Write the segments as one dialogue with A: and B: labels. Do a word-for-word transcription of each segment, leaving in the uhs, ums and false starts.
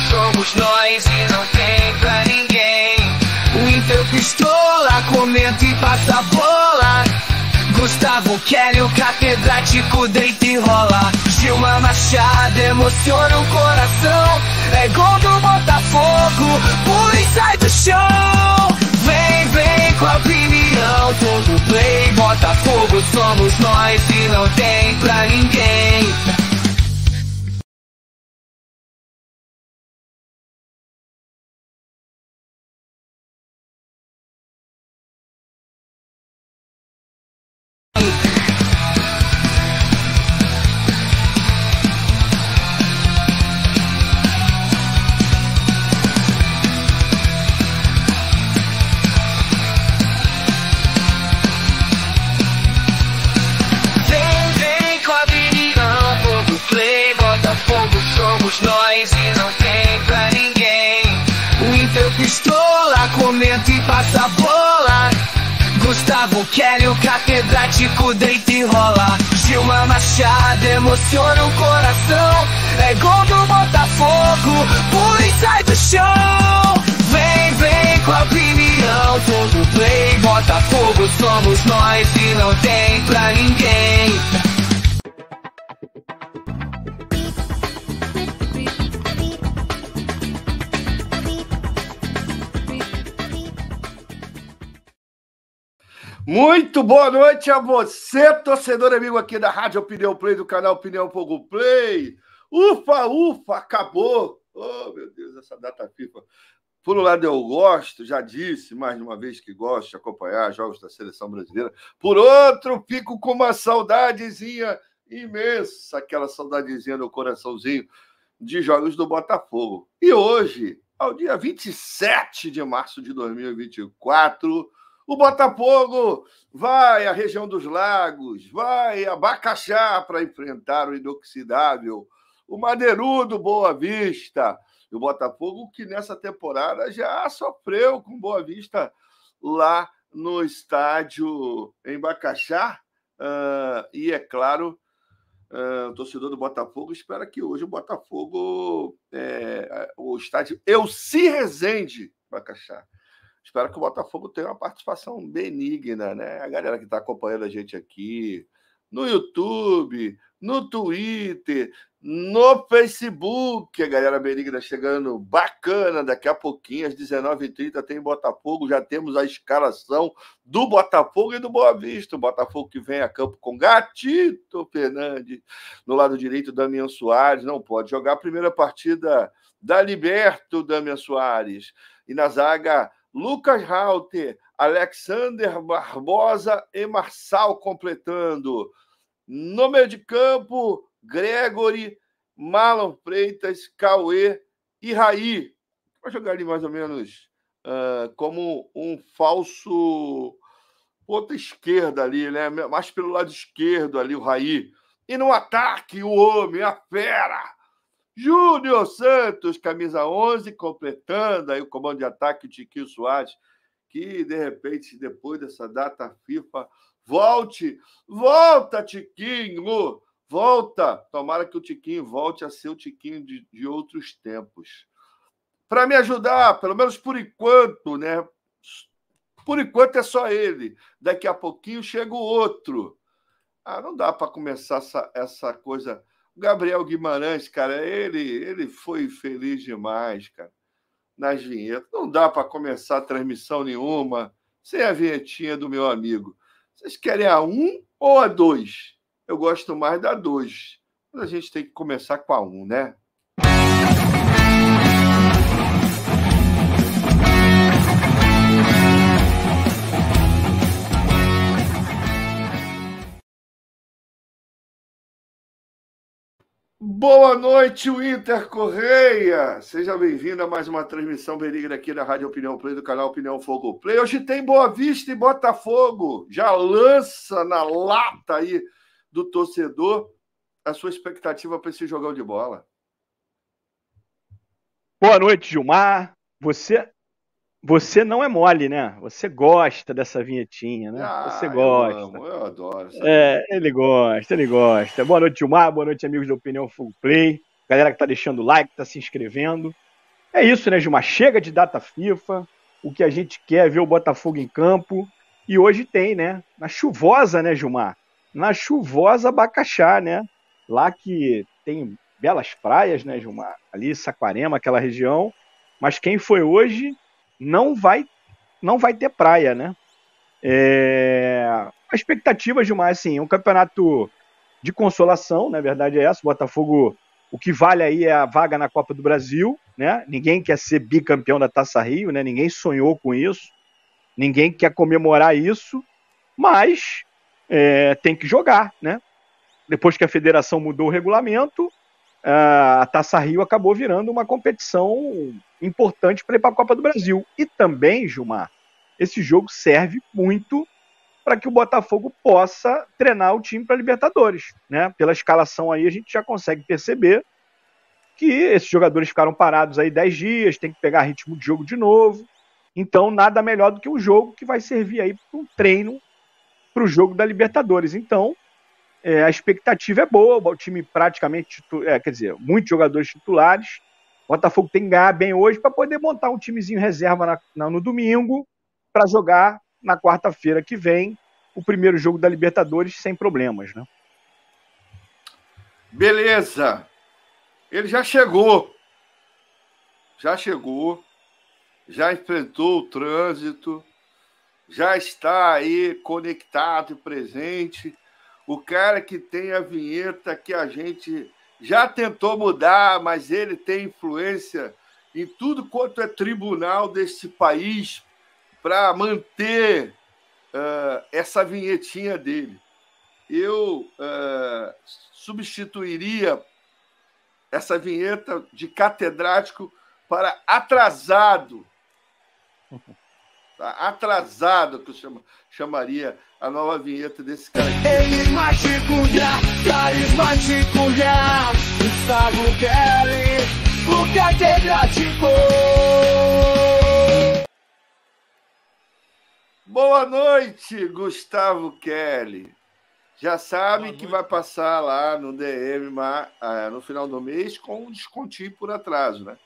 A: somos nós e não tem pra ninguém. O Inter pistola, comenta e passa a bola. Gustavo Kelly, o catedrático, deita e rola. Gilmar Machado emociona o coração. É gol do Botafogo, pula e sai do chão. Vem, vem com a opinião, todo play. Botafogo somos nós e não tem pra ninguém. Somos nós e não tem pra ninguém. O Inter pistola, comenta e passa a bola. Gustavo Kelly, o catedrático, deita e rola. Gilmar Machado emociona o coração. É gol do Botafogo, pula e sai do chão. Vem, vem com a opinião, todo play. Botafogo somos nós e não tem pra ninguém.
B: Muito boa noite a você, torcedor amigo aqui da Rádio Opinião Play, do canal Opinião Fogo Play. Ufa, ufa, acabou. Oh, meu Deus, essa data FIFA. Por um lado eu gosto, já disse mais de uma vez que gosto de acompanhar jogos da Seleção Brasileira. Por outro, fico com uma saudadezinha imensa, aquela saudadezinha no coraçãozinho de jogos do Botafogo. E hoje, ao dia vinte e sete de março de dois mil e vinte e quatro... o Botafogo vai à região dos Lagos, vai a Bacaxá para enfrentar o inoxidável, o madeirudo Boa Vista. E o Botafogo que nessa temporada já sofreu com Boa Vista lá no estádio em Bacaxá. Uh, e, é claro, uh, o torcedor do Botafogo espera que hoje o Botafogo, é, o estádio Elci Rezende, Bacaxá, espero que o Botafogo tenha uma participação benigna, né? A galera que está acompanhando a gente aqui no YouTube, no Twitter, no Facebook, a galera benigna chegando bacana. Daqui a pouquinho, às dezenove e trinta, tem Botafogo. Já temos a escalação do Botafogo e do Boa Vista. O Botafogo que vem a campo com Gatito Fernandes. No lado direito, Damian Soares. Não pode jogar a primeira partida da Liberto, Damian Soares. E na zaga, Lucas Halter, Alexander Barbosa e Marçal completando. No meio de campo, Gregory, Marlon Freitas, Cauê e Raí. Vai jogar ali mais ou menos uh, como um falso ponta esquerda ali, né? Mais pelo lado esquerdo ali, o Raí. E no ataque, o homem, a fera, Júnior Santos, camisa onze, completando aí o comando de ataque, Tiquinho Soares, que, de repente, depois dessa data FIFA, volte, volta, Tiquinho, volta. Tomara que o Tiquinho volte a ser o Tiquinho de, de outros tempos. Para me ajudar, pelo menos por enquanto, né? Por enquanto é só ele. Daqui a pouquinho chega o outro. Ah, não dá para começar essa, essa coisa... Gabriel Guimarães, cara, ele, ele foi feliz demais, cara, nas vinhetas. Não dá para começar transmissão nenhuma sem a vinhetinha do meu amigo. Vocês querem a um ou a dois? Eu gosto mais da dois. Mas a gente tem que começar com a um, né? Boa noite, Winter Correia! Seja bem-vindo a mais uma transmissão benigna aqui na Rádio Opinião Play, do canal Opinião Fogo Play. Hoje tem Boa Vista e Botafogo. Já lança na lata aí do torcedor a sua expectativa para esse jogão de bola.
C: Boa noite, Gilmar. Você... Você não é mole, né? Você gosta dessa vinhetinha, né?
B: Ah,
C: Você gosta.
B: Eu amo, eu adoro.
C: É, ele gosta, ele gosta. Boa noite, Gilmar. Boa noite, amigos da Opinião Fogo Play. Galera que tá deixando like, tá se inscrevendo. é isso, né, Gilmar? Chega de data FIFA, o que a gente quer é ver o Botafogo em campo, e hoje tem, né? Na chuvosa, né, Gilmar? Na chuvosa Bacaxá, né? Lá que tem belas praias, né, Gilmar? Ali, Saquarema, aquela região, mas quem foi hoje não vai, não vai ter praia, né? É... A expectativa, Gilmar, assim, é um campeonato de consolação, na verdade é essa, o Botafogo, o que vale aí é a vaga na Copa do Brasil, né? Ninguém quer ser bicampeão da Taça Rio, né? Ninguém sonhou com isso, ninguém quer comemorar isso, mas é, tem que jogar, né? Depois que a federação mudou o regulamento, a Taça Rio acabou virando uma competição importante para ir para a Copa do Brasil. E também, Gilmar, esse jogo serve muito para que o Botafogo possa treinar o time para a Libertadores, né? Pela escalação aí a gente já consegue perceber que esses jogadores ficaram parados aí dez dias, tem que pegar ritmo de jogo de novo. Então nada melhor do que um jogo que vai servir aí para um treino para o jogo da Libertadores. Então é, a expectativa é boa, o time praticamente, é, quer dizer, muitos jogadores titulares. O Botafogo tem que ganhar bem hoje para poder montar um timezinho reserva na, na, no domingo para jogar na quarta-feira que vem o primeiro jogo da Libertadores sem problemas, né?
B: Beleza. Ele já chegou. Já chegou. Já enfrentou o trânsito. Já está aí conectado e presente. O cara que tem a vinheta que a gente já tentou mudar, mas ele tem influência em tudo quanto é tribunal desse país para manter uh, essa vinhetinha dele. Eu uh, substituiria essa vinheta de catedrático para atrasado. Tá? Atrasado, que eu chamo, chamaria a nova vinheta desse cara aqui.
A: Enigmático já, carismático já, Gustavo Kelly, o catedrático.
B: Boa noite, Gustavo Kelly. Já sabe que vai passar lá no D M no final do mês com um descontinho por atraso, né?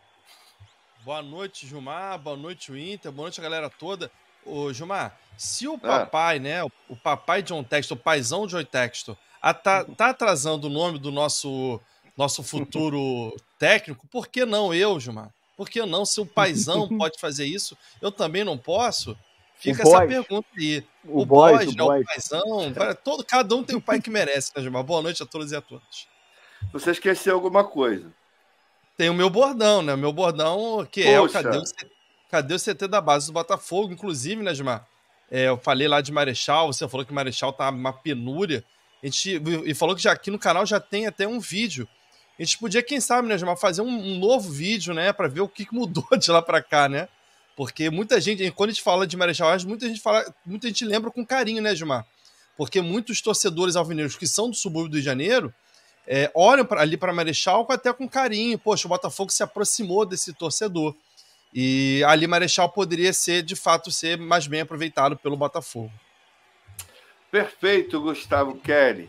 D: Boa noite, Gilmar. Boa noite, o Inter. Boa noite, a galera toda. Ô, Gilmar, se o papai, ah. né, o papai John Textor, o paizão John Textor, a, tá, tá atrasando o nome do nosso, nosso futuro técnico, por que não eu, Gilmar? Por que não? Se o paizão pode fazer isso, eu também não posso? Fica essa pergunta aí.
C: O,
D: o
C: boys,
D: boys,
C: o
D: né,
C: boys.
D: o paizão, todo, cada um tem o pai que merece, né, Gilmar? Boa noite a todos e a todas.
B: Você esqueceu alguma coisa.
D: Tem o meu bordão, né? O meu bordão, que Poxa. é o cadê, o cadê o C T da base do Botafogo, inclusive, né, Gilmar? É, eu falei lá de Marechal, você falou que Marechal tá uma penúria. A gente, e falou que já aqui no canal já tem até um vídeo. A gente podia, quem sabe, né, Gilmar, fazer um, um novo vídeo, né, para ver o que mudou de lá para cá, né? Porque muita gente, quando a gente fala de Marechal, muita gente fala, muita gente lembra com carinho, né, Gilmar? Porque muitos torcedores alvinegros que são do subúrbio do Rio de Janeiro É, olham pra, ali para Marechal até com carinho. Poxa, o Botafogo se aproximou desse torcedor. E ali Marechal poderia ser, de fato, ser mais bem aproveitado pelo Botafogo.
B: Perfeito, Gustavo Kelly.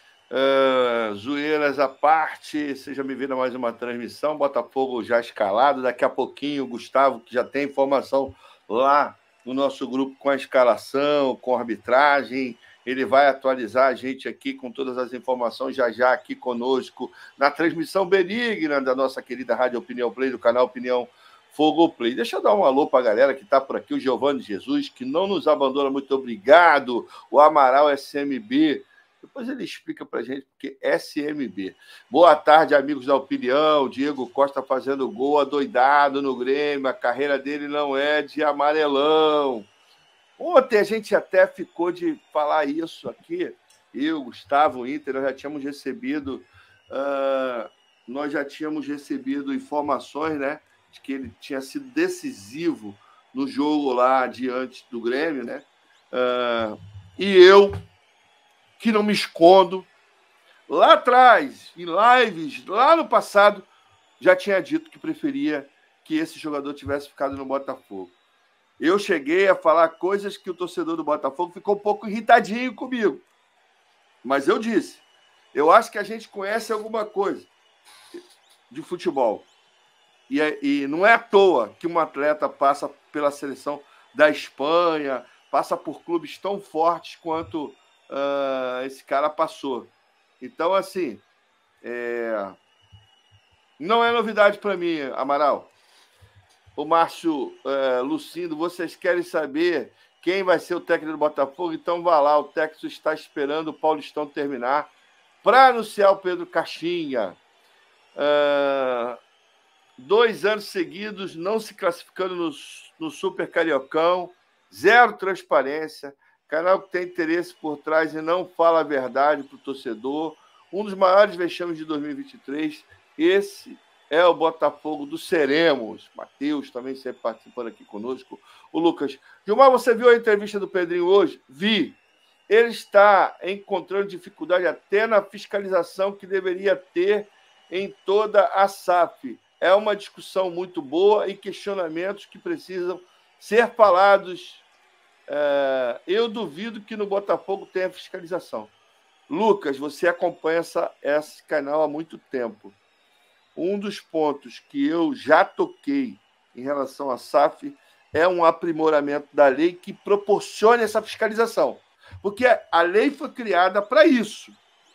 B: Uh, zoeiras à parte, seja bem-vindo a mais uma transmissão. Botafogo já escalado. Daqui a pouquinho, o Gustavo, que já tem informação lá no nosso grupo com a escalação, com a arbitragem. Ele vai atualizar a gente aqui com todas as informações já já aqui conosco na transmissão benigna da nossa querida Rádio Opinião Play, do canal Opinião Fogo Play. Deixa eu dar um alô para a galera que está por aqui, o Giovanni Jesus, que não nos abandona, muito obrigado. O Amaral S M B, depois ele explica para a gente porque S M B. Boa tarde, amigos da Opinião. Diego Costa fazendo gol, adoidado no Grêmio, a carreira dele não é de amarelão. Ontem a gente até ficou de falar isso aqui, eu, Gustavo, Inter, nós já tínhamos recebido, uh, nós já tínhamos recebido informações, né, de que ele tinha sido decisivo no jogo lá diante do Grêmio, né? Uh, e eu, que não me escondo, lá atrás, em lives, lá no passado, já tinha dito que preferia que esse jogador tivesse ficado no Botafogo. Eu cheguei a falar coisas que o torcedor do Botafogo ficou um pouco irritadinho comigo. Mas eu disse, eu acho que a gente conhece alguma coisa de futebol. E, é, e não é à toa que um atleta passa pela seleção da Espanha, passa por clubes tão fortes quanto uh, esse cara passou. Então, assim, é... não é novidade para mim, Amaral. O Márcio é, Lucindo, vocês querem saber quem vai ser o técnico do Botafogo? Então vá lá, o técnico está esperando o Paulistão terminar para anunciar o Pedro Caixinha. Uh, dois anos seguidos não se classificando no, no Super Cariocão, zero transparência, canal que tem interesse por trás e não fala a verdade para o torcedor, um dos maiores vexames de dois mil e vinte e três, esse é o Botafogo do Seremos. Matheus também sempre participando aqui conosco. O Lucas. Gilmar, você viu a entrevista do Pedrinho hoje? Vi. Ele está encontrando dificuldade até na fiscalização que deveria ter em toda a S A F. É uma discussão muito boa e questionamentos que precisam ser falados. É, eu duvido que no Botafogo tenha fiscalização. Lucas, você acompanha essa, esse canal há muito tempo. Um dos pontos que eu já toquei em relação à S A F é um aprimoramento da lei que proporcione essa fiscalização. Porque a lei foi criada para isso,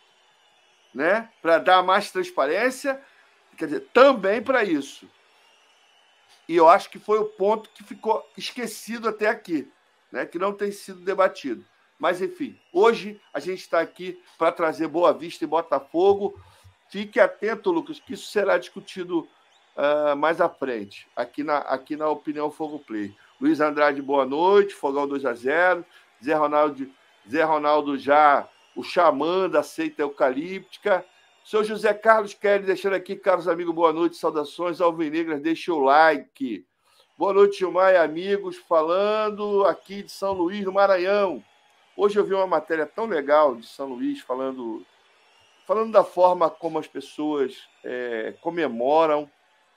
B: né? Para dar mais transparência, quer dizer, também para isso. E eu acho que foi o ponto que ficou esquecido até aqui, né? Que não tem sido debatido. Mas, enfim, hoje a gente está aqui para trazer Boa Vista e Botafogo. Fique atento, Lucas, que isso será discutido uh, mais à frente, aqui na, aqui na Opinião Fogo Play. Luiz Andrade, boa noite. Fogão dois a zero. Zé Ronaldo, Zé Ronaldo já, o xamã da seita eucalíptica. Seu José Carlos Kelly, deixando aqui, caros amigos, boa noite, saudações. Alvinegras, deixa o like. Boa noite, Gilmar e amigos, falando aqui de São Luís, no Maranhão. Hoje eu vi uma matéria tão legal de São Luís, falando... Falando da forma como as pessoas é, comemoram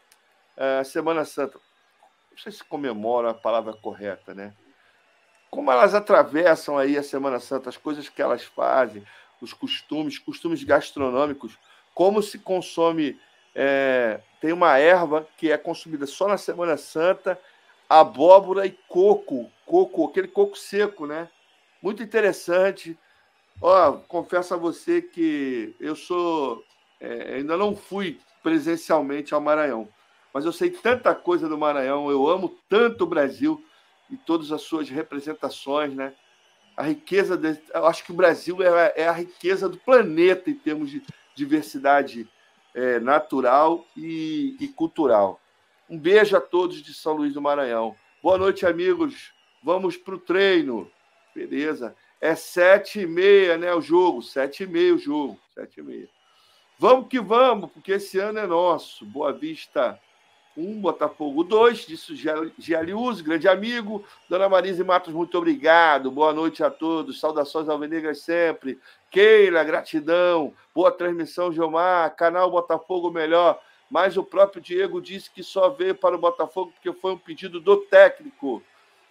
B: a Semana Santa. Não sei se comemoram a palavra correta, né? Como elas atravessam aí a Semana Santa, as coisas que elas fazem, os costumes, costumes gastronômicos, como se consome... É, tem uma erva que é consumida só na Semana Santa, abóbora e coco, coco, aquele coco seco, né? Muito interessante. Ó, confesso a você que eu sou... É, ainda não fui presencialmente ao Maranhão, mas eu sei tanta coisa do Maranhão, eu amo tanto o Brasil e todas as suas representações, né? A riqueza... De, eu acho que o Brasil é, é a riqueza do planeta em termos de diversidade é, natural e, e cultural. Um beijo a todos de São Luís do Maranhão. Boa noite, amigos. Vamos para o treino. Beleza. É sete e meia, né, o jogo. Sete e meia o jogo. Sete e meia. Vamos que vamos, porque esse ano é nosso. Boa Vista um, Botafogo dois. Disse o Gialius, grande amigo. Dona Marise Matos, muito obrigado. Boa noite a todos. Saudações alvinegras sempre. Keila, gratidão. Boa transmissão, Gilmar. Canal Botafogo melhor. Mas o próprio Diego disse que só veio para o Botafogo porque foi um pedido do técnico.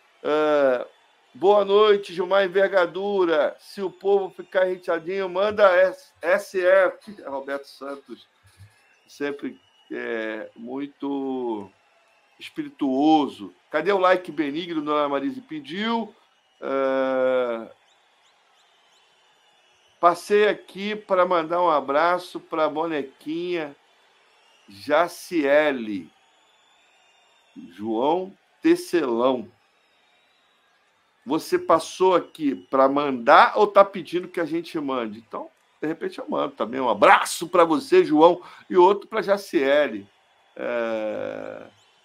B: Uh, boa noite, Gilmar Envergadura. Se o povo ficar irritadinho, manda S F. Roberto Santos, sempre é, muito espirituoso. Cadê o like benigno? Dona Marise pediu. Uh, passei aqui para mandar um abraço para a bonequinha Jaciele, João Tecelão. Você passou aqui para mandar ou está pedindo que a gente mande? Então, de repente eu mando também. Um abraço para você, João, e outro para Jaciele. É...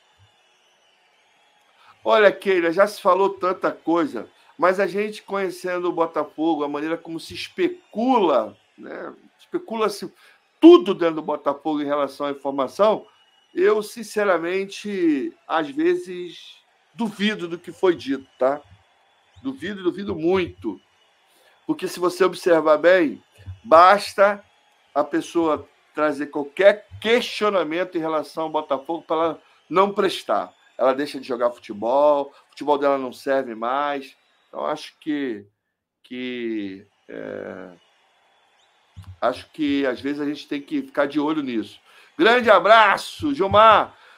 B: Olha, Keila, já se falou tanta coisa, mas a gente conhecendo o Botafogo, a maneira como se especula, né? Especula-se tudo dentro do Botafogo em relação à informação, eu, sinceramente, às vezes, duvido do que foi dito, tá? Duvido, duvido muito. Porque se você observar bem, basta a pessoa trazer qualquer questionamento em relação ao Botafogo para ela não prestar. Ela deixa de jogar futebol, o futebol dela não serve mais. Então, acho que... que é... Acho que, às vezes, a gente tem que ficar de olho nisso. Grande abraço, Gilmar.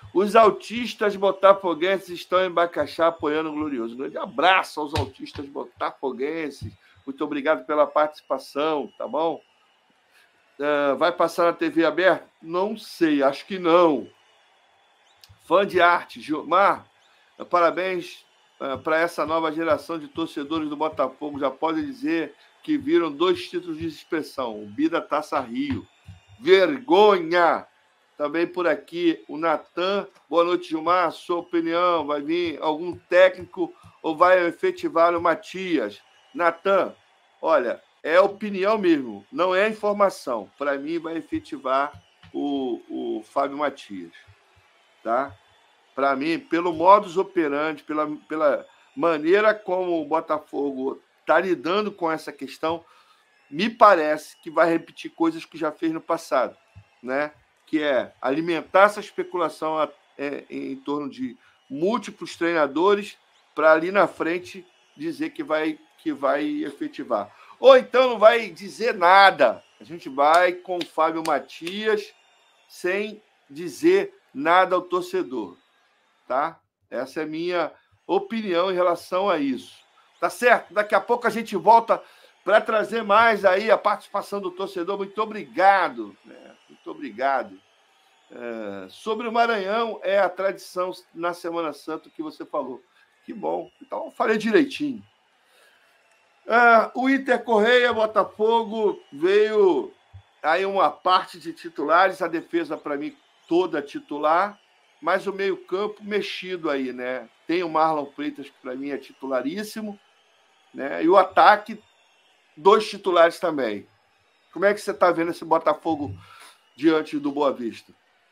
B: Os autistas botafoguenses estão em Bacaxá apoiando o Glorioso. Um grande abraço aos autistas botafoguenses. Muito obrigado pela participação, tá bom? Uh, vai passar na T V aberta? Não sei, acho que não. Fã de arte, Gilmar, parabéns uh, para essa nova geração de torcedores do Botafogo. Já pode dizer que viram dois títulos de expressão, o Bi da Taça Rio. Vergonha! Também por aqui, o Natan. Boa noite, Gilmar. Sua opinião, vai vir algum técnico ou vai efetivar o Matias? Natan, olha, é opinião mesmo, não é informação. Para mim, vai efetivar o, o Fábio Matias. Tá? Para mim, pelo modus operandi, pela, pela maneira como o Botafogo está lidando com essa questão, me parece que vai repetir coisas que já fez no passado, né? Que é alimentar essa especulação é, em torno de múltiplos treinadores para ali na frente dizer que vai, que vai efetivar. Ou então não vai dizer nada. A gente vai com o Fábio Matias sem dizer nada ao torcedor. Tá? Essa é a minha opinião em relação a isso. Tá certo? Daqui a pouco a gente volta para trazer mais aí a participação do torcedor. Muito obrigado. Né? Muito obrigado. É, sobre o Maranhão, é a tradição na Semana Santa que você falou. Que bom. Então, eu falei direitinho. É, o Inter Correia, Botafogo, veio aí uma parte de titulares, a defesa, para mim, toda titular, mas o meio-campo mexido aí, né? Tem o Marlon Freitas, que para mim é titularíssimo, né? E o ataque, dois titulares também. Como é que você está vendo esse Botafogo diante do Boa Vista?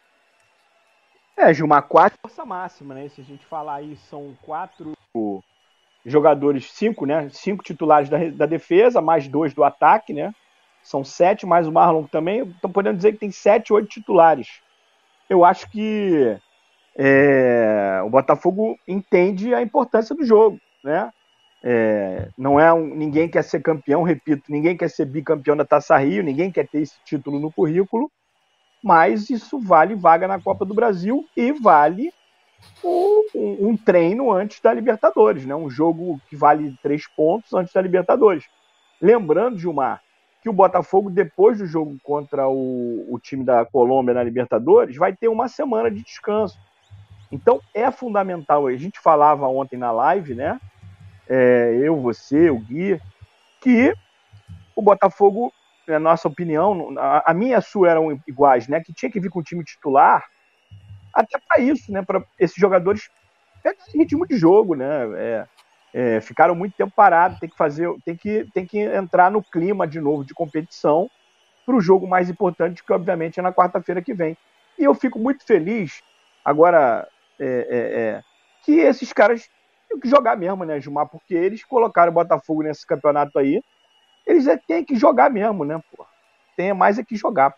C: É, Gilmar, quatro força máxima, né? Se a gente falar aí, são quatro jogadores, cinco, né? Cinco titulares da, da defesa, mais dois do ataque, né? São sete, mais o Marlon também. Estão podendo dizer que tem sete, oito titulares. Eu acho que é, o Botafogo entende a importância do jogo, né? É, não é um, ninguém quer ser campeão, repito, ninguém quer ser bicampeão da Taça Rio, ninguém quer ter esse título no currículo, mas isso vale vaga na Copa do Brasil e vale um, um, um treino antes da Libertadores, né? Um jogo que vale três pontos antes da Libertadores. Lembrando, Gilmar, que o Botafogo, depois do jogo contra o, o time da Colômbia na Libertadores, vai ter uma semana de descanso. Então é fundamental, a gente falava ontem na live, né? É, eu, você, o Gui, que o Botafogo, na nossa opinião, a, a minha e a sua eram iguais, né? Que tinha que vir com o time titular até para isso, né? Para esses jogadores pegarem ritmo de jogo, né? É, é, ficaram muito tempo parados, tem que fazer, tem que, tem que entrar no clima de novo de competição para o jogo mais importante, que obviamente é na quarta-feira que vem. E eu fico muito feliz agora é, é, é, que esses caras têm que jogar mesmo, né, Gilmar? Porque eles colocaram o Botafogo nesse campeonato aí, eles é, têm que jogar mesmo, né, pô? Tem mais é que jogar.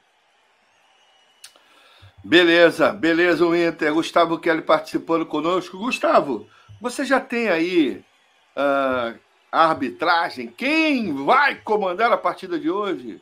B: Beleza, beleza, o Inter. Gustavo Kelly participando conosco. Gustavo, você já tem aí uh, a arbitragem? Quem vai comandar a partida de hoje?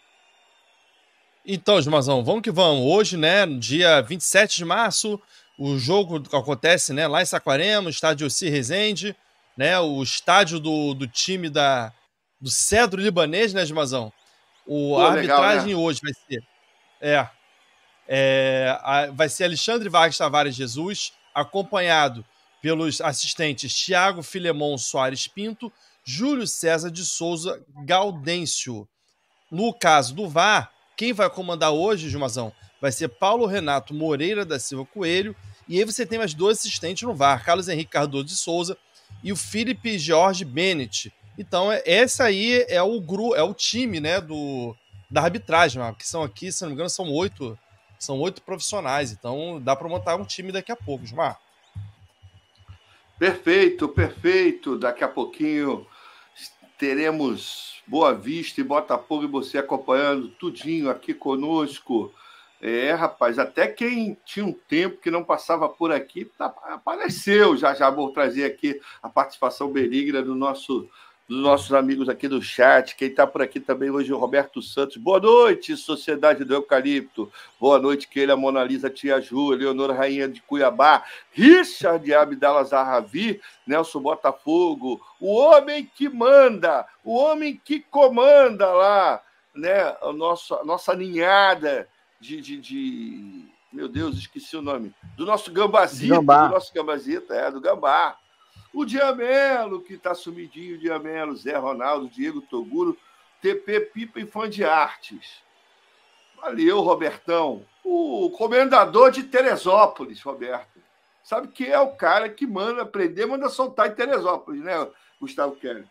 D: Então, Gilmarzão, vamos que vamos. Hoje, né, no dia vinte e sete de março, o jogo acontece, né, lá em Saquarema, estádio Ossi Rezende, né, o estádio do, do time da, do Cedro Libanês, né, Gilmarzão? O, Pô, a arbitragem legal, né? Hoje vai ser... É, é, a, vai ser Alexandre Vargas Tavares Jesus, acompanhado pelos assistentes Thiago Filemon Soares Pinto, Júlio César de Souza Gaudêncio. No caso do V A R, quem vai comandar hoje, Gilmarzão, vai ser Paulo Renato Moreira da Silva Coelho, e aí você tem mais dois assistentes no V A R, Carlos Henrique Cardoso de Souza e o Felipe Jorge Bennett. Então, esse aí é o gru, é o time, né, do, da arbitragem, que são aqui, se não me engano, são oito, são oito profissionais. Então, dá para montar um time daqui a pouco, Gilmar.
B: Perfeito, perfeito. Daqui a pouquinho teremos Boa Vista e Botafogo e você acompanhando tudinho aqui conosco. É, rapaz, até quem tinha um tempo que não passava por aqui tá, apareceu. Já já vou trazer aqui a participação benigna do nosso dos nossos amigos aqui do chat. Quem está por aqui também hoje é o Roberto Santos. Boa noite, Sociedade do Eucalipto. Boa noite, que ele, a Mona Lisa, Tia Ju, Leonor Rainha de Cuiabá, Richard Abdala Zahavi, Nelson Botafogo, o homem que manda, o homem que comanda lá, né? A nossa, a nossa ninhada de, de, de... Meu Deus, esqueci o nome. Do nosso Gambazito,
C: Gambá.
B: do nosso Gambazito, é, do Gambá. O Diamelo, que está sumidinho, o Diamelo, Zé Ronaldo, Diego Toguro, T P Pipa e Fã de Artes. Valeu, Robertão. O comendador de Teresópolis, Roberto. Sabe que é o cara que manda prender, manda soltar em Teresópolis, né, Gustavo Kelly?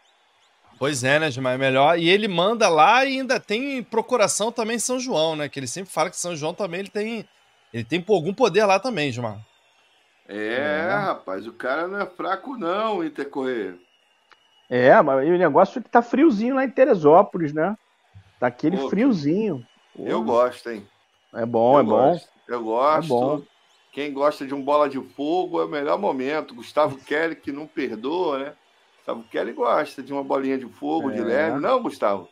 D: Pois é, né, Gilmar? É melhor. E ele manda lá e ainda tem procuração também em São João, né? Que ele sempre fala que São João também ele tem, ele tem algum poder lá também, Gilmar.
B: É, é, rapaz, o cara não é fraco não, Intercorrer.
C: É, mas o negócio é que tá friozinho lá em Teresópolis, né? Tá aquele Pô, friozinho. Pô.
B: Eu gosto, hein?
C: É bom,
B: eu
C: é
B: gosto.
C: bom.
B: Eu gosto.
C: É bom.
B: Quem gosta de um bola de fogo é o melhor momento. Gustavo Kelly, que não perdoa, né? Gustavo Kelly gosta de uma bolinha de fogo, é. de leve. Não, Gustavo?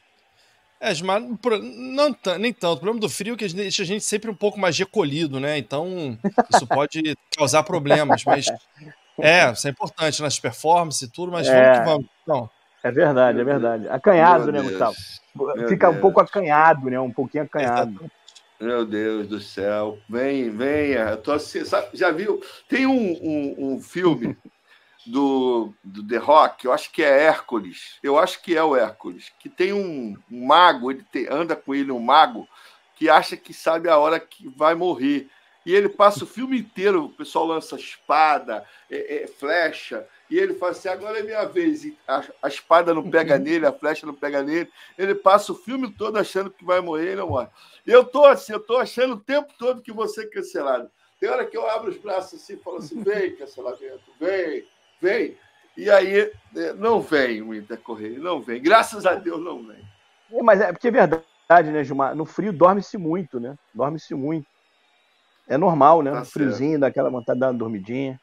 D: É, mas não, nem tanto. O problema do frio é que deixa a gente sempre um pouco mais recolhido, né? Então, isso pode causar problemas. Mas é, isso é importante nas performances e tudo, mas é. vamos que vamos. Então,
C: é verdade, é verdade. Acanhado, né, Gustavo? Meu Fica Deus. um pouco acanhado, né? Um pouquinho acanhado.
B: Exato. Meu Deus do céu. Vem, venha. Eu tô assim, sabe, já viu? Tem um, um, um filme... Do, do The Rock, eu acho que é Hércules, eu acho que é o Hércules, que tem um, um mago, ele te, anda com ele um mago, que acha que sabe a hora que vai morrer. E ele passa o filme inteiro, o pessoal lança espada, é, é, flecha, e ele fala assim, agora é minha vez. E a, a espada não pega nele, a flecha não pega nele. Ele passa o filme todo achando que vai morrer e não morre. Eu tô assim, eu tô achando o tempo todo que você é cancelado. Tem hora que eu abro os braços assim e falo assim, vem, cancelamento, vem. Vem, e aí não vem o Intercorrer, não vem, graças a Deus não vem.
C: É, mas é porque é verdade, né, Gilmar? No frio dorme-se muito, né? Dorme-se muito. É normal, né? Tá friozinho, dá aquela vontade de dar uma dormidinha.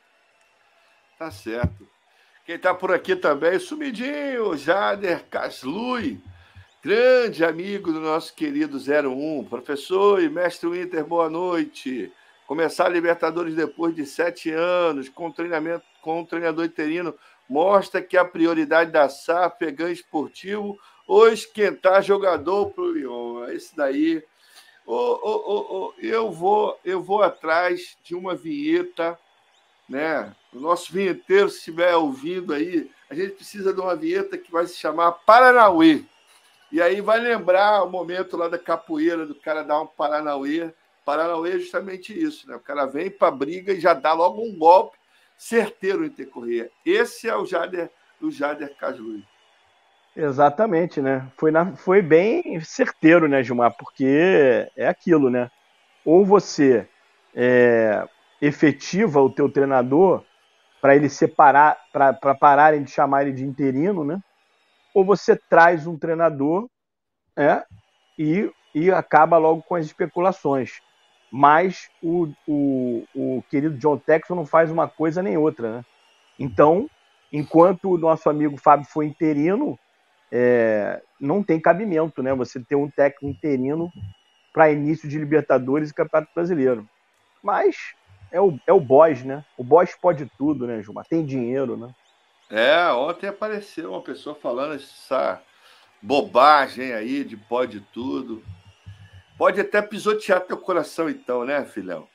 B: Tá certo. Quem tá por aqui também, sumidinho, Jader Caslui, grande amigo do nosso querido zero um, professor e mestre Winter, boa noite. Começar a Libertadores depois de sete anos, com treinamento com um treinador interino, mostra que a prioridade da S A F é ganho esportivo ou esquentar jogador para o Lyon. Esse daí. Oh, oh, oh, oh, eu, vou, eu vou atrás de uma vinheta, né? O nosso vinheteiro, se estiver ouvindo aí, a gente precisa de uma vinheta que vai se chamar Paranauê. E aí vai lembrar o momento lá da capoeira, do cara dar um Paranauê. Paranauê é justamente isso, né? O cara vem para a briga e já dá logo um golpe certeiro em Intercorrer. Esse é o Jader, o Jader Caslui.
C: Exatamente, né? Foi, na, foi bem certeiro, né, Gilmar? Porque é aquilo, né? Ou você é, efetiva o teu treinador para ele separar, para pararem de chamar ele de interino, né? Ou você traz um treinador é, e, e acaba logo com as especulações. Mas o, o, o querido John Textor não faz uma coisa nem outra, né? Então, enquanto o nosso amigo Fábio foi interino, é, não tem cabimento, né? Você ter um técnico interino para início de Libertadores e Campeonato Brasileiro. Mas é o, é o Boys, né? O Boys pode tudo, né, Gilmar? Tem dinheiro, né?
B: É, ontem apareceu uma pessoa falando essa bobagem aí de pode tudo. Pode até pisotear teu coração, então, né, filhão?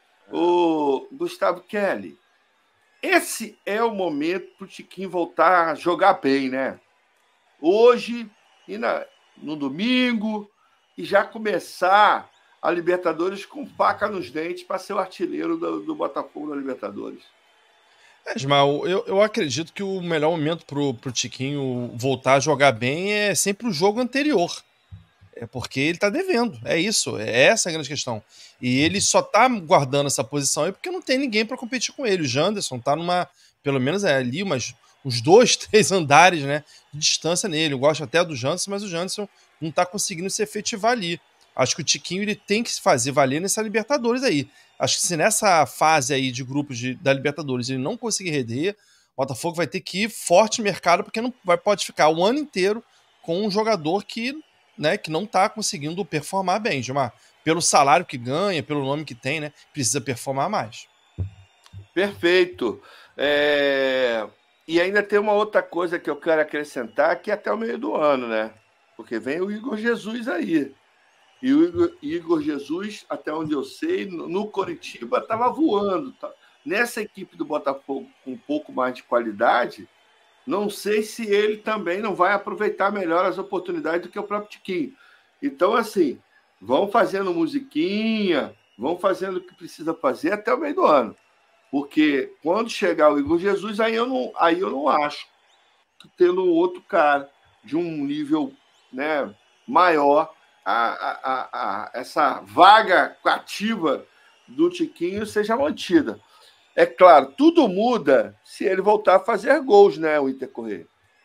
B: O Gustavo Kelly, esse é o momento para o Tiquinho voltar a jogar bem, né? Hoje, e na, no domingo, e já começar a Libertadores com faca nos dentes para ser o artilheiro do, do Botafogo na Libertadores.
D: É, Ismael, eu, eu acredito que o melhor momento para o Tiquinho voltar a jogar bem é sempre o jogo anterior. É porque ele tá devendo, é isso, é essa a grande questão. E ele só tá guardando essa posição aí porque não tem ninguém para competir com ele. O Janderson tá numa, pelo menos é ali, umas, uns dois, três andares, né, de distância nele. Eu gosto até do Janderson, mas o Janderson não tá conseguindo se efetivar ali. Acho que o Tiquinho ele tem que se fazer valer nessa Libertadores aí. Acho que se nessa fase aí de grupos de, da Libertadores ele não conseguir render, O Botafogo vai ter que ir forte no mercado, porque não vai, pode ficar o ano inteiro com um jogador que, né, que não está conseguindo performar bem, Gilmar. Pelo salário que ganha, pelo nome que tem, né? Precisa performar mais.
B: Perfeito. É... E ainda tem uma outra coisa que eu quero acrescentar, que é até o meio do ano, né? Porque vem o Igor Jesus aí. E o Igor, Igor Jesus, até onde eu sei, no Coritiba estava voando. Tá? Nessa equipe do Botafogo com um pouco mais de qualidade, não sei se ele também não vai aproveitar melhor as oportunidades do que o próprio Tiquinho. Então, assim, vão fazendo musiquinha, vão fazendo o que precisa fazer até o meio do ano. Porque quando chegar o Igor Jesus, aí eu não, aí eu não acho que tendo um outro cara de um nível, né, maior, a, a, a, a, essa vaga ativa do Tiquinho seja mantida. É claro, tudo muda se ele voltar a fazer gols, né, o Inter Correia?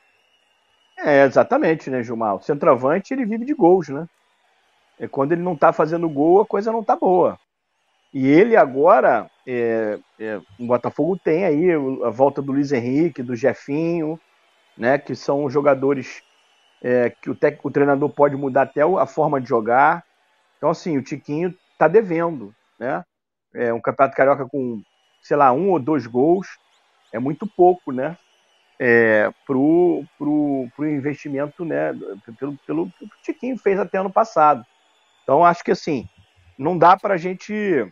C: É, exatamente, né, Gilmar? O centroavante, ele vive de gols, né? É, quando ele não tá fazendo gol, a coisa não tá boa. E ele agora, é, é, o Botafogo tem aí a volta do Luiz Henrique, do Jefinho, né, que são jogadores é, que o, tec, o treinador pode mudar até a forma de jogar. Então, assim, o Tiquinho tá devendo, né? É um campeonato carioca com, sei lá, um ou dois gols, é muito pouco, né? É, pro, pro, pro investimento, né? Pelo, pelo que o Tiquinho fez até ano passado. Então, acho que, assim, não dá pra gente...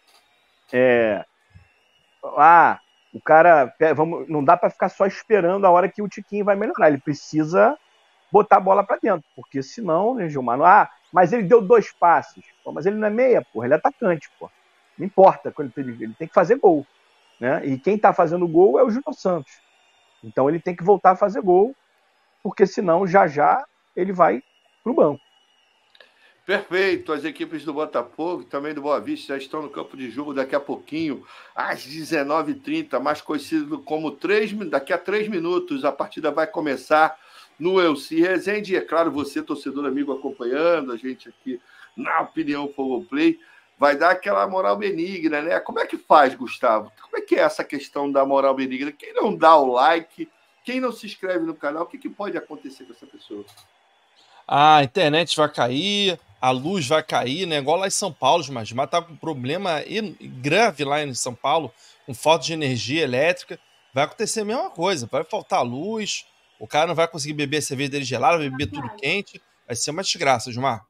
C: É, ah, o cara, vamos, não dá para ficar só esperando a hora que o Tiquinho vai melhorar. Ele precisa botar a bola para dentro, porque senão, né, Gilmar? Ah, mas ele deu dois passes. Pô, mas ele não é meia, porra, ele é atacante, pô. Não importa, quando ele, ele tem que fazer gol, né? E quem tá fazendo gol é o Júnior Santos. Então ele tem que voltar a fazer gol, porque senão já já ele vai pro banco.
B: Perfeito, as equipes do Botafogo e também do Boa Vista já estão no campo de jogo daqui a pouquinho, às dezenove e trinta, mais conhecido como três, daqui a três minutos, a partida vai começar no Elci Rezende. E é claro, você, torcedor amigo, acompanhando a gente aqui na Opinião Fogo Play, vai dar aquela moral benigna, né? Como é que faz, Gustavo? Como é que é essa questão da moral benigna? Quem não dá o like, quem não se inscreve no canal, o que, que pode acontecer com essa pessoa?
D: A internet vai cair, a luz vai cair, né? Igual lá em São Paulo, mas mas tá com um problema grave lá em São Paulo, com falta de energia elétrica. Vai acontecer a mesma coisa, vai faltar luz, o cara não vai conseguir beber a cerveja dele gelada, vai beber tudo quente. Vai ser uma desgraça, Gilmar.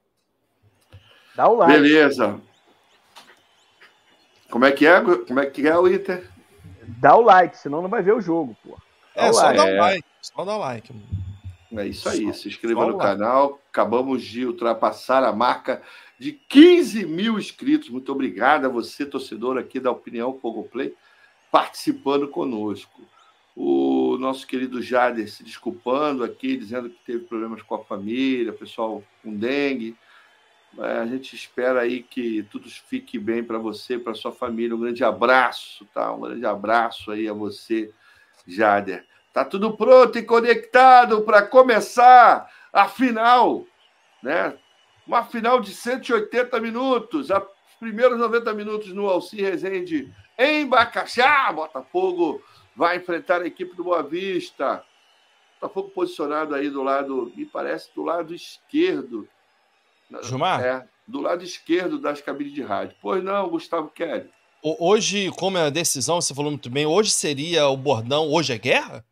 C: Dá o like.
B: Beleza. Como é que é? Como é que é o Inter?
C: Dá o like, senão não vai ver o jogo, pô.
D: É, só dá o like, só dá o like.
B: É isso aí, se inscreva no canal. Acabamos de ultrapassar a marca de quinze mil inscritos. Muito obrigado a você, torcedor aqui da Opinião Fogo Play, participando conosco. O nosso querido Jader se desculpando aqui, dizendo que teve problemas com a família, pessoal com dengue. A gente espera aí que tudo fique bem para você, para sua família. Um grande abraço, tá? Um grande abraço aí a você, Jader. Tá tudo pronto e conectado para começar a final, né? Uma final de cento e oitenta minutos, os primeiros noventa minutos no Elci Rezende em Bacaxá. Botafogo vai enfrentar a equipe do Boa Vista. Botafogo posicionado aí do lado, me parece, do lado esquerdo.
D: Gilmar?
B: É, do lado esquerdo das cabines de rádio. Pois não, Gustavo Kelly.
D: Hoje, como é a decisão, você falou muito bem, hoje seria o bordão, hoje é guerra?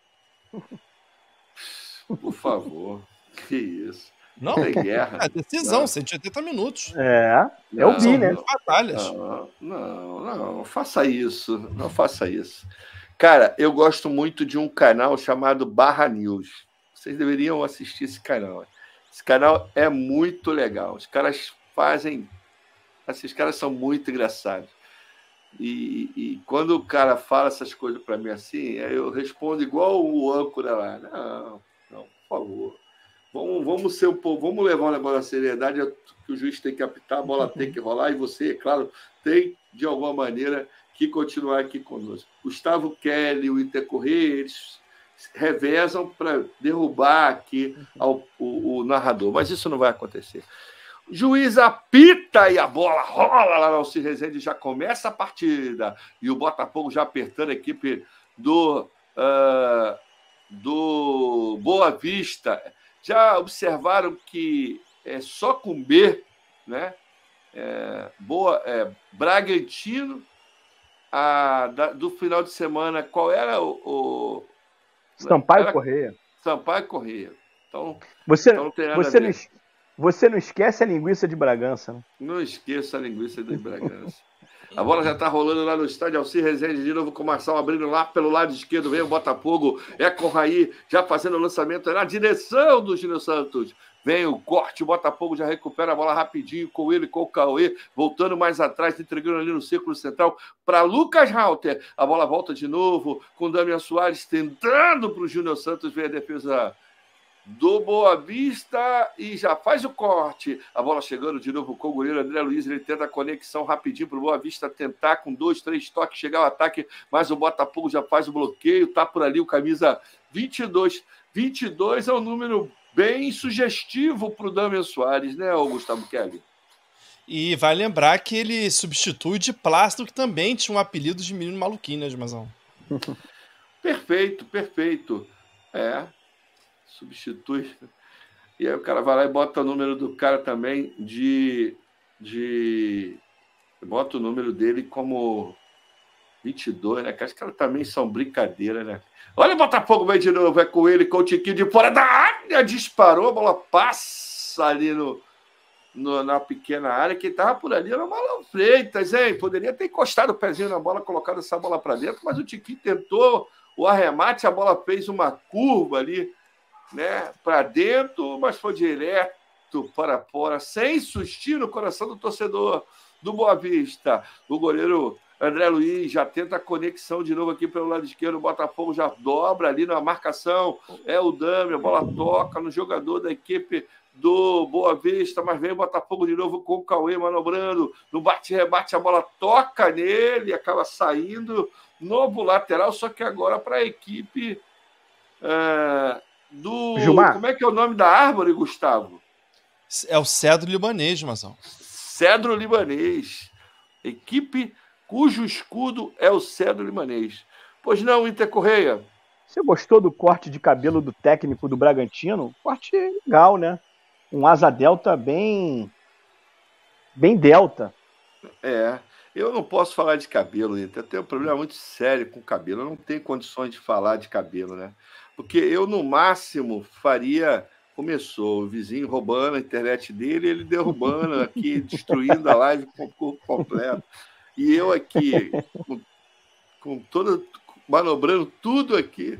B: Por favor, que isso.
D: Não
B: tem guerra.
D: É decisão,
B: não.
D: cento e oitenta minutos.
C: É, é o bi, né?
D: Batalhas.
B: Não, não, não, não faça isso, não faça isso. Cara, eu gosto muito de um canal chamado Barra News. Vocês deveriam assistir esse canal. Esse canal é muito legal. Os caras fazem... Esses caras são muito engraçados. E, e quando o cara fala essas coisas para mim assim, eu respondo igual o âncora lá. Não, não, por favor. Vamos, vamos ser um pouco, vamos levar o negócio da seriedade, que o juiz tem que apitar, a bola tem que rolar, e você, é claro, tem, de alguma maneira, que continuar aqui conosco. Gustavo Kelly, o Inter Correia, eles revezam para derrubar aqui ao, o, o narrador, mas isso não vai acontecer. O juiz apita e a bola rola lá no Elci Rezende, já começa a partida. E o Botafogo já apertando a equipe do uh, do Boa Vista. Já observaram que é só com B, né? É, Boa, é, Bragantino, a, da, do final de semana, qual era o... o
C: Sampaio
B: era,
C: Correia.
B: Sampaio Correia. Então,
C: você,
B: então não tem nada
C: você,
B: a ver.
C: Não, você não esquece a linguiça de Bragança, né?
B: Não esqueça a linguiça de Bragança. A bola já está rolando lá no estádio Alcir Rezende, de novo com o Marçal abrindo lá pelo lado esquerdo, vem o Botafogo, é com o Raí, já fazendo o lançamento na direção do Júnior Santos. Vem o corte, o Botafogo já recupera a bola rapidinho com ele, com o Cauê, voltando mais atrás, entregando ali no círculo central para Lucas Halter. A bola volta de novo com o Damian Soares tentando para o Júnior Santos, vem a defesa do Boa Vista e já faz o corte. A bola chegando de novo com o goleiro André Luiz, ele tenta a conexão rapidinho para o Boa Vista tentar com dois, três toques, chegar ao ataque, mas o Botafogo já faz o bloqueio, tá por ali o camisa vinte e dois. vinte e dois é um número bem sugestivo para o Damian Soares, né, o Gustavo Kelly?
D: E vai lembrar que ele substitui de Plácido, que também tinha um apelido de menino maluquinho, né, Gilmazão?
B: Perfeito, perfeito. É, substitui. E aí o cara vai lá e bota o número do cara também de... de... bota o número dele como vinte e dois, né? Que os caras também são brincadeira, né? Olha o Botafogo, vai de novo, é com ele, com o Tiquinho de fora da área, disparou, a bola passa ali no, no, na pequena área, quem tava por ali era o Marlon Freitas, hein? Poderia ter encostado o pezinho na bola, colocado essa bola para dentro, mas o Tiquinho tentou o arremate, a bola fez uma curva ali, né, para dentro, mas foi direto para fora, sem sustinho no coração do torcedor do Boa Vista. O goleiro André Luiz já tenta a conexão de novo aqui pelo lado esquerdo, o Botafogo já dobra ali na marcação, é o Dami, a bola toca no jogador da equipe do Boa Vista, mas vem o Botafogo de novo com o Cauê manobrando, no bate-rebate a bola toca nele, acaba saindo, novo lateral, só que agora para a equipe é, do...
C: Gilmar.
B: Como é que é o nome da árvore, Gustavo?
D: É o cedro libanês, Gilmazão.
B: Cedro libanês. Equipe cujo escudo é o cedro libanês. Pois não, Inter Correia?
C: Você gostou do corte de cabelo do técnico do Bragantino? Corte legal, né? Um asa delta bem... bem delta.
B: É, eu não posso falar de cabelo, Inter. Eu tenho um problema muito sério com cabelo. Eu não tenho condições de falar de cabelo, né? Porque eu, no máximo, faria... Começou o vizinho roubando a internet dele, ele derrubando aqui, destruindo a live com o corpo completo. E eu aqui, com, com todo, manobrando tudo aqui.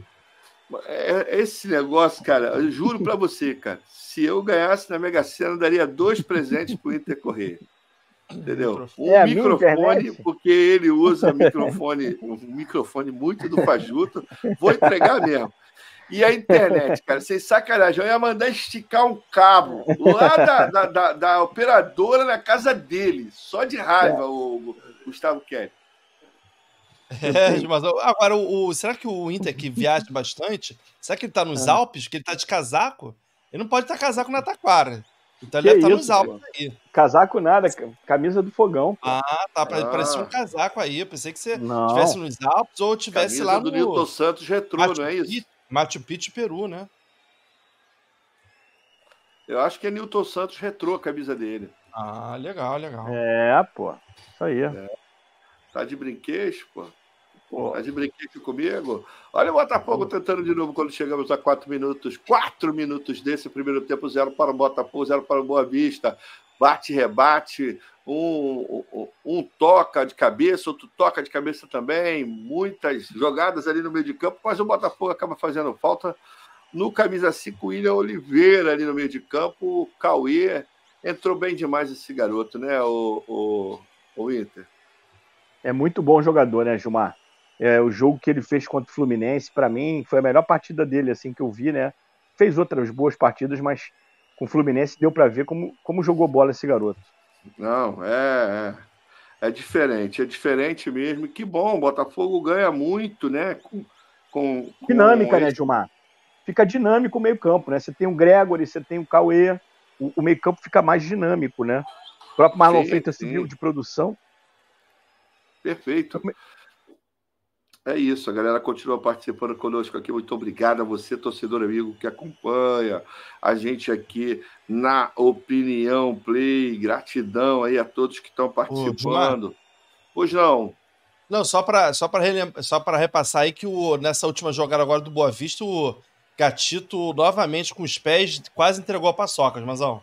B: É, esse negócio, cara, eu juro para você, cara, se eu ganhasse na Mega Sena, eu daria dois presentes pro Inter Correia. Entendeu? Um
C: é
B: microfone, porque ele usa microfone, um microfone muito do fajuto. Vou entregar mesmo. E a internet, cara, sem sacanagem, eu ia mandar esticar um cabo lá da, da, da, da operadora na casa dele, só de raiva, é. o Gustavo Kelly.
D: É, mas agora, o, o, será que o Inter, que viaja bastante, será que ele tá nos ah. Alpes, que ele tá de casaco? Ele não pode estar casaco na Taquara. Então ele
C: que
D: deve estar
C: isso,
D: nos Alpes
C: pô.
D: aí.
C: Casaco nada, camisa do fogão. Pô.
D: Ah, tá, ah. parecia um casaco aí. Eu pensei que você não. estivesse nos Alpes ou estivesse
B: camisa
D: lá
B: do
D: no...
B: Nilton Santos retrô,
D: Machu
B: não é isso?
D: Machu Picchu, Peru, né?
B: Eu acho que é Nilton Santos retrô a camisa dele.
D: Ah, legal, legal.
C: É, pô. Isso aí.
B: É. Tá de brinquedo, pô. pô. Tá de brinquedo comigo? Olha o Botafogo pô. tentando de novo quando chegamos a quatro minutos. Quatro minutos desse primeiro tempo, zero para o Botafogo, zero para o Boa Vista. Bate, rebate, um, um, um toca de cabeça, outro toca de cabeça também, muitas jogadas ali no meio de campo, mas o Botafogo acaba fazendo falta no camisa cinco, William Oliveira ali no meio de campo, o Cauê, entrou bem demais esse garoto, né, o, o, o Inter?
C: É muito bom jogador, né, Gilmar? É, o jogo que ele fez contra o Fluminense, para mim, foi a melhor partida dele, assim, que eu vi, né, fez outras boas partidas, mas com o Fluminense deu para ver como, como jogou bola esse garoto.
B: Não, é, é, é diferente, é diferente mesmo. Que bom, o Botafogo ganha muito, né? Com, com,
C: Dinâmica,
B: com
C: né,
B: esse...
C: Gilmar? Fica dinâmico o meio-campo, né? Você tem o Gregory, você tem o Cauê, o, o meio-campo fica mais dinâmico, né? O próprio Marlon Freitas subiu de produção.
B: Perfeito. É isso, a galera continua participando conosco aqui. Muito obrigado a você, torcedor amigo, que acompanha a gente aqui na Opinião Play. Gratidão aí a todos que estão participando. Pois não.
D: Não, só para só só para repassar aí que o, nessa última jogada agora do Boa Vista, o Gatito novamente com os pés quase entregou a paçoca, Mazão.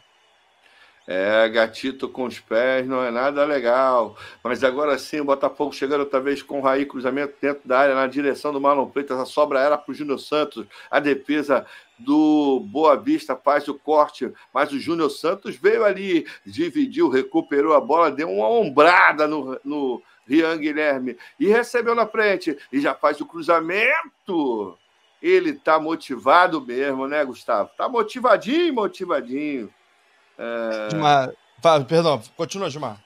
B: É, Gatito com os pés não é nada legal. Mas agora sim, o Botafogo chegando outra vez com o Raí, cruzamento dentro da área, na direção do Marlon Freitas. A sobra era para o Júnior Santos. A defesa do Boa Vista faz o corte, mas o Júnior Santos veio ali, dividiu, recuperou a bola, deu uma ombrada no, no Rian Guilherme e recebeu na frente. E já faz o cruzamento. Ele tá motivado mesmo, né, Gustavo? Tá motivadinho, motivadinho. É...
D: Gilmar, perdão, continua, Gilmar.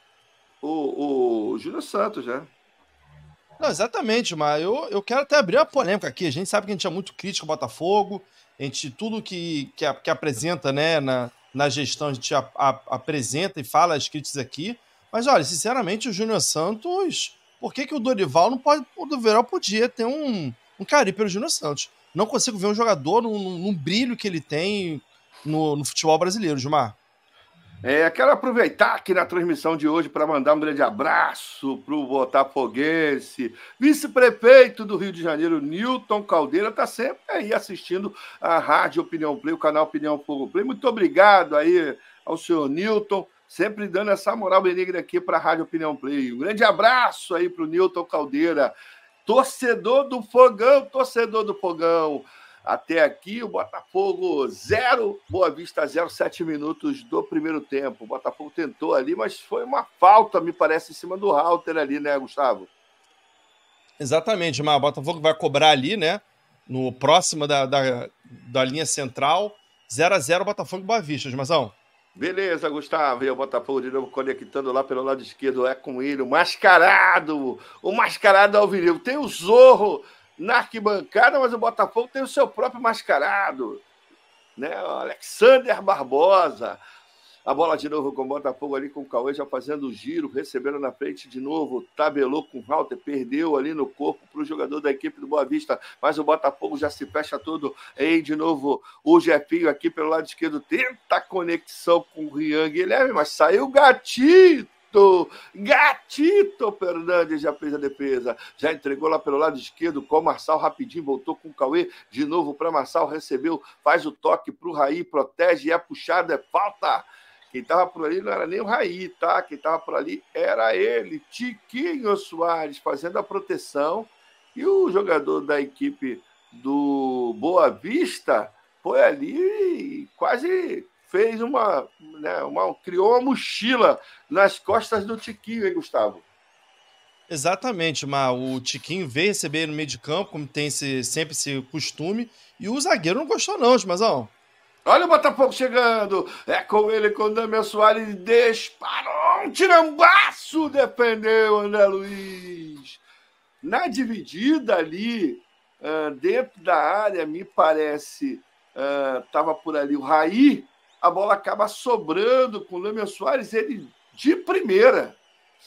B: O, o Júnior Santos, né?
D: Não, exatamente, Gilmar. Eu, eu quero até abrir uma polêmica aqui. A gente sabe que a gente é muito crítico ao Botafogo. A gente, tudo que, que, que apresenta, né, na, na gestão, a gente a, a, apresenta e fala as críticas aqui. Mas, olha, sinceramente, o Júnior Santos... Por que, que o Dorival não pode... O Dorival podia ter um, um carinho pelo Júnior Santos. Não consigo ver um jogador num, num brilho que ele tem... No, no futebol brasileiro, Gilmar.
B: É, quero aproveitar aqui na transmissão de hoje para mandar um grande abraço para o botafoguense, vice-prefeito do Rio de Janeiro, Newton Caldeira, está sempre aí assistindo a Rádio Opinião Play, o canal Opinião Fogo Play. Muito obrigado aí ao senhor Newton, sempre dando essa moral benigna aqui para a Rádio Opinião Play. Um grande abraço aí para o Newton Caldeira, torcedor do Fogão, torcedor do Fogão. Até aqui, o Botafogo zero, Boa Vista zero, sete minutos do primeiro tempo. O Botafogo tentou ali, mas foi uma falta, me parece, em cima do Halter ali, né, Gustavo?
D: Exatamente, mas o Botafogo vai cobrar ali, né, no próximo da, da, da linha central, zero a zero, Botafogo e Boa Vista, Gilmarzão.
B: Beleza, Gustavo. E o Botafogo de novo conectando lá pelo lado esquerdo, é com ele, o mascarado, o mascarado alvinegro. Tem o Zorro na arquibancada, mas o Botafogo tem o seu próprio mascarado, né? O Alexander Barbosa. A bola de novo com o Botafogo ali com o Cauê já fazendo o giro, recebendo na frente de novo, tabelou com o Halter, perdeu ali no corpo para o jogador da equipe do Boa Vista, mas o Botafogo já se fecha todo. Aí de novo o Jefinho aqui pelo lado esquerdo tenta a conexão com o Rian Guilherme, mas saiu o Gatito. Gatito Fernandes já fez a defesa, já entregou lá pelo lado esquerdo com o Marçal, rapidinho, voltou com o Cauê, de novo para Marçal, recebeu, faz o toque para o Raí, protege, é puxado, é falta. Quem estava por ali não era nem o Raí, tá? Quem estava por ali era ele, Tiquinho Soares, fazendo a proteção, e o jogador da equipe do Boa Vista foi ali e quase fez uma, né, uma, criou uma mochila nas costas do Tiquinho, hein, Gustavo?
D: Exatamente, mas o Tiquinho veio receber no meio de campo, como tem esse, sempre esse costume, e o zagueiro não gostou não, Gilmarzão.
B: Olha o Botafogo chegando, é com ele, com o Damian Soares, disparou, um tirambaço, defendeu o André Luiz. Na dividida ali, uh, dentro da área, me parece, estava uh, por ali o Raí, a bola acaba sobrando com o Damian Soares, ele de primeira,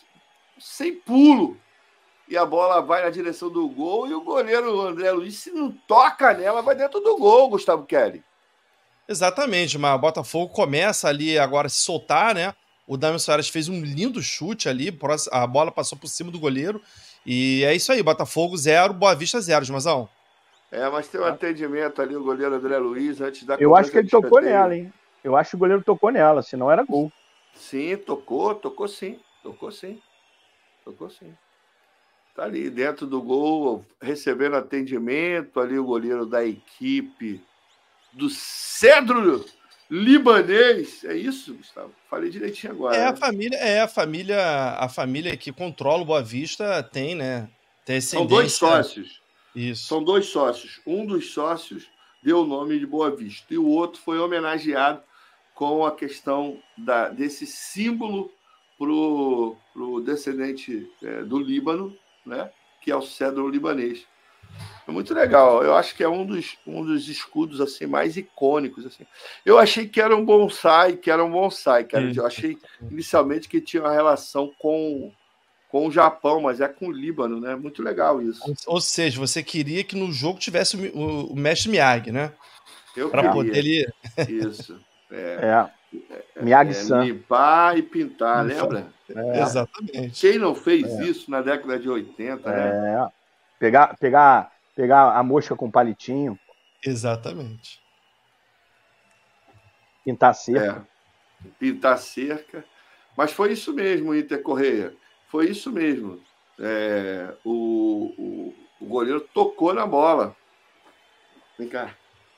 B: sem pulo. E a bola vai na direção do gol e o goleiro André Luiz, se não toca nela, vai dentro do gol, Gustavo Kelly.
D: Exatamente, mas o Botafogo começa ali agora a se soltar, né? O Damian Soares fez um lindo chute ali, a bola passou por cima do goleiro. E é isso aí, Botafogo zero, Boa Vista zero, Gilmarzão.
B: É, mas tem um atendimento ali, o goleiro André Luiz, antes da...
C: Eu acho que ele tocou nela, hein? Eu acho que o goleiro tocou nela, senão era gol.
B: Sim, tocou, tocou sim. Tocou sim. Tocou sim. Tá ali dentro do gol, recebendo atendimento, ali o goleiro da equipe do Cedro Libanês. É isso, Gustavo? Falei direitinho agora.
D: É
B: né?
D: a família, é a família, a família que controla o Boa Vista tem, né? Tem
B: São dois sócios.
D: Isso.
B: São dois sócios. Um dos sócios deu o nome de Boa Vista e o outro foi homenageado com a questão da, desse símbolo para o descendente é, do Líbano, né? Que é o cedro libanês. É muito legal. Eu acho que é um dos, um dos escudos assim, mais icônicos. Assim. Eu achei que era um bonsai, que era um bonsai, cara. Eu achei inicialmente que tinha uma relação com, com o Japão, mas é com o Líbano, né? Muito legal isso.
D: Ou, ou seja, você queria que no jogo tivesse o, o, o mestre Miyagi, né?
B: Eu
D: Pra
B: queria.
D: poder ele...
B: Isso. É.
C: é. Miyagi-san.
B: É, limpar e pintar, lembra?
D: É. Exatamente.
B: Quem não fez
C: é.
B: isso na década de oitenta,
C: é.
B: né?
C: Pegar, pegar, pegar a mosca com palitinho.
D: Exatamente.
C: Pintar cerca.
B: É. Pintar cerca. Mas foi isso mesmo, Inter Correia. Foi isso mesmo. É, o, o, o goleiro tocou na bola. Vem cá.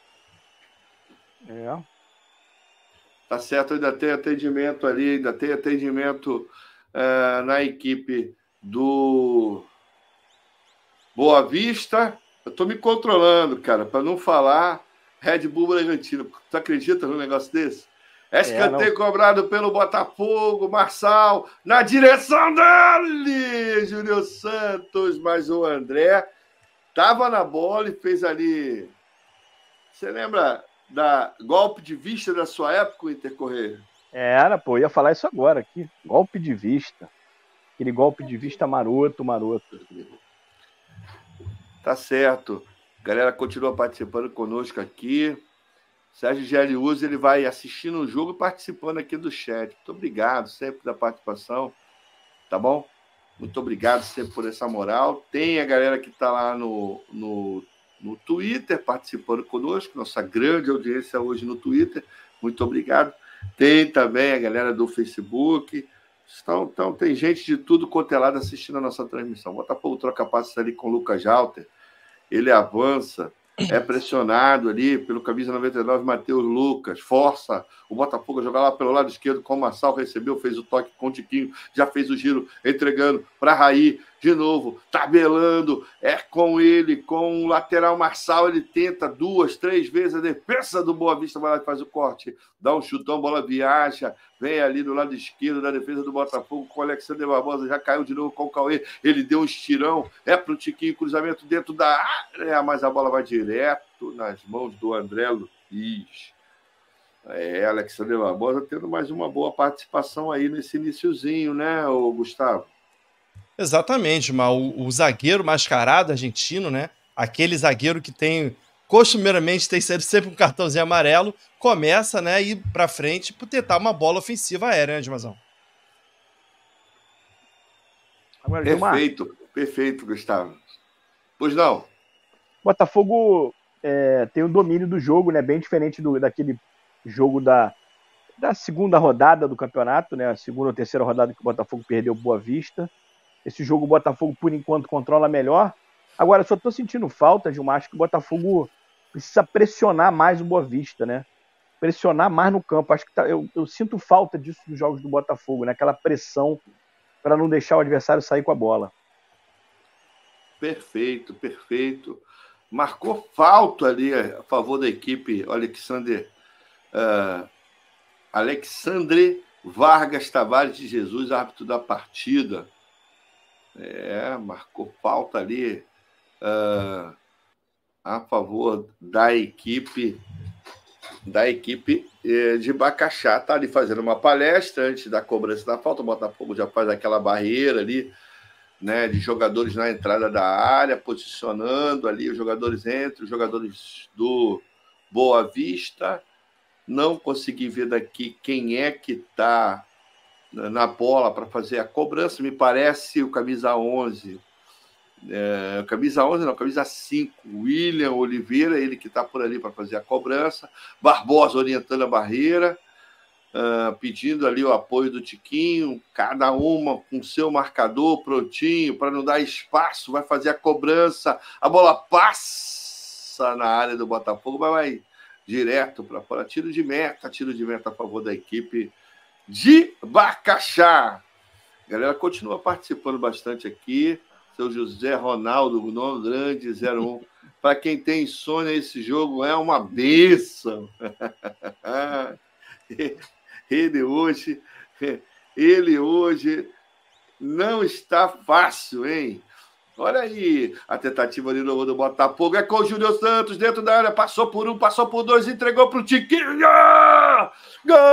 C: É.
B: Tá certo, ainda tem atendimento ali, ainda tem atendimento uh, na equipe do Boa Vista. Eu tô me controlando, cara, para não falar Red Bull Bragantino. Tu acredita num negócio desse? É escanteio é, cobrado pelo Botafogo, Marçal, na direção dele, Júlio Santos, mas o André tava na bola e fez ali. Você lembra da golpe de vista da sua época, o Inter Correia?
C: Era, pô, eu ia falar isso agora aqui. Golpe de vista. Aquele golpe de vista maroto, maroto.
B: Tá certo. A galera continua participando conosco aqui. Sérgio Geliuzzi, ele vai assistindo o jogo e participando aqui do chat. Muito obrigado sempre da participação. Tá bom? Muito obrigado sempre por essa moral. Tem a galera que tá lá no... no no Twitter, participando conosco, nossa grande audiência hoje no Twitter, muito obrigado. Tem também a galera do Facebook, então, então tem gente de tudo quanto é lado assistindo a nossa transmissão. Botafogo troca passos ali com o Lucas Jalter, ele avança, é pressionado ali pelo camisa noventa e nove, Matheus Lucas, força o Botafogo a jogar lá pelo lado esquerdo, com o Marçal recebeu, fez o toque com o Tiquinho, já fez o giro, entregando para Raí, de novo, tabelando, é com ele, com o lateral Marçal, ele tenta duas, três vezes, a defesa do Boa Vista vai lá e faz o corte, dá um chutão, bola viaja, vem ali do lado esquerdo da defesa do Botafogo, com o Alexandre Barbosa, já caiu de novo com o Cauê, ele deu um estirão, é pro Tiquinho, cruzamento dentro da área, mas a bola vai direto nas mãos do André Luiz. É, Alexandre Barbosa tendo mais uma boa participação aí nesse iniciozinho, né, ô Gustavo?
D: Exatamente, mas o, o zagueiro mascarado argentino, né? Aquele zagueiro que tem, costumeiramente, tem sempre um cartãozinho amarelo, começa, né, a ir pra frente por tentar uma bola ofensiva aérea, né, Dimazão?
B: Agora, perfeito, Gilmar. Perfeito, Gustavo. Pois não.
C: Botafogo é, tem o domínio do jogo, né? Bem diferente do, daquele jogo da, da segunda rodada do campeonato, né? A segunda ou terceira rodada que o Botafogo perdeu Boa Vista. Esse jogo o Botafogo, por enquanto, controla melhor. Agora, só estou sentindo falta, Gilmar, acho que o Botafogo precisa pressionar mais o Boa Vista, né? Pressionar mais no campo. Acho que tá, eu, eu sinto falta disso nos jogos do Botafogo, né? Aquela pressão para não deixar o adversário sair com a bola.
B: Perfeito, perfeito. Marcou falta ali a favor da equipe, o Alexander, uh, Alexandre Vargas Tavares de Jesus, árbitro da partida. É, marcou falta ali uh, a favor da equipe da equipe eh, de Bacaxá. Tá ali fazendo uma palestra antes da cobrança da falta. O Botafogo já faz aquela barreira ali, né, de jogadores na entrada da área, posicionando ali, os jogadores entram, os jogadores do Boa Vista. Não consegui ver daqui quem é que está na bola para fazer a cobrança. Me parece o camisa onze. É, camisa onze, não, camisa cinco. William Oliveira, ele que está por ali para fazer a cobrança. Barbosa orientando a barreira. Uh, pedindo ali o apoio do Tiquinho, cada uma com seu marcador prontinho, para não dar espaço, vai fazer a cobrança, a bola passa na área do Botafogo, mas vai direto para fora, tiro de meta, tiro de meta a favor da equipe de Bacaxá. A galera continua participando bastante aqui, seu José Ronaldo, o nome grande, zero um, para quem tem insônia, esse jogo é uma bênção. Ele hoje, ele hoje não está fácil, hein? Olha aí, a tentativa de novo do Botafogo é com o Júlio Santos dentro da área, passou por um, passou por dois, entregou para o Tiquinho. Gol!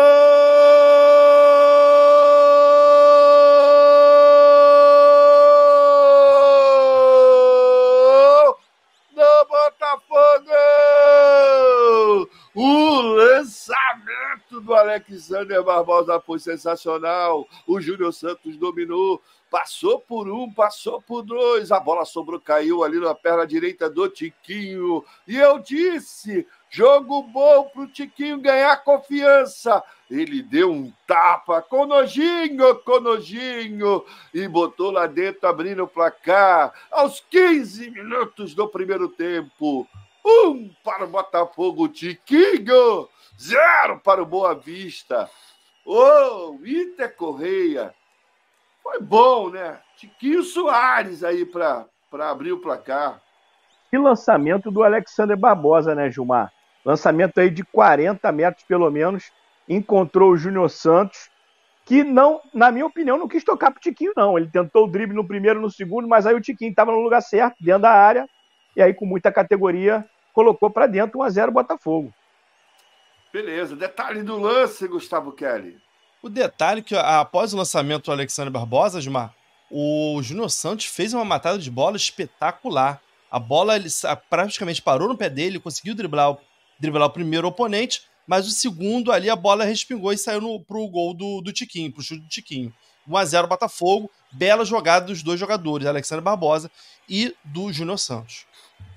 B: do Alexander Barbosa foi sensacional. O Júnior Santos dominou. Passou por um, passou por dois. A bola sobrou, caiu ali na perna direita do Tiquinho. E eu disse, jogo bom pro Tiquinho ganhar confiança. Ele deu um tapa com nojinho, com nojinho. E botou lá dentro, abrindo o placar. Aos quinze minutos do primeiro tempo. Um para o Botafogo, Tiquinho. Zero para o Boa Vista. Ô, oh, Inter Correia. Foi bom, né? Tiquinho Soares aí para abrir o placar.
C: Que lançamento do Alexander Barbosa, né, Gilmar? Lançamento aí de quarenta metros, pelo menos. Encontrou o Júnior Santos, que não, na minha opinião, não quis tocar pro Tiquinho, não. Ele tentou o drible no primeiro e no segundo, mas aí o Tiquinho estava no lugar certo, dentro da área, e aí, com muita categoria, colocou para dentro um a zero Botafogo.
B: Beleza. Detalhe do lance, Gustavo Kelly.
D: O detalhe que, após o lançamento do Alexander Barbosa, Gilmar, o Júnior Santos fez uma matada de bola espetacular. A bola ele, praticamente parou no pé dele, conseguiu driblar, driblar o primeiro oponente, mas o segundo ali a bola respingou e saiu no, pro gol do, do Tiquinho, pro chute do Tiquinho. um a zero Botafogo, bela jogada dos dois jogadores, Alexander Barbosa e do Júnior Santos.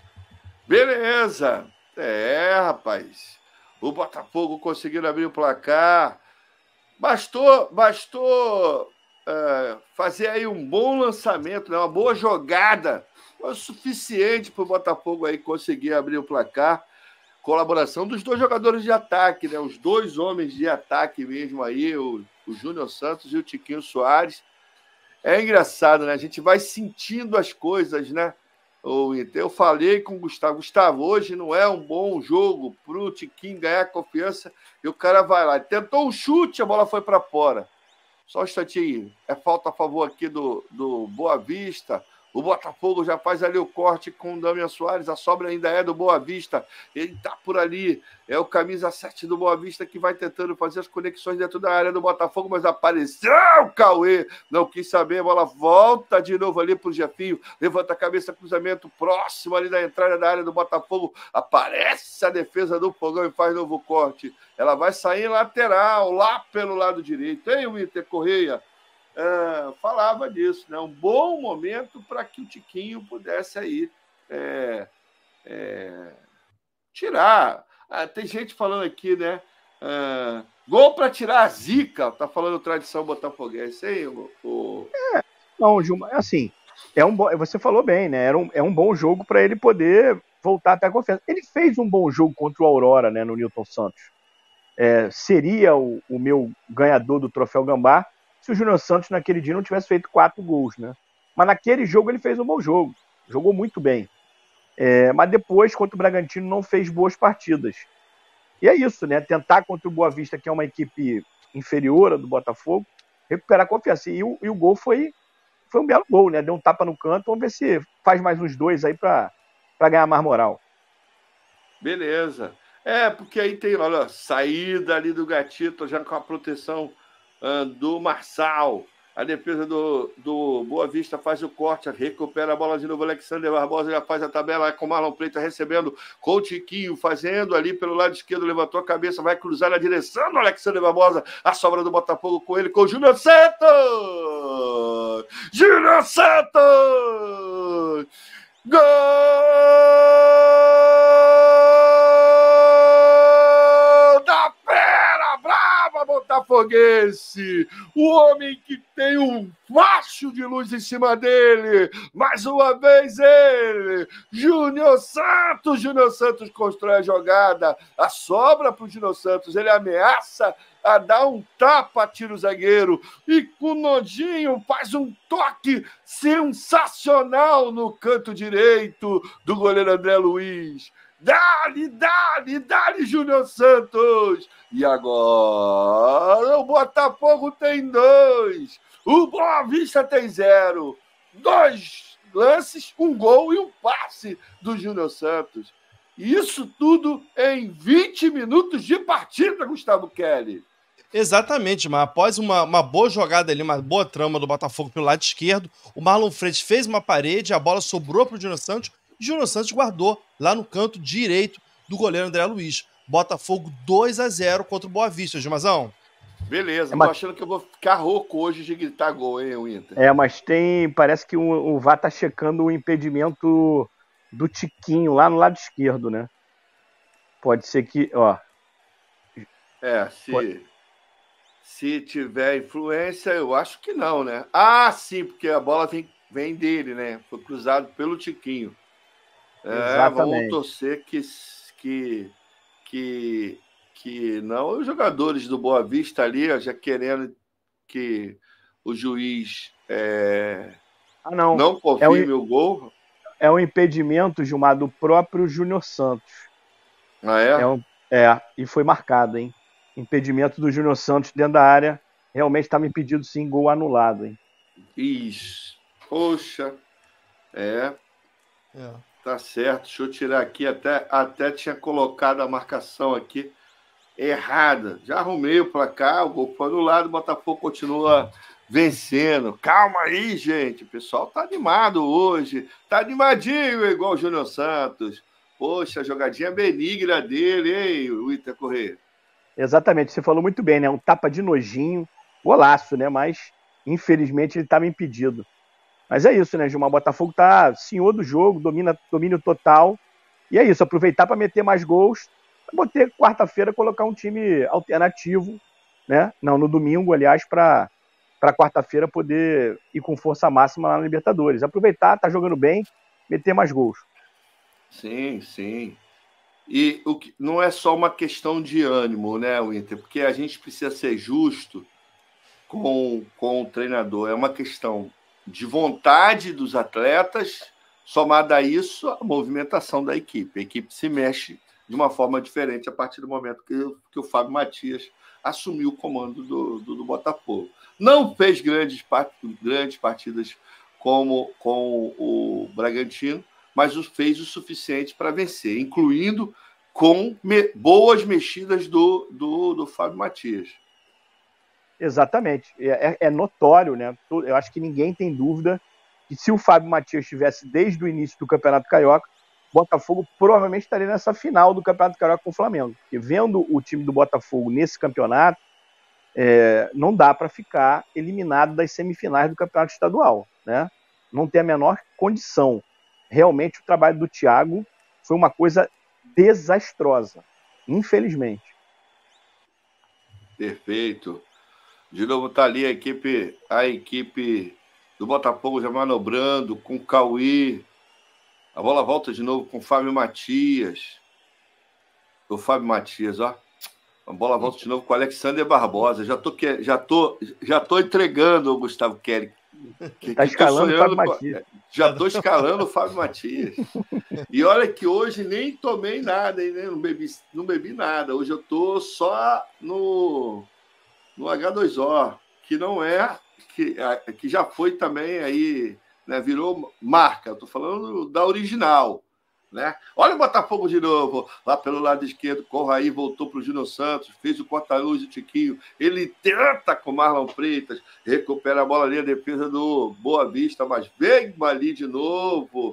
B: Beleza. É, rapaz. O Botafogo conseguiu abrir o placar. Bastou, bastou é, fazer aí um bom lançamento, né? Uma boa jogada. Foi o suficiente para o Botafogo aí conseguir abrir o placar. Colaboração dos dois jogadores de ataque, né? Os dois homens de ataque mesmo aí, o, o Júnior Santos e o Tiquinho Soares. É engraçado, né? A gente vai sentindo as coisas, né? Eu falei com o Gustavo. Gustavo, hoje não é um bom jogo para o Tiquinho ganhar confiança e o cara vai lá. Tentou um chute, a bola foi para fora. Só um instantinho. É falta a favor aqui do, do Boa Vista. O Botafogo já faz ali o corte com o Damian Soares. A sobra ainda é do Boa Vista. Ele tá por ali. É o camisa sete do Boa Vista que vai tentando fazer as conexões dentro da área do Botafogo, mas apareceu o Cauê. Não quis saber. A bola volta de novo ali pro Jefinho. Levanta a cabeça, cruzamento próximo ali da entrada da área do Botafogo. Aparece a defesa do Fogão e faz novo corte. Ela vai sair lateral, lá pelo lado direito. Hein, o Inter Correia? Uh, falava disso, né? Um bom momento para que o Tiquinho pudesse aí é, é, tirar. Ah, tem gente falando aqui, né? Uh, gol para tirar a zica, tá falando tradição botafoguense, hein? O, o...
C: É, não, Gilmar, assim, é um bom, você falou bem, né? Era um, é um bom jogo para ele poder voltar até a confiança. Ele fez um bom jogo contra o Aurora, né? No Newton Santos. É, seria o, o meu ganhador do Troféu Gambá se o Júnior Santos naquele dia não tivesse feito quatro gols, né? Mas naquele jogo ele fez um bom jogo, jogou muito bem. É, mas depois, contra o Bragantino, não fez boas partidas. E é isso, né? Tentar contra o Boa Vista, que é uma equipe inferior do Botafogo, recuperar a confiança. E o, e o gol foi, foi um belo gol, né? Deu um tapa no canto, vamos ver se faz mais uns dois aí para ganhar mais moral.
B: Beleza. É, porque aí tem, olha, saída ali do Gatito, já com a proteção do Marçal. A defesa do, do Boa Vista faz o corte, recupera a bola de novo. Alexander Barbosa já faz a tabela com o Marlon Preto recebendo com o Tiquinho, fazendo ali pelo lado esquerdo, levantou a cabeça, vai cruzar na direção do Alexander Barbosa. A sobra do Botafogo com ele, com o Júnior Santos! Júnior Santos! Gol da fera brava botafoguense! O homem que tem um facho de luz em cima dele. Mais uma vez ele, Júnior Santos. Júnior Santos constrói a jogada. A sobra para o Júnior Santos. Ele ameaça a dar um tapa, tira o zagueiro. E com nojinho faz um toque sensacional no canto direito do goleiro André Luiz. Dá-lhe, dá-lhe, dá-lhe, Júnior Santos. E agora o Botafogo tem dois. O Boa Vista tem zero. Dois lances, um gol e um passe do Júnior Santos. Isso tudo em vinte minutos de partida, Gustavo Kelly.
D: Exatamente, mas após uma, uma boa jogada ali, uma boa trama do Botafogo pelo lado esquerdo, o Marlon Freitas fez uma parede, a bola sobrou para o Júnior Santos, e o Júnior Santos guardou lá no canto direito do goleiro André Luiz. Botafogo dois a zero contra o Boa Vista, Gilmazão.
B: Beleza,
C: é,
B: tô achando que eu vou ficar rouco hoje de gritar gol, hein, o Inter?
C: É, mas tem, parece que o, o V A R tá checando o impedimento do Tiquinho lá no lado esquerdo, né? Pode ser que, ó.
B: É, se,
C: Pode...
B: se tiver influência, eu acho que não, né? Ah, sim, porque a bola vem, vem dele, né? Foi cruzado pelo Tiquinho. É,
C: Exatamente.
B: vamos torcer que, que, que, que não. Os jogadores do Boa Vista ali, ó, já querendo que o juiz é,
C: ah, não.
B: não confirme é o, o gol.
C: É um impedimento, Gilmar, do próprio Júnior Santos.
B: Ah, é?
C: É, um, é, e foi marcado, hein? Impedimento do Júnior Santos dentro da área. Realmente estava impedido, sim, gol anulado, hein?
B: Isso. Poxa. É. É. Tá certo. Deixa eu tirar aqui. Até, até tinha colocado a marcação aqui errada. Já arrumei o placar. O gol foi anulado. O Botafogo continua vencendo. Calma aí, gente. O pessoal tá animado hoje. Tá animadinho, igual o Júnior Santos. Poxa, a jogadinha benigna dele, hein, o Inter Corrêa?
C: Exatamente, você falou muito bem, né? Um tapa de nojinho, golaço, né? Mas, infelizmente, ele estava impedido. Mas é isso, né, Gilmar? Botafogo tá senhor do jogo, domina, domínio total. E é isso, aproveitar para meter mais gols. Vou ter quarta-feira colocar um time alternativo, né? Não, no domingo, aliás, para para quarta-feira poder ir com força máxima lá na Libertadores. Aproveitar, tá jogando bem, meter mais gols.
B: Sim, sim. E o que, não é só uma questão de ânimo, né, Winter? Porque a gente precisa ser justo com, com o treinador. É uma questão de vontade dos atletas, somada a isso, a movimentação da equipe. A equipe se mexe de uma forma diferente a partir do momento que, que o Fábio Matias assumiu o comando do, do, do Botafogo. Não fez grandes, grandes partidas como com o Bragantino, mas fez o suficiente para vencer, incluindo com me, boas mexidas do, do, do Fábio Matias.
C: Exatamente. É, é notório, né? Eu acho que ninguém tem dúvida que se o Fábio Matias estivesse desde o início do Campeonato Carioca, Botafogo provavelmente estaria nessa final do Campeonato Carioca com o Flamengo. Porque vendo o time do Botafogo nesse campeonato, é, não dá para ficar eliminado das semifinais do Campeonato Estadual, né? Não tem a menor condição. Realmente o trabalho do Thiago foi uma coisa desastrosa, infelizmente.
B: Perfeito. De novo está ali a equipe, a equipe do Botafogo já manobrando com o Cauí. A bola volta de novo com o Fábio Matias. O Fábio Matias, ó. A bola volta de novo com o Alexander Barbosa. Já tô, já tô, já tô entregando o Gustavo Kelly.
C: Que, tá escalando o Fábio Matias.
B: Já tô escalando o Fábio Matias. E olha que hoje nem tomei nada, hein, né? Não bebi, não bebi nada. Hoje eu tô só no, no H dois O, que não é, que, que já foi também aí, né? Virou marca. Eu tô falando da original. Né? Olha o Botafogo de novo, lá pelo lado esquerdo, Corraí voltou para o Júnior Santos, fez o corta-luz do Tiquinho, ele tenta com o Marlon Freitas, recupera a bola ali, a defesa do Boa Vista, mas vem ali de novo,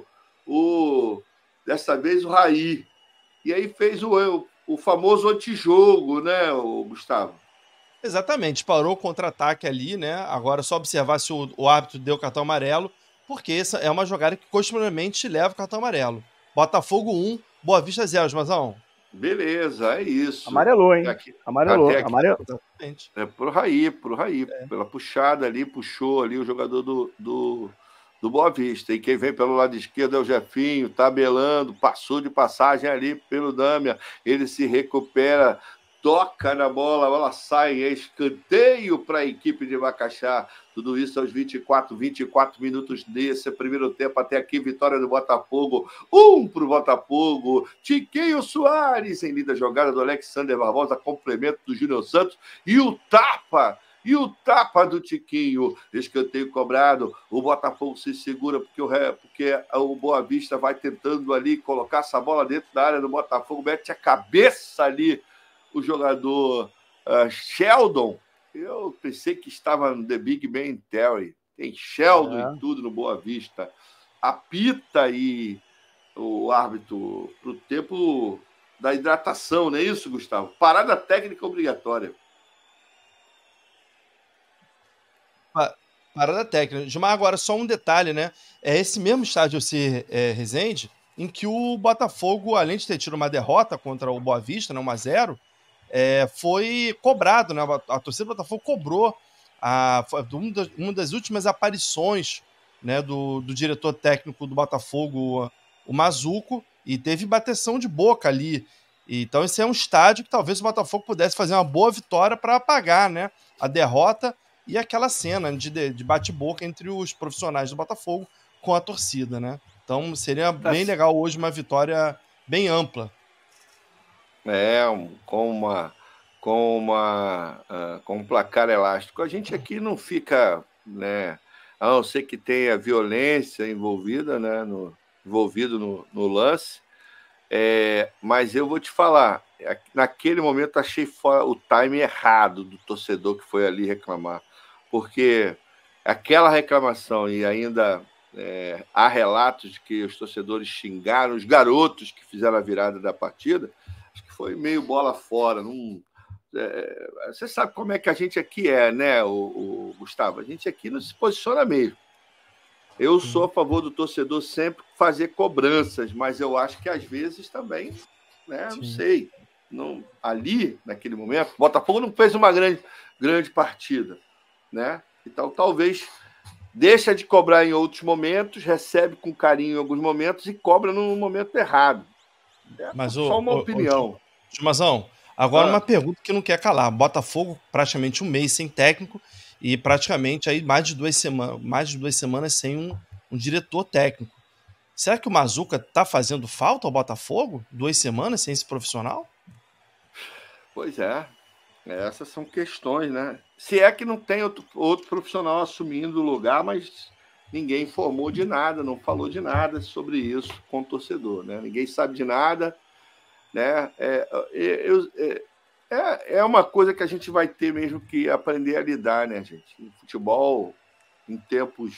B: o, dessa vez o Raí, e aí fez o, o famoso antijogo, né, o Gustavo?
D: Exatamente, parou o contra-ataque ali, né? Agora é só observar se o, o árbitro deu cartão amarelo, porque essa é uma jogada que costumeiramente leva o cartão amarelo. Botafogo um, Boa Vista zero, Mazão.
B: Beleza, é isso.
C: Amarelou, hein?
B: Aqui,
C: Amarelou.
B: aqui,
C: Amarelou.
B: É pro Raí, pro Raí. É. Pela puxada ali, puxou ali o jogador do, do, do Boa Vista. E quem vem pelo lado esquerdo é o Jefinho, tabelando, passou de passagem ali pelo Dâmia. Ele se recupera, toca na bola, a bola sai, é escanteio para a equipe de Macaxá. Tudo isso aos vinte e quatro, vinte e quatro minutos desse primeiro tempo até aqui, vitória do Botafogo. Um para o Botafogo. Tiquinho Soares em linda jogada do Alexander Barbosa, complemento do Júnior Santos. E o tapa, e o tapa do Tiquinho. Escanteio cobrado. O Botafogo se segura porque o, porque o Boa Vista vai tentando ali colocar essa bola dentro da área do Botafogo. Mete a cabeça ali o jogador uh, Sheldon. Eu pensei que estava no The Big Bang Theory. Tem Sheldon é. e tudo no Boa Vista. Apita aí o árbitro para o tempo da hidratação, não é isso, Gustavo? Parada técnica obrigatória.
D: Parada técnica. Gilmar, agora só um detalhe, né? É esse mesmo estádio Alcir é, Rezende, em que o Botafogo, além de ter tido uma derrota contra o Boa Vista, né, um a zero, é, foi cobrado, né? A torcida do Botafogo cobrou a, uma, das, uma das últimas aparições, né, do, do diretor técnico do Botafogo, o Mazuco, e teve bateção de boca ali. Então esse é um estádio que talvez o Botafogo pudesse fazer uma boa vitória para apagar, né, a derrota e aquela cena de, de bate-boca entre os profissionais do Botafogo com a torcida, né? Então seria bem legal hoje uma vitória bem ampla.
B: É, com uma com uma uh, com um placar elástico. A gente aqui não fica, né, a não ser que tenha violência envolvida, né, no, envolvido no, no lance. É, mas eu vou te falar, naquele momento achei fora, o time errado do torcedor que foi ali reclamar, porque aquela reclamação, e ainda é, há relatos de que os torcedores xingaram os garotos que fizeram a virada da partida, acho que foi meio bola fora. Não, é, você sabe como é que a gente aqui é, né, o, o Gustavo? A gente aqui não se posiciona mesmo. Eu sou a favor do torcedor sempre fazer cobranças, mas eu acho que às vezes também, né, não sei. Não, ali, naquele momento, o Botafogo não fez uma grande, grande partida, né? Então, talvez deixa de cobrar em outros momentos, recebe com carinho em alguns momentos e cobra no momento errado. É
D: mas
B: só
D: o,
B: uma
D: o,
B: opinião.
D: Chumazão, agora
B: Ah.
D: uma pergunta que não quer calar. Botafogo praticamente um mês sem técnico e praticamente aí mais de duas semanas, mais de duas semanas sem um, um diretor técnico. Será que o Mazuca tá fazendo falta ao Botafogo? Duas semanas sem esse profissional?
B: Pois é. Essas são questões, né? Se é que não tem outro, outro profissional assumindo o lugar, mas ninguém informou de nada, não falou de nada sobre isso com o torcedor, né? Ninguém sabe de nada, né? É, é, é, é uma coisa que a gente vai ter mesmo que aprender a lidar, né, gente? O futebol, em tempos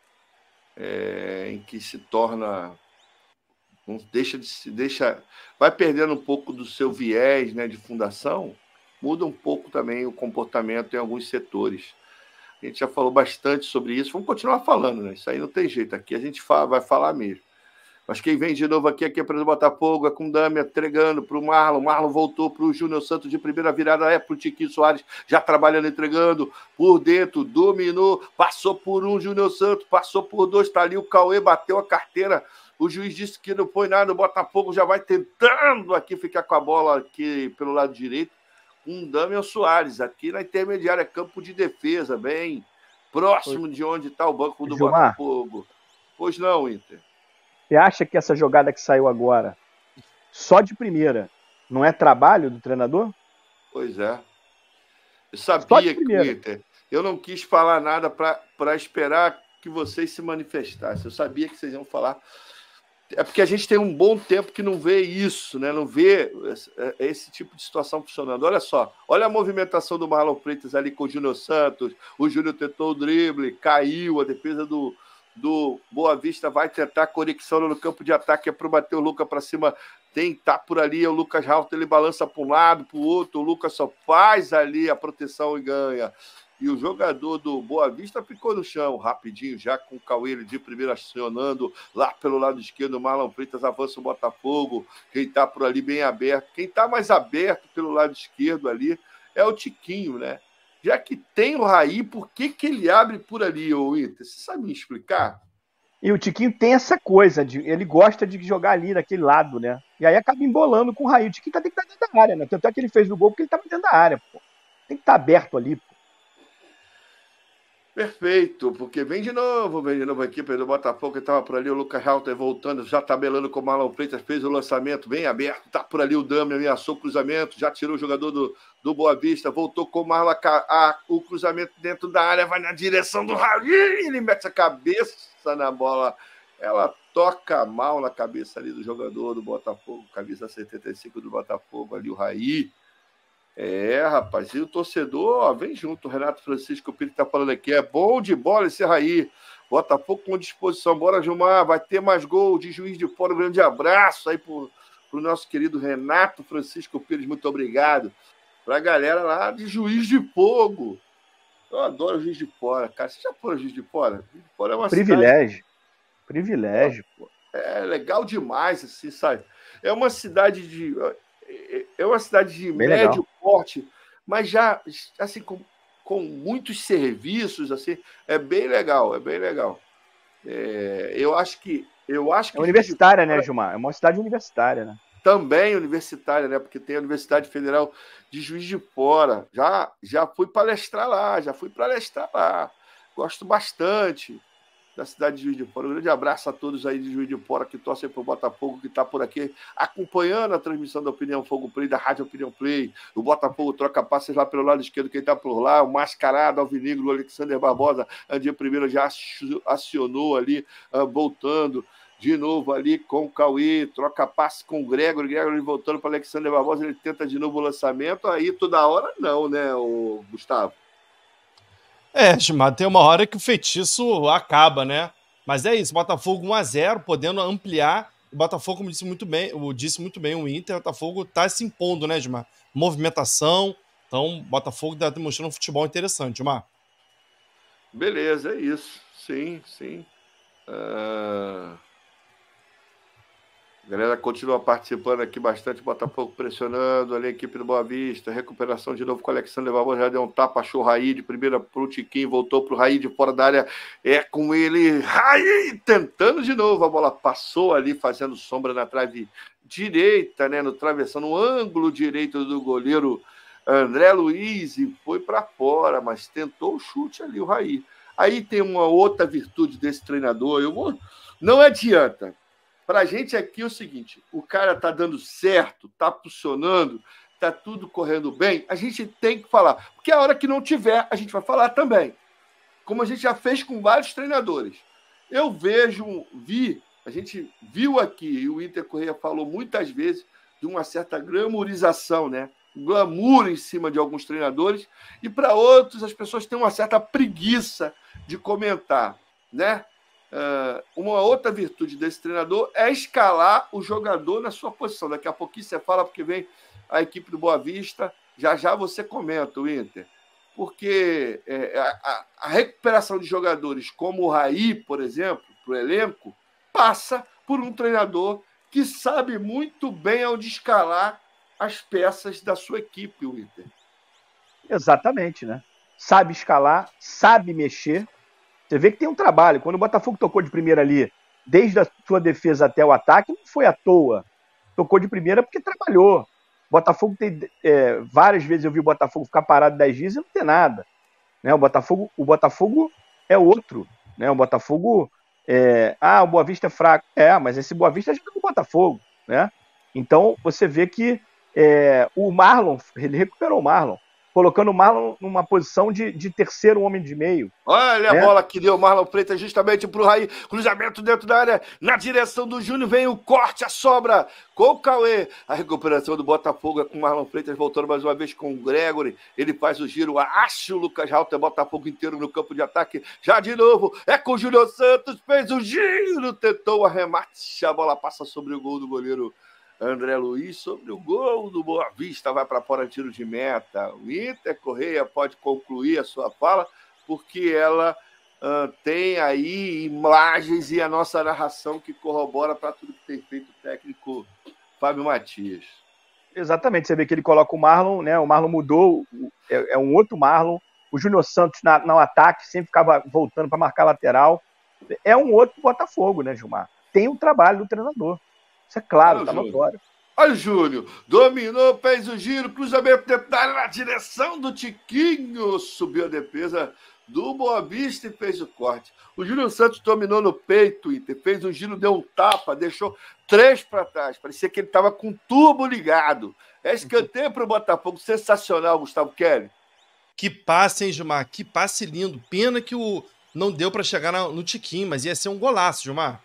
B: é, em que se torna... Não deixa de se deixa, vai perdendo um pouco do seu viés, né, de fundação, muda um pouco também o comportamento em alguns setores. A gente já falou bastante sobre isso, vamos continuar falando, né? Isso aí não tem jeito, aqui a gente fala, vai falar mesmo. Mas quem vem de novo aqui, aqui é para o Botafogo, é com o Dami entregando para o Marlon, Marlon voltou para o Júnior Santos de primeira virada, é para o Tiquinho Soares, já trabalhando, entregando, por dentro, dominou, passou por um Júnior Santos, passou por dois, está ali o Cauê, bateu a carteira, o juiz disse que não foi nada, o Botafogo já vai tentando aqui ficar com a bola aqui pelo lado direito, com o Damian Soares, aqui na intermediária, campo de defesa, bem próximo de onde está o banco do
C: Gilmar,
B: Botafogo. Pois não, Inter.
C: Você acha que essa jogada que saiu agora, só de primeira, não é trabalho do treinador?
B: Pois é. Eu sabia que o Inter... Eu não quis falar nada para esperar que vocês se manifestassem. Eu sabia que vocês iam falar... É porque a gente tem um bom tempo que não vê isso, né? Não vê esse, esse tipo de situação funcionando. Olha só, olha a movimentação do Marlon Freitas ali com o Júnior Santos. O Júnior tentou o drible, caiu, a defesa do, do Boa Vista vai tentar conexão no campo de ataque, é para bater o Lucas para cima. Tem, tá por ali, o Lucas Ralto, ele balança para um lado, para o outro, o Lucas só faz ali a proteção e ganha. E o jogador do Boa Vista ficou no chão, rapidinho, já com o Cauê de primeiro acionando, lá pelo lado esquerdo, o Marlon Freitas avança o Botafogo, quem está por ali bem aberto, quem está mais aberto pelo lado esquerdo ali é o Tiquinho, né? Já que tem o Raí, por que, que ele abre por ali, ô Inter? Você sabe me explicar?
C: E o Tiquinho tem essa coisa, de, ele gosta de jogar ali, daquele lado, né? E aí acaba embolando com o Raí. O Tiquinho tá, tem que estar dentro da área, né? Tanto é que ele fez o gol porque ele estava dentro da área, pô. Tem que estar aberto ali, pô.
B: Perfeito, porque vem de novo, vem de novo a equipe do Botafogo, que estava por ali, o Lucas Halter voltando, já tabelando com o Marlon Freitas, fez o lançamento bem aberto, tá por ali o Dami, ameaçou o cruzamento, já tirou o jogador do, do Boa Vista, voltou com o Marlon, a, a, o cruzamento dentro da área, vai na direção do Raí, ele mete a cabeça na bola, ela toca mal na cabeça ali do jogador do Botafogo, camisa setenta e cinco do Botafogo, ali o Raí. É, rapaz, e o torcedor, ó, vem junto, o Renato Francisco, o Pedro tá falando aqui, é bom de bola esse Raí, Botafogo com disposição, bora Gilmar, vai ter mais gol de Juiz de Fora, um grande abraço aí pro, para o nosso querido Renato Francisco Pires, muito obrigado. Para a galera lá de Juiz de Fogo. Eu adoro Juiz de Fora, cara. Você já foi Juiz de Fora? Juiz de Fora é uma
C: Privilégio.
B: cidade...
C: Privilégio.
B: É legal demais, assim, sabe? É uma cidade de... É uma cidade de
C: Bem
B: médio
C: legal.
B: porte, mas já, assim, com, com muitos serviços, assim, é bem legal, é bem legal. É, eu acho que... Eu acho que
C: é universitária,
B: Fora...
C: né, Gilmar? É uma cidade universitária, né?
B: Também universitária, né? Porque tem a Universidade Federal de Juiz de Fora. Já, já fui palestrar lá, já fui palestrar lá. Gosto bastante da cidade de Juiz de Fora. Um grande abraço a todos aí de Juiz de Fora que torcem para o Botafogo, que está por aqui acompanhando a transmissão da Opinião Fogo Play, da Rádio Opinião Play. O Botafogo troca passes lá pelo lado esquerdo, quem está por lá, o mascarado alvinegro, o Alexander Barbosa, Andinha Primeiro já acionou ali, uh, voltando. De novo ali com o Cauê, troca passe com o Gregory, Gregory voltando para o Alexander Barbosa, ele tenta de novo o lançamento, aí toda hora não, né, o Gustavo?
D: É, Gilmar, tem uma hora que o feitiço acaba, né? Mas é isso, Botafogo um a zero, podendo ampliar, o Botafogo, como disse muito bem, o disse muito bem o Inter, o Botafogo está se impondo, né, Gilmar? Movimentação, então o Botafogo está demonstrando um futebol interessante, Gilmar.
B: Beleza, é isso, sim, sim. Uh... A galera continua participando aqui bastante, Botafogo pressionando ali a equipe do Boa Vista, recuperação de novo com o Alexander Barbosa, já deu um tapa, achou o Raí de primeira pro Tiquinho, voltou pro Raí de fora da área, é com ele, Raí tentando de novo, a bola passou ali, fazendo sombra na trave direita, né, no travessão, no ângulo direito do goleiro André Luiz, e foi para fora, mas tentou o chute ali, o Raí. Aí tem uma outra virtude desse treinador, eu vou... não adianta. Para a gente aqui é o seguinte, o cara tá dando certo, tá funcionando, tá tudo correndo bem, a gente tem que falar. Porque a hora que não tiver, a gente vai falar também. Como a gente já fez com vários treinadores. Eu vejo, vi, a gente viu aqui, e o Inter Correia falou muitas vezes, de uma certa glamourização, né? Glamour em cima de alguns treinadores, e para outros as pessoas têm uma certa preguiça de comentar, né? Uh, uma outra virtude desse treinador é escalar o jogador na sua posição. Daqui a pouquinho você fala, porque vem a equipe do Boa Vista, já já você comenta o Inter. Porque é, a, a recuperação de jogadores como o Raí, por exemplo, para o elenco, passa por um treinador que sabe muito bem onde escalar as peças da sua equipe, o Inter.
C: Exatamente, né? Sabe escalar, sabe mexer. Você vê que tem um trabalho. Quando o Botafogo tocou de primeira ali, desde a sua defesa até o ataque, não foi à toa. Tocou de primeira porque trabalhou. O Botafogo tem... É, várias vezes eu vi o Botafogo ficar parado dez dias e não ter nada. Né? O, Botafogo, o Botafogo é outro. Né? O Botafogo... É, ah, o Boa Vista é fraco. É, mas esse Boa Vista é do Botafogo. Né? Então, você vê que é, o Marlon, ele recuperou o Marlon, colocando o Marlon numa posição de, de terceiro homem de meio.
B: Olha a é. bola que deu o Marlon Freitas justamente para o Raí. Cruzamento dentro da área, na direção do Júnior, vem o corte, a sobra com o Cauê. A recuperação do Botafogo é com o Marlon Freitas, voltando mais uma vez com o Gregory. Ele faz o giro, acha o Lucas Rauter, Botafogo inteiro no campo de ataque. Já de novo, é com o Júnior Santos, fez o giro, tentou o arremate. A bola passa sobre o gol do goleiro André Luiz, sobre o gol do Boa Vista, vai para fora, tiro de meta. O Inter Correia pode concluir a sua fala, porque ela uh, tem aí imagens e a nossa narração que corrobora para tudo que tem feito o técnico Fábio Matias.
C: Exatamente, você vê que ele coloca o Marlon, né? O Marlon mudou, é, é um outro Marlon. O Júnior Santos na, no ataque sempre ficava voltando para marcar lateral. É um outro Botafogo, né, Gilmar? Tem o trabalho do treinador. Isso é claro, está notório.
B: Olha o Júnior, dominou, fez o giro, cruzamento dentro da área na direção do Tiquinho, subiu a defesa do Boa Vista e fez o corte. O Júnior Santos dominou no peito, Inter, fez um giro, deu um tapa, deixou três para trás, parecia que ele estava com o turbo ligado. É escanteio para o Botafogo, sensacional, Gustavo Kelly.
D: Que passe, hein, Gilmar, que passe lindo. Pena que o não deu para chegar no Tiquinho, mas ia ser um golaço, Gilmar.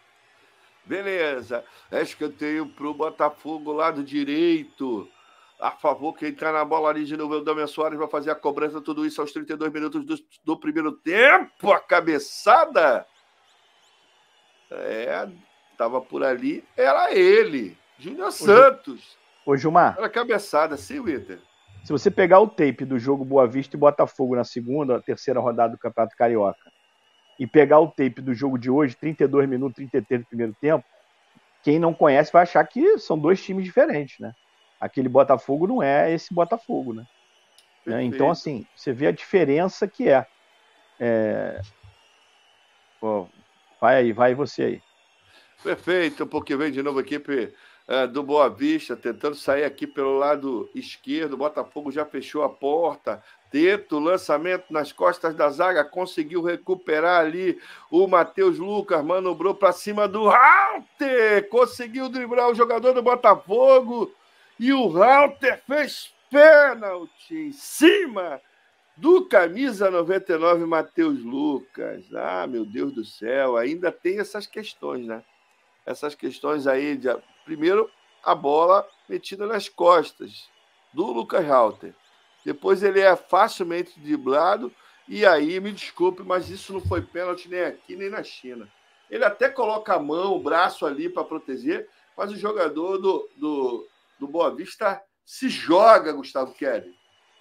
B: Beleza, é escanteio para o Botafogo, lado direito. A favor, quem está na bola ali de novo, o Damian Soares vai fazer a cobrança, tudo isso aos trinta e dois minutos do, do primeiro tempo. A cabeçada, é, estava por ali, era ele. Júnior Santos.
C: Ô, Gilmar.
B: Era cabeçada, sim, Winter.
C: Se você pegar o tape do jogo Boa Vista e Botafogo na segunda, terceira rodada do Campeonato Carioca, e pegar o tape do jogo de hoje, trinta e dois minutos, trinta e três do primeiro tempo, quem não conhece vai achar que são dois times diferentes, né? Aquele Botafogo não é esse Botafogo, né? né? Então, assim, você vê a diferença que é. é... Pô, vai aí, vai você aí.
B: Perfeito, porque vem de novo a equipe é, do Boa Vista, tentando sair aqui pelo lado esquerdo. O Botafogo já fechou a porta. Teto, lançamento nas costas da zaga, conseguiu recuperar ali o Matheus Lucas, manobrou para cima do Halter, conseguiu driblar o jogador do Botafogo e o Halter fez pênalti em cima do camisa noventa e nove, Matheus Lucas. Ah, meu Deus do céu, ainda tem essas questões, né? Essas questões aí, de, primeiro, a bola metida nas costas do Lucas Halter. Depois ele é facilmente driblado, e aí, me desculpe, mas isso não foi pênalti nem aqui, nem na China. Ele até coloca a mão, o braço ali para proteger, mas o jogador do, do, do Boa Vista se joga, Gustavo Kelly.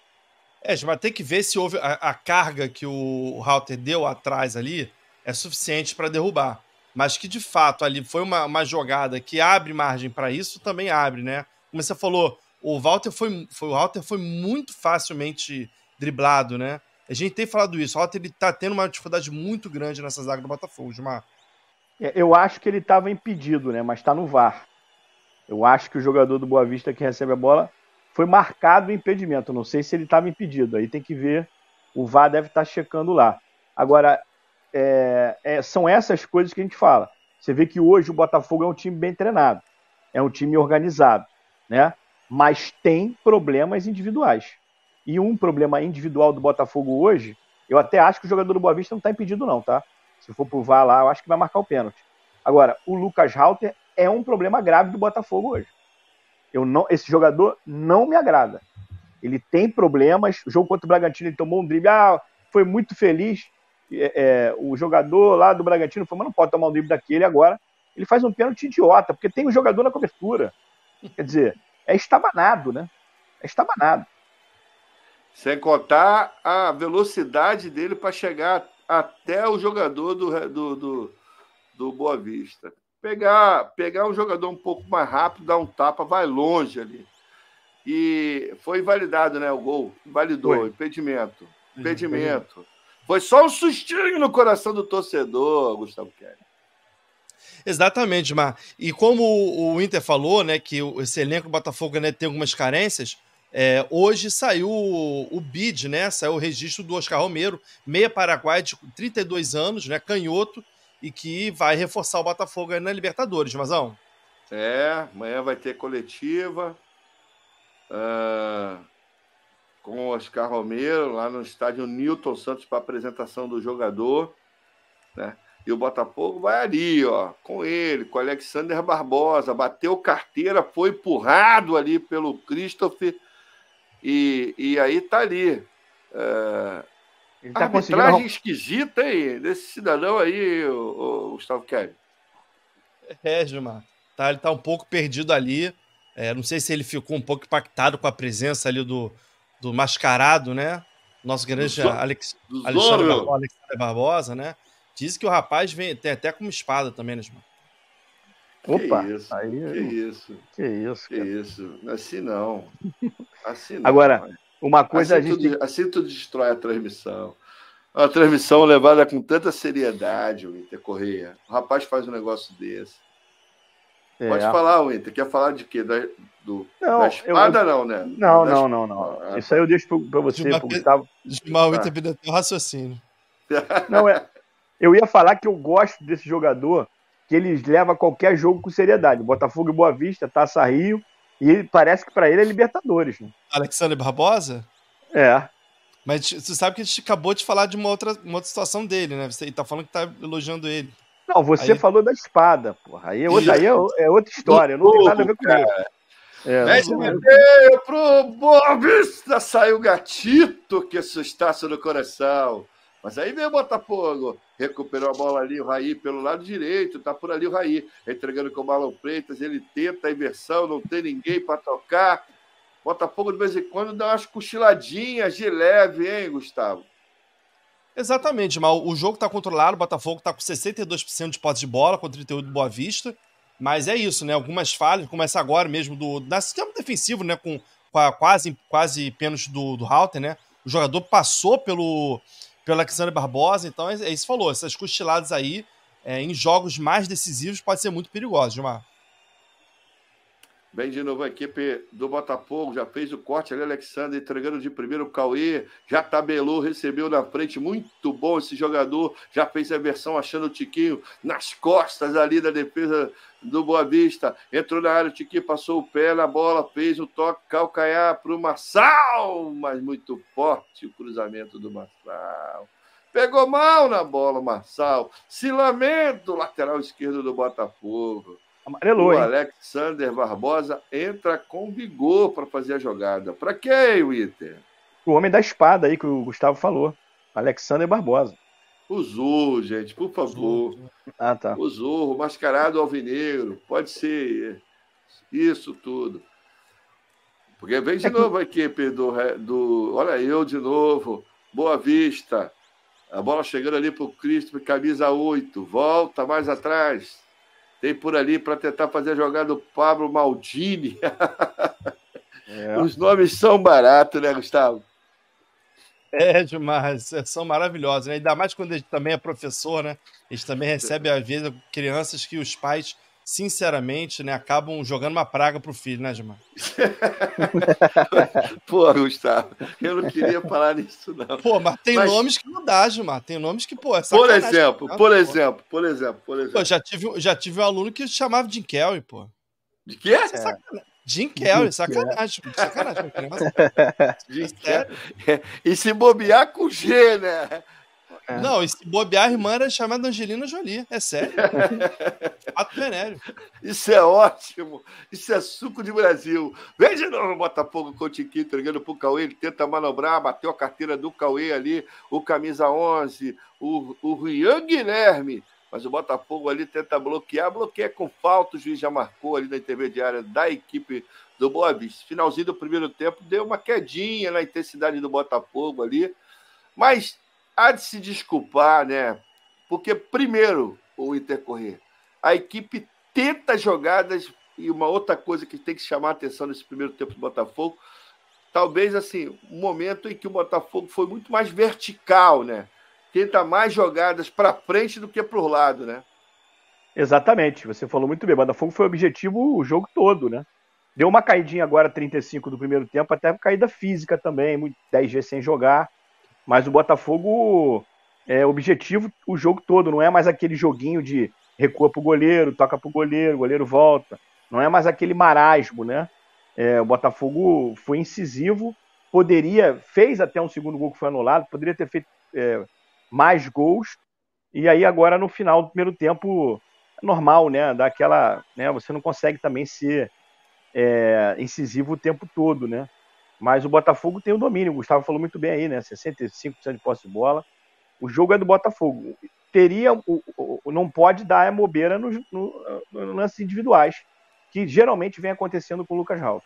D: É, mas tem que ver se houve a, a carga que o Halter deu atrás ali é suficiente para derrubar. Mas que, de fato, ali foi uma, uma jogada que abre margem para isso, também abre, né? Como você falou, o Walter foi, foi, o Halter foi muito facilmente driblado, né? A gente tem falado isso. O Halter ele tá tendo uma dificuldade muito grande nessa zaga do Botafogo, Gilmar.
C: É, eu acho que ele estava impedido, né? Mas está no V A R. Eu acho que o jogador do Boa Vista que recebe a bola foi marcado o impedimento. Eu não sei se ele estava impedido. Aí tem que ver. O V A R deve estar checando lá. Agora, é, é, são essas coisas que a gente fala. Você vê que hoje o Botafogo é um time bem treinado. É um time organizado, né? Mas tem problemas individuais. E um problema individual do Botafogo hoje, eu até acho que o jogador do Boa Vista não está impedido não, tá? Se for pro V A R lá, eu acho que vai marcar o pênalti. Agora, o Lucas Halter é um problema grave do Botafogo hoje. Eu não, esse jogador não me agrada. Ele tem problemas. O jogo contra o Bragantino, ele tomou um drible. Ah, foi muito feliz. É, é, o jogador lá do Bragantino falou, mas não pode tomar um drible daquele agora. Ele faz um pênalti idiota, porque tem um jogador na cobertura. Quer dizer, é estabanado, né? É estabanado.
B: Sem contar a velocidade dele para chegar até o jogador do, do, do, do Boa Vista. Pegar, pegar um jogador um pouco mais rápido, dar um tapa, vai longe ali. E foi invalidado, né? O gol. Invalidou, foi. impedimento. Impedimento. Foi só um sustinho no coração do torcedor, Gustavo Kelly.
D: Exatamente, Mar. E como o Inter falou, né, que esse elenco do Botafogo, né, tem algumas carências, é, hoje saiu o, o B I D, né? Saiu o registro do Oscar Romero, meia paraguaia de trinta e dois anos, né? Canhoto, e que vai reforçar o Botafogo aí na Libertadores, Mazão.
B: É, amanhã vai ter coletiva uh, com o Oscar Romero lá no estádio Newton Santos para apresentação do jogador, né? E o Botafogo vai ali, ó, com ele, com o Alexander Barbosa, bateu carteira, foi empurrado ali pelo Christopher e, e aí tá ali. Uh, Ele tá arbitragem conseguindo... esquisita, hein, desse cidadão aí, o, o Gustavo Kelly.
D: É, Gilmar. Tá, ele tá um pouco perdido ali. É, não sei se ele ficou um pouco impactado com a presença ali do, do mascarado, né? Nosso grande do Alex, do Alexandre, Barbosa, Alexandre Barbosa, né? Diz que o rapaz vem, tem até como espada também, né, Gilmar?
C: Opa!
B: Que isso,
C: aí,
B: que isso.
C: Que isso,
B: cara. Que isso. Assim não. Assim não.
C: Agora...
B: Pai.
C: Uma coisa
B: assim,
C: a gente...
B: tudo, assim tudo destrói a transmissão. Uma transmissão levada com tanta seriedade, o Inter Correia. O rapaz faz um negócio desse. É. Pode falar, o Inter. Quer falar de quê? Da, do,
C: não,
B: da espada,
C: eu...
B: não, né?
C: Não,
B: da
C: não, não, não. Ah, Isso aí eu deixo para você,
D: Gilmar,
C: pro Gustavo.
D: Gilmar, o Inter perdeu até o raciocínio.
C: Não, é... Eu ia falar que eu gosto desse jogador, que ele leva qualquer jogo com seriedade. Botafogo e Boa Vista, Taça Rio... E parece que para ele é Libertadores, né?
D: Alexandre Barbosa?
C: É.
D: Mas você sabe que a gente acabou de falar de uma outra, uma outra situação dele, né? Você tá falando que tá elogiando ele.
C: Não, você
D: aí...
C: falou da espada, porra. Aí, é outra, aí é, é outra história, não tem nada a ver com isso.
B: É, Mas meio pro Boa Vista saiu o gatito que assustasse no coração. Mas aí veio o Botafogo, recuperou a bola ali, o Raí pelo lado direito, tá por ali o Raí, entregando com o Marlon Freitas, ele tenta a inversão, não tem ninguém para tocar. Botafogo, de vez em quando, dá umas cochiladinhas de leve, hein, Gustavo?
D: Exatamente, mas o jogo tá controlado, o Botafogo tá com sessenta e dois por cento de posse de bola, com trinta e oito por cento do Boa Vista, mas é isso, né? Algumas falhas, começa agora mesmo do, do sistema defensivo, né? Com, com a quase, quase pênalti do, do Halter, né? O jogador passou pelo, pelo Alexandre Barbosa, então é, é isso que falou, essas cochiladas aí, é, em jogos mais decisivos, pode ser muito perigoso, Gilmar.
B: Vem de novo a equipe do Botafogo, já fez o corte ali, Alexandre, entregando de primeiro o Cauê, já tabelou, recebeu na frente, muito bom esse jogador, já fez a versão achando o Tiquinho nas costas ali da defesa do Boa Vista, entrou na área, o Tiquinho passou o pé na bola, fez o toque calcanhar para o Marçal, mas muito forte o cruzamento do Marçal. Pegou mal na bola o Marçal, se lamenta o lateral esquerdo do Botafogo.
C: Amarelou,
B: o
C: hein?
B: Alexander Barbosa entra com vigor para fazer a jogada. Para quem, Witter?
C: O homem da espada aí que o Gustavo falou. Alexander Barbosa.
B: O Zorro, gente, por favor.
C: Ah, tá.
B: O Zorro, mascarado alvinegro. Pode ser isso tudo. Porque vem de é novo a equipe do, do... Olha eu de novo. Boa Vista. A bola chegando ali para o Cristo, camisa oito. Volta mais atrás. Tem por ali para tentar fazer a jogada do Pablo Maldini. É. Os nomes são baratos, né, Gustavo?
D: É, demais. São maravilhosos, né? Ainda mais quando ele também é professor, né? Eles também recebem, às vezes, crianças que os pais, sinceramente, né, acabam jogando uma praga pro filho, né, Gilmar?
B: Pô, Gustavo, eu não queria falar nisso, não.
D: Pô, mas tem mas... nomes que não dá, Gilmar. Tem nomes que, pô, é
B: por exemplo, por exemplo, por exemplo, por exemplo.
D: Pô, já tive, já tive um aluno que chamava de Jim Kelly, pô.
B: De quê? É.
D: Sacanagem. Jim Kelly, sacanagem. Sacanagem.
B: Jim Kelly. E se bobear com G, né?
D: É. Não, e se bobear, a irmã era chamada Angelina Jolie. É sério. Fato venéreo.
B: Isso é ótimo. Isso é suco de Brasil. Vem de novo o Botafogo com o Tiquinho entregando pro Cauê. Ele tenta manobrar, bateu a carteira do Cauê ali. O camisa onze, o, o Rian Guilherme. Mas o Botafogo ali tenta bloquear. Bloqueia com falta. O juiz já marcou ali na intermediária da equipe do Boa Vista. Finalzinho do primeiro tempo deu uma quedinha na intensidade do Botafogo ali. Mas há de se desculpar, né? Porque, primeiro, o intercorrer, a equipe tenta jogadas, e uma outra coisa que tem que chamar a atenção nesse primeiro tempo do Botafogo, talvez, assim, um momento em que o Botafogo foi muito mais vertical, né? Tenta mais jogadas para frente do que para o lado, né?
C: Exatamente, você falou muito bem. O Botafogo foi objetivo o jogo todo, né? Deu uma caidinha agora, trinta e cinco do primeiro tempo, até caída física também, dez dias sem jogar. Mas o Botafogo é objetivo o jogo todo, não é mais aquele joguinho de recua pro goleiro, toca pro goleiro, o goleiro volta. Não é mais aquele marasmo, né? É, o Botafogo foi incisivo, poderia, fez até um segundo gol que foi anulado, poderia ter feito é, mais gols, e aí agora no final do primeiro tempo, é normal, né? Daquela, né? Você não consegue também ser é, incisivo o tempo todo, né? Mas o Botafogo tem o domínio, o Gustavo falou muito bem aí, né? sessenta e cinco por cento de posse de bola. O jogo é do Botafogo. Teria, o, o, não pode dar a bobeira nos no, no lances individuais, que geralmente vem acontecendo com o Lucas Ralf.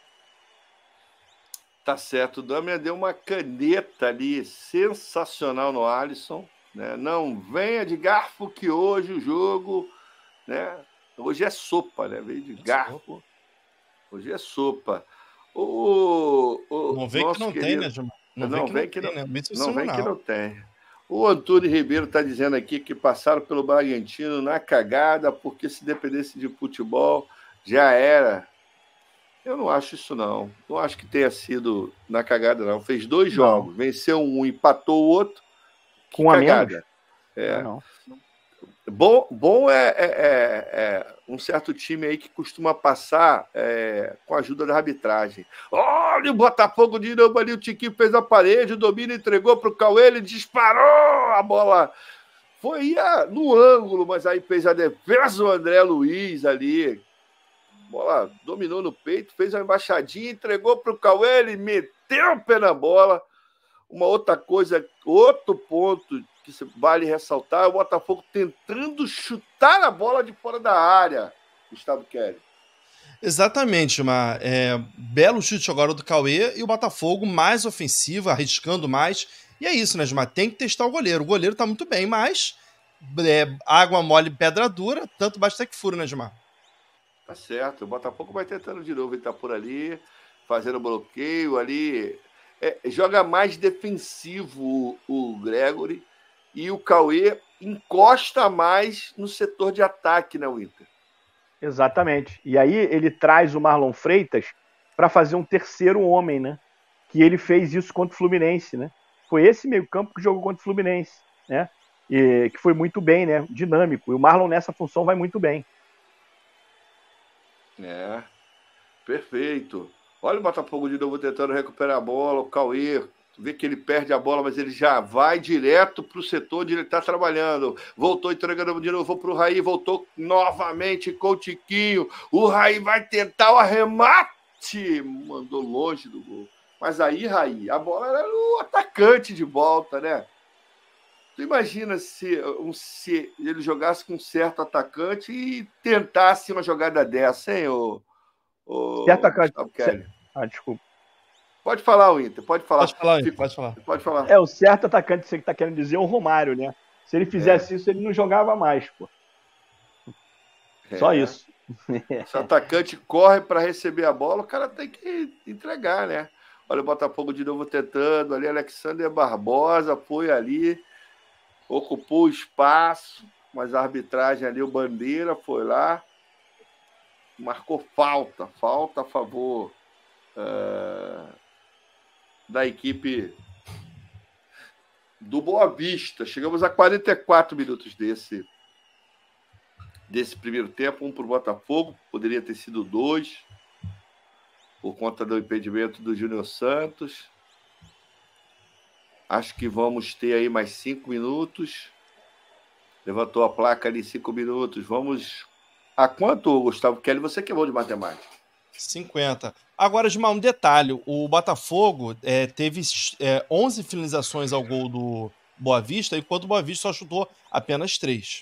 B: Tá certo, o Damian deu uma caneta ali sensacional no Alisson, né? Não venha de garfo que hoje o jogo, né? Hoje é sopa, né? Veio de garfo. Hoje é sopa. O, o
D: não vem que não querido... tem, né, Gilmar?
B: Não, não vem que não, que não, né? não, vem que não tem. O Antônio Ribeiro está dizendo aqui que passaram pelo Bragantino na cagada, porque se dependesse de futebol, já era. Eu não acho isso, não. Não acho que tenha sido na cagada, não. Fez dois não. jogos, venceu um, empatou o outro.
C: Com que a cagada. Menos?
B: É. Não, não. Bom, bom é, é, é um certo time aí que costuma passar é, com a ajuda da arbitragem. Olha o Botafogo de novo ali, o Tiquinho fez a parede, o domínio entregou para o Cauê, ele disparou a bola. Foi ia no ângulo, mas aí fez a defesa o André Luiz ali. A bola dominou no peito, fez uma embaixadinha, entregou para o Cauê, ele meteu o pé na bola. Uma outra coisa, outro ponto que vale ressaltar é o Botafogo tentando chutar a bola de fora da área, Gustavo Kelly.
D: Exatamente, uma é, belo chute agora do Cauê e o Botafogo mais ofensivo, arriscando mais. E é isso, né, Gilmar? Tem que testar o goleiro. O goleiro tá muito bem, mas é, água mole, pedra dura, tanto basta que furo, né, Gilmar?
B: Tá certo. O Botafogo vai tentando de novo. Ele tá por ali, fazendo bloqueio ali. É, joga mais defensivo o, o Gregory e o Cauê encosta mais no setor de ataque, né, Winter?
C: Exatamente. E aí ele traz o Marlon Freitas para fazer um terceiro homem, né? Que ele fez isso contra o Fluminense, né? Foi esse meio-campo que jogou contra o Fluminense, né? E que foi muito bem, né? Dinâmico. E o Marlon nessa função vai muito bem.
B: É, perfeito. Olha o Botafogo de novo tentando recuperar a bola, o Cauê, vê que ele perde a bola, mas ele já vai direto para o setor onde ele está trabalhando. Voltou entregando de novo para o Raí, voltou novamente com o Tiquinho. O Raí vai tentar o arremate, mandou longe do gol. Mas aí, Raí, a bola era no atacante de volta, né? Tu imagina se, um, se ele jogasse com um certo atacante e tentasse uma jogada dessa, hein, ô, ô
C: certo atacante.
B: Kelly?
C: Ah, desculpa.
B: Pode falar, Winter, pode falar.
D: Pode falar, Winter, pode falar.
B: Pode falar.
C: É, o certo atacante que você está querendo dizer é o Romário, né? Se ele fizesse é. isso, ele não jogava mais, pô. É. Só isso.
B: Se o atacante corre para receber a bola, o cara tem que entregar, né? Olha o Botafogo de novo tentando, ali Alexander Barbosa foi ali, ocupou o espaço, mas a arbitragem ali, o Bandeira foi lá, marcou falta, falta a favor uh, da equipe do Boa Vista. Chegamos a quarenta e quatro minutos desse, desse primeiro tempo, um para o Botafogo, poderia ter sido dois, por conta do impedimento do Júnior Santos. Acho que vamos ter aí mais cinco minutos. Levantou a placa ali, cinco minutos. Vamos... A quanto, Gustavo Kelly? Você que é bom de matemática.
D: cinquenta. Agora, Gilmar, um detalhe. O Botafogo é, teve é, onze finalizações ao gol do Boa Vista, enquanto o Boa Vista só chutou apenas três.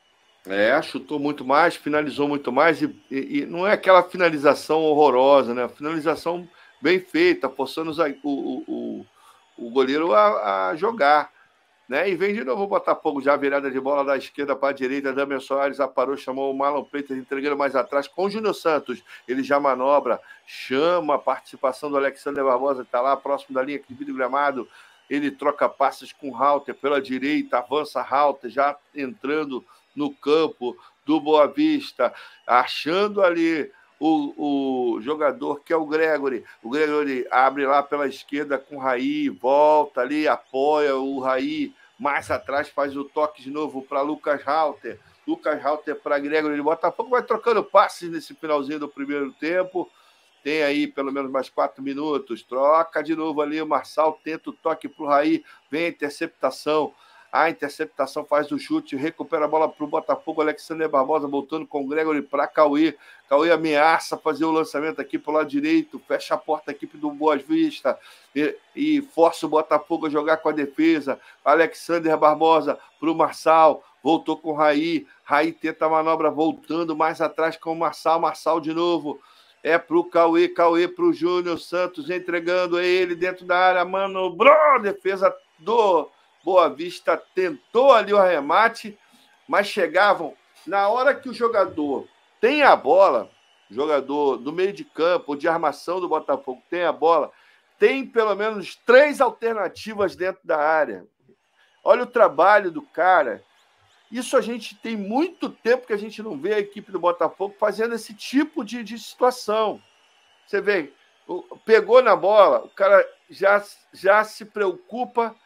B: É, chutou muito mais, finalizou muito mais. E, e, e não é aquela finalização horrorosa, né? Finalização bem feita, forçando os, o, o, o, o goleiro a, a jogar. Né? E vem de novo o Botafogo, já virada de bola da esquerda para a direita. Damian Soares aparou, chamou o Marlon Freitas, entregando mais atrás com o Júnior Santos. Ele já manobra, chama a participação do Alexander Barbosa, que está lá próximo da linha de vidro gramado. Ele troca passes com o Halter pela direita, avança Halter, já entrando no campo do Boa Vista, achando ali o, o jogador que é o Gregory. O Gregory abre lá pela esquerda com o Raí, volta ali, apoia o Raí, mais atrás faz o toque de novo para Lucas Halter. Lucas Halter para Gregory. Ele Botafogo vai trocando passes nesse finalzinho do primeiro tempo. Tem aí pelo menos mais quatro minutos. Troca de novo ali o Marçal, tenta o toque para o Raí, vem a interceptação. A interceptação faz o chute, recupera a bola para o Botafogo. Alexander Barbosa voltando com o Gregory para Cauê. Cauê ameaça fazer o lançamento aqui para o lado direito, fecha a porta da equipe do Boa Vista e, e força o Botafogo a jogar com a defesa. Alexander Barbosa para o Marçal, voltou com o Raí. Raí tenta a manobra voltando mais atrás com o Marçal. Marçal de novo. É para o Cauê, Cauê para o Júnior Santos, entregando ele dentro da área. Mano, bro, defesa do Boa Vista tentou ali o arremate, mas chegavam na hora que o jogador tem a bola, jogador do meio de campo, de armação do Botafogo tem a bola, tem pelo menos três alternativas dentro da área. Olha o trabalho do cara. Isso a gente tem muito tempo que a gente não vê a equipe do Botafogo fazendo esse tipo de, de situação. Você vê, pegou na bola, o cara já, já se preocupa,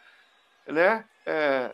B: né? É,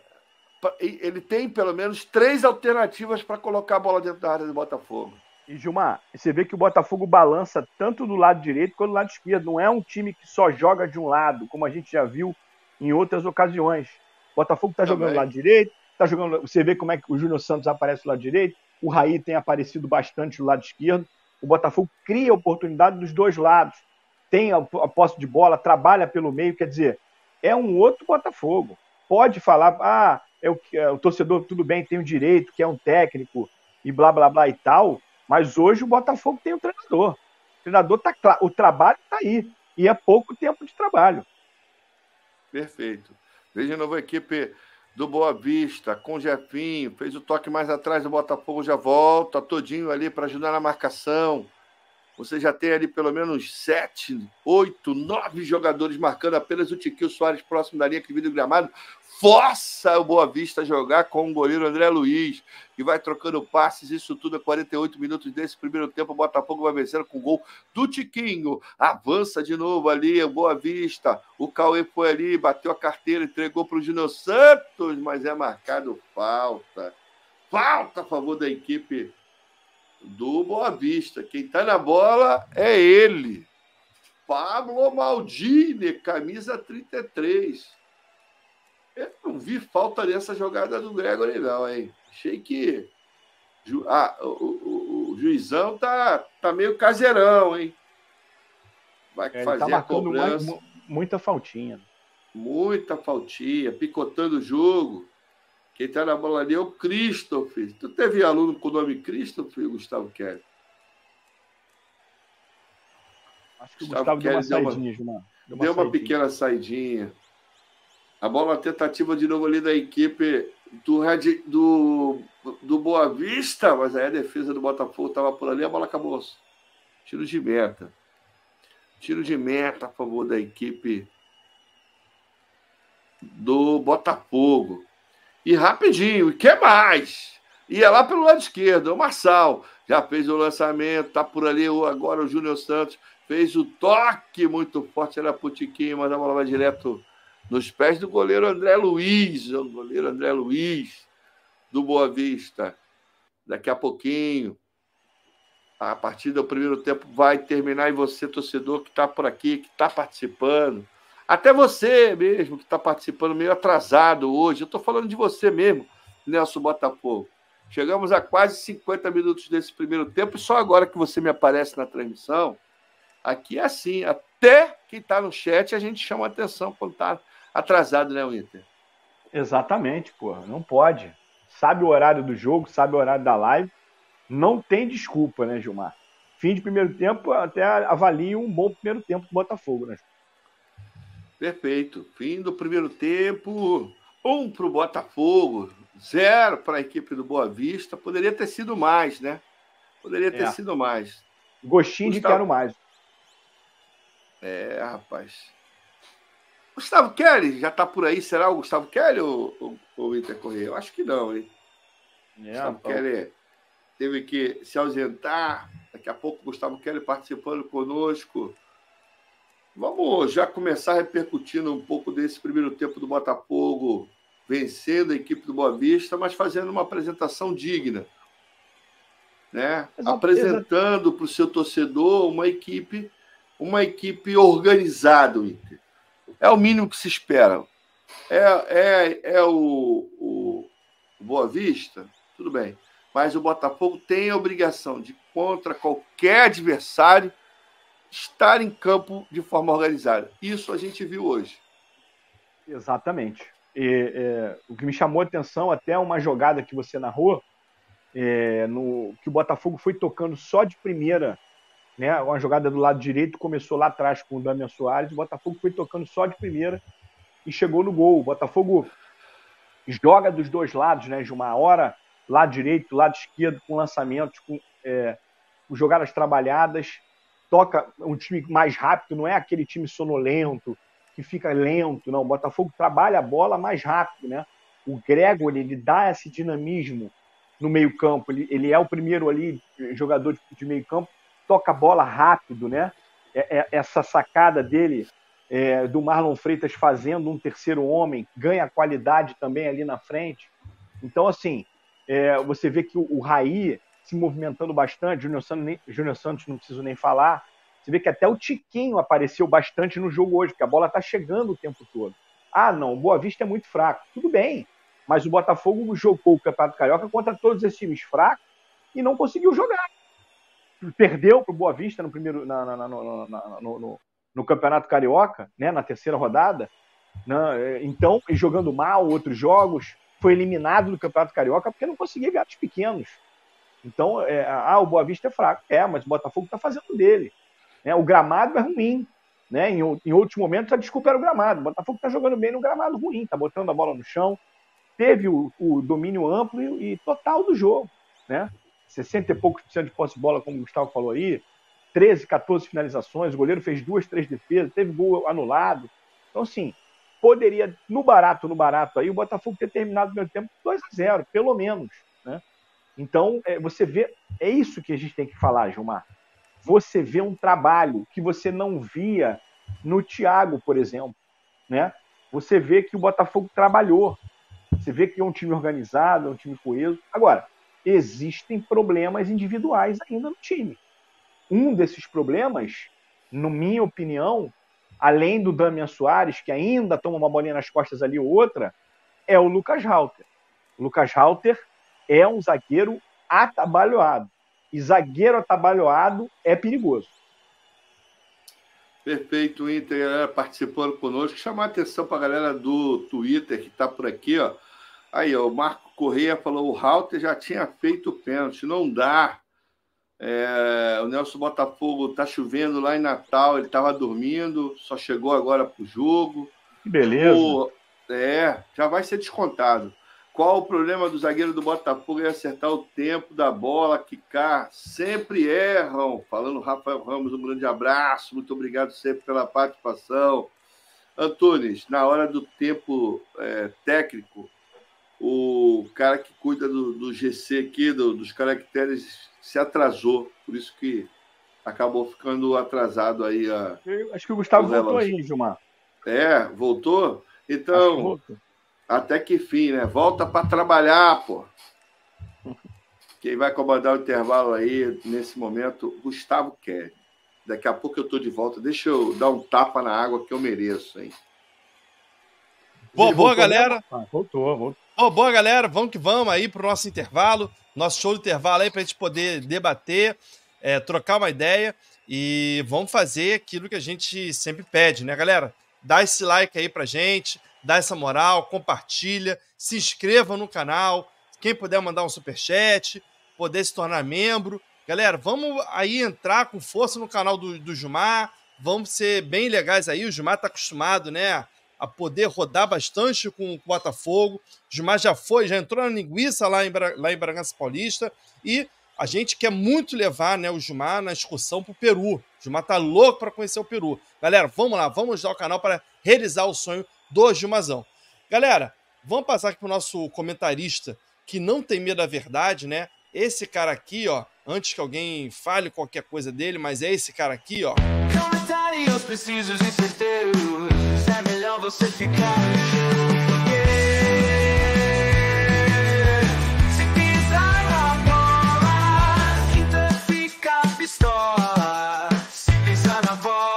B: ele tem pelo menos três alternativas para colocar a bola dentro da área do Botafogo.
C: E Gilmar, você vê que o Botafogo balança tanto do lado direito quanto do lado esquerdo. Não é um time que só joga de um lado, como a gente já viu em outras ocasiões. O Botafogo está jogando do lado direito, tá jogando. Você vê como é que o Júnior Santos aparece do lado direito, o Raí tem aparecido bastante do lado esquerdo. O Botafogo cria oportunidade dos dois lados, tem a posse de bola, trabalha pelo meio, quer dizer. é um outro Botafogo. Pode falar, ah, é o, é, o torcedor, tudo bem, tem o direito, que é um técnico, e blá, blá, blá e tal, mas hoje o Botafogo tem o treinador. O treinador tá claro, o trabalho está aí, e é pouco tempo de trabalho.
B: Perfeito. Veja de novo a equipe do Boa Vista, com o Jefinho, fez o toque mais atrás do Botafogo, já volta todinho ali para ajudar na marcação. Você já tem ali pelo menos sete, oito, nove jogadores marcando, apenas o Tiquinho Soares próximo da linha que vira o gramado. Força o Boa Vista a jogar com o goleiro André Luiz, que vai trocando passes, isso tudo a quarenta e oito minutos desse primeiro tempo. O Botafogo vai vencendo com o gol do Tiquinho. Avança de novo ali, o Boa Vista. O Cauê foi ali, bateu a carteira, entregou para o Júnior Santos, mas é marcado falta. Falta a favor da equipe do Boa Vista. Quem está na bola é ele. Pablo Maldini, camisa trinta e três. Eu não vi falta nessa jogada do Gregory, não, hein? Achei que ah, o, o, o juizão tá, tá meio caseirão, hein? Vai
C: é,
B: fazer
C: tá
B: a cobrança.
C: Mais, muita faltinha.
B: Muita faltinha, picotando o jogo. Quem tá na bola ali é o Christopher. Tu teve aluno com o nome Christopher, Gustavo Kelly?
C: Acho que o Gustavo, Gustavo deu uma saidinha, Gilmar.
B: Deu uma, deu uma pequena saidinha. A bola, a tentativa de novo ali da equipe do, Red, do, do Boa Vista, mas aí a defesa do Botafogo estava por ali, a bola acabou. Tiro de meta. Tiro de meta a favor da equipe do Botafogo. E rapidinho, e que mais? Ia lá pelo lado esquerdo, o Marçal já fez o lançamento, tá por ali agora o Júnior Santos, fez o toque muito forte, era pro Tiquinho, mas a bola vai direto nos pés do goleiro André Luiz, o goleiro André Luiz, do Boa Vista. Daqui a pouquinho, a partir do primeiro tempo vai terminar, e você, torcedor, que está por aqui, que está participando, até você mesmo, que está participando meio atrasado hoje, eu estou falando de você mesmo, Nelson Botafogo. Chegamos a quase cinquenta minutos desse primeiro tempo, e só agora que você me aparece na transmissão, aqui é assim, até quem está no chat a gente chama a atenção quando está atrasado, né, Winter?
C: Exatamente, porra. Não pode. Sabe o horário do jogo, sabe o horário da live. Não tem desculpa, né, Gilmar? Fim de primeiro tempo, até avalio um bom primeiro tempo do Botafogo, né?
B: Perfeito. Fim do primeiro tempo, um para o Botafogo, zero para a equipe do Boa Vista. Poderia ter sido mais, né? Poderia ter é. sido mais.
C: Gostinho Gustavo... de quero mais.
B: É, rapaz. Gustavo Kelly já está por aí, será o Gustavo Kelly ou o Inter Correia? Eu acho que não, hein? É, Gustavo então... Kelly teve que se ausentar. Daqui a pouco o Gustavo Kelly participando conosco. Vamos já começar repercutindo um pouco desse primeiro tempo do Botafogo, vencendo a equipe do Boa Vista, mas fazendo uma apresentação digna. Né? Apresentando para o seu torcedor uma equipe, uma equipe organizada, Inter. É o mínimo que se espera. É, é, é o, o, o Boa Vista, tudo bem. Mas o Botafogo tem a obrigação de, contra qualquer adversário, estar em campo de forma organizada. Isso a gente viu hoje.
C: Exatamente. E, é, o que me chamou a atenção, até uma jogada que você narrou, é, no, que o Botafogo foi tocando só de primeira, né? Uma jogada do lado direito, começou lá atrás com o Damian Soares, o Botafogo foi tocando só de primeira e chegou no gol. O Botafogo joga dos dois lados, né, de uma hora, lado direito, lado esquerdo, com lançamentos, com, é, com jogadas trabalhadas, toca um time mais rápido, não é aquele time sonolento, que fica lento, não. O Botafogo trabalha a bola mais rápido, né? O Gregory, ele dá esse dinamismo no meio campo, ele, ele é o primeiro ali, jogador de, de meio campo, toca a bola rápido, né? É, é, essa sacada dele, é, do Marlon Freitas fazendo um terceiro homem, ganha qualidade também ali na frente. Então, assim, é, você vê que o, o Raí se movimentando bastante, Júnior Santos, nem, Júnior Santos não preciso nem falar, você vê que até o Tiquinho apareceu bastante no jogo hoje, porque a bola está chegando o tempo todo. Ah, não, o Boa Vista é muito fraco. Tudo bem, mas o Botafogo jogou o Campeonato Carioca contra todos esses times fracos e não conseguiu jogar. Perdeu para o Boa Vista no, primeiro, na, na, na, no, na, no, no, no Campeonato Carioca, né, na terceira rodada, Né? Então, jogando mal outros jogos, foi eliminado do Campeonato Carioca porque não conseguia ganhar dos pequenos. Então, é, ah, o Boa Vista é fraco. É, mas o Botafogo está fazendo dele. Né? O gramado é ruim. Né? Em, em outros momentos, a desculpa era o gramado. O Botafogo está jogando bem no gramado ruim, está botando a bola no chão. Teve o, o domínio amplo e, e total do jogo. Né? sessenta e poucos por cento de posse de bola, como o Gustavo falou aí. treze, quatorze finalizações. O goleiro fez duas, três defesas. Teve gol anulado. Então, assim, poderia, no barato, no barato aí, o Botafogo ter terminado o primeiro tempo dois a zero, pelo menos. Né? Então, é, você vê, é isso que a gente tem que falar, Gilmar. Você vê um trabalho que você não via no Thiago, por exemplo. Né? Você vê que o Botafogo trabalhou. Você vê que é um time organizado, é um time coeso. Agora, existem problemas individuais ainda no time. Um desses problemas, na minha opinião, além do Damian Soares, que ainda toma uma bolinha nas costas ali ou outra, é o Lucas Halter. O Lucas Halter é um zagueiro atabalhoado. E zagueiro atabalhoado é perigoso.
B: Perfeito, o Inter, galera, participando conosco. Chamar a atenção para a galera do Twitter que está por aqui, ó. Aí, ó, o Marco Correia falou: o Halter já tinha feito o pênalti, não dá. É, o Nelson Botafogo tá chovendo lá em Natal, ele estava dormindo, só chegou agora pro jogo.
C: Que beleza.
B: O, é, já vai ser descontado. Qual o problema do zagueiro do Botafogo é acertar o tempo da bola, quicar? Sempre erram. Falando Rafael Ramos, um grande abraço. Muito obrigado sempre pela participação. Antunes, na hora do tempo é, técnico, o cara que cuida do, do G C aqui, do, dos caracteres, se atrasou. Por isso que acabou ficando atrasado aí. A,
C: Eu acho que o Gustavo voltou aí, Gilmar.
B: É, voltou? Então... voltou. Até que fim, né? Volta para trabalhar, pô. Quem vai comandar o intervalo aí, nesse momento, Gustavo Kelly. Daqui a pouco eu tô de volta. Deixa eu dar um tapa na água que eu mereço, hein?
D: Boa, boa, galera.
C: Ah, voltou, voltou.
D: Oh, boa, galera. Vamos que vamos aí pro nosso intervalo. Nosso show de intervalo aí pra gente poder debater, é, trocar uma ideia e vamos fazer aquilo que a gente sempre pede, né, galera? Dá esse like aí pra gente. Dá essa moral, compartilha, se inscreva no canal, quem puder mandar um superchat, poder se tornar membro. Galera, vamos aí entrar com força no canal do, do Gilmar, vamos ser bem legais aí, o Gilmar está acostumado, né, a poder rodar bastante com o Botafogo, o Gilmar já foi, já entrou na linguiça lá em, lá em Bragança Paulista, e a gente quer muito levar, né, o Gilmar na excursão para o Peru. O Gilmar tá louco para conhecer o Peru. Galera, vamos lá, vamos ajudar o canal para realizar o sonho do Gilmazão. Galera, vamos passar aqui pro nosso comentarista que não tem medo da verdade, né? Esse cara aqui, ó, antes que alguém fale qualquer coisa dele, mas é esse cara aqui, ó.
A: Comentários precisos e certeiros, é melhor você ficar no show. Se pisar na bola, então fica pistola. Se pisar na bola,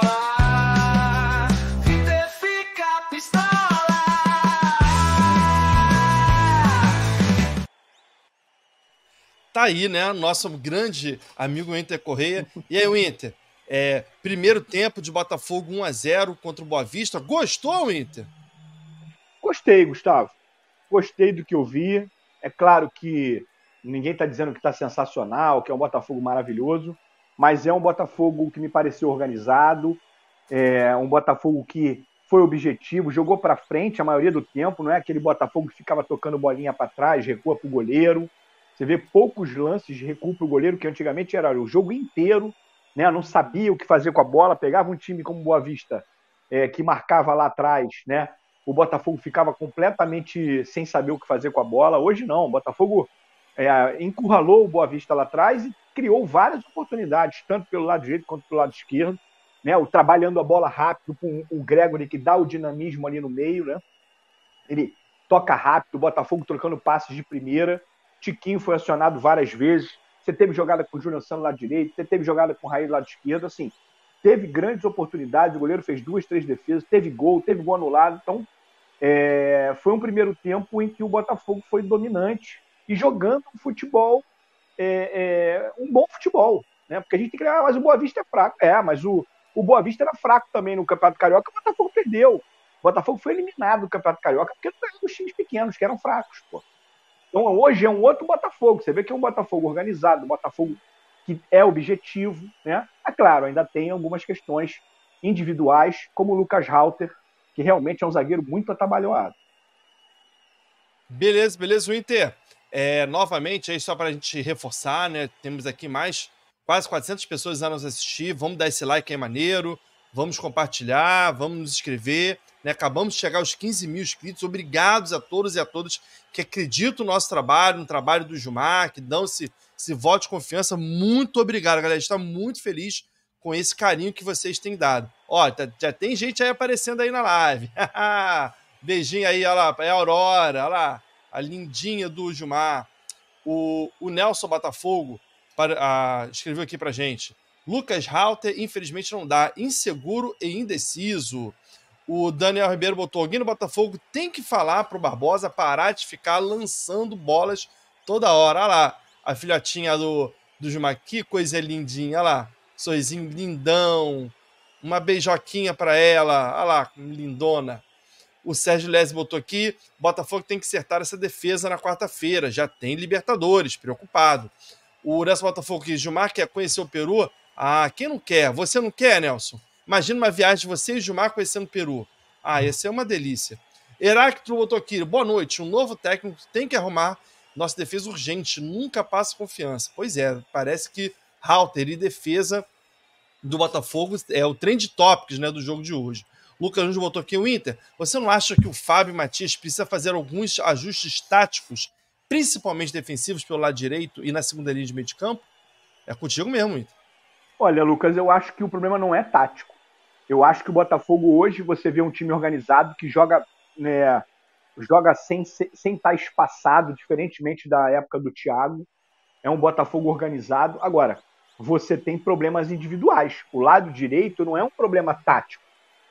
D: tá aí, né? Nosso grande amigo Inter Correia. E aí, Inter, é, primeiro tempo de Botafogo um a zero contra o Boa Vista. Gostou, Inter?
C: Gostei, Gustavo. Gostei do que eu vi. É claro que ninguém está dizendo que está sensacional, que é um Botafogo maravilhoso, mas é um Botafogo que me pareceu organizado, é um Botafogo que foi objetivo, jogou para frente a maioria do tempo, não é aquele Botafogo que ficava tocando bolinha para trás, recua para o goleiro. Você vê poucos lances de recuo para o goleiro, que antigamente era o jogo inteiro, né? Não sabia o que fazer com a bola, pegava um time como Boa Vista, é, que marcava lá atrás, né? O Botafogo ficava completamente sem saber o que fazer com a bola. Hoje não, o Botafogo é, encurralou o Boa Vista lá atrás e criou várias oportunidades, tanto pelo lado direito quanto pelo lado esquerdo, né? O trabalhando a bola rápido com o Gregory, que dá o dinamismo ali no meio, né? Ele toca rápido, o Botafogo trocando passes de primeira. Tiquinho foi acionado várias vezes. Você teve jogada com o Júnior Santos lá direito, você teve jogada com o Raí lá esquerdo, assim, teve grandes oportunidades, o goleiro fez duas, três defesas, teve gol, teve gol anulado, então é, foi um primeiro tempo em que o Botafogo foi dominante e jogando um futebol, é, é, um bom futebol, né? Porque a gente tem que ah, mas o Boa Vista é fraco. É, mas o, o Boa Vista era fraco também no Campeonato Carioca, o Botafogo perdeu. O Botafogo foi eliminado do Campeonato Carioca porque não ganhou dos times pequenos, que eram fracos, pô. Então hoje é um outro Botafogo. Você vê que é um Botafogo organizado, um Botafogo que é objetivo, né? É claro, ainda tem algumas questões individuais, como o Lucas Halter, que realmente é um zagueiro muito atabalhoado.
D: Beleza, beleza, Winter. É, novamente, aí só para a gente reforçar, né? Temos aqui mais quase quatrocentas pessoas a nos assistir. Vamos dar esse like aí maneiro, vamos compartilhar, vamos nos inscrever. Né? Acabamos de chegar aos quinze mil inscritos. Obrigados a todos e a todas que acreditam no nosso trabalho, no trabalho do Gilmar, que dão esse, esse voto de confiança. Muito obrigado, galera. A gente está muito feliz com esse carinho que vocês têm dado. Ó, tá, já tem gente aí aparecendo aí na live. Beijinho aí, olha lá, é a Aurora, olha lá, a lindinha do Gilmar. O, o Nelson Botafogo para, a, escreveu aqui pra gente. Lucas Halter, infelizmente não dá, inseguro e indeciso. O Daniel Ribeiro botou, alguém no Botafogo tem que falar pro Barbosa parar de ficar lançando bolas toda hora. Olha lá, a filhotinha do, do Gilmar, que coisa lindinha, olha lá, sorrisinho lindão, uma beijoquinha pra ela, olha lá, lindona. O Sérgio Lese botou aqui, Botafogo tem que acertar essa defesa na quarta-feira, já tem Libertadores, preocupado. O Nelson Botafogo aqui, Gilmar quer conhecer o Peru? Ah, quem não quer? Você não quer, Nelson? Imagina uma viagem de você e Gilmar conhecendo o Peru. Ah, ia ser uma delícia. Heráclito botou aqui, boa noite, um novo técnico tem que arrumar nossa defesa urgente, nunca passa confiança. Pois é, parece que Halter e defesa do Botafogo é o trend topics, né, do jogo de hoje. Lucas Nunes botou aqui o Inter. Você não acha que o Fábio Matias precisa fazer alguns ajustes táticos, principalmente defensivos pelo lado direito e na segunda linha de meio de campo? É contigo mesmo, Inter.
C: Olha, Lucas, eu acho que o problema não é tático. Eu acho que o Botafogo hoje, você vê um time organizado que joga, né, joga sem, sem estar espaçado, diferentemente da época do Thiago. É um Botafogo organizado. Agora, você tem problemas individuais. O lado direito não é um problema tático,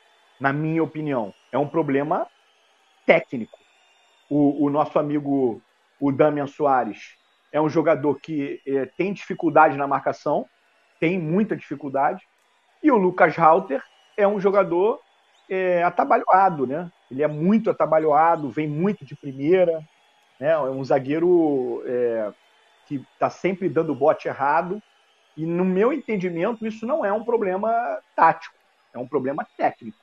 C: na minha opinião. É um problema técnico. O, o nosso amigo, o Damian Soares, é um jogador que é, tem dificuldade na marcação, tem muita dificuldade, e o Lucas Halter é um jogador é, atabalhoado, né? Ele é muito atabalhoado, vem muito de primeira, né? É um zagueiro é, que está sempre dando bote errado, e no meu entendimento isso não é um problema tático, é um problema técnico.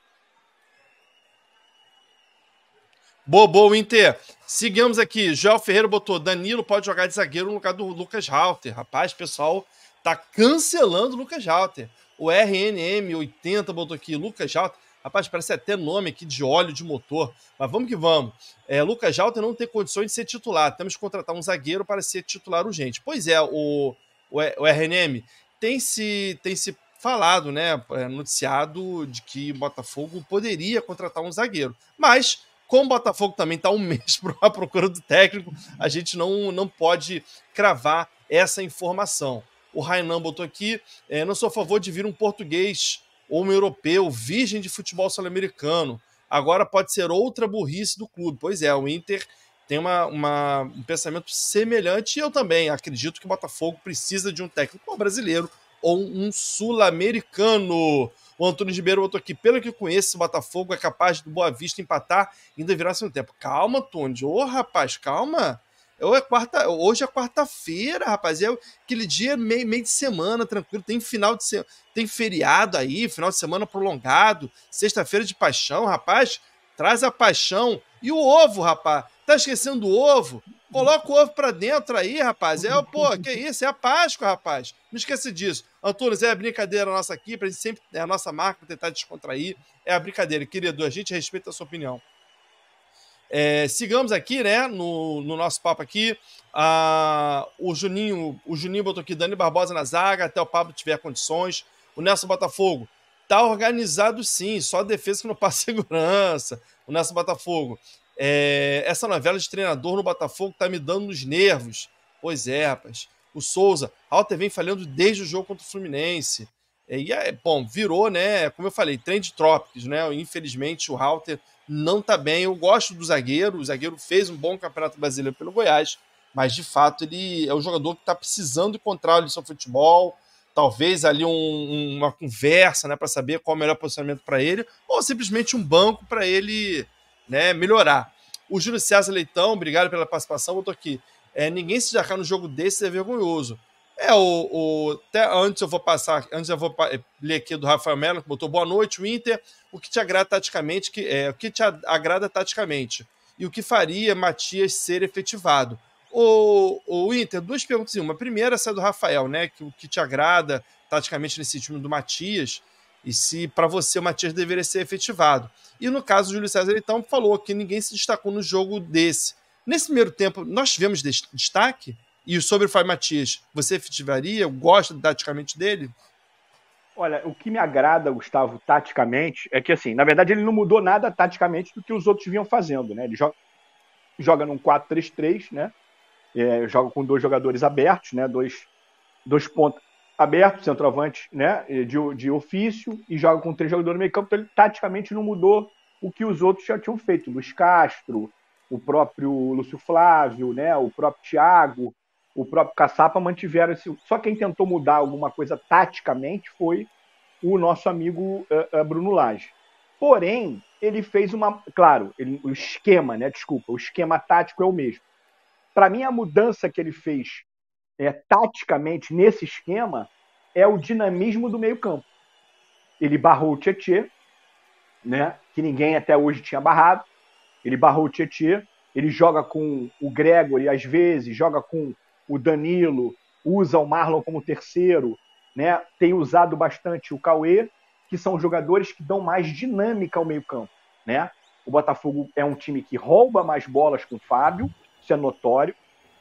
D: Boa, boa, Inter. Seguimos aqui. Joel Ferreira botou, Danilo pode jogar de zagueiro no lugar do Lucas Halter. Rapaz, pessoal tá cancelando o Lucas Halter. O R N M oitenta botou aqui, Lucas Halter. Rapaz, parece até nome aqui de óleo de motor. Mas vamos que vamos. É, Lucas Halter não tem condições de ser titular. Temos que contratar um zagueiro para ser titular urgente. Pois é, o, o, o R N M tem se, tem se falado, né, noticiado de que o Botafogo poderia contratar um zagueiro. Mas, como o Botafogo também está um mês à procura do técnico, a gente não, não pode cravar essa informação. O Rainan botou aqui, é, não sou a favor de vir um português ou um europeu, virgem de futebol sul-americano. Agora pode ser outra burrice do clube. Pois é, o Inter tem uma, uma, um pensamento semelhante e eu também acredito que o Botafogo precisa de um técnico brasileiro ou um sul-americano. O Antônio Ribeiro botou aqui, pelo que eu conheço, o Botafogo é capaz do Boa Vista empatar e ainda virar segundo tempo. Calma, Antônio. Ô, rapaz, calma. Eu é quarta, hoje é quarta-feira, rapaz. É aquele dia meio, meio de semana, tranquilo. Tem final de semana, tem feriado aí, final de semana prolongado. Sexta-feira de paixão, rapaz. Traz a paixão. E o ovo, rapaz. Tá esquecendo do ovo? Coloca o ovo pra dentro aí, rapaz. É, pô, que isso? É a Páscoa, rapaz. Não esqueça disso. Antônio, é a brincadeira nossa aqui, pra gente sempre, é a nossa marca, pra tentar descontrair. É a brincadeira, querido. A gente respeita a sua opinião. É, sigamos aqui, né, no, no nosso papo aqui. Ah, o Juninho, o Juninho botou aqui, Dani Barbosa na zaga, até o Pablo tiver condições. O Nelson Botafogo, tá organizado sim, só a defesa que não passa segurança. O Nelson Botafogo, é, essa novela de treinador no Botafogo tá me dando nos nervos. Pois é, rapaz. O Souza, Halter vem falhando desde o jogo contra o Fluminense. É, e é, bom, virou, né, como eu falei, trend topics, né, infelizmente o Halter não tá bem. Eu gosto do zagueiro, o zagueiro fez um bom campeonato brasileiro pelo Goiás, mas de fato ele é um jogador que tá precisando encontrar ali seu futebol, talvez ali um, uma conversa, né, para saber qual é o melhor posicionamento para ele, ou simplesmente um banco para ele, né, melhorar. O Júlio César Leitão, obrigado pela participação, botou aqui. É, ninguém se destacar no jogo desse é vergonhoso. É, o, o, até antes eu vou passar, antes eu vou ler aqui do Rafael Melo, que botou boa noite, o Inter, o que te agrada taticamente, que, é, o que te agrada taticamente, e o que faria Matias ser efetivado. O, o Inter, duas perguntas em uma. A primeira, essa é do Rafael, né? Que, o que te agrada taticamente nesse time do Matias e se para você o Matias deveria ser efetivado. E no caso, o Júlio César então falou que ninguém se destacou no jogo desse. Nesse primeiro tempo, nós tivemos destaque? E sobre o Fábio Matias, você efetivaria? Gosta taticamente dele?
C: Olha, o que me agrada, Gustavo, taticamente, é que, assim, na verdade, ele não mudou nada taticamente do que os outros vinham fazendo, né? Ele joga, joga num quatro três três, né? É, joga com dois jogadores abertos, né? Dois, dois pontos abertos, centroavante, né? De, de ofício, e joga com três jogadores no meio campo. Então, ele taticamente não mudou o que os outros já tinham feito. Luiz Castro, o próprio Lúcio Flávio, né? O próprio Thiago, o próprio Caçapa mantiveram esse. Só quem tentou mudar alguma coisa taticamente foi o nosso amigo uh, uh, Bruno Lage. Porém, ele fez uma. Claro, ele, o esquema, né? Desculpa, o esquema tático é o mesmo. Para mim, a mudança que ele fez é, taticamente nesse esquema é o dinamismo do meio-campo. Ele barrou o Tietê, né, que ninguém até hoje tinha barrado. Ele barrou o Tietê, ele joga com o Gregory às vezes, joga com o Danilo, usa o Marlon como terceiro, né, tem usado bastante o Cauê, que são jogadores que dão mais dinâmica ao meio-campo. Né? O Botafogo é um time que rouba mais bolas com o Fábio, isso é notório.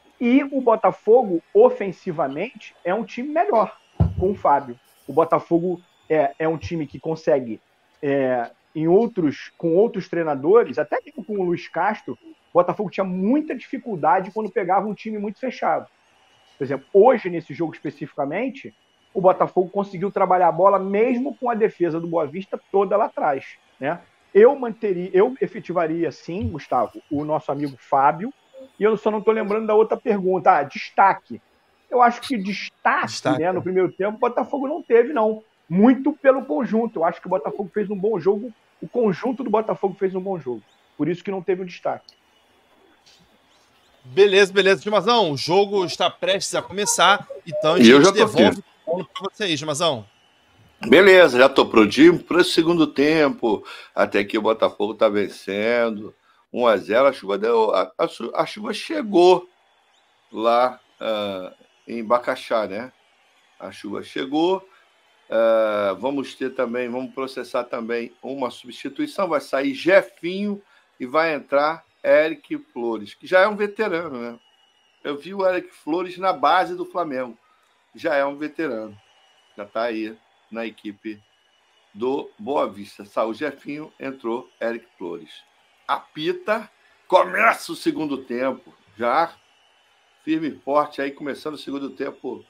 C: E o Botafogo, ofensivamente, é um time melhor com o Fábio. O Botafogo é, é um time que consegue, é, em outros, com outros treinadores, até mesmo com o Luiz Castro, o Botafogo tinha muita dificuldade quando pegava um time muito fechado. Por exemplo, hoje, nesse jogo especificamente, o Botafogo conseguiu trabalhar a bola mesmo com a defesa do Boa Vista toda lá atrás. Né? Eu manteria, eu efetivaria, sim, Gustavo, o nosso amigo Fábio. E eu só não estou lembrando da outra pergunta. Ah, destaque. Eu acho que destaque, destaque. Né, no primeiro tempo, o Botafogo não teve, não. Muito pelo conjunto. Eu acho que o Botafogo fez um bom jogo. O conjunto do Botafogo fez um bom jogo. Por isso que não teve um destaque.
D: Beleza, beleza. Gilmazão, o jogo está prestes a começar. Então a gente eu já devolve o bola para você aí, Gilmazão.
B: Beleza, já estou prontinho para o segundo tempo. Até que o Botafogo está vencendo. um a zero, a chuva, deu, a, a, a chuva chegou lá uh, em Bacaxá, né? A chuva chegou. Uh, vamos ter também, vamos processar também uma substituição. Vai sair Jefinho e vai entrar Eric Flores, que já é um veterano, né? Eu vi o Eric Flores na base do Flamengo. Já é um veterano. Já está aí na equipe do Boa Vista. Saiu Jefinho, entrou Eric Flores. Apita, começa o segundo tempo, já firme e forte aí, começando o segundo tempo.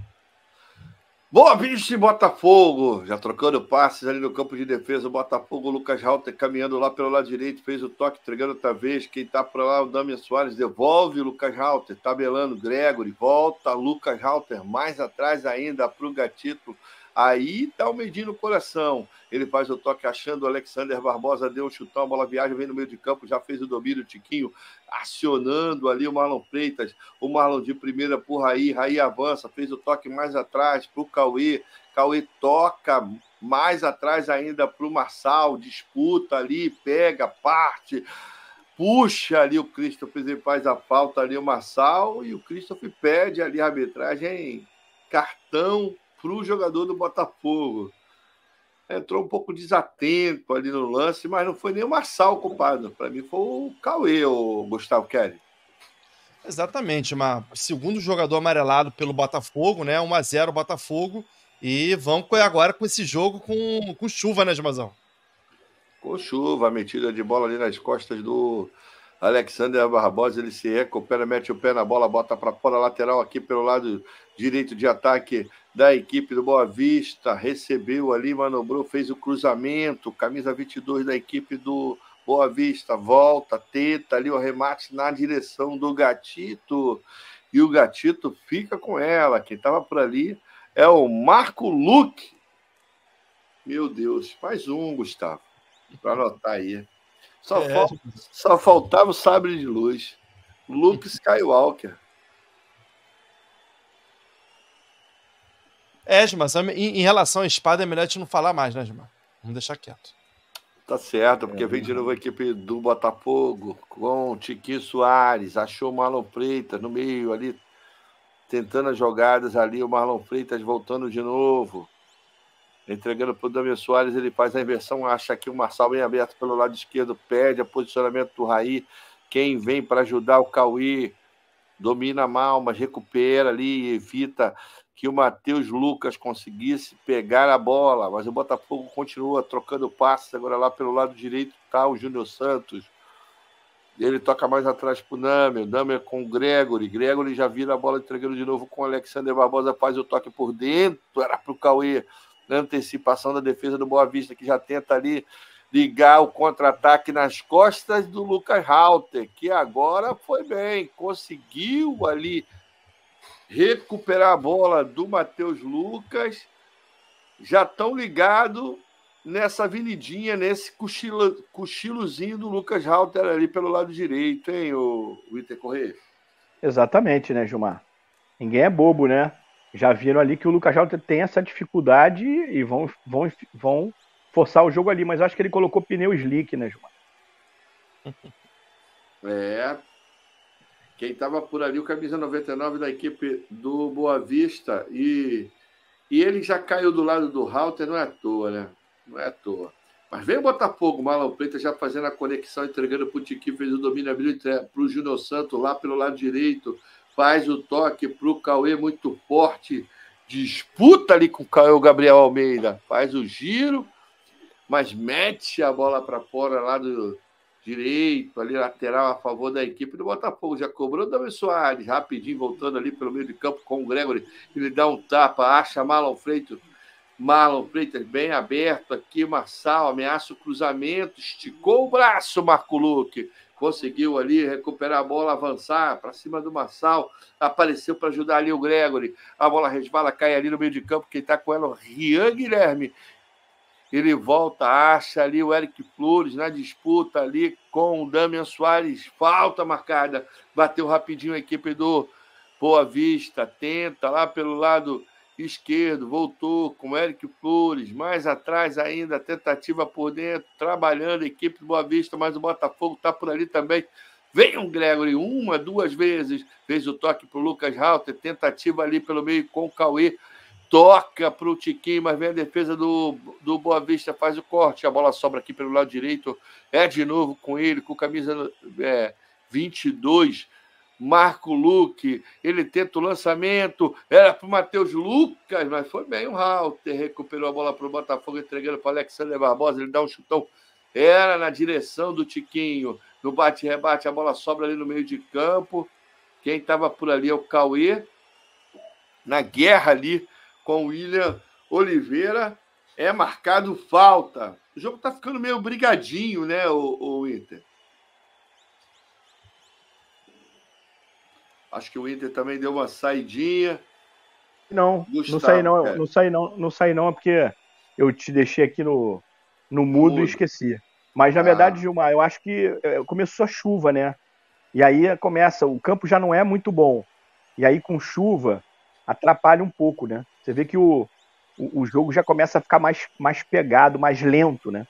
B: Boa Vista e Botafogo, já trocando passes ali no campo de defesa, o Botafogo, o Lucas Halter caminhando lá pelo lado direito, fez o toque, entregando outra vez, quem tá para lá, o Damian Soares, devolve o Lucas Halter, tabelando Gregory, volta Lucas Halter, mais atrás ainda para o Gatito. Aí dá um medinho no coração. Ele faz o toque achando o Alexander Barbosa, deu um chutão, a bola viaja, vem no meio de campo, já fez o domínio, o Tiquinho acionando ali o Marlon Freitas, o Marlon de primeira por Raí, Raí avança, fez o toque mais atrás para o Cauê, Cauê toca mais atrás ainda para o Marçal, disputa ali, pega, parte, puxa ali o Christopher, faz a falta ali o Marçal, e o Christopher pede ali a arbitragem, cartão para o jogador do Botafogo. Entrou um pouco desatento ali no lance, mas não foi nem o Marçal culpado. Para mim foi o Cauê, o Gustavo Kelly.
D: Exatamente, mas segundo jogador amarelado pelo Botafogo, né? um a zero Botafogo. E vamos agora com esse jogo com, com chuva, né, Gilmazão?
B: Com chuva, a metida de bola ali nas costas do Alexander Barbosa, ele se recupera, mete o pé na bola, bota para fora, lateral aqui pelo lado direito de ataque da equipe do Boa Vista, recebeu ali, manobrou, fez o cruzamento, camisa vinte e dois da equipe do Boa Vista, volta, tenta ali o remate na direção do Gatito, e o Gatito fica com ela, quem estava por ali é o Marco Luque. Meu Deus, mais um, Gustavo, para anotar aí. Só, é. falta, só faltava o sabre de luz. Luke Skywalker.
D: É, mas em, em relação à espada é melhor a gente não falar mais, né, Gilmar? Vamos deixar quieto.
B: Tá certo, porque é, vem de novo a equipe do Botafogo com Tiquinho Soares, achou o Marlon Freitas no meio ali, tentando as jogadas ali, o Marlon Freitas voltando de novo, entregando para o Damian Soares, ele faz a inversão, acha aqui o Marçal bem aberto pelo lado esquerdo, perde o posicionamento do Raí, quem vem para ajudar o Cauê, domina mal, mas recupera ali e evita que o Matheus Lucas conseguisse pegar a bola, mas o Botafogo continua trocando passes, agora lá pelo lado direito está o Júnior Santos, ele toca mais atrás para o Namer, Namer com o Gregory, Gregory já vira a bola entregando de novo com o Alexander Barbosa, faz o toque por dentro, era para o Cauê, na antecipação da defesa do Boa Vista, que já tenta ali ligar o contra-ataque nas costas do Lucas Halter, que agora foi bem, conseguiu ali recuperar a bola do Matheus Lucas, já estão ligados nessa avenidinha, nesse cochilo, cochilozinho do Lucas Halter ali pelo lado direito, hein, o Wilter Corrêa?
C: Exatamente, né, Gilmar? Ninguém é bobo, né? Já viram ali que o Lucas Halter tem essa dificuldade e vão, vão, vão forçar o jogo ali, mas acho que ele colocou pneu slick, né, Gilmar?
B: É. Quem estava por ali, o camisa noventa e nove da equipe do Boa Vista, e, e ele já caiu do lado do Halter, não é à toa, né? Não é à toa. Mas vem o Botafogo, o Marlon Freitas já fazendo a conexão, entregando para o Tiquinho, fez o domínio, abriu para o Júnior Santos lá pelo lado direito, faz o toque para o Cauê, muito forte, disputa ali com o Cauê, o Gabriel Almeida, faz o giro, mas mete a bola para fora lá do direito, ali lateral a favor da equipe do Botafogo, já cobrou o Damian Soares, rapidinho, voltando ali pelo meio de campo com o Gregory, ele dá um tapa, acha Marlon Freitas, Marlon Freitas bem aberto aqui, Marçal ameaça o cruzamento, esticou o braço, Marco Luque, conseguiu ali recuperar a bola, avançar para cima do Marçal, apareceu para ajudar ali o Gregory, a bola resbala, cai ali no meio de campo, quem está com ela, o Rian Guilherme, ele volta, acha ali o Eric Flores na disputa ali com o Damian Soares, falta marcada, bateu rapidinho a equipe do Boa Vista, tenta lá pelo lado esquerdo, voltou com o Eric Flores, mais atrás ainda, tentativa por dentro, trabalhando a equipe do Boa Vista, mas o Botafogo está por ali também. Vem o Gregory, uma, duas vezes, fez o toque para o Lucas Halter, tentativa ali pelo meio com o Cauê, toca para o Tiquinho, mas vem a defesa do, do Boa Vista, faz o corte, a bola sobra aqui pelo lado direito, é de novo com ele, com camisa é, vinte e dois, Marco Luque, ele tenta o lançamento, era para o Matheus Lucas, mas foi bem o Halter, recuperou a bola para o Botafogo, entregando para o Alexander Barbosa, ele dá um chutão, era na direção do Tiquinho, no bate-rebate, a bola sobra ali no meio de campo, quem estava por ali é o Cauê, na guerra ali com o William Oliveira, é marcado falta. O jogo está ficando meio brigadinho, né, o, o Inter? Acho que o Inter também deu uma saidinha.
C: Não, Gustavo, não saí não, é. não saí não, não saí não, é porque eu te deixei aqui no, no mudo, mudo. e esqueci. Mas, na ah. verdade, Gilmar, eu acho que começou a chuva, né? E aí começa, o campo já não é muito bom. E aí, com chuva, atrapalha um pouco, né? Você vê que o, o, o jogo já começa a ficar mais, mais pegado, mais lento, né?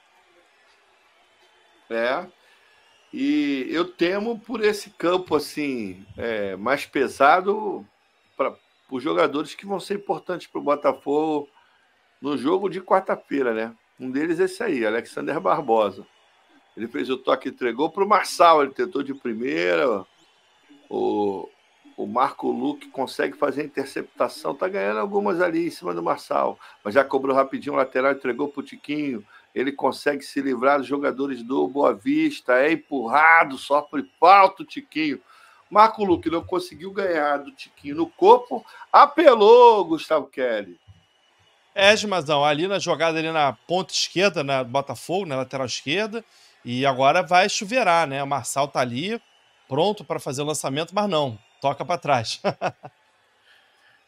B: É. E eu temo por esse campo, assim, é, mais pesado para os jogadores que vão ser importantes para o Botafogo no jogo de quarta-feira, né? Um deles é esse aí, Alexander Barbosa. Ele fez o toque e entregou para o Marçal, ele tentou de primeira, o... O Marco Luque consegue fazer a interceptação, tá ganhando algumas ali em cima do Marçal, mas já cobrou rapidinho o lateral, entregou pro Tiquinho, ele consegue se livrar dos jogadores do Boa Vista, é empurrado, sofre falta o Tiquinho. Marco Luque não conseguiu ganhar do Tiquinho no corpo, apelou, Gustavo Kelly.
D: É, Gilmazão, ali na jogada, ali na ponta esquerda, na Botafogo, na lateral esquerda, e agora vai chuveirar, né? O Marçal tá ali, pronto para fazer o lançamento, mas não. Toca para trás.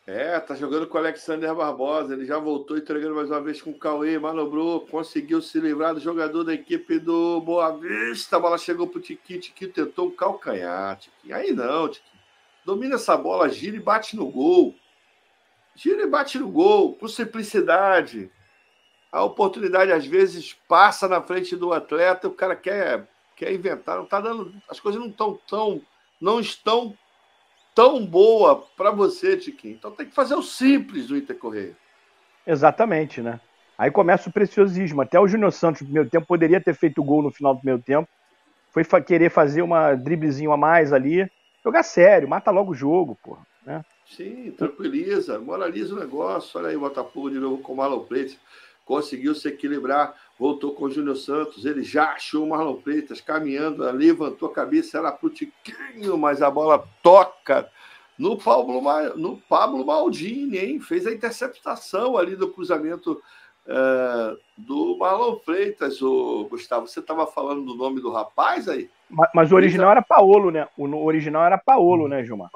B: É, tá jogando com o Alexander Barbosa. Ele já voltou entregando mais uma vez com o Cauê. Manobrou, conseguiu se livrar do jogador da equipe do Boa Vista. A bola chegou pro Tiquinho. Tiquinho tentou o calcanhar. Tiquinho. Aí não, Tiquinho. Domina essa bola, gira e bate no gol. Gira e bate no gol, por simplicidade. A oportunidade, às vezes, passa na frente do atleta. O cara quer, quer inventar. Não tá dando, as coisas não estão tão, não estão tão boa para você, Tiquinho. Então tem que fazer o simples do Inter Correia.
C: Exatamente, né? Aí começa o preciosismo. Até o Júnior Santos, no primeiro tempo, poderia ter feito gol no final do primeiro tempo. Foi fa- querer fazer uma driblezinho a mais ali. Jogar sério, mata logo o jogo, porra. Né?
B: Sim, tranquiliza, moraliza o negócio. Olha aí o Botafogo de novo com o Marlon Freitas. Conseguiu se equilibrar, voltou com o Júnior Santos. Ele já achou o Marlon Freitas caminhando, levantou a cabeça, era pro Tiquinho, mas a bola toca no Pablo, no Pablo Maldini, hein? Fez a interceptação ali do cruzamento uh, do Marlon Freitas. O Gustavo, você estava falando do nome do rapaz aí?
C: Mas, mas o original era Paolo, né? O original era Paolo, né, Gilmar?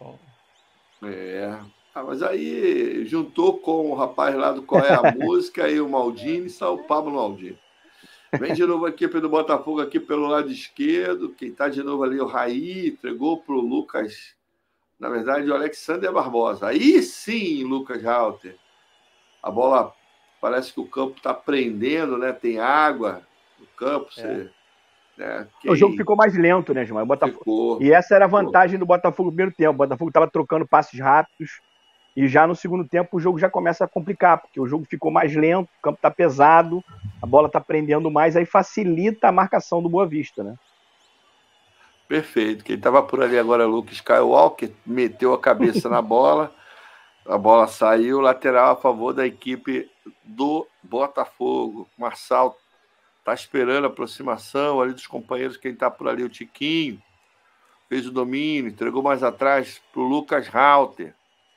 B: É. Ah, mas aí juntou com o rapaz lá do Qual é a Música e o Maldini, saiu o Pablo Maldini. Vem de novo aqui pelo Botafogo, aqui pelo lado esquerdo. Quem está de novo ali é o Raí, entregou para o Lucas, na verdade, o Alexander Barbosa. Aí sim, Lucas Halter. A bola, parece que o campo está prendendo, né? Tem água no campo.
C: É.
B: Você, né? Quem...
C: O jogo ficou mais lento, né, Gilmar? O Botafogo...
B: Ficou.
C: E essa era a vantagem do Botafogo no primeiro tempo. O Botafogo estava trocando passes rápidos. E já no segundo tempo o jogo já começa a complicar, porque o jogo ficou mais lento, o campo está pesado, a bola está prendendo mais, aí facilita a marcação do Boa Vista, né?
B: Perfeito. Quem estava por ali agora é o Luke Skywalker, meteu a cabeça na bola, a bola saiu, lateral a favor da equipe do Botafogo. Marçal está esperando a aproximação ali dos companheiros, quem está por ali, o Tiquinho, fez o domínio, entregou mais atrás para o Lucas Halter.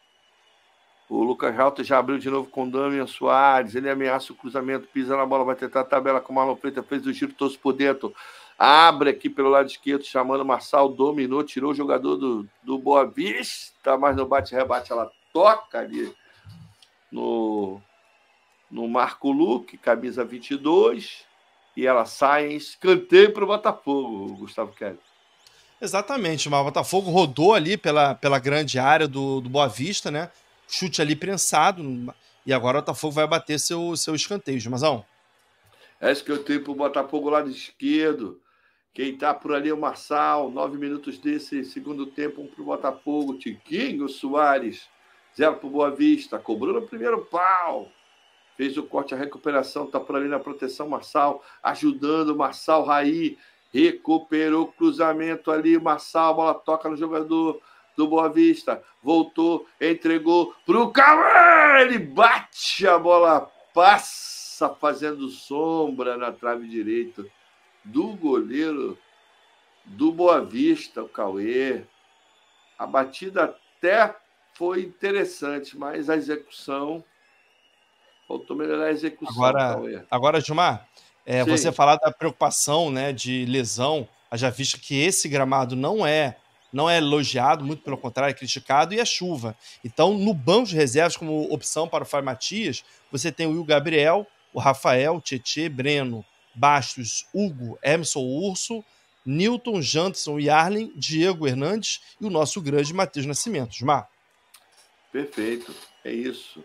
B: O Lucas Halter já abriu de novo com o Damian Soares. Ele ameaça o cruzamento, pisa na bola, vai tentar a tabela com o Marlon Freitas, fez o giro, torce por dentro. Abre aqui pelo lado esquerdo, chamando o Marçal, dominou, tirou o jogador do, do Boa Vista, mas no bate-rebate ela toca ali no, no Marco Luque, camisa vinte e dois, e ela sai em escanteio para o Botafogo, Gustavo Kelly.
D: Exatamente, mas o Botafogo rodou ali pela, pela grande área do, do Boa Vista, né? Chute ali prensado, e agora o Botafogo vai bater seu, seu escanteio, Gilmazão.
B: É isso que eu tenho para o Botafogo lado esquerdo. Quem está por ali é o Marçal, nove minutos desse segundo tempo, um para o Botafogo. Tiquinho Soares, zero para o Boa Vista, cobrou no primeiro pau. Fez o corte, a recuperação, está por ali na proteção, Marçal, ajudando o Marçal, Raí, recuperou o cruzamento ali, Marçal, a bola toca no jogador do Boa Vista, voltou, entregou pro Cauê, ele bate, a bola passa fazendo sombra na trave direita do goleiro do Boa Vista, o Cauê. A batida até foi interessante, mas a execução, faltou melhorar a execução.
D: Agora,
B: Cauê.
D: agora Gilmar, é, você falar da preocupação, né, de lesão, já visto que esse gramado não é não é elogiado, muito pelo contrário, é criticado, e é chuva. Então, no banco de reservas, como opção para o Fábio Matias, você tem o Will Gabriel, o Rafael, Tietê, Breno, Bastos, Hugo, Emerson Urso, Newton, Janderson, Yarlen, Diego Hernandes e o nosso grande Matheus Nascimento. Gilmar.
B: Perfeito, é isso.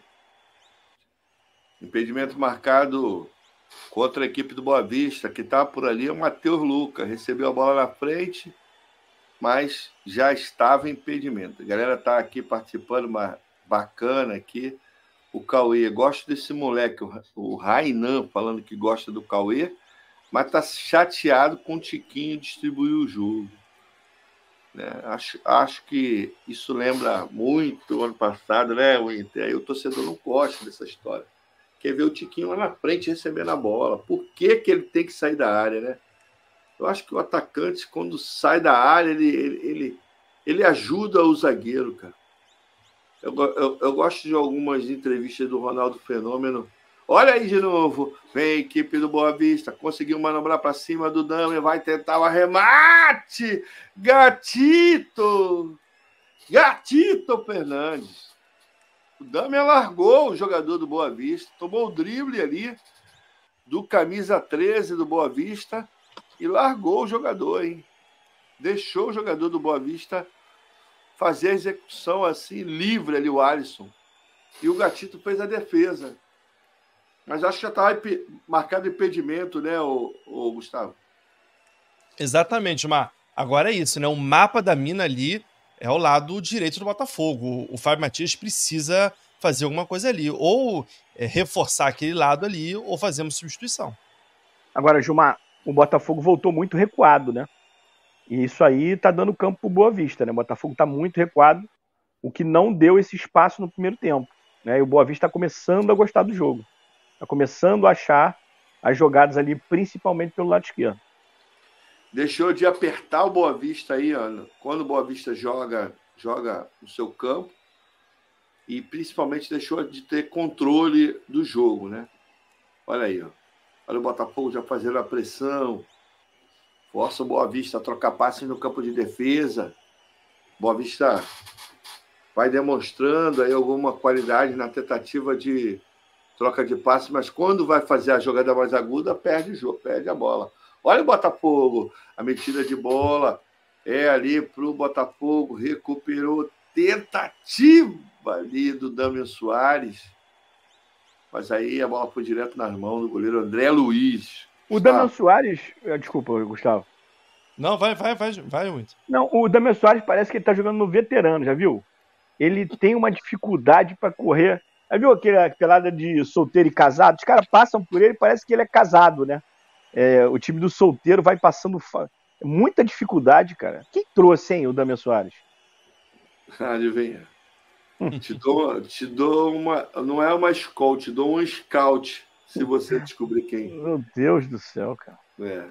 B: Impedimento marcado contra a equipe do Boa Vista, que está por ali, é o Matheus Lucas, recebeu a bola na frente, mas já estava em impedimento. A galera está aqui participando, mas bacana aqui. O Cauê, gosto desse moleque, o Rainan, falando que gosta do Cauê, mas está chateado com o Tiquinho distribuir o jogo. Né? Acho, acho que isso lembra muito o ano passado, né, Winter? Aí o torcedor não gosta dessa história. Quer ver o Tiquinho lá na frente recebendo a bola. Por que, que ele tem que sair da área, né? Eu acho que o atacante, quando sai da área, ele, ele, ele, ele ajuda o zagueiro, cara. Eu, eu, eu gosto de algumas entrevistas do Ronaldo Fenômeno. Olha aí de novo. Vem a equipe do Boa Vista. Conseguiu manobrar para cima do Dami. Vai tentar o arremate. Gatito. Gatito Fernandes. O Damian largou o jogador do Boa Vista, tomou o drible ali do camisa treze do Boa Vista e largou o jogador, hein? Deixou o jogador do Boa Vista fazer a execução assim, livre ali, o Alisson. E o Gatito fez a defesa. Mas acho que já estava marcado impedimento, né, o, o Gustavo?
D: Exatamente, Mar. Agora é isso, né? O mapa da mina ali é ao lado direito do Botafogo. O Fábio Matias precisa fazer alguma coisa ali. Ou é, reforçar aquele lado ali, ou fazer uma substituição.
C: Agora, Gilmar, o Botafogo voltou muito recuado, né? E isso aí tá dando campo pro Boa Vista, né? O Botafogo tá muito recuado, o que não deu esse espaço no primeiro tempo, né? E o Boa Vista tá começando a gostar do jogo. Tá começando a achar as jogadas ali, principalmente pelo lado esquerdo.
B: Deixou de apertar o Boa Vista aí, Ana, quando o Boa Vista joga, joga no seu campo, e principalmente deixou de ter controle do jogo, né? Olha aí, ó. Olha o Botafogo já fazendo a pressão, força o Boa Vista a trocar passes no campo de defesa. Boa Vista vai demonstrando aí alguma qualidade na tentativa de troca de passes, mas quando vai fazer a jogada mais aguda, perde o jogo, perde a bola. Olha o Botafogo, a metida de bola é ali para o Botafogo, recuperou tentativa ali do Damian Soares, mas aí a bola foi direto nas mãos do goleiro André Luiz.
C: O Damian Soares, desculpa, Gustavo.
D: Não, vai, vai, vai, vai muito.
C: Não, o Damian Soares parece que ele tá jogando no veterano, já viu? Ele tem uma dificuldade para correr. Já viu aquela pelada de solteiro e casado? Os caras passam por ele, parece que ele é casado, né? É, o time do solteiro vai passando fa... muita dificuldade, cara. Quem trouxe, hein, o Damian Soares?
B: Adivinha. te, dou, te dou uma... Não é uma escola, te dou um scout, se você descobrir quem.
C: Meu Deus do céu, cara.
B: É.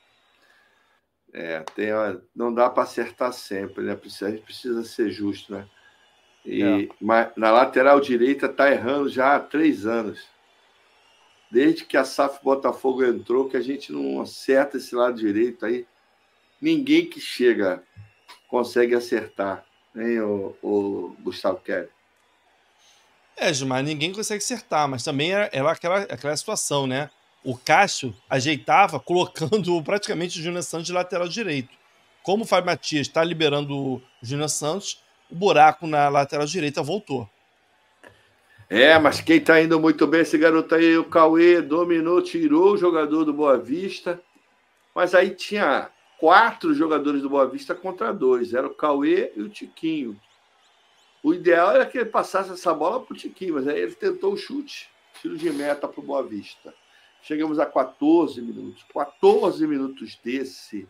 B: É, tem, não dá para acertar sempre, né? Precisa, a gente precisa ser justo, né? E, é. Mas na lateral direita tá errando já há três anos. Desde que a S A F Botafogo entrou, que a gente não acerta esse lado direito aí. Ninguém que chega consegue acertar, hein, o, o Gustavo Kelly?
D: É, Gilmar, ninguém consegue acertar, mas também é, é aquela, aquela situação, né? O Cássio ajeitava colocando praticamente o Júnior Santos de lateral direito. Como o Fábio Matias está liberando o Júnior Santos, o buraco na lateral direita voltou.
B: É, mas quem está indo muito bem, esse garoto aí, o Cauê, dominou, tirou o jogador do Boa Vista, mas aí tinha quatro jogadores do Boa Vista contra dois, era o Cauê e o Tiquinho. O ideal era que ele passasse essa bola para o Tiquinho, mas aí ele tentou o chute, tiro de meta para o Boa Vista. Chegamos a quatorze minutos, quatorze minutos desse,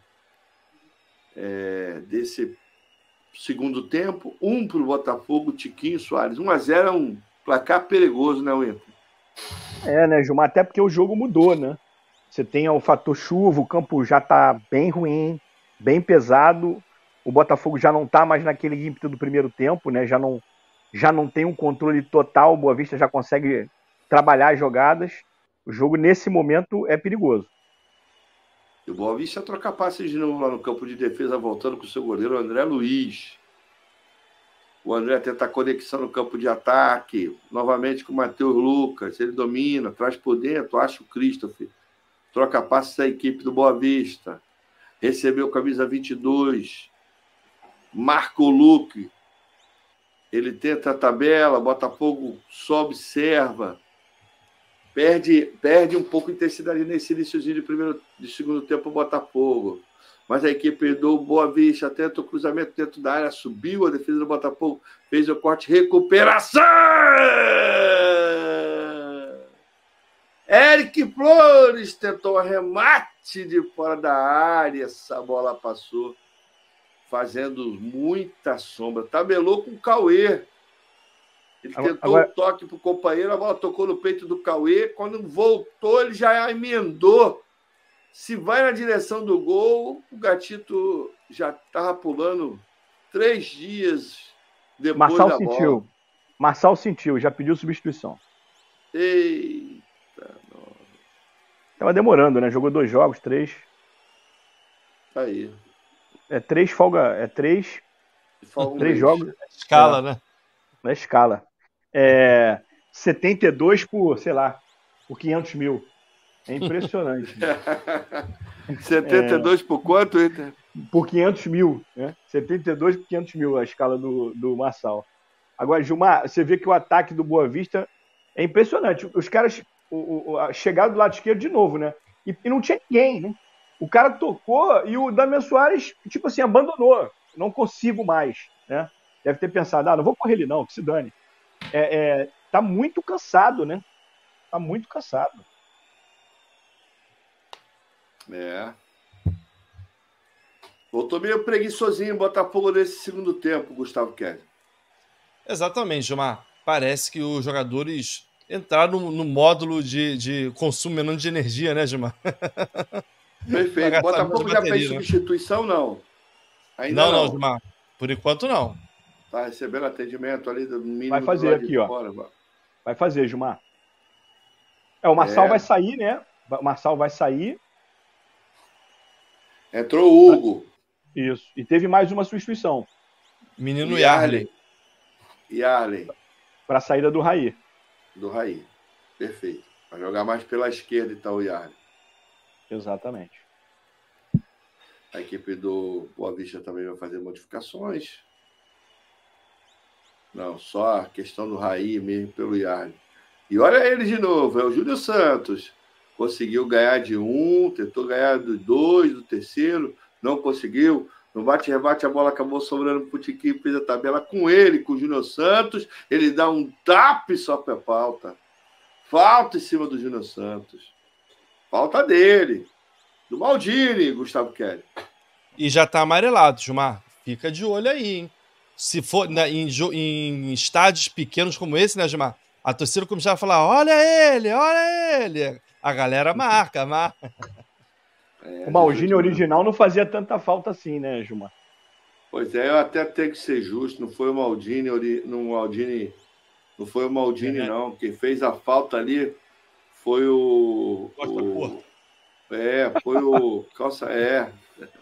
B: é, desse segundo tempo, um para o Botafogo, Tiquinho Soares, um a zero é um placar perigoso, né, Wilton?
C: É, né, Gilmar? Até porque o jogo mudou, né? Você tem o fator chuva, o campo já tá bem ruim, bem pesado. O Botafogo já não tá mais naquele ímpeto do primeiro tempo, né? Já não, já não tem um controle total. O Boa Vista já consegue trabalhar as jogadas. O jogo, nesse momento, é perigoso.
B: E o Boa Vista troca passes de novo lá no campo de defesa, voltando com o seu goleiro André Luiz. O André tenta a conexão no campo de ataque, novamente com o Matheus Lucas, ele domina, traz por dentro, acha o Christopher, troca passes da equipe do Boa Vista, recebeu camisa vinte e dois, marca o Luque, ele tenta a tabela, Botafogo só observa, perde, perde um pouco de intensidade nesse iniciozinho de, primeiro, de segundo tempo o Botafogo. Mas a equipe do Boa Vista tenta o cruzamento dentro da área, subiu a defesa do Botafogo, fez o corte, recuperação! Eric Flores tentou arremate de fora da área, essa bola passou, fazendo muita sombra. Tabelou com o Cauê. Ele tentou Agora... o toque para o companheiro, a bola tocou no peito do Cauê, quando voltou ele já emendou. Se vai na direção do gol, o Gatito já estava pulando três dias depois
C: Marçal
B: da
C: sentiu.
B: bola.
C: Marçal sentiu, já pediu substituição.
B: Eita, nossa.
C: Tava demorando, né? Jogou dois jogos, três.
B: Tá aí.
C: É três folga, é três.
B: Folga um
C: três
B: mês.
C: jogos.
D: Na escala, é. né?
C: Na escala. é, setenta e dois por, sei lá, por quinhentos mil. É impressionante.
B: setenta e dois é, por quanto, Inter?
C: Por quinhentos mil, né? setenta e dois por quinhentos mil a escala do, do Marçal. Agora, Gilmar, você vê que o ataque do Boa Vista é impressionante. Os caras o, o, chegaram do lado esquerdo de novo, né? E, e não tinha ninguém, né? O cara tocou e o Damian Soares, tipo assim, abandonou. Não consigo mais, né? Deve ter pensado, ah, não vou correr ele não, que se dane. É, é, tá muito cansado, né? Tá muito cansado.
B: É. Voltou meio preguiçosinho o Botafogo nesse segundo tempo, Gustavo Kelly.
D: Exatamente, Gilmar. Parece que os jogadores entraram no, no módulo de, de consumo menor de energia, né, Gilmar?
B: Perfeito. O Botafogo já fez substituição, não?
D: Ainda não, não, Gilmar. Por enquanto, não.
B: Tá recebendo atendimento ali do mínimo.
C: Vai fazer aqui, ó. Fora, vai fazer, Gilmar. É, o Marçal é. vai sair, né? O Marçal vai sair.
B: Entrou o Hugo.
C: Isso. E teve mais uma substituição.
D: Menino Yarley.
B: Yarley.
C: Para a saída do Raí.
B: Do Raí. Perfeito. Vai jogar mais pela esquerda, então, o Yarley.
C: Exatamente.
B: A equipe do Boa Vista também vai fazer modificações. Não, só a questão do Raí mesmo pelo Yarley. E olha ele de novo, é o Júlio Santos. Conseguiu ganhar de um, tentou ganhar do dois, do terceiro, não conseguiu. No bate-rebate, a bola acabou sobrando para o Tiquinho, fez a tabela com ele, com o Júnior Santos. Ele dá um tap só para falta. Falta em cima do Júnior Santos. Falta dele. Do Maldini, Gustavo Kelly.
D: E já tá amarelado, Gilmar. Fica de olho aí, hein? Se for na, em, em estádios pequenos como esse, né, Gilmar? A torcida começava a falar, olha ele, olha ele. A galera marca, marca.
C: É, o Maldini original não fazia tanta falta assim, né, Gilmar?
B: Pois é, eu até tenho que ser justo, não foi o Maldini, não, Maldini, não foi o Maldini, é. não. Quem fez a falta ali foi o. o é, foi o. Calça, é.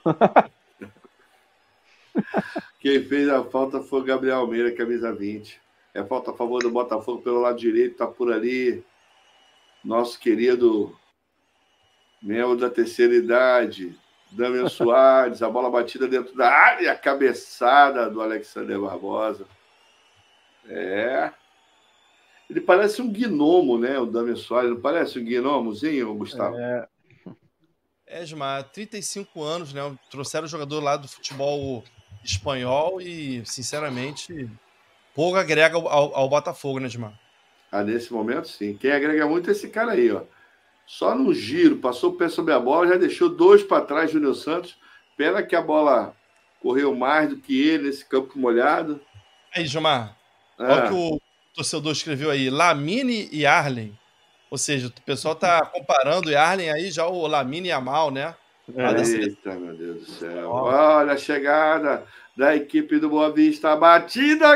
B: Quem fez a falta foi o Gabriel Almeida, camisa vinte. É falta a favor do Botafogo pelo lado direito, tá por ali. Nosso querido membro da terceira idade, Damian Soares, a bola batida dentro da área, a cabeçada do Alexander Barbosa. É. Ele parece um gnomo, né, o Damian Soares. Não parece um gnomozinho, Gustavo?
C: É,
D: é Gilmar, trinta e cinco anos, né? Trouxeram o jogador lá do futebol espanhol e, sinceramente, pouco agrega ao, ao, ao Botafogo, né, Gilmar?
B: Ah, nesse momento, sim. Quem agrega muito é esse cara aí, ó. Só no giro, passou o pé sobre a bola, já deixou dois para trás, Júnior Santos. Pena que a bola correu mais do que ele nesse campo molhado.
D: Aí, Gilmar, ah. olha o que o torcedor escreveu aí, Lamine e Arlen. Ou seja, o pessoal tá comparando o Arlen aí, já o Lamine e Yamal, né?
B: Eita, meu Deus do céu. Olha a chegada da equipe do Boa Vista. Batida,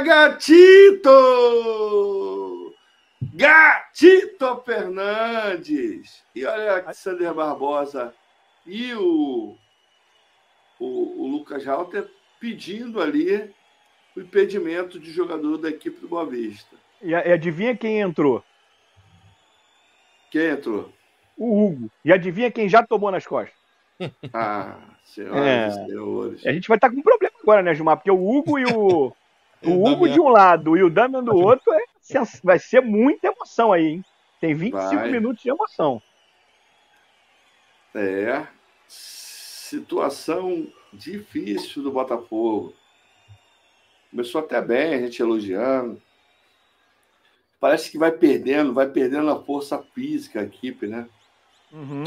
B: Gatito! Gatito Fernandes! E olha Alexander Barbosa e o, o, o Lucas Halter pedindo ali o impedimento de jogador da equipe do Boa Vista.
C: E adivinha quem entrou?
B: Quem entrou?
C: O Hugo. E adivinha quem já tomou nas costas?
B: Ah, senhoras
C: é.
B: e senhores.
C: A gente vai estar com um problema agora, né, Gilmar? Porque o Hugo e o... o Hugo de um lado e o Damian do outro é... vai ser muita emoção aí, hein? Tem vinte e cinco vai. minutos de emoção.
B: É. Situação difícil do Botafogo. Começou até bem, a gente elogiando. Parece que vai perdendo, vai perdendo a força física a equipe, né?
C: Uhum.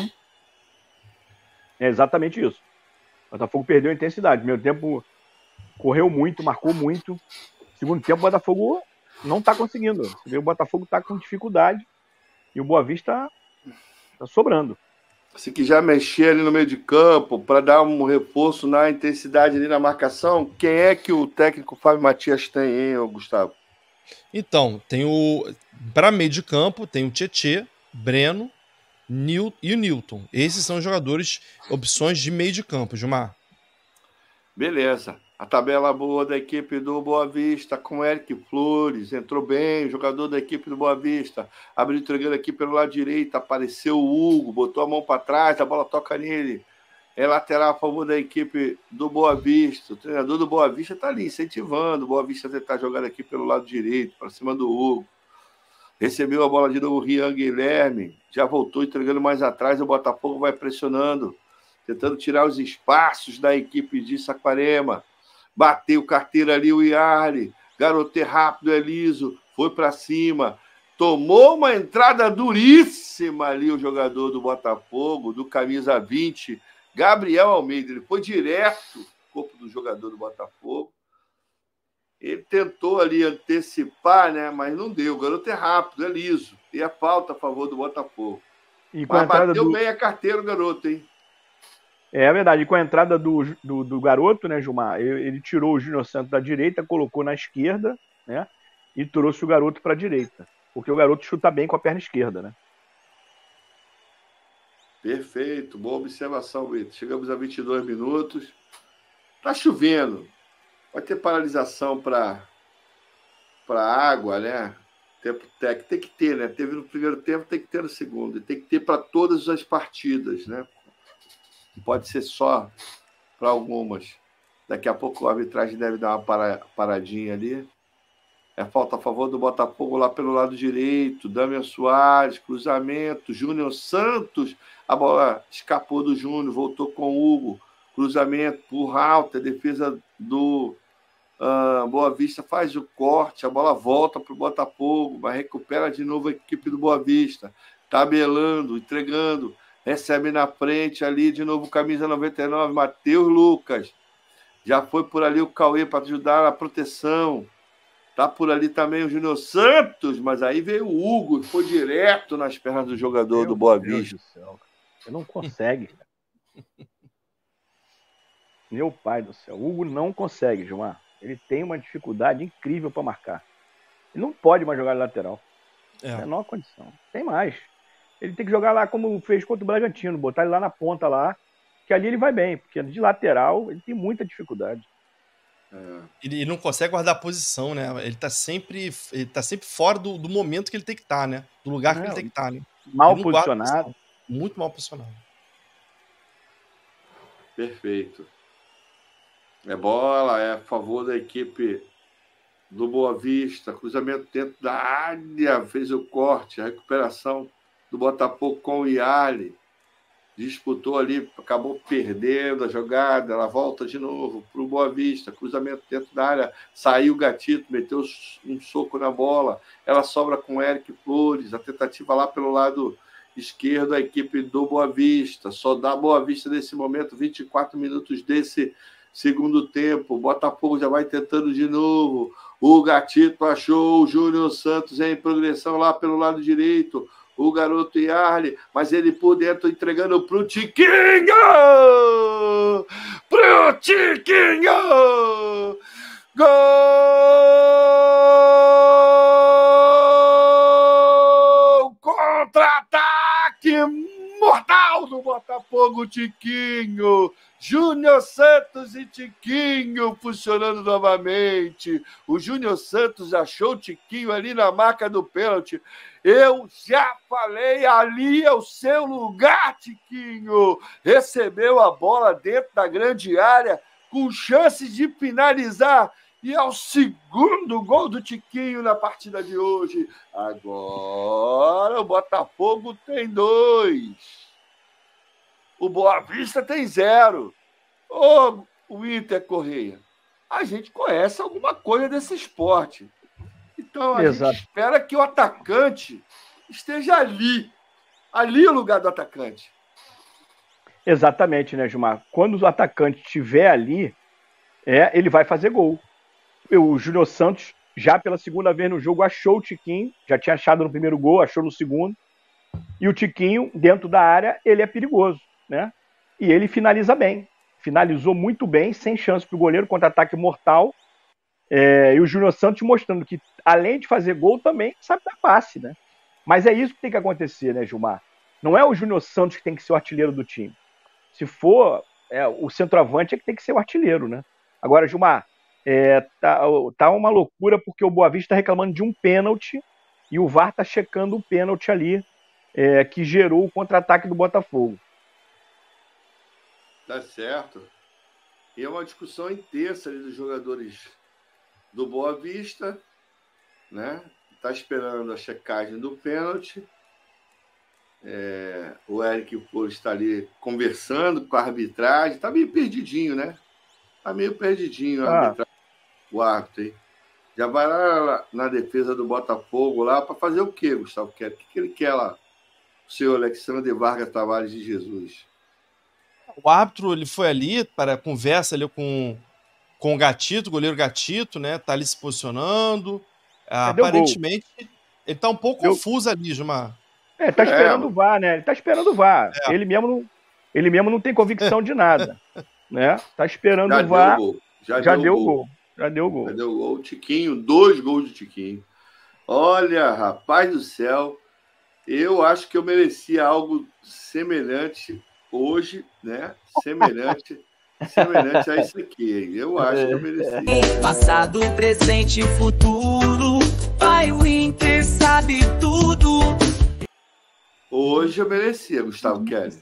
C: É exatamente isso. O Botafogo perdeu a intensidade. Primeiro tempo correu muito, marcou muito. Segundo tempo, o Botafogo não está conseguindo. Você vê, o Botafogo está com dificuldade e o Boa Vista está sobrando.
B: Se quiser mexer ali no meio de campo para dar um reforço na intensidade ali na marcação, quem é que o técnico Fábio Matias tem, hein, Gustavo?
D: Então, tem o... Para meio de campo, tem o Tietê, Breno, Nil, e o Newton. Esses são os jogadores, opções de meio de campo, Gilmar.
B: Beleza. A tabela boa da equipe do Boa Vista com Eric Flores. Entrou bem o jogador da equipe do Boa Vista. Abriu entregando aqui pelo lado direito. Apareceu o Hugo. Botou a mão para trás. A bola toca nele. É lateral a favor da equipe do Boa Vista. O treinador do Boa Vista está ali incentivando. O Boa Vista tentar jogar aqui pelo lado direito. Para cima do Hugo. Recebeu a bola de novo o Rian Guilherme. Já voltou entregando mais atrás. O Botafogo vai pressionando. Tentando tirar os espaços da equipe de Saquarema. Bateu carteira ali o Iarli. Garoto rápido, Eliso. Foi para cima. Tomou uma entrada duríssima ali o jogador do Botafogo, do camisa vinte, Gabriel Almeida. Ele foi direto no corpo do jogador do Botafogo. Ele tentou ali antecipar, né? Mas não deu. O garoto é rápido, é liso. E a falta a favor do Botafogo.
C: E
B: Mas bateu
C: do...
B: bem a carteira o garoto, hein?
C: É verdade, e com a entrada do, do, do garoto, né, Gilmar, ele, ele tirou o Júnior Santos da direita, colocou na esquerda, né, e trouxe o garoto para a direita, porque o garoto chuta bem com a perna esquerda, né?
B: Perfeito, boa observação, Vitor. Chegamos a vinte e dois minutos. Tá chovendo, vai ter paralisação para para água, né? Tempo técnico, tem que ter, né? Teve no primeiro tempo, tem que ter no segundo, e tem que ter para todas as partidas, né? Pode ser só para algumas. Daqui a pouco a arbitragem deve dar uma paradinha ali. É falta a favor do Botafogo lá pelo lado direito. Damian Soares, cruzamento. Júnior Santos. A bola escapou do Júnior, voltou com o Hugo. Cruzamento por alta. Defesa do uh, Boa Vista faz o corte. A bola volta para o Botafogo, mas recupera de novo a equipe do Boa Vista. Tabelando, entregando. Recebe na frente ali, de novo, camisa noventa e nove, Matheus Lucas. Já foi por ali o Cauê para ajudar na proteção. Tá por ali também o Júnior Santos, mas aí veio o Hugo, foi direto nas pernas do jogador
C: Meu
B: do Boa
C: Deus
B: Vista.
C: Do céu. Você não consegue. Meu pai do céu. O Hugo não consegue, Gilmar. Ele tem uma dificuldade incrível para marcar. Ele não pode mais jogar de lateral. É a menor condição. Tem mais. Ele tem que jogar lá como fez contra o Bragantino, botar ele lá na ponta lá, que ali ele vai bem, porque de lateral ele tem muita dificuldade.
D: É. Ele não consegue guardar a posição, né? Ele tá sempre, ele tá sempre fora do, do momento que ele tem que estar, tá, né? Do lugar não, que ele tem que estar, tá, né?
C: Mal posicionado.
D: Muito mal posicionado.
B: Perfeito. É bola, é a favor da equipe do Boa Vista. Cruzamento dentro da área, fez o corte, a recuperação do Botafogo com o Iarli. Disputou ali, acabou perdendo a jogada, ela volta de novo para o Boa Vista, cruzamento dentro da área, saiu o Gatito, meteu um soco na bola, ela sobra com o Eric Flores, a tentativa lá pelo lado esquerdo, a equipe do Boa Vista, só dá Boa Vista nesse momento, vinte e quatro minutos desse segundo tempo, o Botafogo já vai tentando de novo, o Gatito achou o Júnior Santos em progressão lá pelo lado direito, o garoto Iarli, mas ele por dentro entregando pro Tiquinho! Pro Tiquinho! Gol! Contra-ataque mortal do Botafogo, Tiquinho! Júnior Santos e Tiquinho funcionando novamente. O Júnior Santos achou o Tiquinho ali na marca do pênalti. Eu já falei, ali é o seu lugar, Tiquinho. Recebeu a bola dentro da grande área, com chances de finalizar. E é o segundo gol do Tiquinho na partida de hoje. Agora o Botafogo tem dois. O Boa Vista tem zero. Ô, o Inter Correia, a gente conhece alguma coisa desse esporte. Então, a Exato. gente espera que o atacante esteja ali. Ali é o lugar do atacante.
C: Exatamente, né, Gilmar? Quando o atacante estiver ali, é, ele vai fazer gol. O Júnior Santos, já pela segunda vez no jogo, achou o Tiquinho. Já tinha achado no primeiro gol, achou no segundo. E o Tiquinho, dentro da área, ele é perigoso, né? E ele finaliza bem. Finalizou muito bem, sem chance para o goleiro, contra-ataque mortal. É, e o Júnior Santos mostrando que, além de fazer gol, também sabe dar passe, né? Mas é isso que tem que acontecer, né, Gilmar? Não é o Júnior Santos que tem que ser o artilheiro do time. Se for, é, o centroavante é que tem que ser o artilheiro, né? Agora, Gilmar, é, tá, tá uma loucura porque o Boa Vista tá reclamando de um pênalti e o V A R tá checando o pênalti ali é, que gerou o contra-ataque do Botafogo.
B: Tá certo. E é uma discussão intensa ali dos jogadores do Boa Vista, né? Tá esperando a checagem do pênalti. É, o Eric Flores está ali conversando com a arbitragem. Tá meio perdidinho, né? Tá meio perdidinho a arbitragem, o árbitro, hein? Já vai lá na defesa do Botafogo lá para fazer o quê, Gustavo? O que, que ele quer lá? O senhor Alexandre Vargas Tavares de Jesus.
D: O árbitro ele foi ali para a conversa ali com, com o Gatito, o goleiro Gatito, né? Tá ali se posicionando. Ah, aparentemente, gol. Ele tá um pouco Deu... confuso ali, Gilmar.
C: É, tá esperando é. o V A R, né? Ele tá esperando o V A R. É. Ele, mesmo não, ele mesmo não tem convicção de nada. Né? Tá esperando Já o V A R. Deu Já, Já deu, deu o gol. gol. Já deu o gol.
B: Já deu o gol. Tiquinho, dois gols do Tiquinho. Olha, rapaz do céu, eu acho que eu merecia algo semelhante hoje, né? Semelhante, semelhante a isso aqui. Eu acho que eu merecia.
A: Passado, presente e futuro, Pai Winter sabe tudo.
B: Hoje eu merecia, Gustavo Kelly.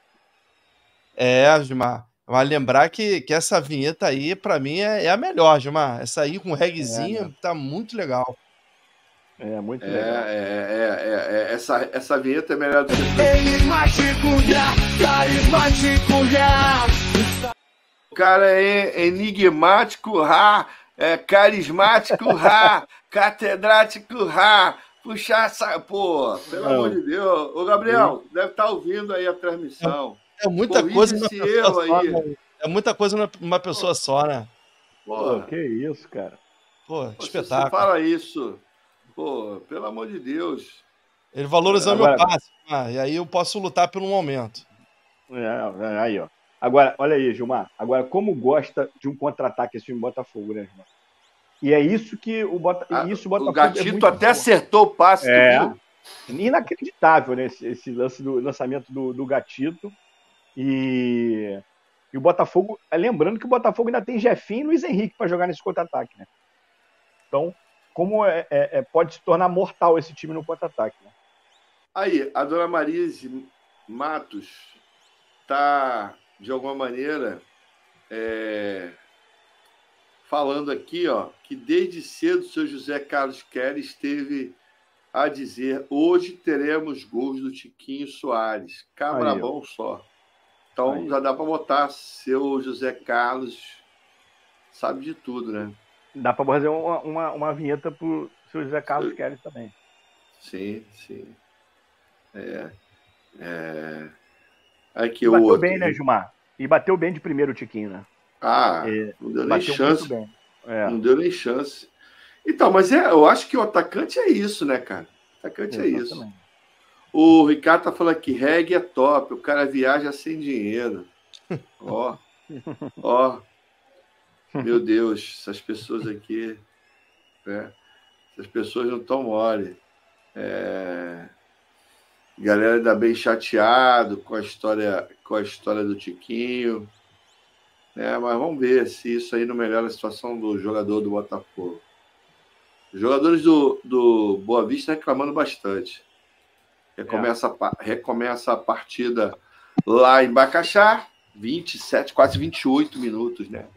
D: É, Gilmar. Mas lembrar que, que essa vinheta aí, pra mim, é, é a melhor, Gilmar. Essa aí com reguezinho é, né? Tá muito legal.
C: É, muito
B: é,
C: legal.
B: É, é, é, é, essa, essa vinheta é melhor do que...
A: Enigmático já, carismático já.
B: O cara é enigmático, ha, é carismático, ha, catedrático, ha. Puxar essa... Pô, pelo Não. amor de Deus. Ô, Gabriel, Sim. deve estar ouvindo aí a transmissão.
D: É muita Corrige coisa numa pessoa só, né? É muita coisa numa pessoa só, né?
C: Pô, que isso, cara.
D: Pô,
B: Pô,
D: espetáculo.
B: Você fala isso. Pô, pelo amor de Deus.
D: Ele valorizou Agora... meu passe. Ah, e aí eu posso lutar pelo momento.
C: É, aí, ó. Agora, olha aí, Gilmar. Agora, como gosta de um contra-ataque esse time Botafogo, né, Gilmar? E é isso que o, Bota...
B: ah,
C: isso, o Botafogo.
B: O Gatito
C: é
B: até bom. acertou o passe.
C: É. Inacreditável, né? Esse, esse lance do lançamento do, do Gatito. E... e o Botafogo, lembrando que o Botafogo ainda tem Jefinho e Luiz Henrique para jogar nesse contra-ataque, né? Então, como é, é, pode se tornar mortal esse time no contra-ataque, né?
B: Aí, a dona Marise Matos está, de alguma maneira, é, falando aqui, ó, que desde cedo o seu José Carlos Kelly esteve a dizer: hoje teremos gols do Tiquinho Soares. Cabrabão só. Então Aí. já dá para botar seu José Carlos, sabe de tudo, né?
C: Dá para fazer uma, uma, uma vinheta pro seu José Carlos seu... Kelly também.
B: Sim, sim. É. é... Aqui
C: e bateu
B: outro.
C: bem, né, Gilmar? E bateu bem de primeiro o Tiquinho, né?
B: Ah, é, não deu nem chance. É. Não deu nem chance. Então, mas é, eu acho que o atacante é isso, né, cara? O atacante é, é isso. Também. O Ricardo tá falando aqui, reggae é top, o cara viaja sem dinheiro. Ó, ó. Meu Deus, essas pessoas aqui, né? Essas pessoas não estão mole. É... Galera ainda bem chateado com a história, com a história do Tiquinho. É, mas vamos ver se isso aí não melhora a situação do jogador do Botafogo. Os jogadores do, do Boa Vista reclamando bastante. Recomeça, é. a, recomeça a partida lá em Bacaxá, vinte e sete, quase vinte e oito minutos, né?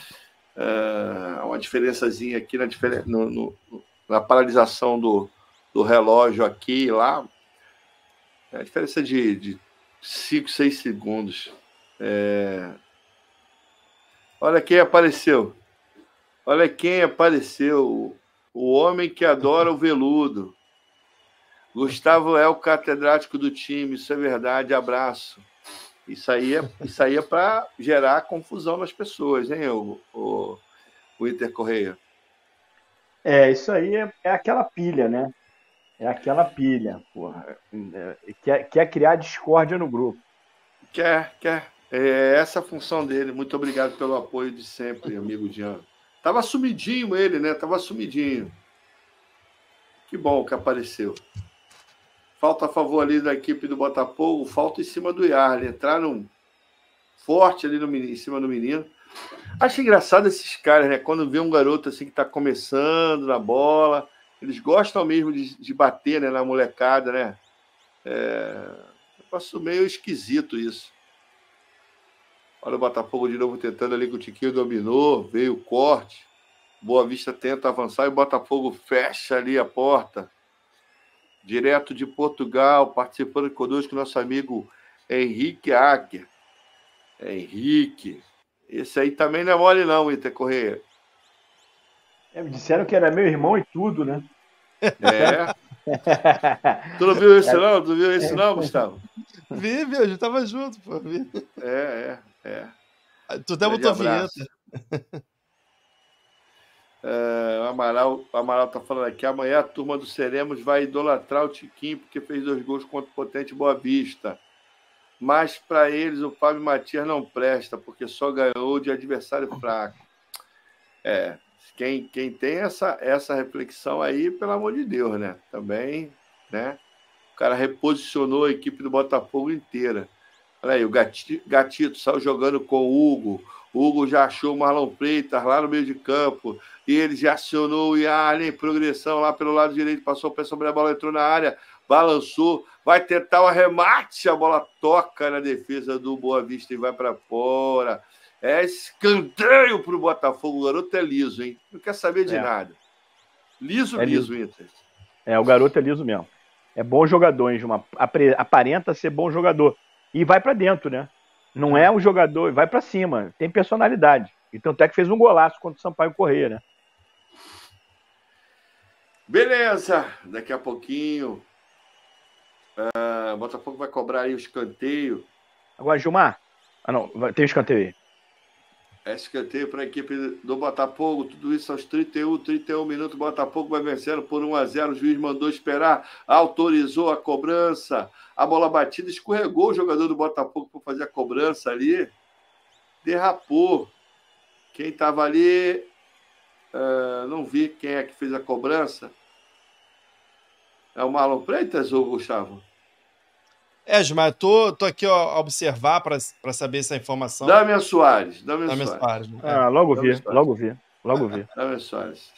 B: É, uma diferençazinha aqui na, no, no, na paralisação do, do relógio aqui e lá. É a diferença de, de cinco, seis segundos. É... Olha quem apareceu. Olha quem apareceu. O homem que adora o veludo. Gustavo é o catedrático do time, isso é verdade, abraço. Isso aí é, isso aí é para gerar confusão nas pessoas, hein, o, o, o Inter Correia?
C: É, isso aí é, é aquela pilha, né? É aquela pilha, porra. É, quer, quer criar discórdia no grupo.
B: Quer, quer. É essa a função dele. Muito obrigado pelo apoio de sempre, amigo Diano. Tava sumidinho ele, né? Tava sumidinho. Que bom que apareceu. Falta a favor ali da equipe do Botafogo, falta em cima do Yarley. Entraram forte ali no, em cima do menino. Acho engraçado esses caras, né? Quando vê um garoto assim que tá começando na bola, eles gostam mesmo de, de bater, né, na molecada, né? É... Eu acho meio esquisito isso. Olha o Botafogo de novo tentando ali, que o Tiquinho dominou, veio o corte. Boa Vista tenta avançar e o Botafogo fecha ali a porta. Direto de Portugal, participando conosco, nosso amigo Henrique Acker. Henrique. Esse aí também não é mole não, Inter Correia.
C: É, me disseram que era meu irmão e tudo, né?
B: É. Tu não viu isso não? Tu viu isso não, Gustavo?
D: Vi, vi, a gente tava junto, pô. Vi.
B: É, é, é.
D: Tu até botou vinheta.
B: É, o Amaral, o Amaral tá falando aqui, amanhã a turma do Seremos vai idolatrar o Tiquinho porque fez dois gols contra o potente Boa Vista. Mas para eles o Fábio Matias não presta, porque só ganhou de adversário fraco. É, quem, quem tem essa, essa reflexão aí, pelo amor de Deus, né? Também, né? O cara reposicionou a equipe do Botafogo inteira. Olha aí, o Gatito, Gatito saiu jogando com o Hugo. O Hugo já achou o Marlon Freitas lá no meio de campo. E ele já acionou o Yarley em progressão lá pelo lado direito. Passou o pé sobre a bola, entrou na área, balançou. Vai tentar o arremate. A bola toca na defesa do Boa Vista e vai para fora. É escanteio para o Botafogo. O garoto é liso, hein? Não quer saber de é. nada. Liso,
C: é
B: liso,
C: liso,
B: Inter.
C: É, o garoto é liso mesmo. É bom jogador, hein, Gilmar? Aparenta ser bom jogador. E vai para dentro, né? Não é um jogador, vai para cima, tem personalidade. Então até que fez um golaço contra o Sampaio Corrêa, né?
B: Beleza, daqui a pouquinho uh, o Botafogo vai cobrar aí o escanteio.
C: Agora, Gilmar, ah não, tem o escanteio aí.
B: É escanteio para a equipe do Botafogo, tudo isso aos trinta e um, trinta e um minutos, o Botafogo vai vencendo por um a zero, o juiz mandou esperar, autorizou a cobrança, a bola batida, escorregou o jogador do Botafogo para fazer a cobrança ali, derrapou. Quem estava ali, uh, não vi quem é que fez a cobrança. É o Marlon Freitas ou o Gustavo?
D: É, Gilmar, tô, tô aqui ó, a observar para saber essa informação.
B: Damian Soares. Damian
D: Damian
B: Soares.
D: Soares né?
C: Ah, logo vi, logo vi, logo vi.
B: Damian Soares.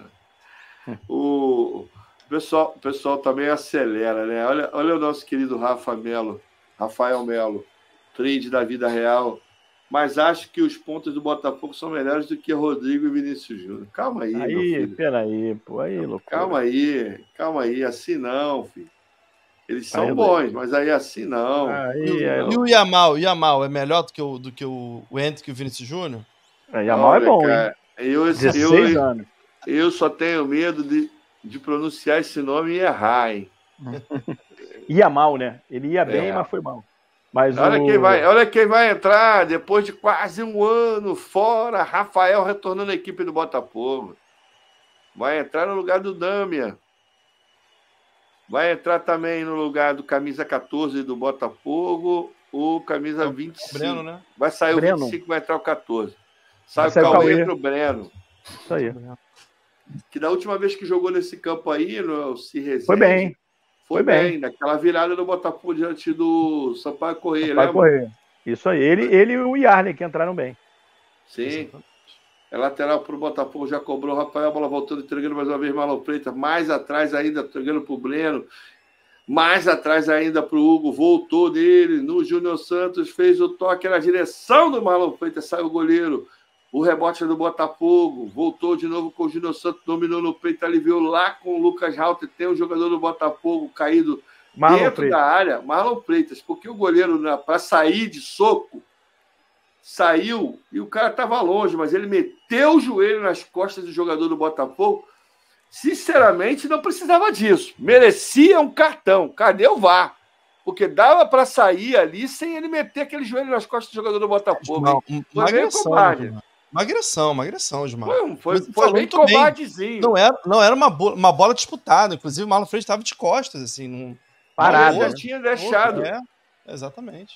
B: o, pessoal, o pessoal também acelera, né? Olha, olha o nosso querido Rafa Melo, Rafael Melo, trade da vida real. Mas acho que os pontos do Botafogo são melhores do que Rodrigo e Vinícius Júnior. Calma aí,
C: aí
B: meu filho.
C: Peraí, pô, aí, loucura.
B: Calma aí, calma aí, assim não, filho. Eles são
C: aí,
B: bons, mas aí assim não.
C: Aí,
D: e,
C: aí,
D: e o Yamal, o Yamal é melhor do que o, do que o, o Hendrick e o Vinícius Júnior?
C: É, Yamal
B: Olha,
C: é bom,
B: cara,
C: hein?
B: Eu,
C: dezesseis
B: eu,
C: anos.
B: Eu só tenho medo de, de pronunciar esse nome e errar, hein?
C: Ia mal, né? Ele ia bem,
B: É.
C: mas foi mal. Mas
B: Olha,
C: o...
B: quem vai, olha quem vai entrar depois de quase um ano fora. Rafael retornando à equipe do Botafogo. Vai entrar no lugar do Damian. Vai entrar também no lugar do camisa catorze do Botafogo, o camisa vinte e cinco.
D: Breno, né?
B: Vai sair
C: Breno.
B: o vinte e cinco, vai entrar o catorze. Sai o
C: Sai o
B: Cauê,
C: Cauê.
B: entra o Breno.
C: Isso aí.
B: Que da última vez que jogou nesse campo aí, no Cirrezende,
C: Foi bem.
B: Foi
C: Foi bem.
B: bem, naquela virada do Botafogo diante do Sampaio Corrêa,
C: Vai
B: lembra?
C: correr. Isso aí. Ele, ele e o Yarley que entraram bem.
B: Sim. É lateral para o Botafogo, já cobrou. Rafael, a bola voltando, entregando mais uma vez Marlon Freitas. Mais atrás ainda, entregando para o Breno. Mais atrás ainda para o Hugo. Voltou dele no Júnior Santos. Fez o toque na direção do Marlon Freitas. Saiu o goleiro. O rebote é do Botafogo. Voltou de novo com o Júnior Santos. Dominou no peito. Aliviou lá com o Lucas Halter. Tem um jogador do Botafogo caído
C: Marlon
B: dentro
C: Freitas.
B: da área. Marlon Freitas. Porque o goleiro, para sair de soco, saiu e o cara estava longe, mas ele meteu o joelho nas costas do jogador do Botafogo. Sinceramente, não precisava disso. Merecia um cartão. Cadê o V A R? Porque dava para sair ali sem ele meter aquele joelho nas costas do jogador do Botafogo.
D: Não,
B: Foi
D: uma
B: meio
D: agressão,
B: covarde.
D: Gilmar. Uma agressão, uma agressão, Gilmar.
B: Foi, um- foi,
D: Mas
B: foi
D: falou
B: bem
D: muito bem.
B: covardezinho.
D: Não era, não era uma, bo- uma bola disputada. Inclusive, o Marlon Freitas estava de costas, assim. Não,
C: Parada,
B: Não,
C: né?
B: eu tinha deixado.
D: É, exatamente.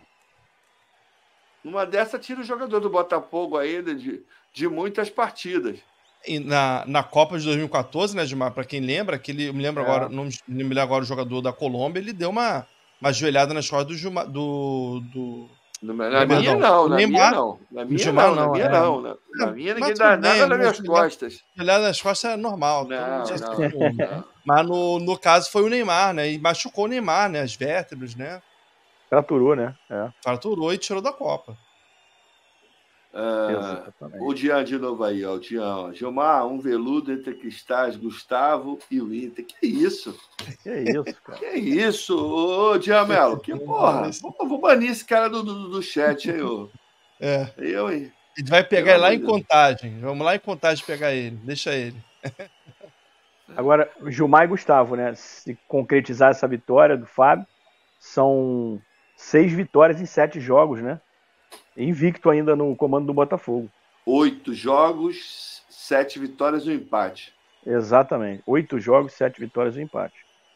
B: Numa dessa, tira o jogador do Botafogo ainda de, de muitas partidas.
D: E na, na Copa de dois mil e quatorze, né, Gilmar? Para quem lembra, aquele, eu me lembro
C: É.
D: agora, não me lembro agora o jogador da Colômbia, ele deu uma, uma joelhada nas costas do, Gilmar- do, do,
B: Na, na minha não, na minha não. Na minha não, na minha não. Na, na minha ninguém dá nada nas minhas costas.
D: Olhar nas costas é normal.
B: Não, não, não.
D: Mas no, no caso foi o Neymar, né? E machucou o Neymar, né? As vértebras, né?
C: Fraturou, né? É.
D: Fraturou e tirou da Copa.
B: Ah, o Dian de novo aí, ó. O Dian. Gilmar, um veludo entre cristais, Gustavo e o Inter. Que isso?
C: Que isso, cara?
B: Que isso? Ô, Dian Melo, que porra. Vou, vou banir esse cara do, do, do chat aí, ô.
D: É.
B: Eu, hein?
D: A gente vai pegar ele lá em Contagem. Vamos lá em Contagem pegar ele. Deixa ele.
C: Agora, Gilmar e Gustavo, né? Se concretizar essa vitória do Fábio, são seis vitórias em sete jogos, né? Invicto ainda no comando do Botafogo.
B: Oito jogos, sete vitórias e um empate.
C: Exatamente. Oito jogos, sete vitórias e um empate.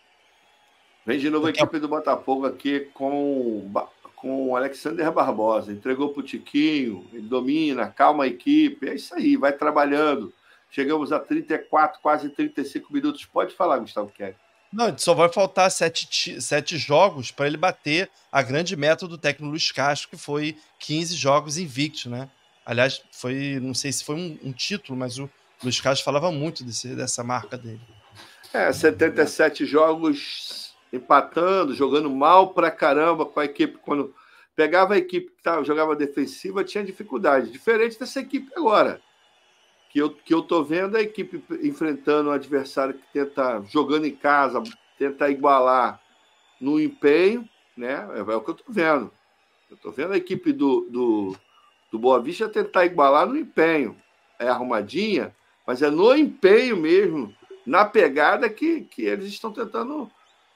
B: Vem de novo a equipe do Botafogo aqui com, com o Alexander Barbosa. Entregou para o Tiquinho, ele domina, calma a equipe. É isso aí, vai trabalhando. Chegamos a trinta e quatro, quase trinta e cinco minutos. Pode falar, Gustavo Kelly.
D: Não, só vai faltar sete, sete jogos para ele bater a grande meta do técnico Luiz Castro, que foi quinze jogos invictos, né? Aliás, foi, não sei se foi um, um título, mas o Luiz Castro falava muito desse, dessa marca dele.
B: É, setenta e sete jogos empatando, jogando mal pra caramba com a equipe. Quando pegava a equipe que tava, jogava defensiva, tinha dificuldade. Diferente dessa equipe agora. Que eu, que eu tô vendo a equipe enfrentando um adversário que tenta, jogando em casa, tenta igualar no empenho, né? É, é o que eu tô vendo. Eu tô vendo a equipe do, do, do Boa Vista tentar igualar no empenho. É arrumadinha, mas é no empenho mesmo, na pegada que, que eles estão tentando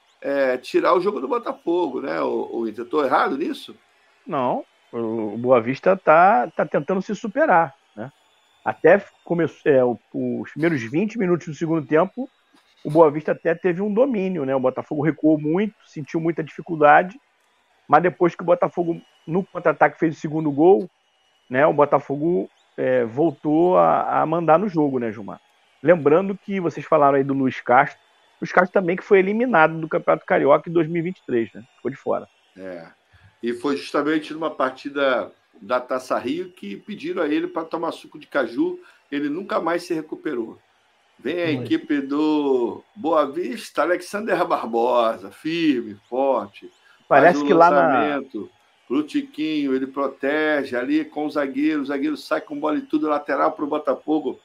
B: é, tirar o jogo do Botafogo, né? O, o Inter, eu tô errado nisso?
C: Não, o Boa Vista tá, tá tentando se superar, né? Até começou, é, os primeiros vinte minutos do segundo tempo, o Boa Vista até teve um domínio, né? O Botafogo recuou muito, sentiu muita dificuldade, mas depois que o Botafogo, no contra-ataque, fez o segundo gol, né? O Botafogo é, voltou a, a mandar no jogo, né, Gilmar? Lembrando que vocês falaram aí do Luiz Castro, Luiz Castro também que foi eliminado do Campeonato Carioca em dois mil e vinte e três, né? Ficou de fora.
B: É, e foi justamente numa partida da Taça Rio que pediram a ele para tomar suco de caju, ele nunca mais se recuperou. Vem a Oi. equipe do Boa Vista, Alexander Barbosa, firme, forte.
C: Parece que lá na...
B: Pro Tiquinho, ele protege ali com o zagueiro, o zagueiro sai com bola e tudo, lateral para o Botafogo.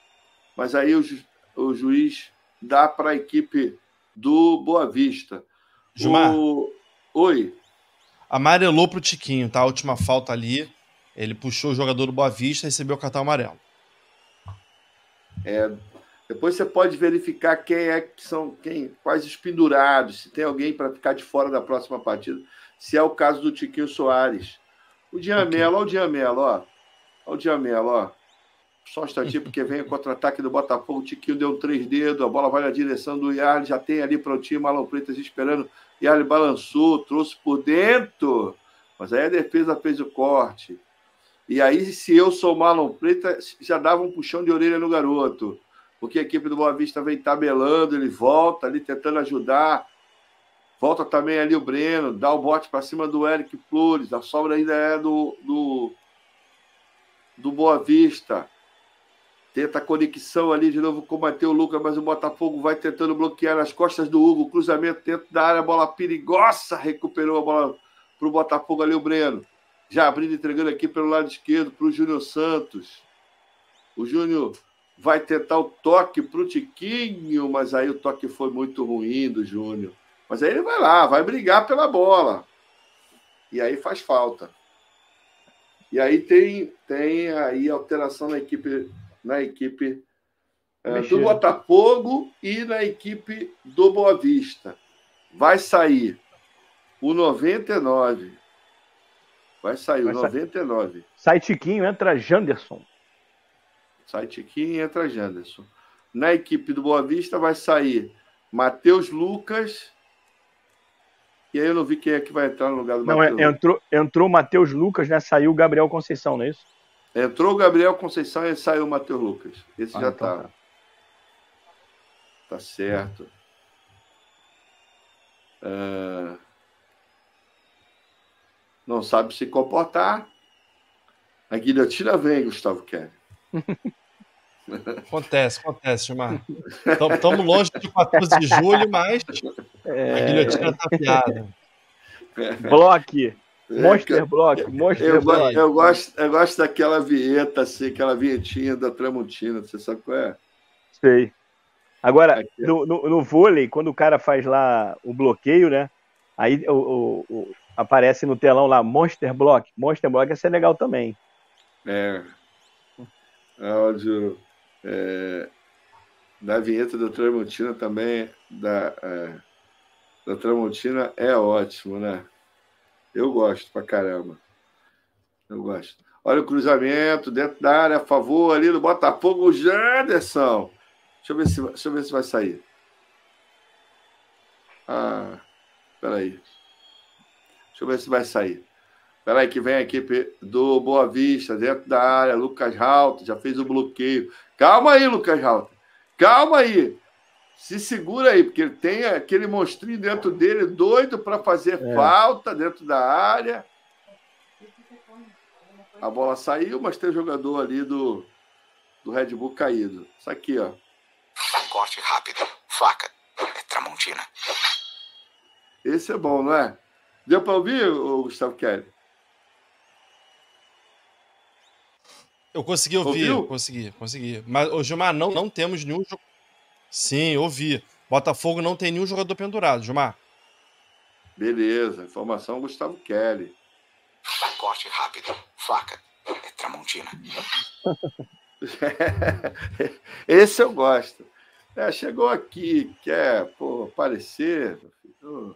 B: Mas aí o, ju... o juiz dá para a equipe do Boa Vista.
D: Gilmar?
B: O... Oi.
D: Amarelou pro Tiquinho, tá? A última falta ali. Ele puxou o jogador do Boa Vista e recebeu o cartão amarelo.
B: É, depois você pode verificar quem é que são, quem, quais os pendurados, se tem alguém para ficar de fora da próxima partida. Se é o caso do Tiquinho Soares. O Diamelo, okay. Olha o Diamelo, ó. Olha o Diamelo, ó. Só um instantinho, porque vem o contra-ataque do Botafogo. O Tiquinho deu um três dedos, a bola vai na direção do Yarley, já tem ali prontinho, Marlon Freitas esperando. Yarley balançou, trouxe por dentro. Mas aí a defesa fez o corte. E aí, se eu sou o Marlon Freitas, já dava um puxão de orelha no garoto. Porque a equipe do Boa Vista vem tabelando, ele volta ali tentando ajudar. Volta também ali o Breno, dá o bote para cima do Eric Flores. A sobra ainda é do, do, do Boa Vista. Tenta a conexão ali de novo com o Matheus Lucas, mas o Botafogo vai tentando bloquear nas costas do Hugo. Cruzamento dentro da área, bola perigosa. Recuperou a bola para o Botafogo ali o Breno. Já abrindo, entregando aqui pelo lado esquerdo para o Júnior Santos. O Júnior vai tentar o toque para o Tiquinho, mas aí o toque foi muito ruim do Júnior. Mas aí ele vai lá, vai brigar pela bola. E aí faz falta. E aí tem, tem aí alteração na equipe, na equipe é, do Botafogo e na equipe do Boa Vista. Vai sair o noventa e nove. Vai sair vai o noventa e nove.
C: Sai Tiquinho, entra Janderson.
B: Sai Tiquinho e entra Janderson. Na equipe do Boa Vista vai sair Matheus Lucas. E aí eu não vi quem é que vai entrar no lugar do Matheus.
C: Não, entrou, entrou o Matheus Lucas, né? Saiu o Gabriel Conceição, não é isso?
B: Entrou o Gabriel Conceição e saiu o Matheus Lucas. Esse ah, já então tá. tá. Tá certo. Uh... não sabe se comportar. A guilhotina vem, Gustavo Kelly.
D: Acontece, acontece, Gilmar. Estamos longe de quatorze de julho, mas é... a guilhotina está afiada.
C: Bloque. Monster Block, Monster
B: eu,
C: Block.
B: Eu gosto, eu gosto daquela vinheta, assim, aquela vinhetinha da Tramontina. Você sabe qual é?
C: Sei. Agora, no, no, no vôlei, quando o cara faz lá o bloqueio, né? Aí o, o, o, aparece no telão lá Monster Block. Monster Block ia ser legal também.
B: É. Áudio é, da vinheta da Tramontina também, da, é, da Tramontina é ótimo, né? Eu gosto pra caramba. Eu gosto. Olha o cruzamento dentro da área, a favor ali do Botafogo, o Janderson. Deixa eu ver se, deixa eu ver se vai sair. Ah, peraí. Deixa eu ver se vai sair. Peraí que vem a equipe do Boa Vista, dentro da área, Lucas Halter, já fez o bloqueio. Calma aí, Lucas Halter. Calma aí. Se segura aí, porque ele tem aquele monstrinho dentro dele, doido para fazer é. falta dentro da área. A bola saiu, mas tem jogador ali do, do Red Bull caído. Isso aqui, ó.
E: Corte rápido. Faca. É Tramontina.
B: Esse é bom, não é? Deu para ouvir, Gustavo Kelly?
D: Eu consegui ouvir, Ouviu? consegui, consegui. Mas, ô, Gilmar, não, não temos nenhum jogo. Sim, ouvi. Botafogo não tem nenhum jogador pendurado, Gilmar.
B: Beleza, informação Gustavo Kelly.
E: Corte rápido. Faca. É Tramontina.
B: Esse eu gosto. É, chegou aqui, quer pô, aparecer. Uh,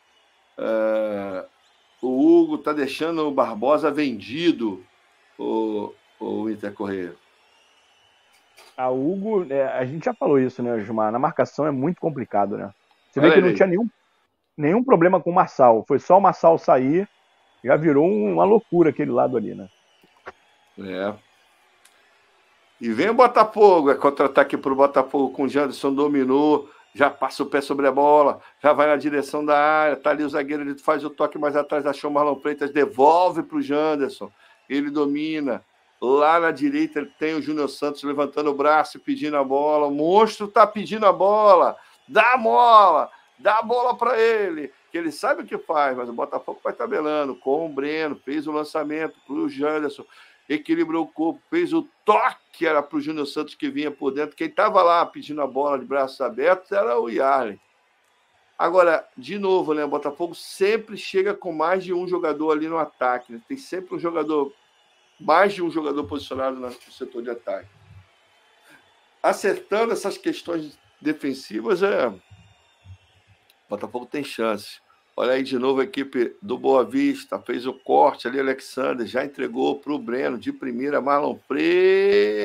B: o Hugo tá deixando o Barbosa vendido, o, o Inter Correia.
C: A Hugo, é, a gente já falou isso, né, Gilmar? Na marcação é muito complicado, né? Você vê Olha que ele. não tinha nenhum, nenhum problema com o Marçal. Foi só o Marçal sair, já virou uma loucura aquele lado ali, né?
B: É. E vem o Botafogo, é contra-ataque para o Botafogo com o Janderson, dominou, já passa o pé sobre a bola, já vai na direção da área, tá ali o zagueiro, ele faz o toque mais atrás, achou o Marlon Freitas, devolve para o Janderson, ele domina. Lá na direita ele tem o Júnior Santos levantando o braço e pedindo a bola. O monstro tá pedindo a bola. Dá a bola. Dá a bola para ele. Que ele sabe o que faz, mas o Botafogo vai tabelando. Com o Breno, fez o lançamento para o Janderson. Equilibrou o corpo, fez o toque. Era para o Júnior Santos que vinha por dentro. Quem estava lá pedindo a bola de braços abertos era o Yarley. Agora, de novo, né? O Botafogo sempre chega com mais de um jogador ali no ataque. Né? Tem sempre um jogador... mais de um jogador posicionado no setor de ataque. Acertando essas questões defensivas, é... o Botafogo tem chance. Olha aí de novo a equipe do Boa Vista, fez o corte ali, Alexander, já entregou para o Breno, de primeira, Marlon Preto.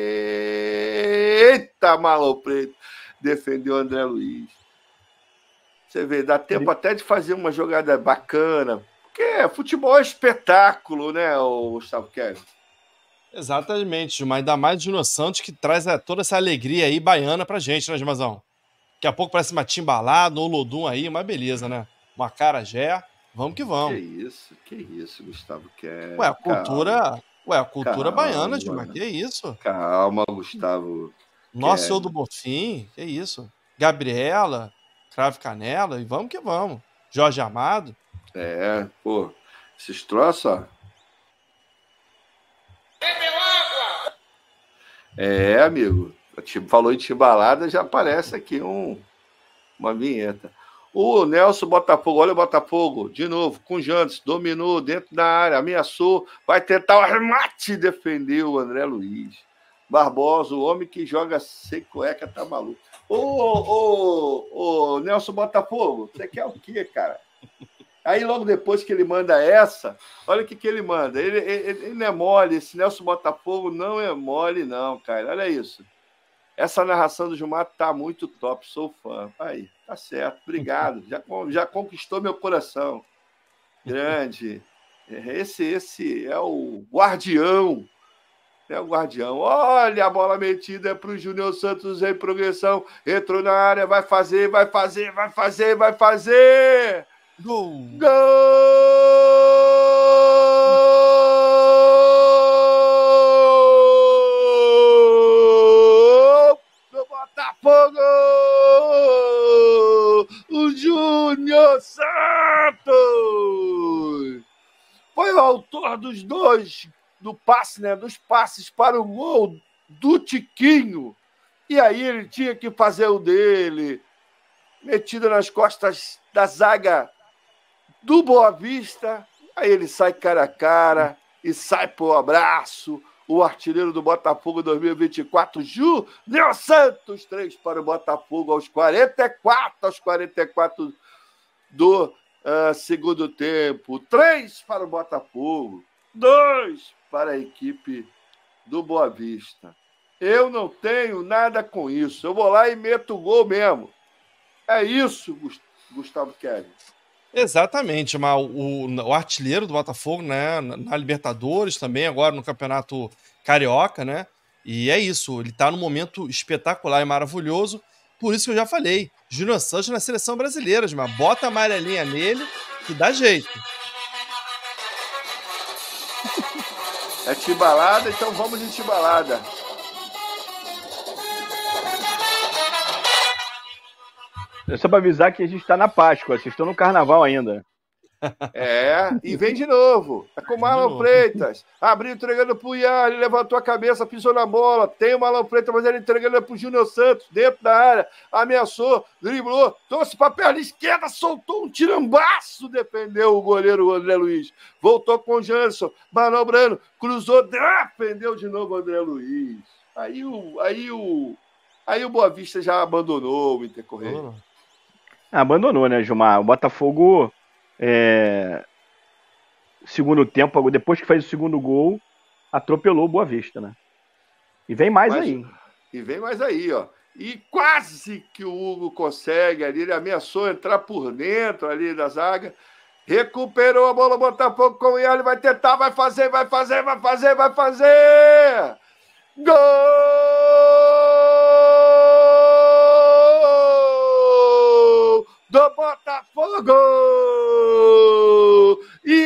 B: Eita, Marlon Preto. Defendeu o André Luiz. Você vê, dá tempo até de fazer uma jogada bacana, porque futebol é espetáculo, né, o Gustavo Kelly?
D: Exatamente, Gilmar. Ainda mais o Júnior Santos, que traz toda essa alegria aí baiana pra gente, né, Gilmarzão? Daqui a pouco parece uma timbalada, um Lodum aí, uma beleza, né? Uma acarajé. Vamos que vamos.
B: Que isso, que isso, Gustavo Kelly.
D: Ué, a cultura, Calma. Ué, a cultura Calma, baiana, Gilmar. Que isso?
B: Calma, Gustavo.
D: Nosso Senhor do Bonfim, que isso? Gabriela, Cravo Canela, e vamos que vamos. Jorge Amado.
B: É, pô, esses troços, ó. É, amigo. Falou em timbalada, já aparece aqui um, uma vinheta. O Nelson Botafogo, olha o Botafogo, de novo, com o Jantes, dominou dentro da área, ameaçou, vai tentar o arremate, defendeu o André Luiz. Barbosa, o homem que joga sem cueca, tá maluco. Ô, ô, ô, Nelson Botafogo, você quer o quê, cara? Aí, logo depois que ele manda essa, olha o que, que ele manda. Ele, ele, ele não é mole, esse Nelson Botafogo não é mole, não, cara. Olha isso. Essa narração do Gilmar tá muito top, sou fã. Aí, tá certo, obrigado. Já, já conquistou meu coração. Grande. Esse, esse é o guardião. É o guardião. Olha a bola metida para o Júnior Santos em progressão. Entrou na área, vai fazer, vai fazer, vai fazer, vai fazer.
D: Gol!
B: Gol! o autor dos dois, do passe, né? Dos passes para o gol do Tiquinho. E aí ele tinha que fazer o dele, metido nas costas da zaga do Boa Vista. Aí ele sai cara a cara e sai pro abraço. O artilheiro do Botafogo dois mil e vinte e quatro, Júnior Santos, três para o Botafogo aos quarenta e quatro, aos quarenta e quatro do uh, segundo tempo. Três para o Botafogo, dois para a equipe do Boa Vista. Eu não tenho nada com isso. Eu vou lá e meto o gol mesmo. É isso, Gustavo Kelly.
D: Exatamente, mas o, o artilheiro do Botafogo, né, na Libertadores também, agora no Campeonato Carioca, né, e é isso, ele tá num momento espetacular e maravilhoso, por isso que eu já falei, Júnior Santos na seleção brasileira, mas bota a amarelinha nele que dá jeito.
B: É tibalada, então vamos de tibalada.
C: É só para avisar que a gente está na Páscoa, vocês estão no Carnaval ainda.
B: É, e vem de novo. É com o Marlon Freitas. Abriu entregando pro Ian, ele levantou a cabeça, pisou na bola. Tem o Marlon Freitas, mas ele entregando pro Júnior Santos, dentro da área. Ameaçou, driblou, trouxe para a perna esquerda, soltou um tirambaço, defendeu o goleiro André Luiz. Voltou com o Janson, manobrando, cruzou, defendeu de novo o André Luiz. Aí o, aí o, aí o Boa Vista já abandonou o Inter Correia.
C: Abandonou, né, Gilmar? O Botafogo, é... segundo tempo, depois que fez o segundo gol, atropelou o Boa Vista, né? E vem mais Mas, aí.
B: E vem mais aí, ó. E quase que o Hugo consegue ali, ele ameaçou entrar por dentro ali da zaga, recuperou a bola, o Botafogo com o Ian, ele vai tentar, vai fazer, vai fazer, vai fazer, vai fazer! Gol! Do Botafogo! E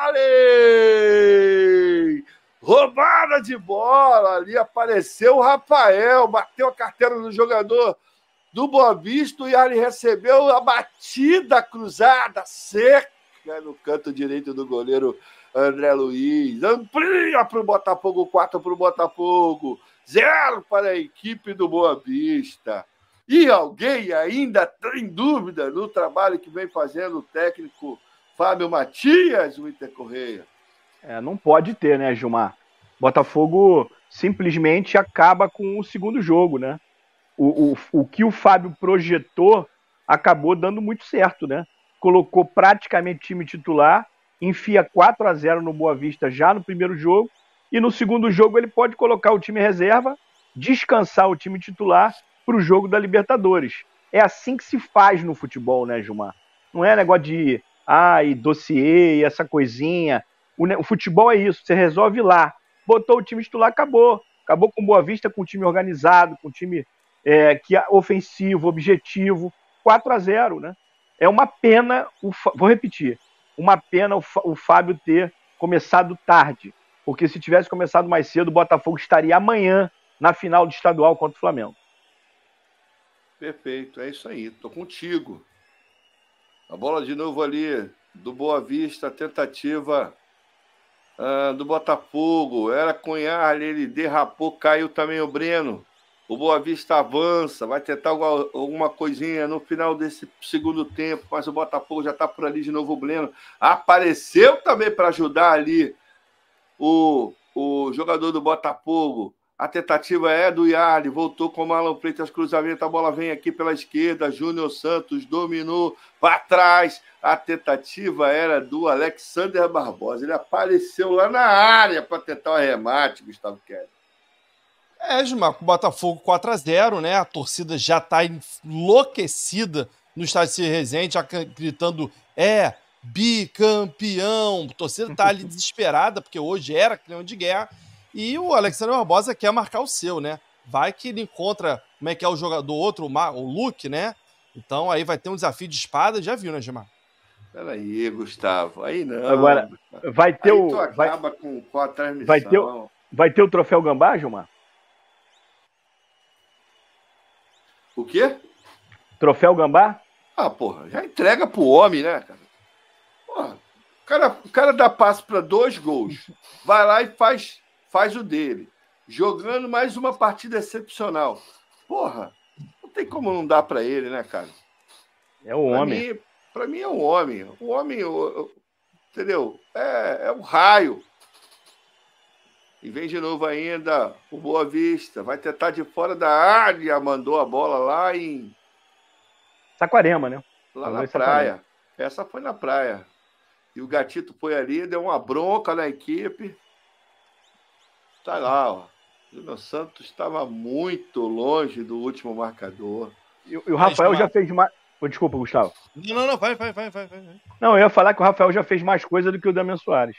B: Ale! Roubada de bola ali, apareceu o Rafael, bateu a carteira do jogador do Boa Vista e Ali recebeu a batida cruzada seca no canto direito do goleiro André Luiz. Amplia para o Botafogo, quatro para o Botafogo, zero para a equipe do Boa Vista. E alguém ainda tem dúvida no trabalho que vem fazendo o técnico Fábio Matias, o Inter Correia?
C: É, não pode ter, né, Gilmar? Botafogo simplesmente acaba com o segundo jogo, né? O, o, o que o Fábio projetou acabou dando muito certo, né? Colocou praticamente time titular, enfia quatro a zero no Boa Vista já no primeiro jogo, e no segundo jogo ele pode colocar o time reserva, descansar o time titular para o jogo da Libertadores. É assim que se faz no futebol, né, Gilmar? Não é negócio de ai, dossiê, essa coisinha. O, o futebol é isso, você resolve lá. Botou o time titular, acabou. Acabou com Boa Vista, com um time organizado, com um time é, que é ofensivo, objetivo. quatro a zero, né? É uma pena, o, vou repetir, uma pena o, o Fábio ter começado tarde. Porque se tivesse começado mais cedo, o Botafogo estaria amanhã na final do estadual contra o Flamengo.
B: Perfeito, é isso aí, tô contigo. A bola de novo ali do Boa Vista, a tentativa uh, do Botafogo, era Cunhar, ele derrapou, caiu também o Breno. O Boa Vista avança, vai tentar alguma, alguma coisinha no final desse segundo tempo, mas o Botafogo já está por ali de novo, o Breno. Apareceu também para ajudar ali o, o jogador do Botafogo. A tentativa é do Yarley, voltou com o Marlon Freitas, cruzamento, a bola vem aqui pela esquerda, Júnior Santos dominou para trás, a tentativa era do Alexander Barbosa, ele apareceu lá na área para tentar o arremate, Gustavo Kelly.
D: É, Gilmar, com o Botafogo quatro a zero, né, a torcida já está enlouquecida no estádio Ciro Rezende, já gritando, é, bicampeão, a torcida está ali desesperada, porque hoje era clima de guerra. E o Alexander Barbosa quer marcar o seu, né? Vai que ele encontra como é que é o jogador outro, o Luke, né? Então aí vai ter um desafio de espada, já viu, né, Gilmar?
B: Peraí, Gustavo, aí não.
C: Agora, vai ter
B: aí
C: o...
B: tu acaba vai, com, com a transmissão.
C: Vai ter, o, vai ter o troféu Gambá, Gilmar?
B: O quê?
C: Troféu Gambá?
B: Ah, porra, já entrega pro homem, né, cara? Porra, O cara, o cara dá passe para dois gols, vai lá e faz, faz o dele, jogando mais uma partida excepcional. Porra, não tem como não dar para ele, né, cara?
C: É o
B: pra
C: homem.
B: Mim, para mim é um homem. O homem, o, o, entendeu? É, é um raio. E vem de novo ainda o Boa Vista. Vai tentar de fora da área. Mandou a bola lá em...
C: Saquarema, né?
B: Lá na praia. Essa foi na praia. E o Gatito foi ali, deu uma bronca na equipe. Tá lá, ó. O Júnior Santos estava muito longe do último marcador.
C: E, e o Rafael já fez mais... Oh, desculpa, Gustavo.
D: Não, não, não. Vai, vai, vai, vai, vai.
C: Não, eu ia falar que o Rafael já fez mais coisa do que o Damian Soares.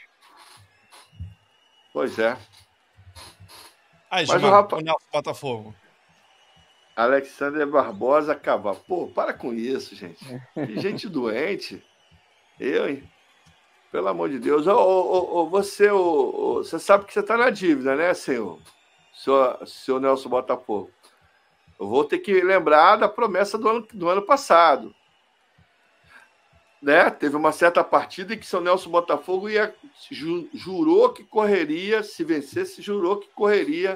B: Pois é.
D: Aí, Mas o, Rafa... o Nelson Botafogo.
B: Alexander Barbosa Cavalo. Pô, para com isso, gente. Que gente doente. Eu, hein? Pelo amor de Deus. Ô, ô, ô, você, ô, ô, você sabe que você está na dívida, né, senhor? Senhor, senhor Nelson Botafogo. Eu vou ter que lembrar da promessa do ano, do ano passado. Né? Teve uma certa partida em que o seu Nelson Botafogo ia, ju, jurou que correria, se vencesse, jurou que correria,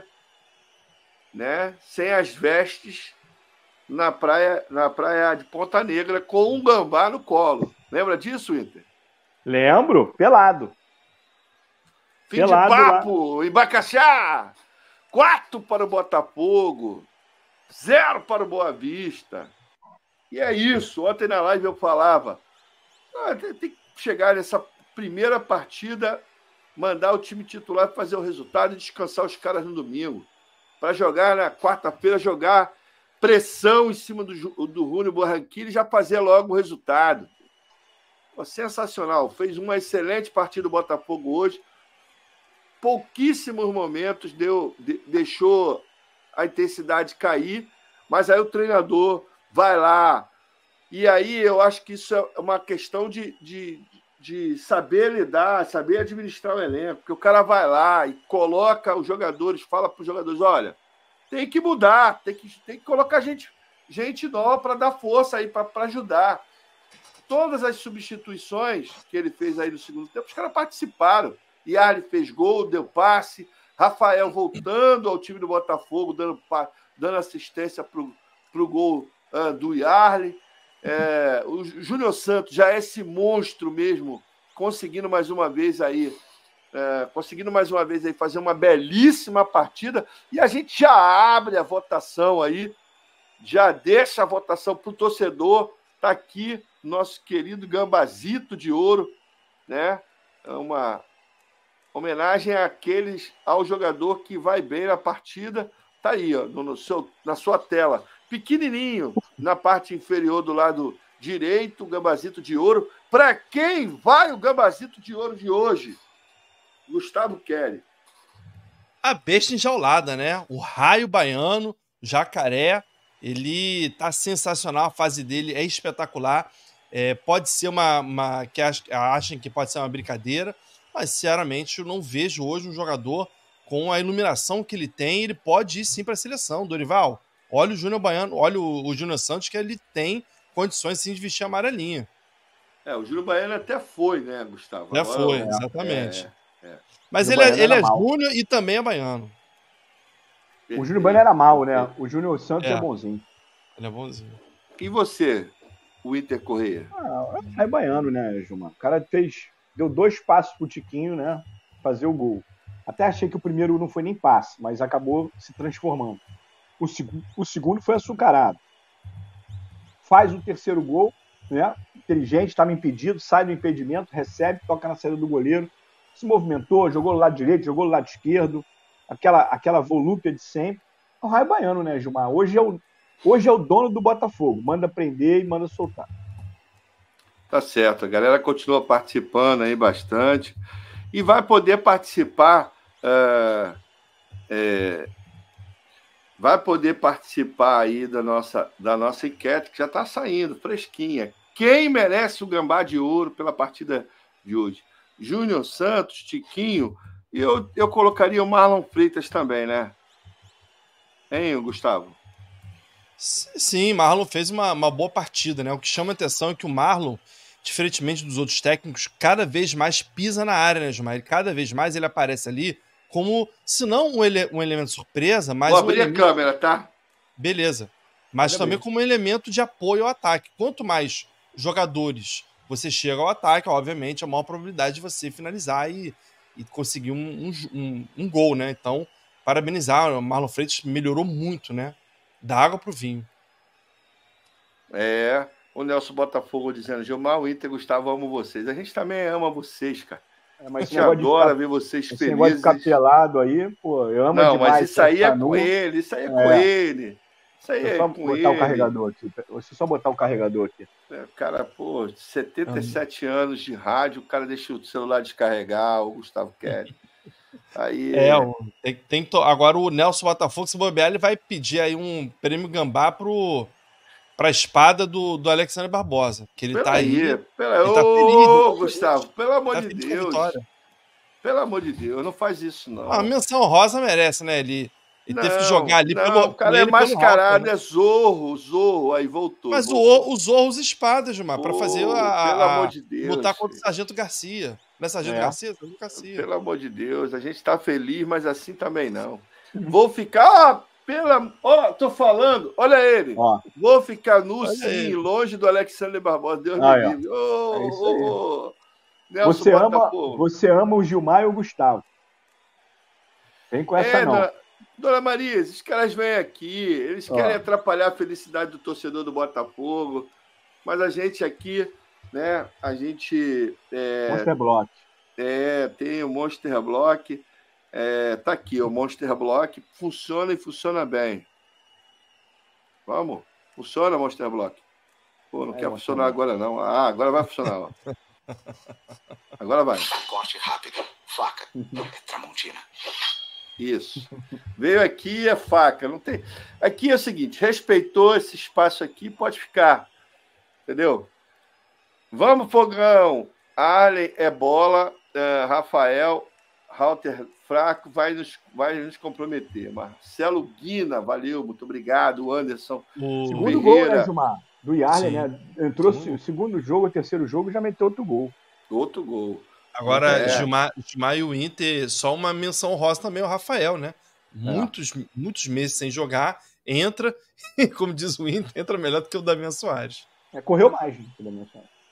B: né? Sem as vestes na praia, na praia de Ponta Negra, com um gambá no colo. Lembra disso, Inter?
C: Lembro, pelado.
B: Fim pelado de papo, em Bacaxá. Quatro para o Botafogo, zero para o Boa Vista. E é isso. Ontem na live eu falava, ah, tem, tem que chegar nessa primeira partida, mandar o time titular fazer o resultado e descansar os caras no domingo. Para jogar na quarta-feira, jogar pressão em cima do, do Júnior Barranquilla e já fazer logo o resultado. Pô, sensacional. Fez uma excelente partida o Botafogo hoje. Pouquíssimos momentos deu, de, deixou a intensidade cair, mas aí o treinador vai lá. E aí eu acho que isso é uma questão de, de, de saber lidar, saber administrar o elenco, porque o cara vai lá e coloca os jogadores, fala para os jogadores, olha, tem que mudar, tem que, tem que colocar gente, gente nova para dar força aí, para ajudar. Todas as substituições que ele fez aí no segundo tempo, os caras participaram. Yarley fez gol, deu passe, Rafael voltando ao time do Botafogo, dando, dando assistência para o gol uh, do Yarley. É, o Júnior Santos já é esse monstro mesmo, conseguindo mais uma vez aí, é, conseguindo mais uma vez aí fazer uma belíssima partida, e a gente já abre a votação aí, já deixa a votação para o torcedor. Está aqui nosso querido Gambazito de Ouro, né? É uma homenagem àqueles, ao jogador que vai bem na partida. Está aí, ó, no, no seu, na sua tela. Pequenininho, na parte inferior do lado direito, o Gambazito de Ouro. Para quem vai o Gambazito de Ouro de hoje? Gustavo Kelly.
D: A besta enjaulada, né? O raio baiano, jacaré, ele tá sensacional, a fase dele é espetacular. É, pode ser uma, uma que achem que pode ser uma brincadeira, mas sinceramente eu não vejo hoje um jogador com a iluminação que ele tem, ele pode ir sim para a seleção. Dorival, olha o Júnior Baiano, olha o, o Júnior Santos, que ele tem condições sim de vestir a amarelinha.
B: É, o Júnior Baiano até foi, né, Gustavo?
D: Já
B: Agora,
D: foi,
B: é,
D: exatamente.
B: É, é.
D: Mas ele, é, ele é Júnior e também é baiano.
C: O Júnior Baiano era mal, né? O Júnior Santos é. é bonzinho.
D: Ele é bonzinho.
B: E você, o Inter Correia?
C: Ah, é baiano, né, Gilmar? O cara fez, deu dois passos pro Tiquinho, né? Fazer o gol. Até achei que o primeiro não foi nem passe, mas acabou se transformando. O, seg o segundo foi açucarado. Faz o terceiro gol, né? Inteligente, estava impedido, sai do impedimento, recebe, toca na saída do goleiro, se movimentou, jogou do lado direito, jogou do lado esquerdo, aquela, aquela volúpia de sempre. É o raio baiano, né, Gilmar? Hoje é o, hoje é o dono do Botafogo. Manda prender e manda soltar.
B: Tá certo. A galera continua participando aí bastante. E vai poder participar... É, é, vai poder participar aí da nossa, da nossa enquete, que já está saindo, fresquinha. Quem merece o Gambá de Ouro pela partida de hoje? Júnior Santos, Tiquinho, e eu, eu colocaria o Marlon Freitas também, né? Hein, Gustavo?
D: Sim, Marlon fez uma, uma boa partida, né? O que chama a atenção é que o Marlon, diferentemente dos outros técnicos, cada vez mais pisa na área, né, Gilmar? Ele, cada vez mais ele aparece ali como, se não um, ele, um elemento surpresa, mas
B: Vou
D: um
B: abrir
D: elemento...
B: a câmera, tá?
D: Beleza. Mas
C: Olha
D: também
C: bem.
D: como um elemento de apoio ao ataque. Quanto mais jogadores você chega ao ataque, obviamente, a maior probabilidade de você finalizar e, e conseguir um, um, um, um gol, né? Então, parabenizar, o Marlon Freitas melhorou muito, né? Da água pro vinho.
B: É, o Nelson Botafogo dizendo, Gilmar, o Inter, Gustavo, amo vocês. A gente também ama vocês, cara.
C: É,
B: A
C: mas esse
B: gente
C: negócio de
B: adora
C: ficar,
B: ver vocês
C: esse
B: felizes.
C: negócio de ficar pelado aí, pô, eu amo
B: Não,
C: demais.
B: mas isso aí é
C: ficar
B: com
C: nu.
B: ele, isso aí é,
C: É.
B: com ele. Isso aí
C: Deixa eu
B: é
C: só
B: com
C: botar o
B: ele.
C: carregador aqui. Deixa eu só botar o carregador aqui.
B: É, cara, pô, setenta e sete anos de rádio, o cara deixa o celular descarregar, o Gustavo quer. Aí.
D: É, o- tem, tem to- agora o Nelson Botafogo, se bobear, ele vai pedir aí um prêmio Gambá pro, pra espada do, do Alexandre Barbosa. Que ele
B: Pera
D: tá aí.
B: aí, pera aí.
D: ele tá
B: Ô,
D: feliz, ele tá
B: Gustavo, pelo amor
D: tá
B: de
D: feliz com a
B: Deus.
D: vitória.
B: Pelo amor de Deus, não faz isso, não.
D: A menção rosa merece, né? Ele, ele teve que jogar ali
B: não,
D: pelo.
B: o cara
D: por
B: é
D: ele pelo
B: mascarado,
D: Rafa, né?
B: é Zorro, Zorro, aí voltou.
D: Mas o,
B: voltou.
D: o Zorro usa espada, Gilmar, pra
B: Pô,
D: fazer a,
B: pelo
D: a-
B: amor de Deus,
D: lutar contra o
B: filho.
D: Sargento Garcia. Não é Sargento
C: É.
D: Garcia? Sargento Garcia.
B: Pelo amor de Deus, a gente tá feliz, mas assim também não. Vou ficar, ó, pela, ó, tô falando, olha ele.
C: Ó,
B: Vou ficar nu
D: Olha
B: sim,
D: ele.
B: longe do Alexandre Barbosa, Deus
C: Aí,
B: me
C: ó.
B: livre. Ô,
C: É isso
B: ô,
C: aí.
B: ô, Nelson
C: você ama,
B: Botafogo.
C: você ama o Gilmar e o Gustavo. Vem com essa
B: É,
C: não.
B: dona, dona Maria, esses caras vêm aqui, eles
C: Ó.
B: querem atrapalhar a felicidade do torcedor do Botafogo, mas a gente aqui, né, a gente é,
C: Monster Block.
B: é, tem o Monster Block, é, tá aqui, o Monster Block, funciona e funciona bem. Vamos? Funciona, Monster Block? Pô, não
C: Aí,
B: quer
C: Monster
B: funcionar
C: Block.
B: agora não. Ah, agora vai funcionar. Ó. Agora vai.
E: Corte rápido. Faca. É Tramontina.
B: Isso. Veio aqui é faca. Não tem... Aqui é o seguinte, respeitou esse espaço aqui, pode ficar. Entendeu? Vamos, Fogão. Arlen é bola. Uh, Rafael, Halter fraco, vai nos, vai nos comprometer. Marcelo Guina, valeu, muito obrigado. Anderson.
D: O-
C: Segundo gol,
B: Ferreira.
C: né, Gilmar? Do Yarley,
D: Sim.
C: né? Entrou
D: Sim.
C: o segundo jogo, o terceiro jogo, já meteu outro gol.
B: Outro gol.
D: Agora,
B: É.
D: Gilmar, Gilmar e o Inter, só uma menção rosa também ao Rafael, né? Muitos, muitos meses sem jogar, entra, e como diz o Inter, entra melhor do que o Damian Soares.
C: É, correu mais, né, pelo menos.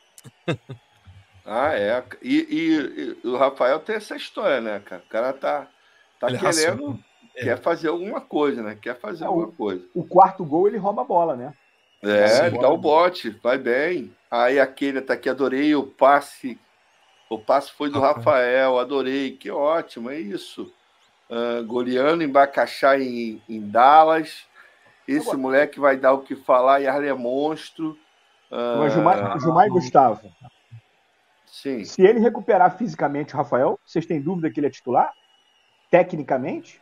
B: Ah, é. E, e- e o Rafael tem essa história, né, cara? O cara tá, tá
D: Ele é
B: querendo,
D: raçudo. É.
B: quer fazer alguma coisa, né? Quer fazer
C: É,
B: alguma
C: o-
B: coisa.
C: O quarto gol, ele rouba a bola, né?
B: É,
C: Sim.
B: dá o bote, vai bem. Aí aquele tá aqui, adorei o passe. O passe foi do
D: Ah,
B: Rafael, adorei. Que ótimo, é isso. Ah, goleando em Bacaxá, em, em Dallas. Esse
C: Agora-
B: moleque vai dar o que falar, e Arlen é monstro. Ah,
C: Mas Gilmar, Gilmar e Gustavo,
B: sim.
C: se ele recuperar fisicamente o Rafael, vocês têm dúvida que ele é titular? Tecnicamente?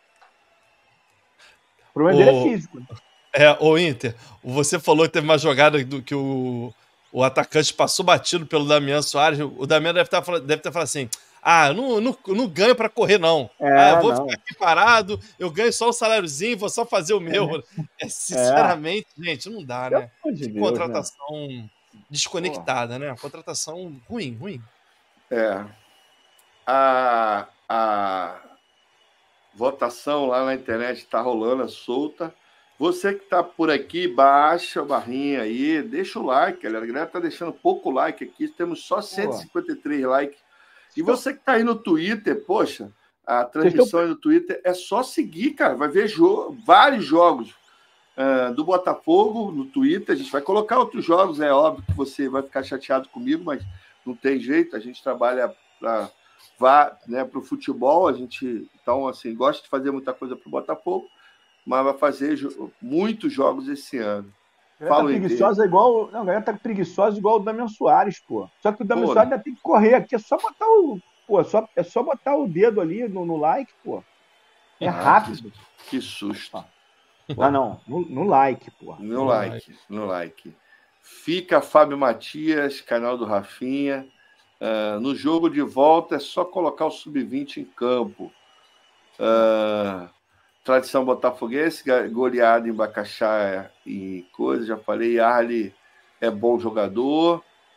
C: O problema dele é
D: O-
C: físico. né?
D: É, ô Inter, você falou que teve uma jogada do que o, o atacante passou batido pelo Damian Soares. O Damian deve, tá, falando- deve ter falado assim: ah, eu não, não, não ganho pra correr, não.
C: É,
D: ah, eu vou
C: não.
D: ficar aqui parado, eu ganho só o saláriozinho, vou só fazer o meu. É, sinceramente, gente, não dá, né?
C: Pelo amor de
D: Que
C: Deus, né?
D: contratação desconectada, né? Contratação ruim, ruim.
B: É. A, a votação lá na internet está rolando, é solta. Você que está por aqui, baixa a barrinha aí, deixa o like, galera. A galera está deixando pouco like aqui, temos só cento e cinquenta e três likes. E você que está aí no Twitter, poxa, a transmissão aí no Twitter é só seguir, cara. Vai ver jo vários jogos uh, do Botafogo no Twitter. A gente vai colocar outros jogos, é óbvio que você vai ficar chateado comigo, mas não tem jeito, a gente trabalha para né, o futebol, a gente então assim, gosta de fazer muita coisa para o Botafogo, mas vai fazer jo muitos jogos esse ano.
C: A galera tá preguiçosa igual. Não, a galera tá preguiçosa igual o Damian Soares, pô. Só que o Damian
B: Pô,
C: Soares ainda tem que correr aqui. É só botar o. Pô, é só, é só botar o dedo ali no, no like, pô. É
B: Ah,
C: rápido.
B: Que susto.
C: Ah, não. No, no like, pô.
B: No
D: No
B: like, no like. Fica Fábio Matias, canal do Rafinha. Uh, no jogo de volta é só colocar o sub vinte em campo. Uh, tradição botafoguense, goleada em Bacaxá e coisa, já falei. Arlen é bom jogador.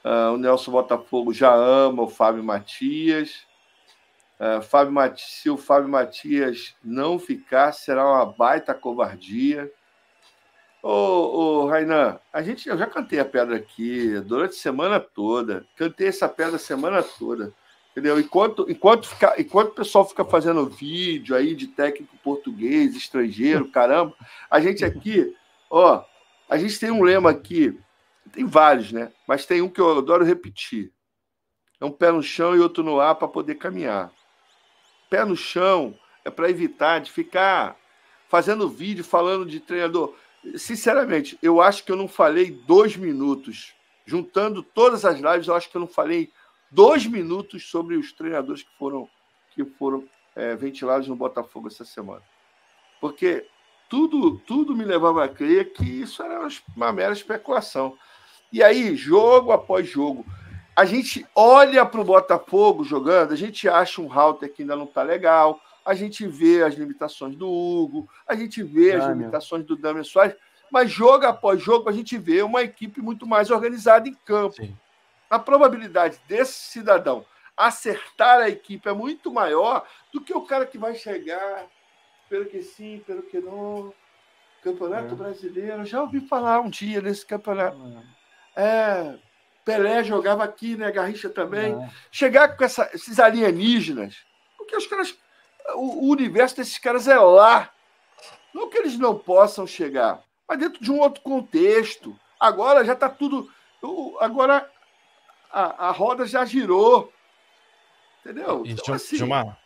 B: Uh, o Nelson Botafogo já ama o Fábio Matias. Uh, Fábio Matias. Se o Fábio Matias não ficar, será uma baita covardia. Ô, ô Rainan, a gente, eu já cantei a pedra aqui durante a semana toda. Cantei essa pedra a semana toda. Entendeu? Enquanto, enquanto, fica, enquanto o pessoal fica fazendo vídeo aí de técnico português, estrangeiro, caramba, a gente aqui, ó, a gente tem um lema aqui, tem vários, né? Mas tem um que eu adoro repetir. É um pé no chão e outro no ar para poder caminhar. Pé no chão é para evitar de ficar fazendo vídeo, falando de treinador. Sinceramente, eu acho que eu não falei dois minutos. Juntando todas as lives, eu acho que eu não falei dois minutos sobre os treinadores que foram, que foram é, ventilados no Botafogo essa semana. Porque tudo, tudo me levava a crer que isso era uma mera especulação. E aí, jogo após jogo, a gente olha para o Botafogo jogando, a gente acha um Halter que ainda não está legal, a gente vê as limitações do Hugo, a gente vê as
C: Damian.
B: limitações do Damian Soares, mas jogo após jogo a gente vê uma equipe muito mais organizada em campo.
D: Sim.
B: A probabilidade desse cidadão acertar a equipe é muito maior do que o cara que vai chegar pelo que sim, pelo que não. Campeonato
C: É.
B: Brasileiro, já ouvi falar um dia nesse campeonato. É, Pelé jogava aqui, né? Garrincha também.
C: É.
B: Chegar com essa, esses alienígenas, porque os caras, o, o universo desses caras é lá. Não que eles não possam chegar, mas dentro de um outro contexto. Agora já está tudo. Agora a, a roda já girou. Entendeu?
D: E,
B: Então, assim,
D: Gilmar,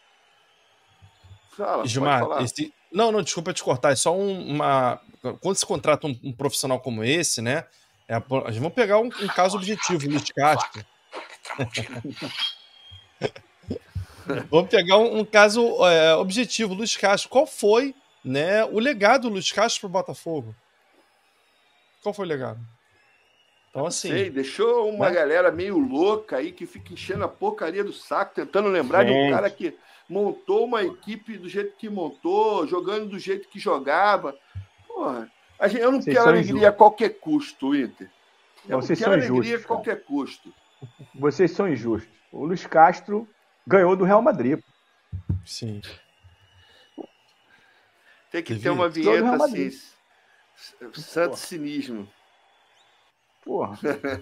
B: fala,
D: Gilmar
B: pode falar.
D: esse... não, não, desculpa te cortar, é só um- uma... Quando se contrata um, um profissional como esse, né, é a... a gente vamos pegar um, um caso objetivo, Luiz Castro. Vamos pegar um, um caso é, objetivo, Luiz Castro. Qual foi, né, o legado do Luiz Castro para o Botafogo? Qual foi o legado? Então, assim...
B: Sei, deixou uma
D: né?
B: galera meio louca aí que fica enchendo a porcaria do saco, tentando lembrar de um
C: Gente.
B: cara que montou uma equipe do jeito que montou, jogando do jeito que jogava. Porra, a gente, eu não
C: Vocês
B: quero
C: são
B: alegria
C: injustos.
B: a qualquer custo, Inter. Eu não
C: Vocês
B: quero
C: são
B: alegria
C: injustos,
B: a qualquer custo.
C: Vocês são injustos. O Luiz Castro ganhou do Real Madrid.
D: Sim.
B: Tem que
D: Você
B: ter uma
C: viu? Todo
B: vinheta
C: Real
B: assim.
C: Madrid.
B: Santo cinismo.
C: Porra.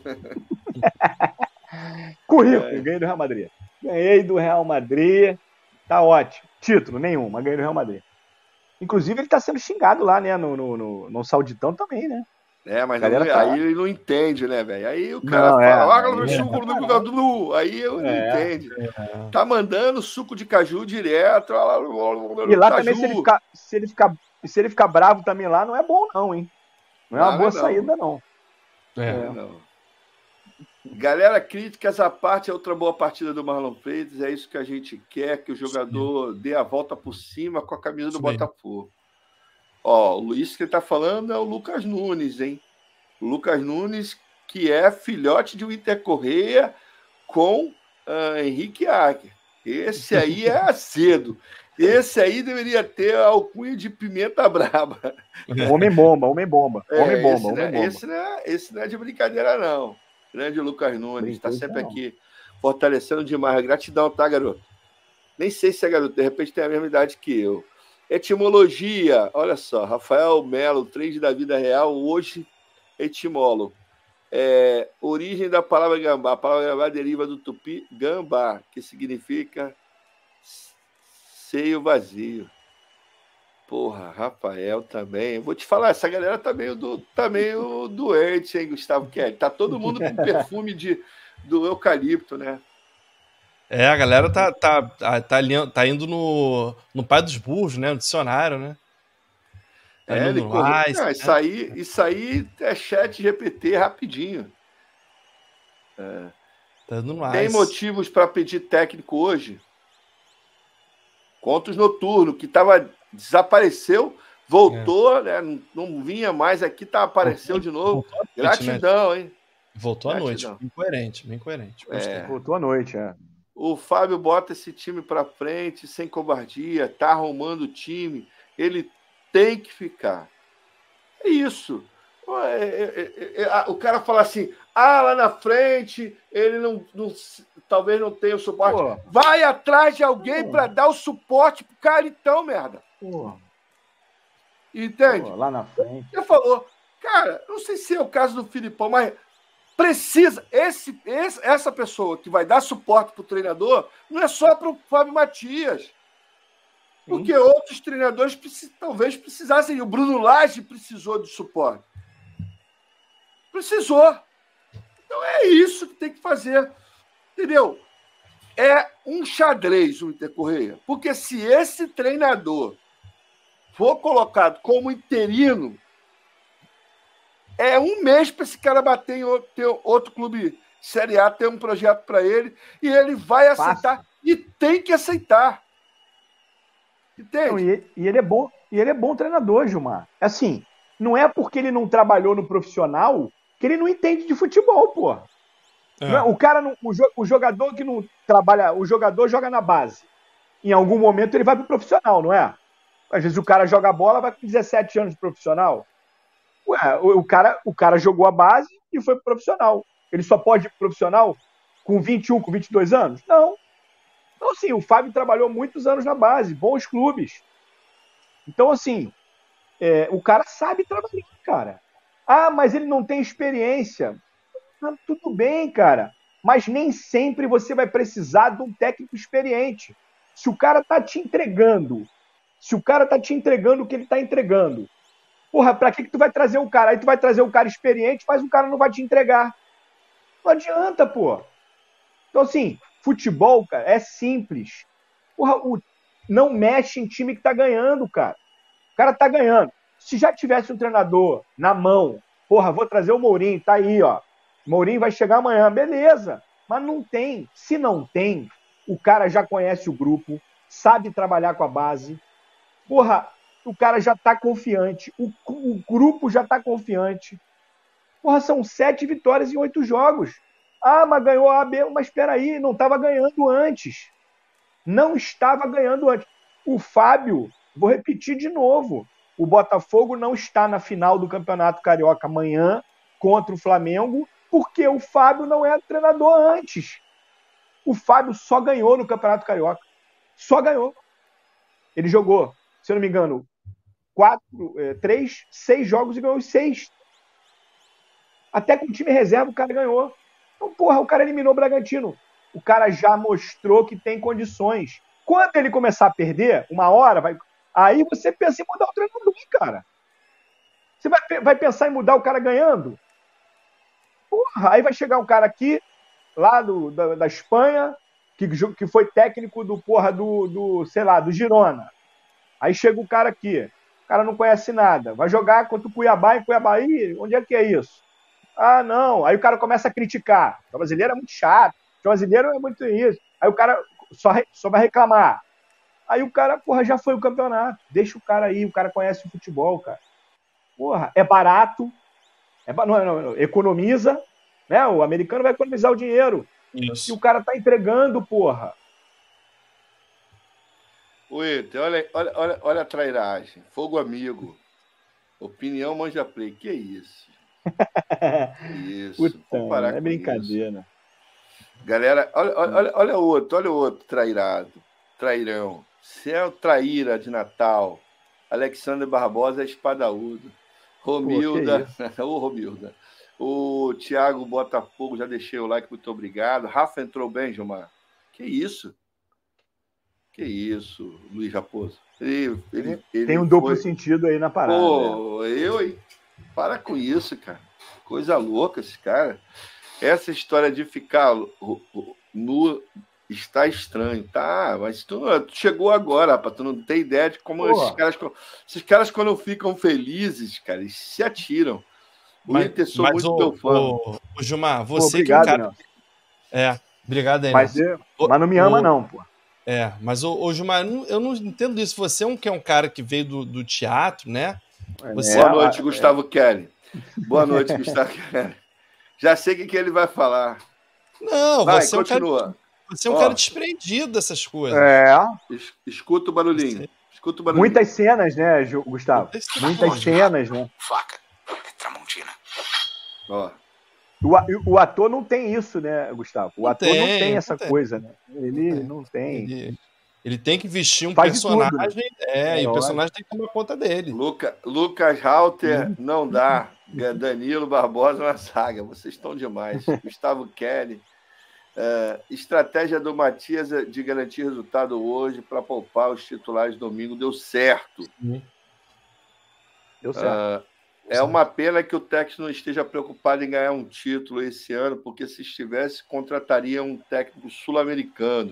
C: Currículo, ganhei do Real Madrid. Ganhei do Real Madrid. Tá ótimo. Título nenhum, mas ganhei do Real Madrid. Inclusive, ele tá sendo xingado lá, né? No, no, no, no Sauditão também, né?
B: É, mas
C: Galera
B: não-
C: tá-
B: aí ele não entende, né, velho? Aí o cara
C: Não, é,
B: fala, ah,
C: aí
B: meu
C: é
B: suco do Gadu, aí eu não
C: É,
B: entende. Tá mandando suco de caju direto.
C: E lá
B: caju.
C: também, se ele, ficar, se, ele ficar, se ele ficar bravo também lá, não é bom, não, hein? Não é uma
B: Não,
C: boa
B: não.
C: saída, não.
D: É.
B: É, não. Galera, críticas à parte, é outra boa partida do Marlon Freitas. É isso que a gente quer, que o jogador dê a volta por cima com a camisa do
D: Isso aí.
B: Botafogo. Ó, o Luiz que ele tá falando é o Lucas Nunes, hein? O Lucas Nunes, que é filhote de Winter Correia com ah, Henrique Acker. Esse aí é azedo. Esse aí deveria ter a alcunha de pimenta braba.
C: Homem bomba, homem bomba.
B: É,
C: Homem bomba,
B: esse,
C: homem
B: não é,
C: bomba.
B: esse, não é, esse não é de brincadeira, não. Grande Lucas Nunes, está
C: Brincadeira,
B: sempre
C: não.
B: aqui fortalecendo demais. Gratidão, tá, garoto? Nem sei se é garoto, de repente tem a mesma idade que eu. Etimologia, olha só, Rafael Melo, três da vida real, hoje etimólogo. É, origem da palavra gambá. A palavra gambá deriva do tupi gambá, que significa seio vazio. Porra, Rafael também. Eu vou te falar, essa galera tá meio, do, tá meio doente, hein, Gustavo Kelly? Tá todo mundo com perfume de, do eucalipto, né?
D: É, a galera tá, tá, tá, tá, ali- tá indo no, no Pai dos Burros, né? No dicionário, né? Tá
B: É,
D: indo
B: ele
D: no
B: corre...
D: Lice,
B: Não,
D: né?
B: isso, aí, isso aí é chat G P T rapidinho.
D: Tá indo no
B: Tem
D: Lice.
B: motivos para pedir técnico hoje? Contos Noturno, que tava, desapareceu, voltou, né? Não, não vinha mais aqui, tá, apareceu de novo.
D: Voltou à noite, né?
B: Gratidão, hein?
D: Voltou à noite.
B: Gratidão.
D: Bem coerente, bem coerente. Gostei.
B: É.
C: Voltou à noite, é.
B: O Fábio bota esse time para frente, sem covardia, tá arrumando o time, ele tem que ficar. É isso. Pô, é, é, é, é, o cara fala assim, ah, lá na frente ele não, não talvez não tenha o suporte. Pô. Vai atrás de alguém para dar o suporte pro cara então, merda.
C: Pô.
B: Entende?
C: Pô, lá na frente.
B: Você falou, cara, não sei se é o caso do Filipão, mas precisa, esse, esse, essa pessoa que vai dar suporte pro treinador, não é só pro Fábio Matias. Porque Sim. outros treinadores precis, talvez precisassem. O Bruno Lage precisou de suporte. Precisou. Então é isso que tem que fazer. Entendeu? É um xadrez o Inter Correia. Porque se esse treinador for colocado como interino, é um mês para esse cara bater em outro, ter outro clube Série A, ter um projeto para ele, e ele vai aceitar. Fácil. E tem que aceitar. Entende?
C: Não, e, e ele é bom, e ele é bom treinador, Gilmar. Assim, não é porque ele não trabalhou no profissional que ele não entende de futebol, pô. É. É, o cara, não, o, o jogador que não trabalha, o jogador joga na base. Em algum momento ele vai pro profissional, não é? Às vezes o cara joga bola, vai com dezessete anos de profissional. Ué, o, o, cara, o cara jogou a base e foi pro profissional. Ele só pode ir pro profissional com vinte e um, com vinte e dois anos? Não. Então, assim, o Fábio trabalhou muitos anos na base, bons clubes. Então, assim, é, o cara sabe trabalhar, cara. Ah, mas ele não tem experiência. Ah, tudo bem, cara. Mas nem sempre você vai precisar de um técnico experiente. Se o cara tá te entregando, se o cara tá te entregando o que ele tá entregando, porra, pra que que tu vai trazer um cara? Aí tu vai trazer um cara experiente, mas o cara não vai te entregar. Não adianta, pô. Então, assim, futebol, cara, é simples. Porra, o... não mexe em time que tá ganhando, cara. O cara tá ganhando. Se já tivesse um treinador na mão, porra, vou trazer o Mourinho, tá aí, ó. O Mourinho vai chegar amanhã, beleza. Mas não tem. Se não tem, o cara já conhece o grupo, sabe trabalhar com a base. Porra, o cara já tá confiante. O, o grupo já tá confiante. Porra, são sete vitórias em oito jogos. Ah, mas ganhou a A B, mas espera aí, não estava ganhando antes. Não estava ganhando antes. O Fábio, vou repetir de novo, o Botafogo não está na final do Campeonato Carioca amanhã contra o Flamengo, porque o Fábio não é treinador antes. O Fábio só ganhou no Campeonato Carioca. Só ganhou. Ele jogou, se eu não me engano, quatro, é, três, seis jogos e ganhou os seis. Até com o time reserva o cara ganhou. Então, porra, o cara eliminou o Bragantino. O cara já mostrou que tem condições. Quando ele começar a perder, uma hora, vai... aí você pensa em mudar o treinador, cara. Você vai, vai pensar em mudar o cara ganhando? Porra, aí vai chegar um cara aqui, lá do, da, da Espanha, que, que foi técnico do, porra, do, do, sei lá, do Girona. Aí chega o cara aqui, o cara não conhece nada. Vai jogar contra o Cuiabá em Cuiabá. Ih, onde é que é isso? Ah, não. Aí o cara começa a criticar. O brasileiro é muito chato. O brasileiro é muito isso. Aí o cara só, só vai reclamar. Aí o cara, porra, já foi o campeonato. Deixa o cara aí. O cara conhece o futebol, cara. Porra, é barato. É, não, não, não, economiza. Né? O americano vai economizar o dinheiro. Isso. E o cara tá entregando, porra.
B: O Eter, olha, olha, olha, olha a trairagem. Fogo amigo. Opinião Manja Play. Que isso? Isso.
C: Puta, é brincadeira.
B: Isso. Galera, olha, olha, olha o outro, olha o outro trairado. Trairão. Céu traíra de Natal. Alexandre Barbosa é espadaúdo. Romilda. Ô, Romilda. O Thiago Botafogo, já deixei o like, muito obrigado. Rafa entrou bem, Gilmar. Que isso? Que isso, Luiz Raposo. Ele, ele, ele
C: Tem um duplo foi... sentido aí na parada.
B: Pô, né? eu, hein? Para com isso, cara. Coisa louca esse cara. Essa história de ficar nu está estranho. Tá, mas tu, tu chegou agora, rapaz. Tu não tem ideia de como esses caras, esses caras, quando ficam felizes, cara, eles se atiram.
D: Mas,
B: Inter, sou
D: mas
B: muito
D: o,
B: teu fã.
D: O, o Gilmar, você
C: pô, obrigado,
D: que é um cara...
C: Nelson.
D: É, obrigado aí,
C: mas, eu, mas não me ama,
D: o,
C: não, pô.
D: É, mas o, o Gilmar, eu não, eu não entendo isso. Você é um, que é um cara que veio do, do teatro, né? Você
B: Boa noite, é, Gustavo é. Kelly. Boa noite, Gustavo Kelly. Já sei o que, que ele vai falar.
D: Não,
B: vai,
D: você,
B: continua.
D: É um cara, você é um Ó, cara desprendido dessas coisas.
C: É.
B: Es, escuta o barulhinho.
D: Você...
B: Escuta o barulhinho.
C: Muitas cenas, né, Gustavo?
D: Muitas,
C: Muitas cenas, né?
E: Faca. É Tramontina.
B: Ó.
C: O, o ator não tem isso, né, Gustavo? O
D: não
C: ator
D: tem,
C: não tem essa
D: não tem.
C: coisa, né? Ele não tem.
D: Não
C: tem.
D: Ele, ele tem que vestir um
C: Faz
D: personagem,
C: tudo, né?
D: é,
C: é,
D: e o personagem tem que tomar conta dele.
B: Luca, Lucas Halter, não dá. Danilo Barbosa na saga. Vocês estão demais. Gustavo Kelly. Uh, estratégia do Matias de garantir resultado hoje para poupar os titulares domingo deu certo.
C: Sim. Deu certo.
B: Uh, é uma pena que o técnico não esteja preocupado em ganhar um título esse ano, porque se estivesse, contrataria um técnico sul-americano.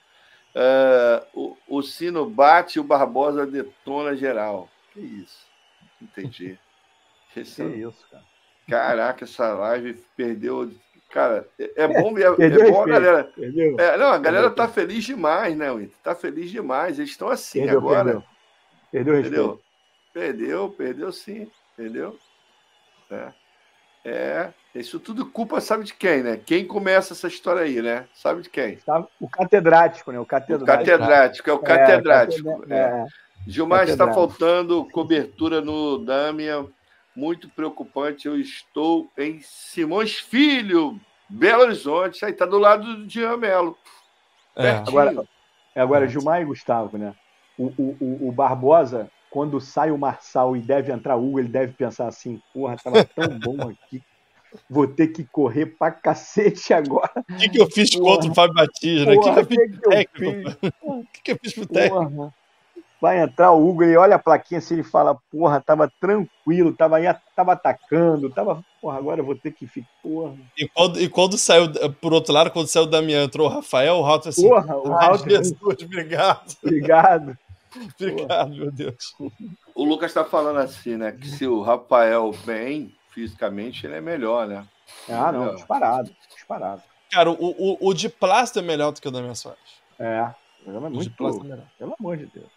B: Uh, o, o sino bate e o Barbosa detona geral. Que isso? Entendi. Esse...
C: Que isso, cara.
B: Caraca, essa live perdeu... Cara, é bom ver. É,
C: Perdeu
B: é bom a galera. É, não, a galera
C: perdeu.
B: tá feliz demais, né, Winter? Tá feliz demais. Eles estão assim
C: perdeu,
B: agora.
C: Perdeu, perdeu,
B: perdeu. Perdeu, perdeu sim. Perdeu. É. é. Isso tudo culpa, sabe de quem, né? Quem começa essa história aí, né? Sabe de quem?
C: O catedrático, né? O catedrático.
B: O catedrático, é o catedrático.
C: É,
B: é. Gilmar, está faltando cobertura no Damian. Muito preocupante. Eu estou em Simões Filho, Belo Horizonte. Aí tá do lado do Jean Melo.
C: É. Agora, agora, Gilmar e Gustavo, né? O, o, o Barbosa, quando sai o Marçal e deve entrar o Hugo, ele deve pensar assim: porra, tava tão bom aqui. Vou ter que correr pra cacete agora.
D: O que, que eu fiz porra. contra o Fábio Batista? O que, que, que, que, que eu fiz pro técnico?
C: Porra. Vai entrar o Hugo, ele olha a plaquinha assim, ele fala, porra, tava tranquilo, tava, aí, tava atacando, tava, porra, agora eu vou ter que ficar, porra.
D: E quando, e quando saiu, por outro lado, quando saiu o Damião, entrou o Rafael, o Rato assim,
C: porra, o Rato,
D: Jesus, obrigado.
C: Obrigado.
D: Obrigado, porra. Meu Deus.
B: O Lucas tá falando assim, né, que se o Rafael vem fisicamente, ele é melhor, né?
C: Ah, não, disparado, disparado.
D: Cara, o, o, o de plástico é melhor do que o Damião Soares.
C: É, é muito,
D: de plástico é melhor.
B: Pelo amor de Deus.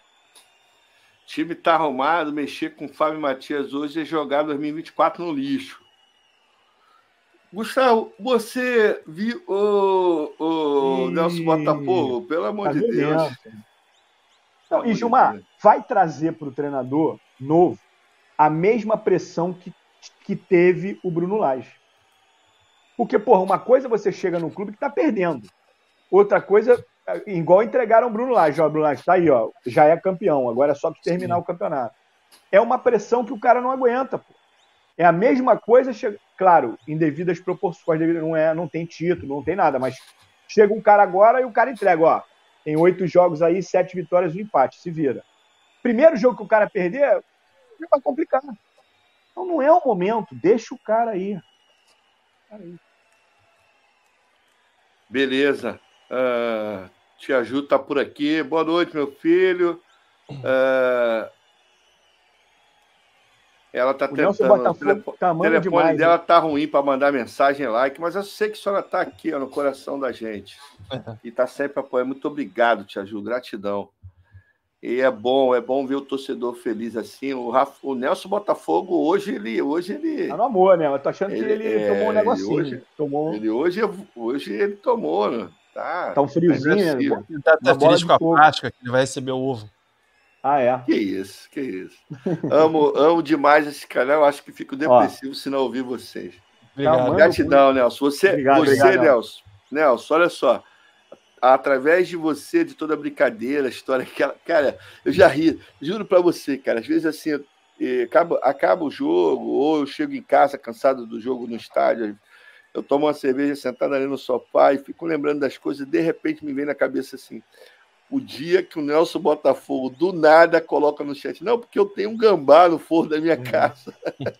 B: O time tá arrumado, mexer com o Fábio Matias hoje é jogar dois mil e vinte e quatro no lixo. Gustavo, você viu o, o e... Nelson Botafogo? Pelo amor tá de Deus.
C: Não, e Gilmar, de vai trazer para o treinador novo a mesma pressão que, que teve o Bruno Lage. Porque, porra, uma coisa você chega num clube que tá perdendo. Outra coisa... Igual entregaram o Bruno Lage, ó, o Bruno Lage tá aí, ó, já é campeão, agora é só que terminar Sim. o campeonato. É uma pressão que o cara não aguenta, pô. É a mesma coisa, chega... claro, em devidas proporções, não, é, não tem título, não tem nada, mas chega um cara agora e o cara entrega, ó, tem oito jogos aí, sete vitórias e um empate, se vira. Primeiro jogo que o cara perder, vai complicar. Então não é o momento, deixa o cara aí. Cara aí.
B: Beleza. Uh... Tia Ju tá por aqui. Boa noite, meu filho. Uh... Ela tá tentando... O telefone, tá telefone demais, dela né? Tá ruim para mandar mensagem like, mas eu sei que a senhora tá aqui, ó, no coração da gente. E tá sempre apoiando. Muito obrigado, Tia Ju. Gratidão. E é bom, é bom ver o torcedor feliz assim. O, Rafa, o Nelson Botafogo, hoje ele... Hoje ele
C: tá no amor, né? Eu tô achando ele, que ele é, tomou um negocinho.
B: Ele hoje, tomou... Ele hoje, hoje ele tomou, né? Tá,
C: tá um friozinho, né?
D: Ele tá até feliz com a prática, que ele vai receber o ovo.
C: Ah, é?
B: Que isso, que isso. amo, amo demais esse canal, acho que fico depressivo Ó, se não ouvir vocês.
D: Obrigado.
B: Gratidão, Nelson. Você,
C: obrigado,
B: você
C: obrigado,
B: Nelson. Nelson, olha só. Através de você, de toda a brincadeira, a história que ela... Cara, eu já ri, juro pra você, cara. Às vezes, assim, acaba, acaba o jogo, ou eu chego em casa cansado do jogo no estádio, eu tomo uma cerveja sentado ali no sofá e fico lembrando das coisas e de repente me vem na cabeça assim, o dia que o Nelson Botafogo do nada coloca no chat, não, porque eu tenho um gambá no forno da minha casa.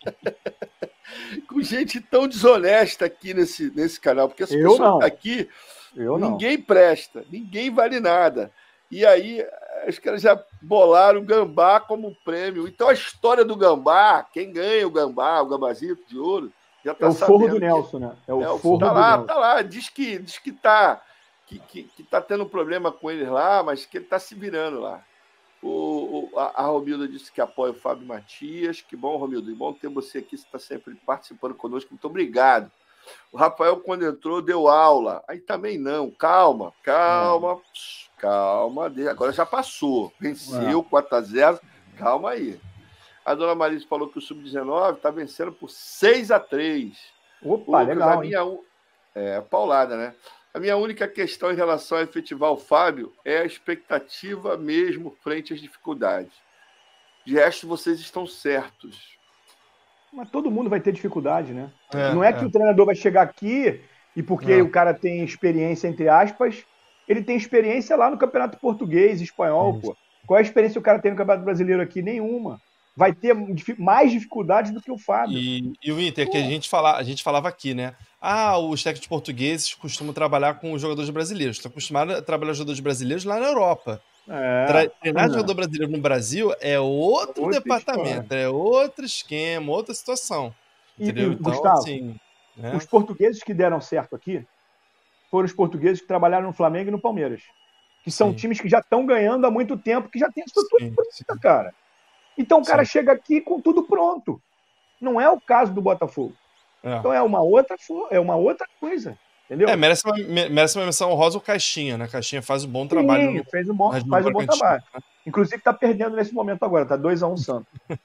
B: Com gente tão desonesta aqui nesse, nesse canal, porque as
C: eu
B: pessoas
C: não.
B: aqui,
C: eu
B: ninguém
C: não.
B: presta, ninguém vale nada. E aí, os caras já bolaram o gambá como prêmio. Então, a história do gambá, quem ganha o gambá, o gambazito de ouro, já tá
C: é o forro do Nelson, né? É o
B: é,
C: forro
B: tá
C: do
B: lá,
C: Nelson.
B: Tá lá, diz que, diz que, tá, que, que, que tá tendo problema com eles lá, mas que ele tá se virando lá. O, o, a, a Romilda disse que apoia o Fábio Matias. Que bom, Romilda. Bom ter você aqui, você está sempre participando conosco. Muito obrigado. O Rafael, quando entrou, deu aula. Aí também não. Calma, calma, hum. calma. Agora já passou. Venceu, quatro a zero. Calma aí. A dona Marisa falou que o sub dezenove está vencendo por seis a três.
C: Opa,
B: Lucas,
C: legal.
B: A minha, é, paulada, né? A minha única questão em relação a efetivar o Fábio é a expectativa mesmo frente às dificuldades. De resto, vocês estão certos.
C: Mas todo mundo vai ter dificuldade, né?
D: É,
C: não é que
D: é.
C: o treinador vai chegar aqui e porque
D: É.
C: o cara tem experiência, entre aspas, ele tem experiência lá no Campeonato Português, Espanhol,
D: Isso.
C: pô. Qual é a experiência que o cara tem no Campeonato Brasileiro aqui? Nenhuma. Vai ter mais dificuldades do que o Fábio.
D: E, e o Inter, que a gente, fala, a gente falava aqui, né? Ah, os técnicos portugueses costumam trabalhar com os jogadores brasileiros. Estão acostumados a trabalhar com os jogadores brasileiros lá na Europa.
C: É.
D: Treinar
C: é.
D: jogador brasileiro no Brasil é outro
C: Outra
D: departamento,
C: história.
D: é outro esquema, outra situação. Entendeu?
C: E,
D: então,
C: Gustavo,
D: assim. Né?
C: Os portugueses que deram certo aqui foram os portugueses que trabalharam no Flamengo e no Palmeiras. Que são
D: Sim.
C: times que já estão ganhando há muito tempo, que já tem estrutura
D: Sim,
C: pronta,
D: sim.
C: cara. Então o cara
D: Sim.
C: chega aqui com tudo pronto. Não é o caso do Botafogo.
D: É.
C: Então é uma outra, é uma outra coisa. Entendeu?
D: É, merece uma, merece uma menção honrosa o Caixinha, né? Caixinha faz um bom trabalho.
C: Sim,
D: no,
C: fez um bom,
D: no
C: faz um bom
D: Bragantino,
C: trabalho.
D: né?
C: Inclusive está perdendo nesse momento agora, tá dois a um Santos.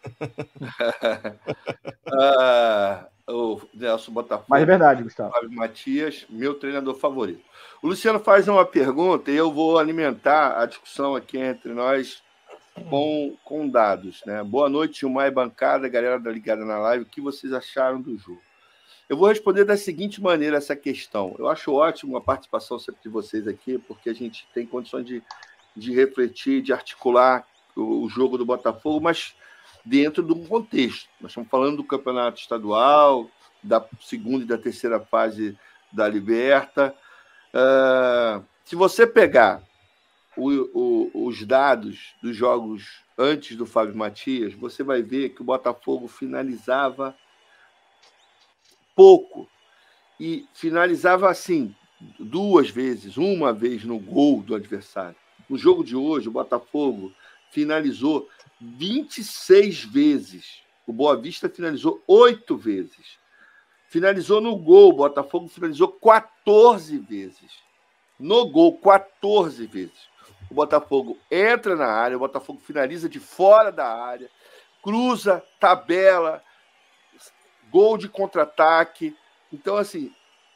B: ah, o Nelson Botafogo.
C: Mas é verdade, Gustavo.
B: Fábio Matias, meu treinador favorito. O Luciano faz uma pergunta e eu vou alimentar a discussão aqui entre nós com, com dados. Né? Boa noite, Gilmar e bancada, galera da Ligada na Live. O que vocês acharam do jogo? Eu vou responder da seguinte maneira essa questão. Eu acho ótimo a participação sempre de vocês aqui, porque a gente tem condições de, de refletir, de articular o, o jogo do Botafogo, mas dentro de um contexto. Nós estamos falando do campeonato estadual, da segunda e da terceira fase da Liberta. Uh, se você pegar o, o, os dados dos jogos antes do Fábio Matias, você vai ver que o Botafogo finalizava pouco. E finalizava assim, duas vezes, uma vez no gol do adversário. No jogo de hoje, o Botafogo finalizou vinte e seis vezes. O Boa Vista finalizou oito vezes. Finalizou no gol, o Botafogo finalizou quatorze vezes. No gol, quatorze vezes. O Botafogo entra na área, o Botafogo finaliza de fora da área, cruza, tabela, gol de contra-ataque. Então, assim,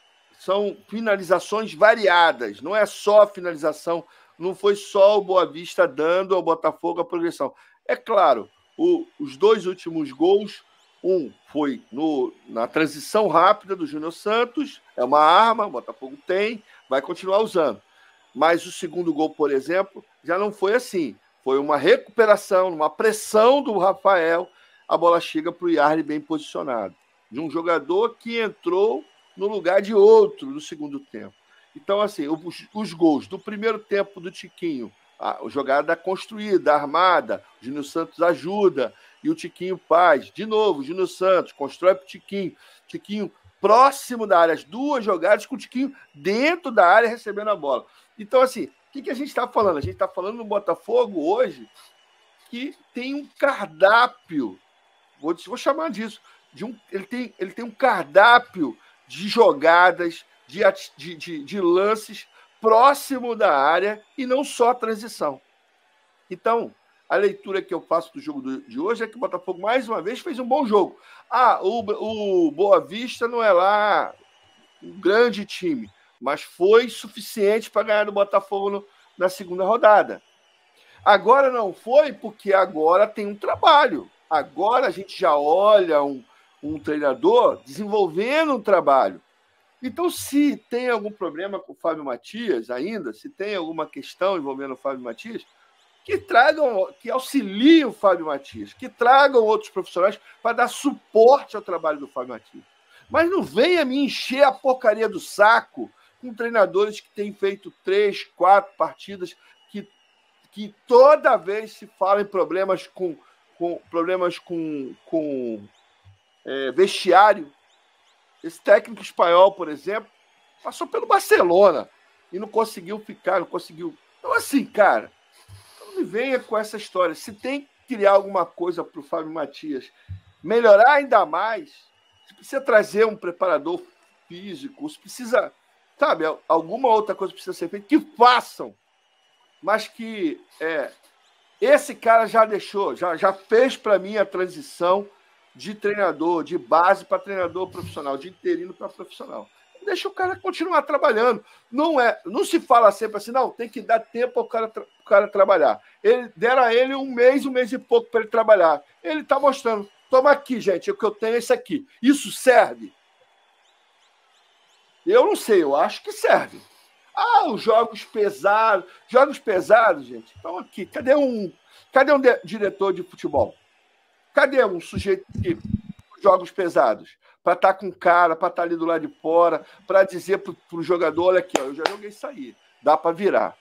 B: são finalizações variadas. Não é só finalização, não foi só o Boa Vista dando ao Botafogo a progressão. É claro, o, os dois últimos gols, um foi no, na transição rápida do Júnior Santos, é uma arma, o Botafogo tem, vai continuar usando. Mas o segundo gol, por exemplo, já não foi assim. Foi uma recuperação, uma pressão do Rafael, a bola chega para o Yarley bem posicionado. De um jogador que entrou no lugar de outro no segundo tempo. Então, assim, os, os gols do primeiro tempo do Tiquinho, a jogada construída, armada, o Júnior Santos ajuda e o Tiquinho faz. De novo, o Júnior Santos constrói para o Tiquinho. Tiquinho próximo da área, as duas jogadas com o Tiquinho dentro da área recebendo a bola. Então, assim, o que, que a gente está falando? A gente está falando no Botafogo hoje que tem um cardápio, vou, vou chamar disso, de um, ele, tem, ele tem um cardápio de jogadas, de, de, de, de lances próximo da área e não só a transição. Então, a leitura que eu faço do jogo do, de hoje é que o Botafogo, mais uma vez, fez um bom jogo. Ah, o, o Boa Vista não é lá um grande time, mas foi suficiente para ganhar do Botafogo no, na segunda rodada. Agora não foi porque agora tem um trabalho. Agora a gente já olha um, um treinador desenvolvendo um trabalho. Então, se tem algum problema com o Fábio Matias ainda, se tem alguma questão envolvendo o Fábio Matias, que tragam, que auxiliem o Fábio Matias, que tragam outros profissionais para dar suporte ao trabalho do Fábio Matias. Mas não venha me encher a porcaria do saco com treinadores que têm feito três, quatro partidas, que, que toda vez se fala em problemas com, com, problemas com, com é, vestiário. Esse técnico espanhol, por exemplo, passou pelo Barcelona e não conseguiu ficar, não conseguiu. Então, assim, cara, não me venha com essa história. Se tem que criar alguma coisa para o Fábio Matias melhorar ainda mais, se precisa trazer um preparador físico, se precisa, sabe, alguma outra coisa precisa ser feita, que façam, mas que é, esse cara já deixou, já, já fez para mim a transição de treinador, de base para treinador profissional, de interino para profissional. Deixa o cara continuar trabalhando. Não é, não se fala sempre assim, não, tem que dar tempo ao cara, o cara trabalhar. Ele, deram a ele um mês, um mês e pouco para ele trabalhar. Ele está mostrando, toma aqui, gente, o que eu tenho é isso aqui. Isso serve? Eu não sei, eu acho que serve. Ah, os jogos pesados. Jogos pesados, gente, estão aqui. Cadê um, cadê um de, diretor de futebol? Cadê um sujeito que jogos pesados? Para estar com cara, para estar ali do lado de fora, para dizer para o jogador, olha aqui, ó, eu já joguei isso aí, dá para virar.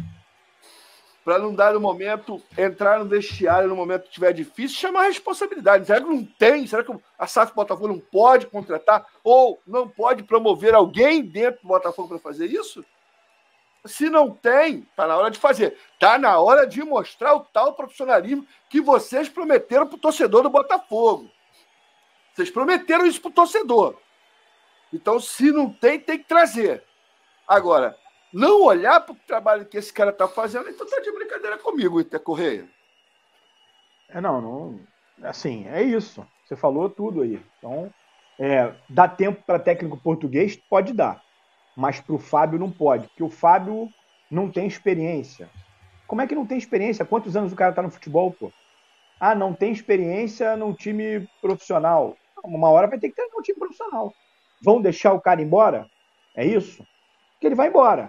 B: Para não dar no momento, entrar no vestiário no momento que estiver difícil, chamar a responsabilidade. Será que não tem? Será que a S A F Botafogo não pode contratar ou não pode promover alguém dentro do Botafogo para fazer isso? Se não tem, está na hora de fazer. Está na hora de mostrar o tal profissionalismo que vocês prometeram para o torcedor do Botafogo. Vocês prometeram isso para o torcedor. Então, se não tem, tem que trazer. Agora, não olhar para o trabalho que esse cara está fazendo, então está de brincadeira comigo, Inter Correia.
C: É, não, não. Assim, é isso. Você falou tudo aí. Então, é, dá tempo para técnico português? Pode dar. Mas para o Fábio não pode, porque o Fábio não tem experiência. Como é que não tem experiência? Quantos anos o cara está no futebol, pô? Ah, não tem experiência num time profissional. Uma hora vai ter que ter um time profissional. Vão deixar o cara embora? É isso? Porque ele vai embora.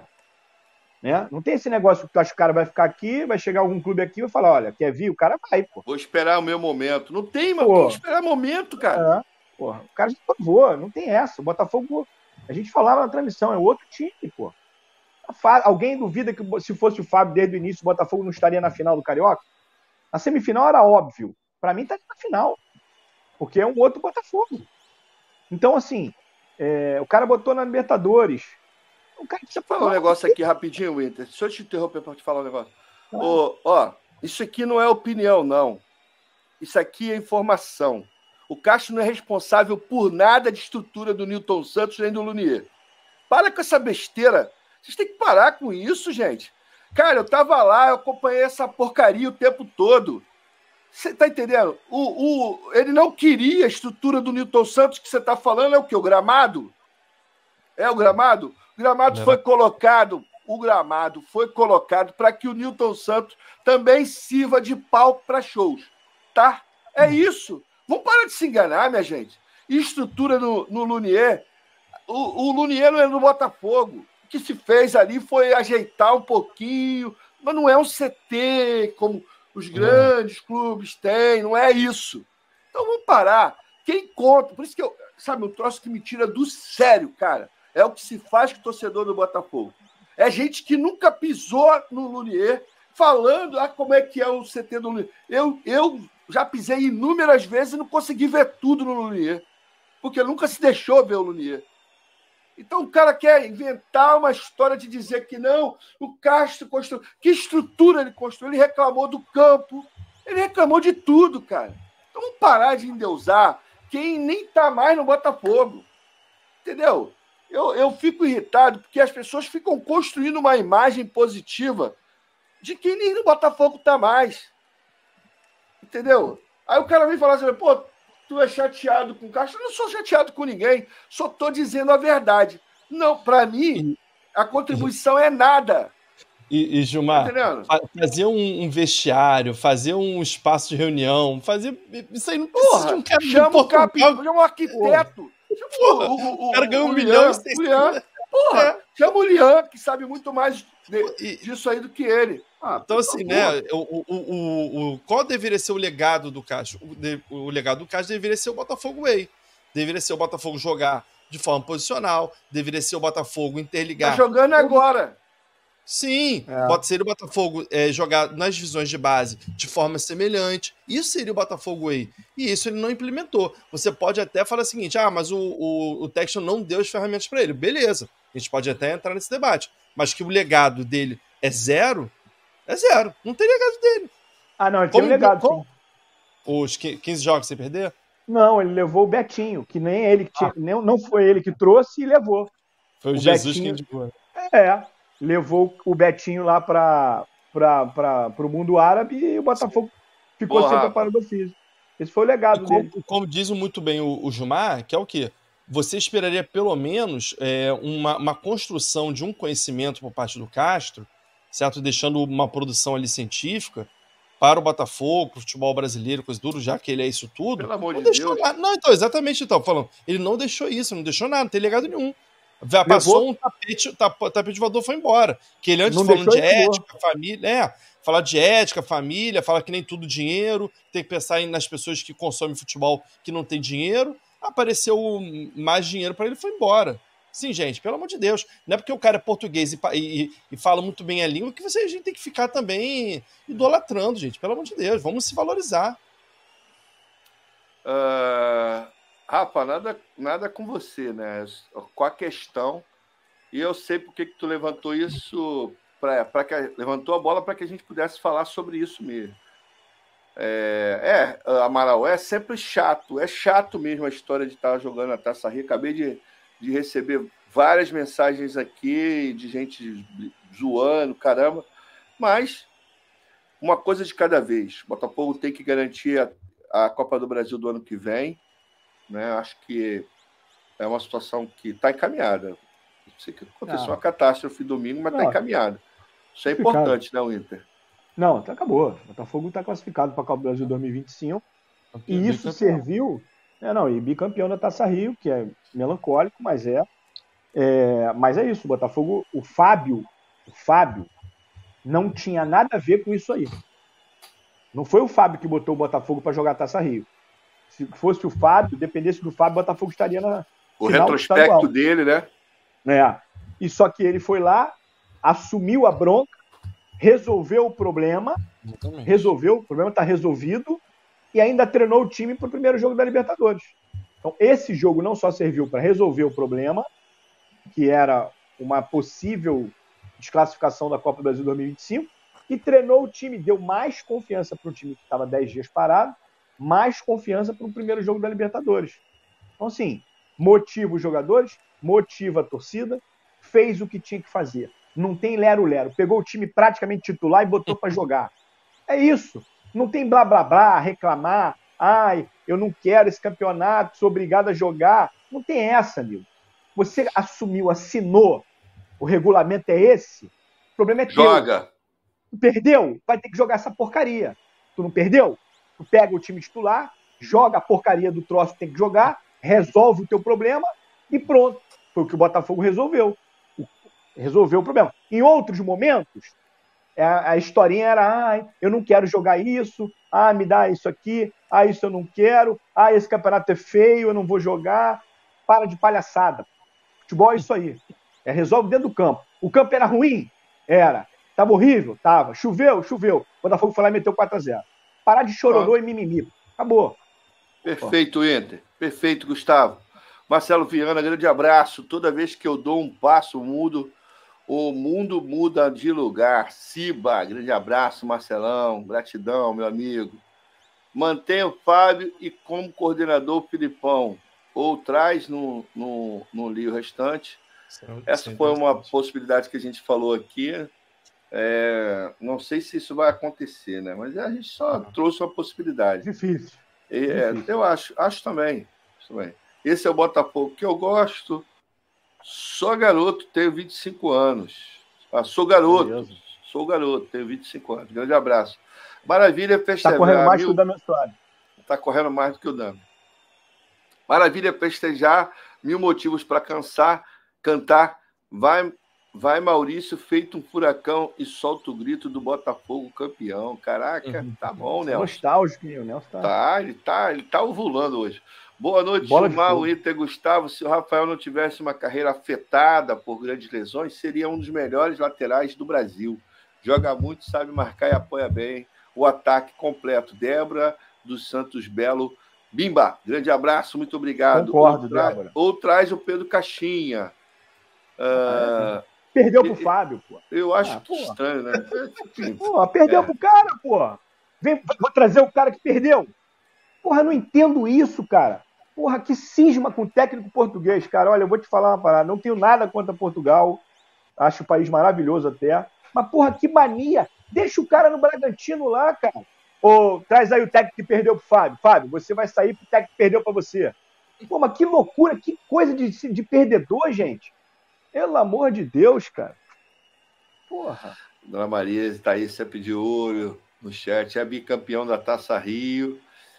C: Né? Não tem esse negócio que tu acha que o cara vai ficar aqui, vai chegar algum clube aqui e vai falar, olha, quer vir? O cara vai, pô.
B: Vou esperar o meu momento. Não tem, mano. Tem que esperar momento, cara.
C: É, porra. O cara já provou, não tem essa. O Botafogo, a gente falava na transmissão, é outro time, pô. Alguém duvida que se fosse o Fábio desde o início, o Botafogo não estaria na final do Carioca? Na semifinal era óbvio. Pra mim tá na final. Porque é um outro Botafogo. Então, assim, é, o cara botou na Libertadores. O cara
B: Deixa eu falar um negócio aqui rapidinho, Winter. Deixa eu te interromper para te falar um negócio. Ah. Ô, ó, isso aqui não é opinião, não. Isso aqui é informação. O Castro não é responsável por nada de estrutura do Nilton Santos nem do Lunier. Para com essa besteira. Vocês têm que parar com isso, gente. Cara, eu tava lá, eu acompanhei essa porcaria o tempo todo. Você tá entendendo? O, o, ele não queria a estrutura do Nilton Santos que você tá falando. É o quê? O gramado? É o gramado? O gramado foi colocado, o gramado foi colocado para que o Nilton Santos também sirva de palco para shows. Tá? É isso. Vamos parar de se enganar, minha gente. E estrutura no, no Lunier. O, o Lunier não é no Botafogo. O que se fez ali foi ajeitar um pouquinho, mas não é um C T como os grandes uhum. clubes têm, não é isso. Então vamos parar. Quem conta, por isso que eu, sabe, um troço que me tira do sério, cara, é o que se faz com o torcedor do Botafogo. É gente que nunca pisou no Lunier, falando ah, como é que é o C T do Lunier. Eu, eu já pisei inúmeras vezes e não consegui ver tudo no Lunier, porque nunca se deixou ver o Lunier. Então o cara quer inventar uma história de dizer que não, o Castro construiu. Que estrutura ele construiu? Ele reclamou do campo, ele reclamou de tudo, cara. Então vamos parar de endeusar quem nem tá mais no Botafogo. Entendeu? Eu, eu fico irritado porque as pessoas ficam construindo uma imagem positiva de quem nem no Botafogo tá mais. Entendeu? Aí o cara vem falar assim, pô, tu é chateado com o Castro? Eu não sou chateado com ninguém, só tô dizendo a verdade. Não, para mim, a contribuição é nada.
D: E, e Gilmar, tá fazer um, um vestiário, fazer um espaço de reunião, fazer... Isso aí não precisa
B: Porra,
D: de um cara
B: chama o capi, chama um arquiteto.
D: Porra, o, o, o cara ganhou um milhão e
B: Lian, Porra, é. Chama o Lian, que sabe muito mais de, disso aí do que ele.
D: Ah, então, assim, né? O, o, o, o, qual deveria ser o legado do Castro? O, de, o legado do Castro deveria ser o Botafogo Way. Deveria ser o Botafogo jogar de forma posicional. Deveria ser o Botafogo interligar.
B: Tá jogando agora.
D: Sim, é. Pode ser o Botafogo é, jogar nas divisões de base de forma semelhante. Isso seria o Botafogo Way. E isso ele não implementou. Você pode até falar o seguinte: ah, mas o, o, o Texton não deu as ferramentas para ele. Beleza, a gente pode até entrar nesse debate. Mas que o legado dele é zero, é zero. Não tem legado dele.
C: Ah, não, ele como, tem um legado, como, sim.
D: Os quinze jogos sem perder?
C: Não, ele levou o Betinho, que nem ele que tinha, ah. nem, não foi ele que trouxe e levou.
D: Foi o, o Jesus Betinho, que indicou.
C: É, levou o Betinho lá para o mundo árabe e o Botafogo ficou Porra. sem preparador físico. Esse foi o legado
D: e como,
C: dele.
D: Como diz muito bem o, o Gilmar, que é o quê? Você esperaria pelo menos é, uma, uma construção de um conhecimento por parte do Castro, certo? Deixando uma produção ali científica para o Botafogo, para o futebol brasileiro, coisa duro, já que ele é isso tudo.
B: Pelo amor
D: não
B: de
D: deixou
B: Deus.
D: Nada. Não, então, exatamente, então, falando. Ele não deixou isso, não deixou nada, não tem legado nenhum. Passou Levou. um tapete, tap, tapete voador, foi embora. Que ele antes não falando de ética, família, é, falar de ética, família, fala que nem tudo dinheiro, tem que pensar nas pessoas que consomem futebol que não tem dinheiro. Apareceu mais dinheiro para ele, foi embora. Sim, gente, pelo amor de Deus. Não é porque o cara é português e, e, e fala muito bem a língua que você, a gente tem que ficar também idolatrando, gente. Pelo amor de Deus, vamos se valorizar.
B: Uh, Rafa, nada, nada com você, né? Com a questão. E eu sei porque que tu levantou isso, pra, pra que, levantou a bola para que a gente pudesse falar sobre isso mesmo. É, é, Amaral, é sempre chato, é chato mesmo a história de estar jogando a Taça Rio. Acabei de, de receber várias mensagens aqui de gente zoando, caramba, mas uma coisa de cada vez. O Botafogo tem que garantir a, a Copa do Brasil do ano que vem, né? Acho que é uma situação que está encaminhada. Não sei que aconteceu uma catástrofe domingo, mas está encaminhada. Isso é importante, né, o Inter?
C: Não, acabou. O Botafogo está classificado para a Copa do Brasil dois mil e vinte e cinco. E isso bicampeão. serviu... É, não, e bicampeão da Taça Rio, que é melancólico, mas é, é... Mas é isso, o Botafogo... O Fábio, o Fábio não tinha nada a ver com isso aí. Não foi o Fábio que botou o Botafogo para jogar a Taça Rio. Se fosse o Fábio, dependesse do Fábio, o Botafogo estaria na
B: o retrospecto dele, né?
C: É. E só que ele foi lá, assumiu a bronca, resolveu o problema, Exatamente. resolveu, o problema está resolvido, e ainda treinou o time para o primeiro jogo da Libertadores. Então, esse jogo não só serviu para resolver o problema, que era uma possível desclassificação da Copa do Brasil dois mil e vinte e cinco, e treinou o time, deu mais confiança para o time que estava dez dias parado, mais confiança para o primeiro jogo da Libertadores. Então, assim, motiva os jogadores, motiva a torcida, fez o que tinha que fazer. Não tem lero-lero. Pegou o time praticamente titular e botou para jogar. É isso. Não tem blá, blá, blá, reclamar. Ai, eu não quero esse campeonato, sou obrigado a jogar. Não tem essa, amigo. Você assumiu, assinou. O regulamento é esse. O problema é teu.
B: Joga.
C: Tu perdeu? Vai ter que jogar essa porcaria. Tu não perdeu? Tu pega o time titular, joga a porcaria do troço que tem que jogar, resolve o teu problema e pronto. Foi o que o Botafogo resolveu. Resolveu o problema. Em outros momentos, a, a historinha era, ah, eu não quero jogar isso, ah, me dá isso aqui, ah, isso eu não quero, ah, esse campeonato é feio, eu não vou jogar. Para de palhaçada. Futebol é isso aí. É, resolve dentro do campo. O campo era ruim? Era. Tava horrível? Tava. Choveu? Choveu. O Botafogo foi lá e meteu quatro a zero. Parar de chororô ah. e mimimi. Acabou.
B: Perfeito, Inter. Perfeito, Gustavo. Marcelo Viana, grande abraço. Toda vez que eu dou um passo, mudo, o mundo muda de lugar. Ciba, grande abraço, Marcelão. Gratidão, meu amigo. Mantenha o Fábio e como coordenador o Filipão. Ou traz no, no, no Lio restante. Sim, Essa sim, foi uma bastante. possibilidade que a gente falou aqui. É, não sei se isso vai acontecer, né? Mas a gente só ah. trouxe uma possibilidade.
C: Difícil.
B: É, Difícil. Eu acho, acho também, acho também. Esse é o Botafogo que eu gosto. Sou garoto, tenho vinte e cinco anos. Ah, sou garoto. Beleza. Sou garoto, tenho vinte e cinco anos. Grande abraço. Maravilha festejar.
C: Está correndo mais mil... que o Dami Assuari.
B: Está correndo mais do que o Dami. Maravilha festejar. Mil motivos para cansar, cantar. Vai, vai Maurício, feito um furacão e solta o grito do Botafogo campeão. Caraca, uhum. Tá bom, Nelson.
C: Nostálgico, o Nelson tá...
B: Tá, ele tá, ele tá ovulando hoje. Boa noite, Gilmar, o Inter Gustavo. Se o Rafael não tivesse uma carreira afetada por grandes lesões, seria um dos melhores laterais do Brasil. Joga muito, sabe marcar e apoia bem. O ataque completo. Débora dos Santos Belo. Bimba, grande abraço, muito obrigado.
C: Concordo,
B: ou, tra...
C: Débora.
B: ou traz o Pedro Caixinha.
C: Ah, é. Perdeu pro Fábio, pô.
B: Eu acho ah, que estranho, né?
C: Pô, perdeu é. pro cara, pô. Vem, vou trazer o cara que perdeu. Porra, não entendo isso, cara. Porra, que cisma com o técnico português, cara. Olha, eu vou te falar uma parada. Não tenho nada contra Portugal. Acho o país maravilhoso até. Mas, porra, que mania. Deixa o cara no Bragantino lá, cara. Ô, traz aí o técnico que perdeu pro Fábio. Fábio, você vai sair pro técnico que perdeu pra você. Pô, mas que loucura, que coisa de, de perdedor, gente. Pelo amor de Deus, cara. Porra.
B: Dona Maria está aí sempre de olho no chat. É bicampeão da Taça Rio.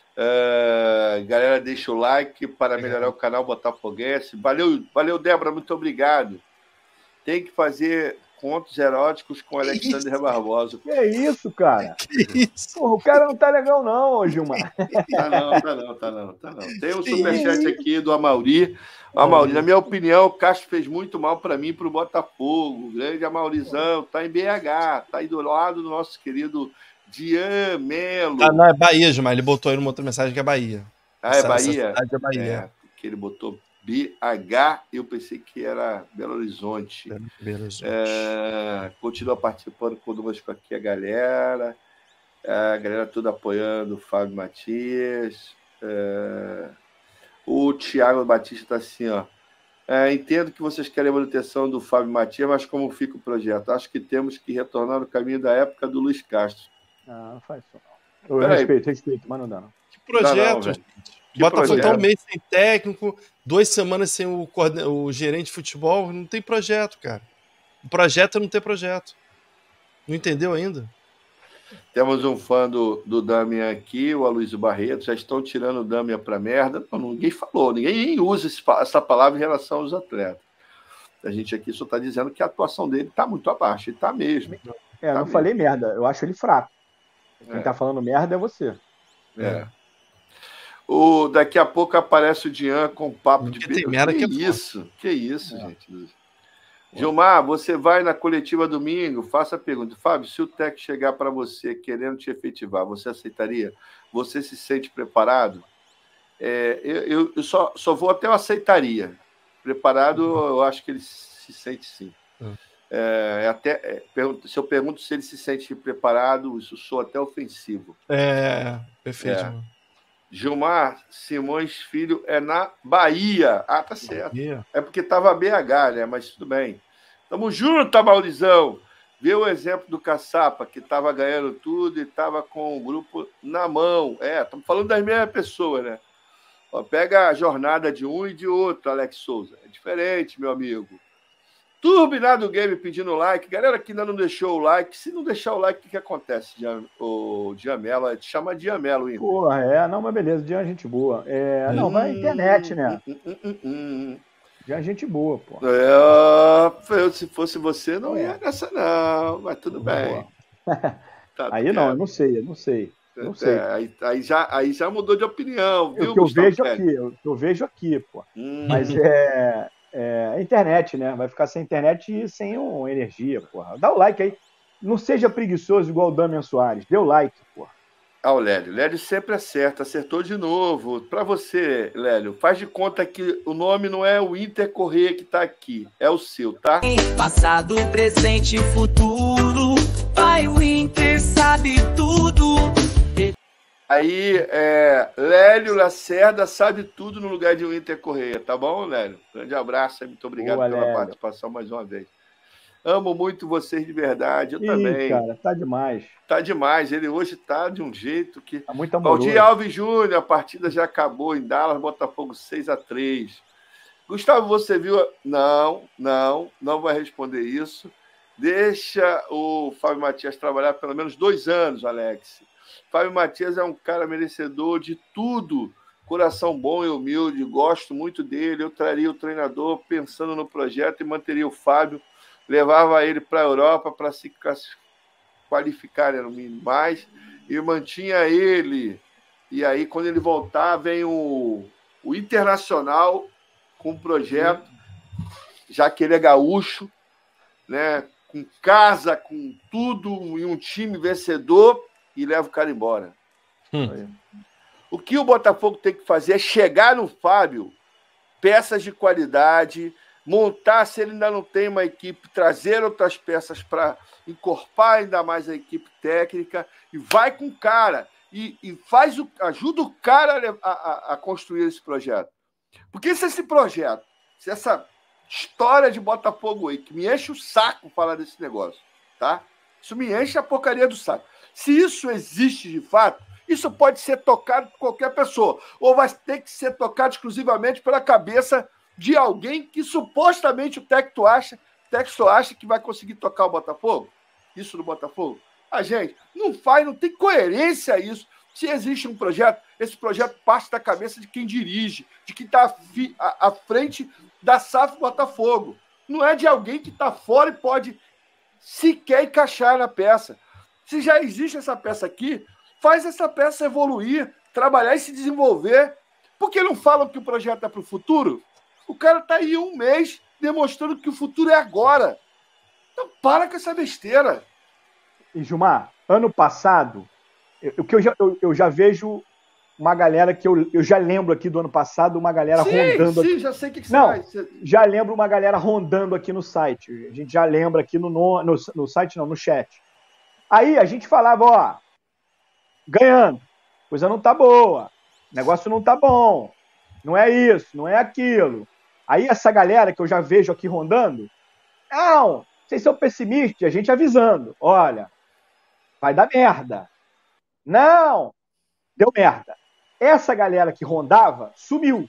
B: Uh, galera, deixa o like para melhorar o canal Botafoguense. Valeu, valeu, Débora, muito obrigado. Tem que fazer contos eróticos com Alexandre Barbosa.
C: Que é isso, cara? Que isso? Porra, o cara não tá legal não, Gilmar.
B: Tá não, tá não, tá não, tá não. Tem um superchat aqui do Amauri. Amauri, na minha opinião, o Castro fez muito mal para mim e para o Botafogo. O grande Amaurizão, tá em B H, tá aí do lado do nosso querido Dian Melo.
D: Ah, não, é Bahia, Gilmar. Ele botou aí numa outra mensagem que é Bahia.
B: Ah, é
D: essa,
B: Bahia?
D: Essa cidade é Bahia.
B: É, porque ele botou B H, eu pensei que era Belo Horizonte.
D: Belo, Belo Horizonte.
B: É, continua participando conosco aqui a galera. É, a galera toda apoiando o Fábio Matias. É, o Thiago Batista está assim, ó. É, entendo que vocês querem a manutenção do Fábio Matias, mas como fica o projeto? Acho que temos que retornar no caminho da época do Luiz Castro.
C: Ah, não faz isso não. Eu respeito, respeito, mas não dá não.
D: Que projeto, gente. O Botafogo tá um mês sem técnico, duas semanas sem o, o gerente de futebol. Não tem projeto, cara. O projeto é não ter projeto. Não entendeu ainda?
B: Temos um fã do, do Damian aqui, o Aloysio Barreto. Já estão tirando o Damian pra merda. Não, ninguém falou, ninguém usa esse, essa palavra em relação aos atletas. A gente aqui só está dizendo que a atuação dele está muito abaixo. Ele está mesmo.
C: É, eu
B: tá
C: não
B: mesmo. Falei
C: merda. Eu acho ele fraco. Quem está é. falando merda é você.
B: É. O, daqui a pouco aparece o Dian com papo de...
D: Tem merda
B: que, que é isso? Que isso, é. gente? Gilmar, você vai na coletiva domingo? Faça a pergunta. Fábio, se o técnico chegar para você querendo te efetivar, você aceitaria? Você se sente preparado? É, eu eu só, só vou até eu aceitaria. Preparado, eu acho que ele se sente sim. É, até, é, se eu pergunto se ele se sente preparado, isso soa até ofensivo.
D: É, perfeito. É.
B: Gilmar Simões Filho é na Bahia. Ah, tá certo. Bahia. É porque tava B H, né? Mas tudo bem. Tamo junto, Maurizão. Vê o exemplo do Caçapa, que tava ganhando tudo e tava com o grupo na mão. É, estamos falando das mesmas pessoas, né? Ó, pega a jornada de um e de outro, Alex Souza. É diferente, meu amigo. Turbinado Game pedindo like. Galera que ainda não deixou o like, se não deixar o like, o que, que acontece? O Diamelo, te chama Diamelo, hein?
C: Porra, é, não, mas beleza, Dian é gente boa. É, não, vai na internet, né? Hum, hum, hum, hum. Dian é gente boa, pô.
B: É, se fosse você, não ia nessa, não, mas tudo bem.
C: Tá, aí não, eu não sei, eu não sei. Não sei.
B: É, aí, aí, já, aí já mudou de opinião, viu,
C: o que eu vejo aqui, o que eu vejo aqui, pô. Hum. Mas é. É a internet, né? Vai ficar sem internet e sem um, energia, porra. Dá o like aí. Não seja preguiçoso igual o Damian Soares. Dê o like, porra.
B: Ah, o Lélio. Lélio sempre acerta. Acertou de novo. Para você, Lélio, faz de conta que o nome não é o Inter Correia que tá aqui. É o seu, tá?
A: Passado, presente e futuro. Pai, o Inter sabe tudo.
B: Aí, é, Lélio Lacerda sabe tudo no lugar de o Inter Correia, tá bom, Lélio? Grande abraço, muito obrigado Boa, pela Lélio. participação mais uma vez. Amo muito vocês de verdade, eu Ih, também.
C: Cara, tá demais.
B: Tá demais, ele hoje tá de um jeito que...
C: Tá muito amoroso.
B: Valdir Alves Júnior, a partida já acabou em Dallas, Botafogo seis a três. Gustavo, você viu? Não, não, não vai responder isso. Deixa o Fábio Matias trabalhar pelo menos dois anos, Alex. Fábio Matias é um cara merecedor de tudo, coração bom e humilde, gosto muito dele, eu traria o treinador pensando no projeto e manteria o Fábio, levava ele para a Europa para se qualificar, né, no mínimo mais, e mantinha ele, e aí quando ele voltar vem o, o Internacional com um projeto, já que ele é gaúcho, né, com casa, com tudo, e um time vencedor, e leva o cara embora. Hum. O que o Botafogo tem que fazer é chegar no Fábio, peças de qualidade, montar, se ele ainda não tem uma equipe, trazer outras peças para encorpar ainda mais a equipe técnica, e vai com o cara, e, e faz o, ajuda o cara a, a, a construir esse projeto. Porque se esse projeto, se essa história de Botafogo aí, que me enche o saco falar desse negócio, tá? Isso me enche a porcaria do saco. Se isso existe de fato, isso pode ser tocado por qualquer pessoa, ou vai ter que ser tocado exclusivamente pela cabeça de alguém que supostamente o técnico acha, o técnico acha que vai conseguir tocar o Botafogo? Isso no Botafogo? A gente não faz, não tem coerência isso. Se existe um projeto, esse projeto parte da cabeça de quem dirige, de quem está à frente da S A F Botafogo. Não é de alguém que está fora e pode sequer encaixar na peça. Se já existe essa peça aqui, faz essa peça evoluir, trabalhar e se desenvolver. Por que não falam que o projeto é para o futuro? O cara está aí um mês demonstrando que o futuro é agora. Então para com essa besteira.
C: E Gilmar, ano passado, o que eu já, eu, eu já vejo uma galera que eu, eu já lembro aqui do ano passado, uma galera
B: sim,
C: rondando
B: sim,
C: aqui.
B: já sei o que, que
C: Não,
B: você vai.
C: Já lembro uma galera rondando aqui no site. A gente já lembra aqui no, no, no, no site, não, no chat. Aí a gente falava, ó, ganhando, coisa não tá boa, negócio não tá bom, não é isso, não é aquilo. Aí essa galera que eu já vejo aqui rondando, não, vocês são pessimistas, a gente avisando, olha, vai dar merda. Não, deu merda. Essa galera que rondava sumiu.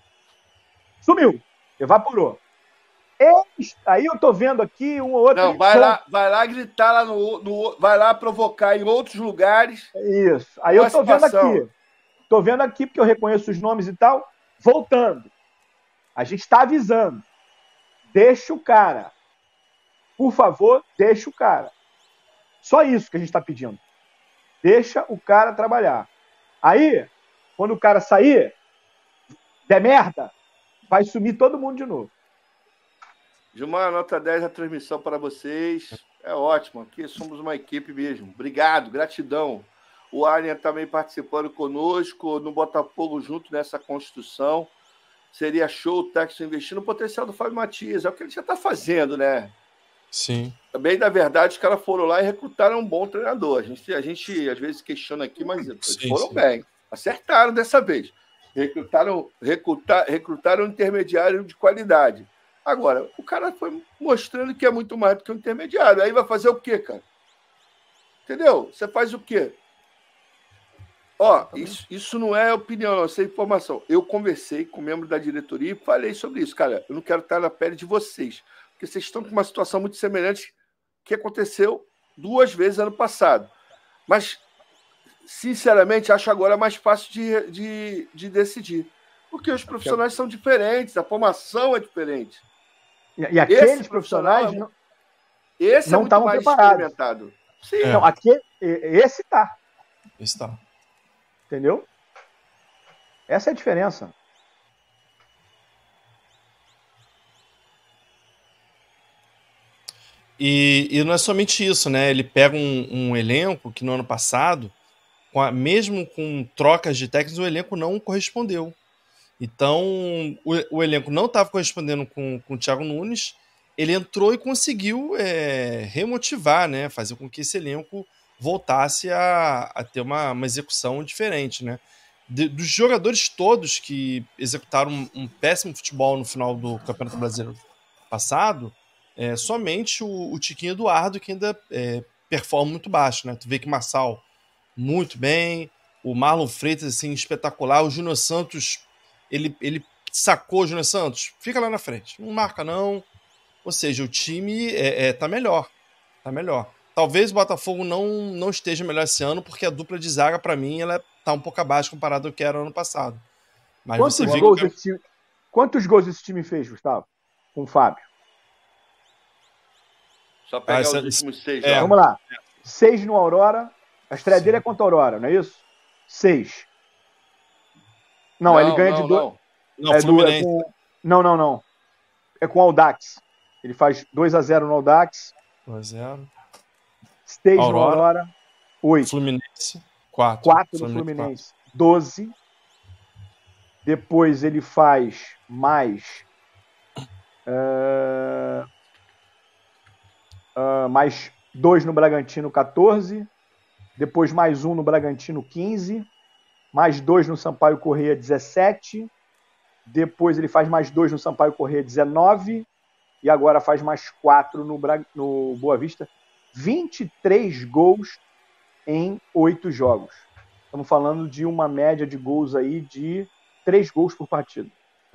C: Sumiu, evaporou. Eles, aí eu tô vendo aqui um ou outro.
B: Não, vai lá, vai lá gritar lá no, no. Vai lá provocar em outros lugares.
C: Isso. Aí eu tô vendo aqui. Tô vendo aqui, porque eu reconheço os nomes e tal. Voltando. A gente tá avisando. Deixa o cara. Por favor, deixa o cara. Só isso que a gente tá pedindo. Deixa o cara trabalhar. Aí, quando o cara sair, der merda, vai sumir todo mundo de novo.
B: Gilmar, nota dez a transmissão para vocês. É ótimo. Aqui somos uma equipe mesmo. Obrigado, gratidão. O Arlen também participando conosco, no Botafogo junto nessa construção. Seria show o Texas investir no potencial do Fábio Matias. É o que ele já está fazendo, né?
D: Sim.
B: Também, na verdade, os caras foram lá e recrutaram um bom treinador. A gente, a gente às vezes questiona aqui, mas eles sim, foram sim. bem. Acertaram dessa vez. Recrutaram, recrutar, recrutaram um intermediário de qualidade. Agora, o cara foi mostrando que é muito mais do que um intermediário. Aí vai fazer o quê, cara? Entendeu? Você faz o quê? Ó, isso, isso não é opinião, não, isso é informação. Eu conversei com um membro da diretoria e falei sobre isso. Cara, eu não quero estar na pele de vocês, porque vocês estão com uma situação muito semelhante que aconteceu duas vezes ano passado. Mas, sinceramente, acho agora mais fácil de, de, de decidir. Porque os profissionais são diferentes, a formação é diferente.
C: E aqueles esse profissionais não,
B: esse
C: não
B: é muito
C: estavam
B: mais
C: preparados.
B: experimentado. Sim.
C: É. Não, aqui, esse tá.
D: Esse tá.
C: Entendeu? Essa é a diferença.
D: E, e não é somente isso, né? Ele pega um, um elenco que no ano passado, com a, mesmo com trocas de técnicos, o elenco não correspondeu. Então, o, o elenco não estava correspondendo com, com o Thiago Nunes, ele entrou e conseguiu é, remotivar, né? Fazer com que esse elenco voltasse a, a ter uma, uma execução diferente, né? De, dos jogadores todos que executaram um, um péssimo futebol no final do Campeonato Brasileiro passado, é, somente o, o Tiquinho Eduardo que ainda é, performa muito baixo, né? Tu vê que o Marçal muito bem, o Marlon Freitas assim, espetacular, o Júnior Santos ele, ele sacou o Júnior Santos, fica lá na frente, não marca não, ou seja, o time é, é, tá melhor, tá melhor. Talvez o Botafogo não, não esteja melhor esse ano, porque a dupla de zaga, para mim, ela tá um pouco abaixo comparado ao que era no ano passado. Mas
C: quantos,
D: você
C: gols
D: que...
C: esse time, quantos gols esse time fez, Gustavo? Com o Fábio?
B: Só pegar
D: ah, essa...
B: os últimos seis.
C: É. Vamos lá. Seis no Aurora. A estreia Sim. dele é contra a Aurora, não é isso? Seis. Não, não ele ganha não, de dois.
D: Não, não, é Fluminense.
C: Do, é com... não, não, não. É com o Audax. Ele faz dois a zero no Audax.
D: dois a zero.
C: Seis no Aurora. Oito.
D: Fluminense. Quatro.
C: Quatro no Fluminense. Doze. Depois ele faz mais. Uh, uh, mais dois no Bragantino, quatorze. Depois mais um no Bragantino, quinze. Mais dois no Sampaio Corrêa, dezessete. Depois ele faz mais dois no Sampaio Corrêa, dezenove. E agora faz mais quatro no, Bra... no Boa Vista. vinte e três gols em oito jogos. Estamos falando de uma média de gols aí de três gols por partida.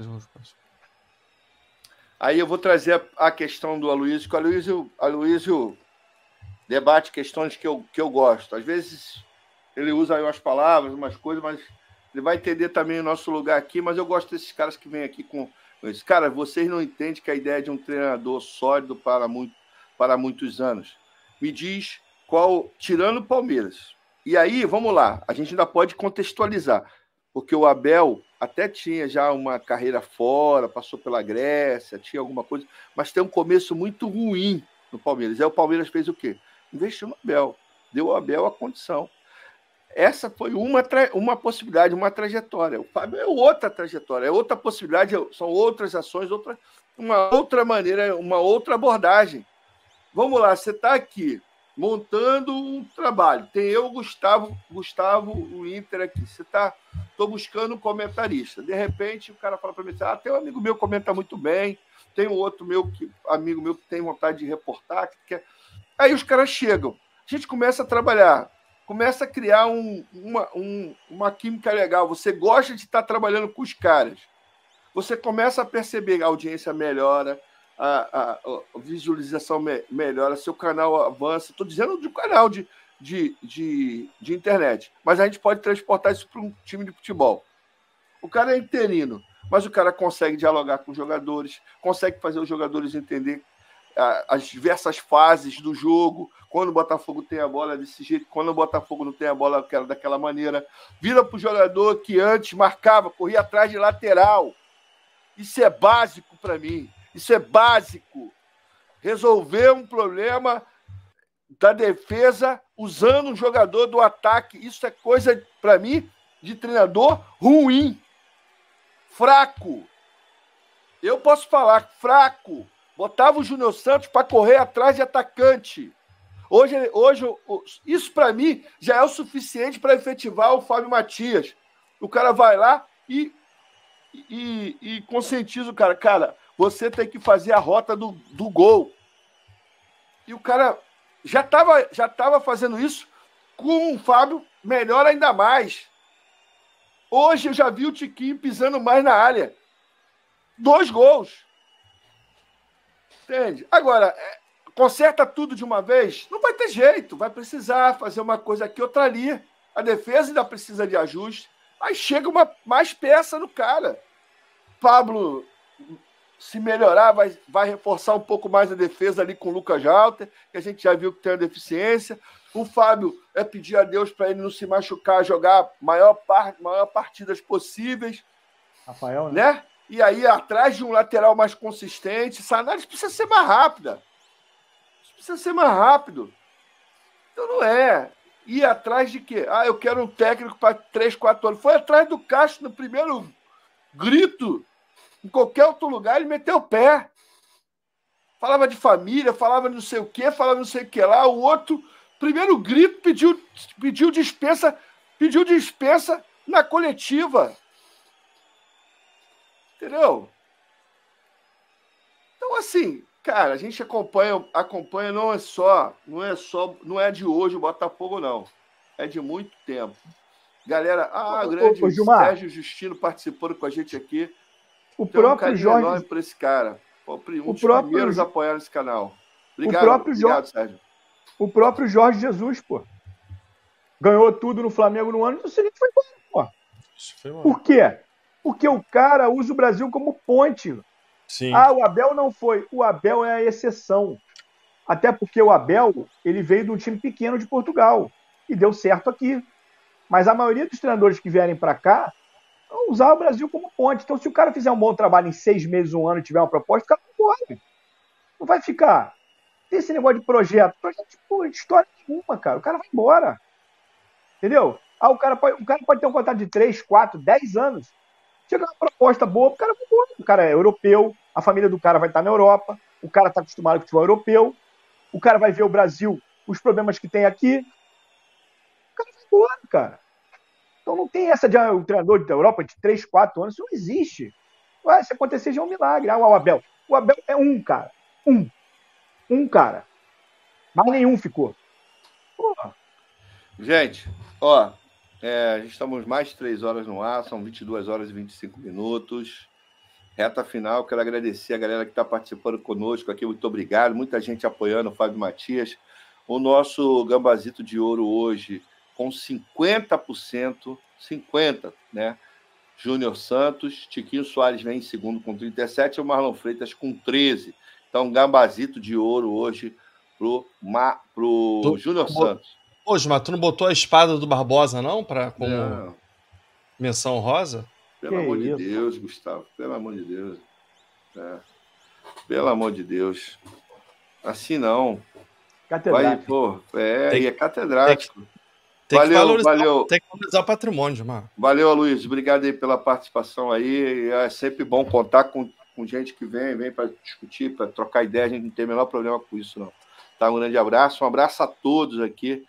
B: Aí eu vou trazer a questão do Aloysio, que o Aloysio, Aloysio debate questões que eu, que eu gosto. Às vezes ele usa aí umas palavras, umas coisas, mas ele vai entender também o nosso lugar aqui, mas eu gosto desses caras que vêm aqui com isso. Cara, vocês não entendem que a ideia de um treinador sólido para, muito, para muitos anos. Me diz qual, tirando o Palmeiras. E aí, vamos lá, a gente ainda pode contextualizar, porque o Abel até tinha já uma carreira fora, passou pela Grécia, tinha alguma coisa, mas tem um começo muito ruim no Palmeiras. Aí o Palmeiras fez o quê? Investiu no Abel, deu ao Abel a condição. Essa foi uma, uma possibilidade, uma trajetória. O Fábio é outra trajetória, é outra possibilidade, são outras ações, outra, uma outra maneira, uma outra abordagem. Vamos lá, você está aqui montando um trabalho. Tem eu, Gustavo, Gustavo, o Inter aqui. Você está, estou buscando um comentarista. De repente, o cara fala para mim, ah, tem um amigo meu que comenta muito bem, tem um outro meu que, amigo meu que tem vontade de reportar. Que quer... Aí os caras chegam. A gente começa a trabalhar, começa a criar um, uma, um, uma química legal. Você gosta de estar trabalhando com os caras. Você começa a perceber que a audiência melhora, A, a, a visualização me, melhora, seu canal avança. Estou dizendo de um canal de, de, de, de internet, mas a gente pode transportar isso para um time de futebol. O cara é interino, mas o cara consegue dialogar com os jogadores, consegue fazer os jogadores entender a, as diversas fases do jogo. Quando o Botafogo tem a bola desse jeito, quando o Botafogo não tem a bola daquela maneira, vira para o jogador que antes marcava, corria atrás de lateral. Isso é básico para mim. Isso é básico. Resolver um problema da defesa usando um jogador do ataque. Isso é coisa, para mim, de treinador ruim. Fraco. Eu posso falar, fraco. Botava o Júnior Santos para correr atrás de atacante. Hoje, hoje isso, para mim, já é o suficiente para efetivar o Fábio Matias. O cara vai lá e, e, e conscientiza o cara. Cara, você tem que fazer a rota do, do gol. E o cara já estava já tava fazendo isso com o Fábio, melhor ainda mais. Hoje eu já vi o Tiquinho pisando mais na área. Dois gols. Entende? Agora, conserta tudo de uma vez? Não vai ter jeito. Vai precisar fazer uma coisa aqui, outra ali. A defesa ainda precisa de ajuste. Aí chega uma mais peça no cara. Pablo... Se melhorar, vai, vai reforçar um pouco mais a defesa ali com o Lucas Halter, que a gente já viu que tem uma deficiência. O Fábio é pedir a Deus para ele não se machucar, jogar maior, par, maior partidas possíveis.
C: Rafael, né?
B: né? E aí, atrás de um lateral mais consistente. Essa análise precisa ser mais rápida. Precisa ser mais rápido. Então não é. Ir atrás de quê? Ah, eu quero um técnico para três, quatro anos. Foi atrás do Castro no primeiro grito. Em qualquer outro lugar, ele meteu o pé. Falava de família, falava não sei o quê, falava não sei o que lá. O outro, primeiro grito, pediu, pediu dispensa, pediu dispensa na coletiva. Entendeu? Então, assim, cara, a gente acompanha, acompanha não é só, não é só, não é de hoje o Botafogo, não. É de muito tempo. Galera, ah, o grande
C: ô, ô, Gilmar,
B: Sérgio Justino participando com a gente aqui.
C: O Tem próprio um Jorge
B: enorme por esse cara. Um
C: o
B: dos
C: próprio...
B: primeiros a apoiar esse canal. Obrigado,
C: o próprio
B: obrigado,
C: Jorge...
B: Sérgio.
C: O próprio Jorge Jesus, pô. Ganhou tudo no Flamengo no ano e o seguinte foi embora, pô. Por quê? Porque o cara usa o Brasil como ponte.
D: Sim.
C: Ah, o Abel não foi. O Abel é a exceção. Até porque o Abel, ele veio de um time pequeno de Portugal e deu certo aqui. Mas a maioria dos treinadores que vierem para cá vão usar o Brasil como ponte. Então, se o cara fizer um bom trabalho em seis meses, um ano e tiver uma proposta, o cara vai embora. Não vai ficar. Tem esse negócio de projeto. Projeto de história nenhuma, cara. O cara vai embora. Entendeu? Ah, o cara pode, o cara pode ter um contrato de três, quatro, dez anos. Chega uma proposta boa, o cara vai embora. O cara é europeu, a família do cara vai estar na Europa, o cara está acostumado com o futebol europeu, o cara vai ver o Brasil, os problemas que tem aqui. O cara vai embora, cara. Então não tem essa de ah, o treinador da Europa de três, quatro anos, isso não existe. Ué, se acontecer já é um milagre. Ah, o Abel. O Abel é um, cara. Um. Um, cara. Mas nenhum ficou. Porra.
B: Gente, ó, é, a gente estamos mais de três horas no ar, são vinte e duas horas e vinte e cinco minutos. Reta final, quero agradecer a galera que está participando conosco aqui, muito obrigado. Muita gente apoiando o Fábio Matias. O nosso Gambazito de Ouro hoje com cinquenta por cento, cinquenta por cento, né? Júnior Santos, Tiquinho Soares vem em segundo com trinta e sete e o Marlon Freitas com treze. Então, Gambazito de Ouro hoje pro, Ma, pro
D: Tu-
B: Júnior
D: tu-
B: Santos.
D: Hoje, mas tu não botou a espada do Barbosa, não? Pra, como
B: Não,
D: menção rosa?
B: pelo
C: Que
B: amor
C: isso?
B: de Deus, Gustavo, pelo amor de Deus. É. Pelo amor de Deus. Assim não. Vai,
C: Catedrático.
B: pô, é,
D: Tem-
B: e é catedrático.
D: Tem
B: Valeu,
D: que valorizar,
B: valeu.
D: Tem que valorizar o patrimônio, Gilmar.
B: Valeu, Luiz. Obrigado aí pela participação aí. É sempre bom contar com, com gente que vem, vem para discutir, para trocar ideia. A gente não tem o menor problema com isso, não. Tá, um grande abraço. Um abraço a todos aqui.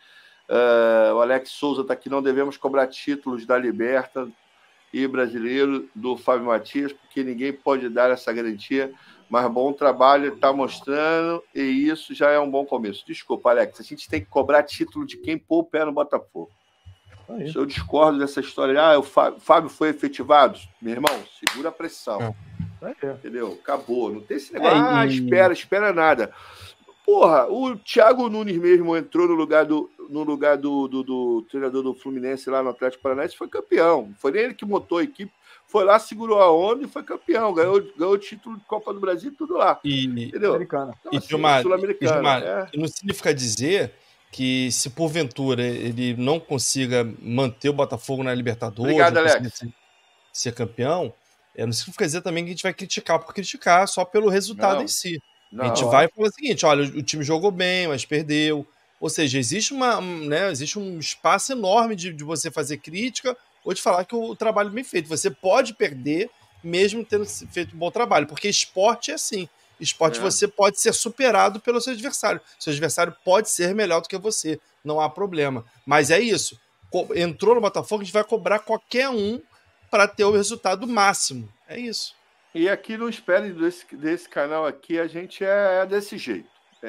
B: Uh, o Alex Souza está aqui. Não devemos cobrar títulos da Liberta e brasileiro do Fábio Matias, porque ninguém pode dar essa garantia. Mas bom trabalho está mostrando e isso já é um bom começo. Desculpa, Alex. A gente tem que cobrar título de quem pôr o pé no Botafogo.
C: Aí.
B: Eu discordo dessa história. Ah, o Fábio, Fábio foi efetivado. Meu irmão, segura a pressão.
C: Aí.
B: Entendeu? Acabou. Não tem esse negócio.
D: É,
B: Ah,
D: e-
B: espera, espera nada. Porra, o Thiago Nunes mesmo entrou no lugar do, no lugar do, do, do treinador do Fluminense lá no Atlético Paranaense e foi campeão. Não foi nem ele que montou a equipe. Foi lá, segurou a onda e foi campeão. Ganhou, ganhou o título de Copa do Brasil, tudo lá.
D: E,
B: Entendeu?
C: Americana.
B: Então,
D: e
B: assim,
D: Gilmar, e
B: Sul-Americano.
D: Gilmar,
B: É.
D: não significa dizer que se porventura ele não consiga manter o Botafogo na Libertadores,
B: Obrigado,
D: não consiga
B: Alex.
D: ser, ser campeão, é, não significa dizer também que a gente vai criticar por criticar, só pelo resultado
B: Não.
D: em si.
B: Não,
D: A gente vai e fala o seguinte, olha, o time jogou bem, mas perdeu. Ou seja, existe, uma, um, né, existe um espaço enorme de, de você fazer crítica ou de falar que o trabalho é bem feito. Você pode perder mesmo tendo feito um bom trabalho, porque esporte é assim. Esporte
B: É.
D: você pode ser superado pelo seu adversário. Seu adversário pode ser melhor do que você, não há problema. Mas é isso. Co- Entrou no Botafogo, a gente vai cobrar qualquer um para ter o resultado máximo. É isso.
B: E aqui não espere desse, desse canal aqui, a gente é, é desse jeito.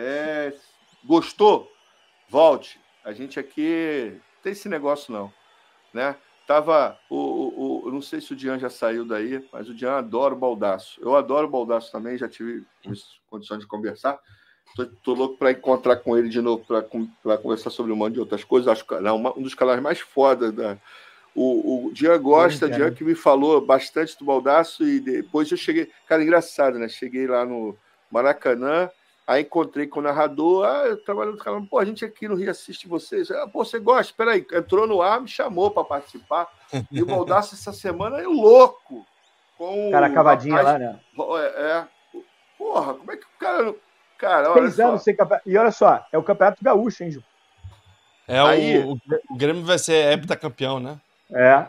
B: É, gostou? Volte. A gente aqui não tem esse negócio não, né? Tava o, o, o eu não sei se o Dian já saiu daí, mas o Dian adora o Baldaço. Eu adoro o Baldaço também, já tive condições de conversar. Tô, tô louco para encontrar com ele de novo para conversar sobre um monte de outras coisas. Acho que é um dos canais mais fodas da. O, o Dian gosta, o
C: Sim,
B: Dian
C: cara.
B: que me falou bastante do Baldaço e depois eu cheguei... Cara, engraçado, né? Cheguei lá no Maracanã, aí encontrei com o narrador, ah, eu trabalho no canal, pô, a gente aqui no Rio assiste vocês. Ah, pô, você gosta? Espera aí, entrou no ar, me chamou para participar. E o Baldaço essa semana é louco. Com
C: Cara,
B: o
C: cavadinha
B: rapaz-
C: lá, né?
B: É, é. Porra, como é que o cara... Cara, olha
C: Seis
B: só.
C: anos sem campeonato. E olha só, é o Campeonato Gaúcho, hein, Ju?
D: É
B: Aí-
D: o, o Grêmio vai ser heptacampeão, né?
C: É.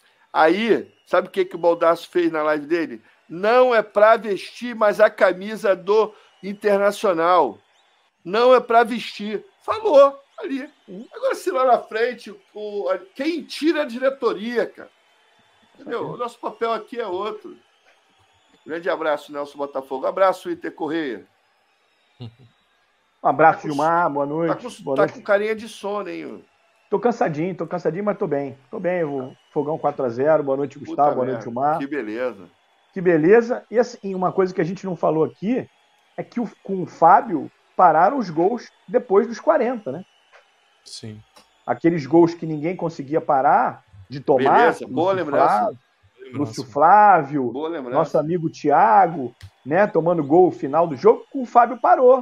B: Aí, sabe o que, que o Baldasso fez na live dele? Não é para vestir, mas a camisa do Internacional. Não é para vestir. Falou ali. Agora, se lá na frente, o, quem tira a diretoria, cara? Entendeu? O nosso papel aqui é outro. Grande abraço, Nelson Botafogo. Abraço, Inter Correia.
C: Um abraço,
B: Tá com-
C: Gilmar. Boa
B: Tá
C: noite.
B: com,
C: Boa
B: tá
C: noite.
B: com carinha de sono, hein?
C: Tô cansadinho, tô cansadinho, mas tô bem. Tô bem, eu vou. Fogão quatro a zero. Boa noite,
B: Puta
C: Gustavo. Boa
B: merda.
C: noite, Gilmar.
B: Que beleza.
C: Que beleza. E assim, uma coisa que a gente não falou aqui é que o, com o Fábio pararam os gols depois dos quarenta, né?
D: Sim.
C: Aqueles gols que ninguém conseguia parar de tomar.
B: Beleza, boa
C: Lúcio
B: lembrança.
C: Flávio, Lúcio Flávio,
B: Boa lembrança.
C: nosso amigo Thiago, né, tomando gol no final do jogo, o Fábio parou.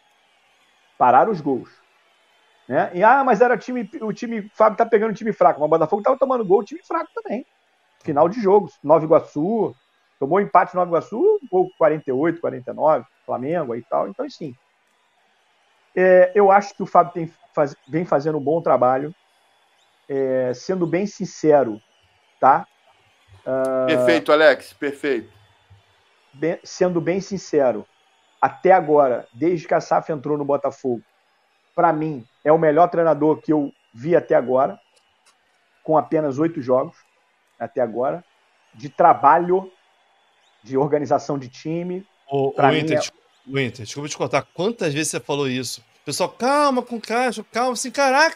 C: Pararam os gols. Né? E, ah, mas era time, o time, o Fábio tá pegando um time fraco, mas o Botafogo tava tomando gol, time fraco também. Final de jogos, Nova Iguaçu, tomou empate no Nova Iguaçu, gol quarenta e oito, quarenta e nove, Flamengo aí e tal. Então, assim, é, eu acho que o Fábio tem, faz, vem fazendo um bom trabalho, é, sendo bem sincero, tá?
B: Perfeito, Alex, perfeito.
C: Bem, sendo bem sincero, até agora, desde que a S A F entrou no Botafogo, para mim, é o melhor treinador que eu vi até agora, com apenas oito jogos, até agora, de trabalho, de organização de time.
D: O,
C: Pra
D: o
C: mim
D: Inter,
C: é-
D: desculpa, o Inter, desculpa te cortar. Quantas vezes você falou isso? Pessoal, calma com o Castro, calma. Assim, caraca,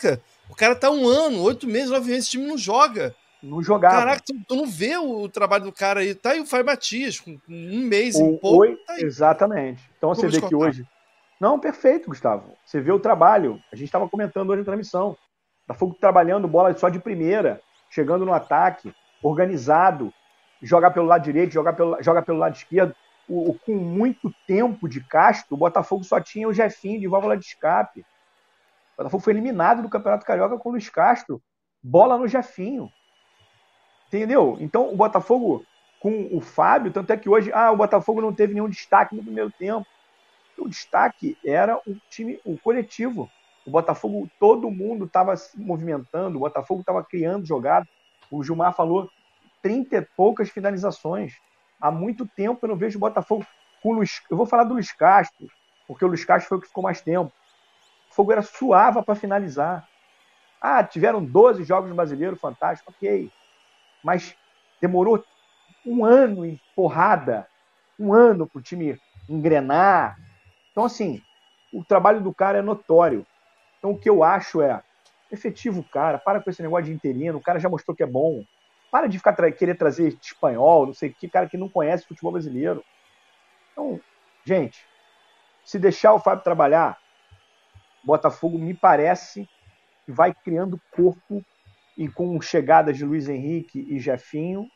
D: O cara tá um ano, oito meses, nove meses, esse time não joga.
C: Não jogava.
D: Caraca, tu, tu não vê o trabalho do cara aí. Tá aí o Fábio Matias, com um mês
C: o,
D: e pouco.
C: Oi,
D: tá
C: exatamente. Então você vê que hoje... Não, perfeito, Gustavo. Você vê o trabalho. A gente estava comentando hoje na transmissão. Botafogo trabalhando bola só de primeira, chegando no ataque, organizado, jogar pelo lado direito, jogar pelo, jogar pelo lado esquerdo. O, o, com muito tempo de Castro, o Botafogo só tinha o Jefinho de válvula de escape. O Botafogo foi eliminado do Campeonato Carioca com o Luiz Castro. Bola no Jefinho. Entendeu? Então, o Botafogo com o Fábio, tanto é que hoje, ah, o Botafogo não teve nenhum destaque no primeiro tempo. O destaque era o time, o coletivo. O Botafogo, todo mundo estava se movimentando, o Botafogo estava criando jogada. O Gilmar falou trinta e poucas finalizações. Há muito tempo eu não vejo o Botafogo com o Luiz. Eu vou falar do Luiz Castro, porque o Luiz Castro foi o que ficou mais tempo. O Fogo era suava para finalizar. Ah, tiveram doze jogos no Brasileiro, fantástico, ok. Mas demorou um ano em porrada, um ano para o time engrenar. Então, assim, o trabalho do cara é notório. Então, o que eu acho é, efetivo o cara, para com esse negócio de interino, o cara já mostrou que é bom. Para de ficar tra- querer trazer espanhol, não sei o que, cara que não conhece futebol brasileiro. Então, gente, se deixar o Fábio trabalhar, Botafogo me parece que vai criando corpo e com chegadas de Luiz Henrique e Jefinho,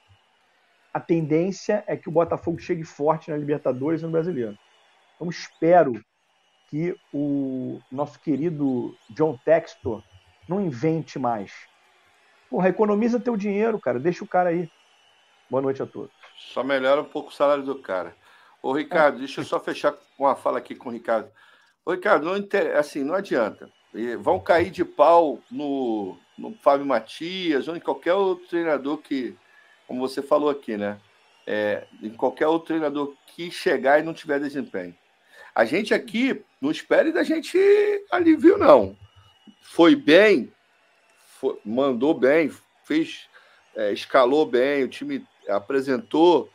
C: a tendência é que o Botafogo chegue forte na Libertadores e no Brasileiro. Então espero que o nosso querido John Textor não invente mais. Porra, economiza teu dinheiro, cara. Deixa o cara aí. Boa noite a todos.
B: Só melhora um pouco o salário do cara. Ô, Ricardo, é. deixa eu só fechar uma fala aqui com o Ricardo. Ô, Ricardo, não, inter... assim, não adianta. Vão cair de pau no, no Fábio Matias ou em qualquer outro treinador que, como você falou aqui, né? É, em qualquer outro treinador que chegar e não tiver desempenho. A gente aqui não espere da gente alívio, não. Foi bem, foi, mandou bem, fez, é, escalou bem, o time apresentou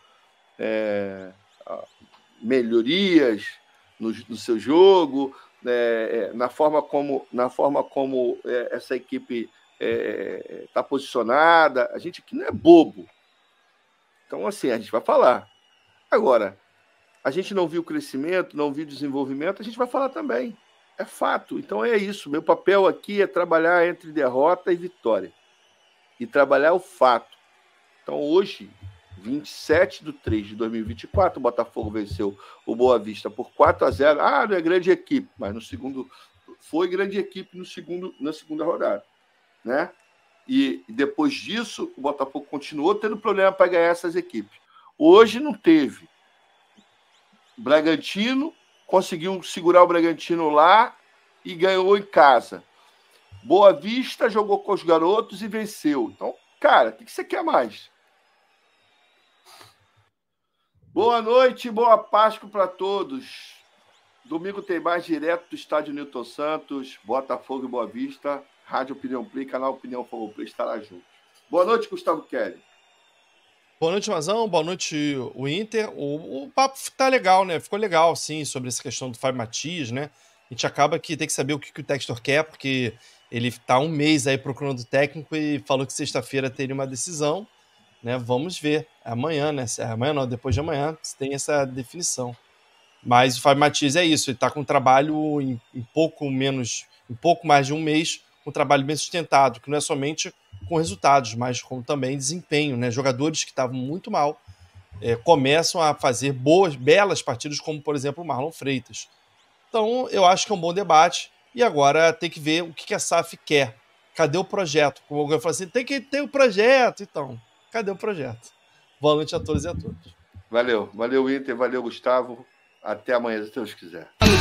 B: é, melhorias no, no seu jogo, é, na forma como, na forma como é, essa equipe está é, posicionada. A gente aqui não é bobo. Então, assim, a gente vai falar. Agora, a gente não viu crescimento, não viu desenvolvimento, a gente vai falar também. É fato. Então é isso. Meu papel aqui é trabalhar entre derrota e vitória. E trabalhar o fato. Então hoje, vinte e sete de três de dois mil e vinte e quatro, o Botafogo venceu o Boa Vista por quatro a zero. Ah, não é grande equipe, mas no segundo foi grande equipe no segundo, na segunda rodada. Né? E depois disso, o Botafogo continuou tendo problema para ganhar essas equipes. Hoje não teve. Bragantino conseguiu segurar o Bragantino lá e ganhou em casa. Boa Vista jogou com os garotos e venceu. Então, cara, o que você quer mais? Boa noite, boa Páscoa para todos. Domingo tem mais direto do estádio Newton Santos, Botafogo e Boa Vista, Rádio Opinião Play, canal Opinião Fogo Play estará junto. Boa noite, Gustavo Kelly.
D: Boa noite, Mazão. Boa noite, o Inter. O, o papo tá legal, né? Ficou legal, sim, sobre essa questão do Fábio Matias, né? A gente acaba que tem que saber o que, que o Textor quer, porque ele tá um mês aí procurando o técnico e falou que sexta-feira teria uma decisão, né? Vamos ver. Amanhã, né? Amanhã não, depois de amanhã tem essa definição. Mas o Fábio Matias é isso, ele tá com um trabalho em, em pouco menos, em pouco mais de um mês, um trabalho bem sustentado, que não é somente com resultados, mas com também desempenho, né? Jogadores que estavam muito mal é, começam a fazer boas, belas partidas, como, por exemplo, o Marlon Freitas. Então, eu acho que é um bom debate. E agora tem que ver o que a S A F quer. Cadê o projeto? Como alguém falou assim, tem que ter o projeto. Então, cadê o projeto? Boa noite a todos e a todas.
B: Valeu. Valeu, Inter. Valeu, Gustavo. Até amanhã, se Deus quiser.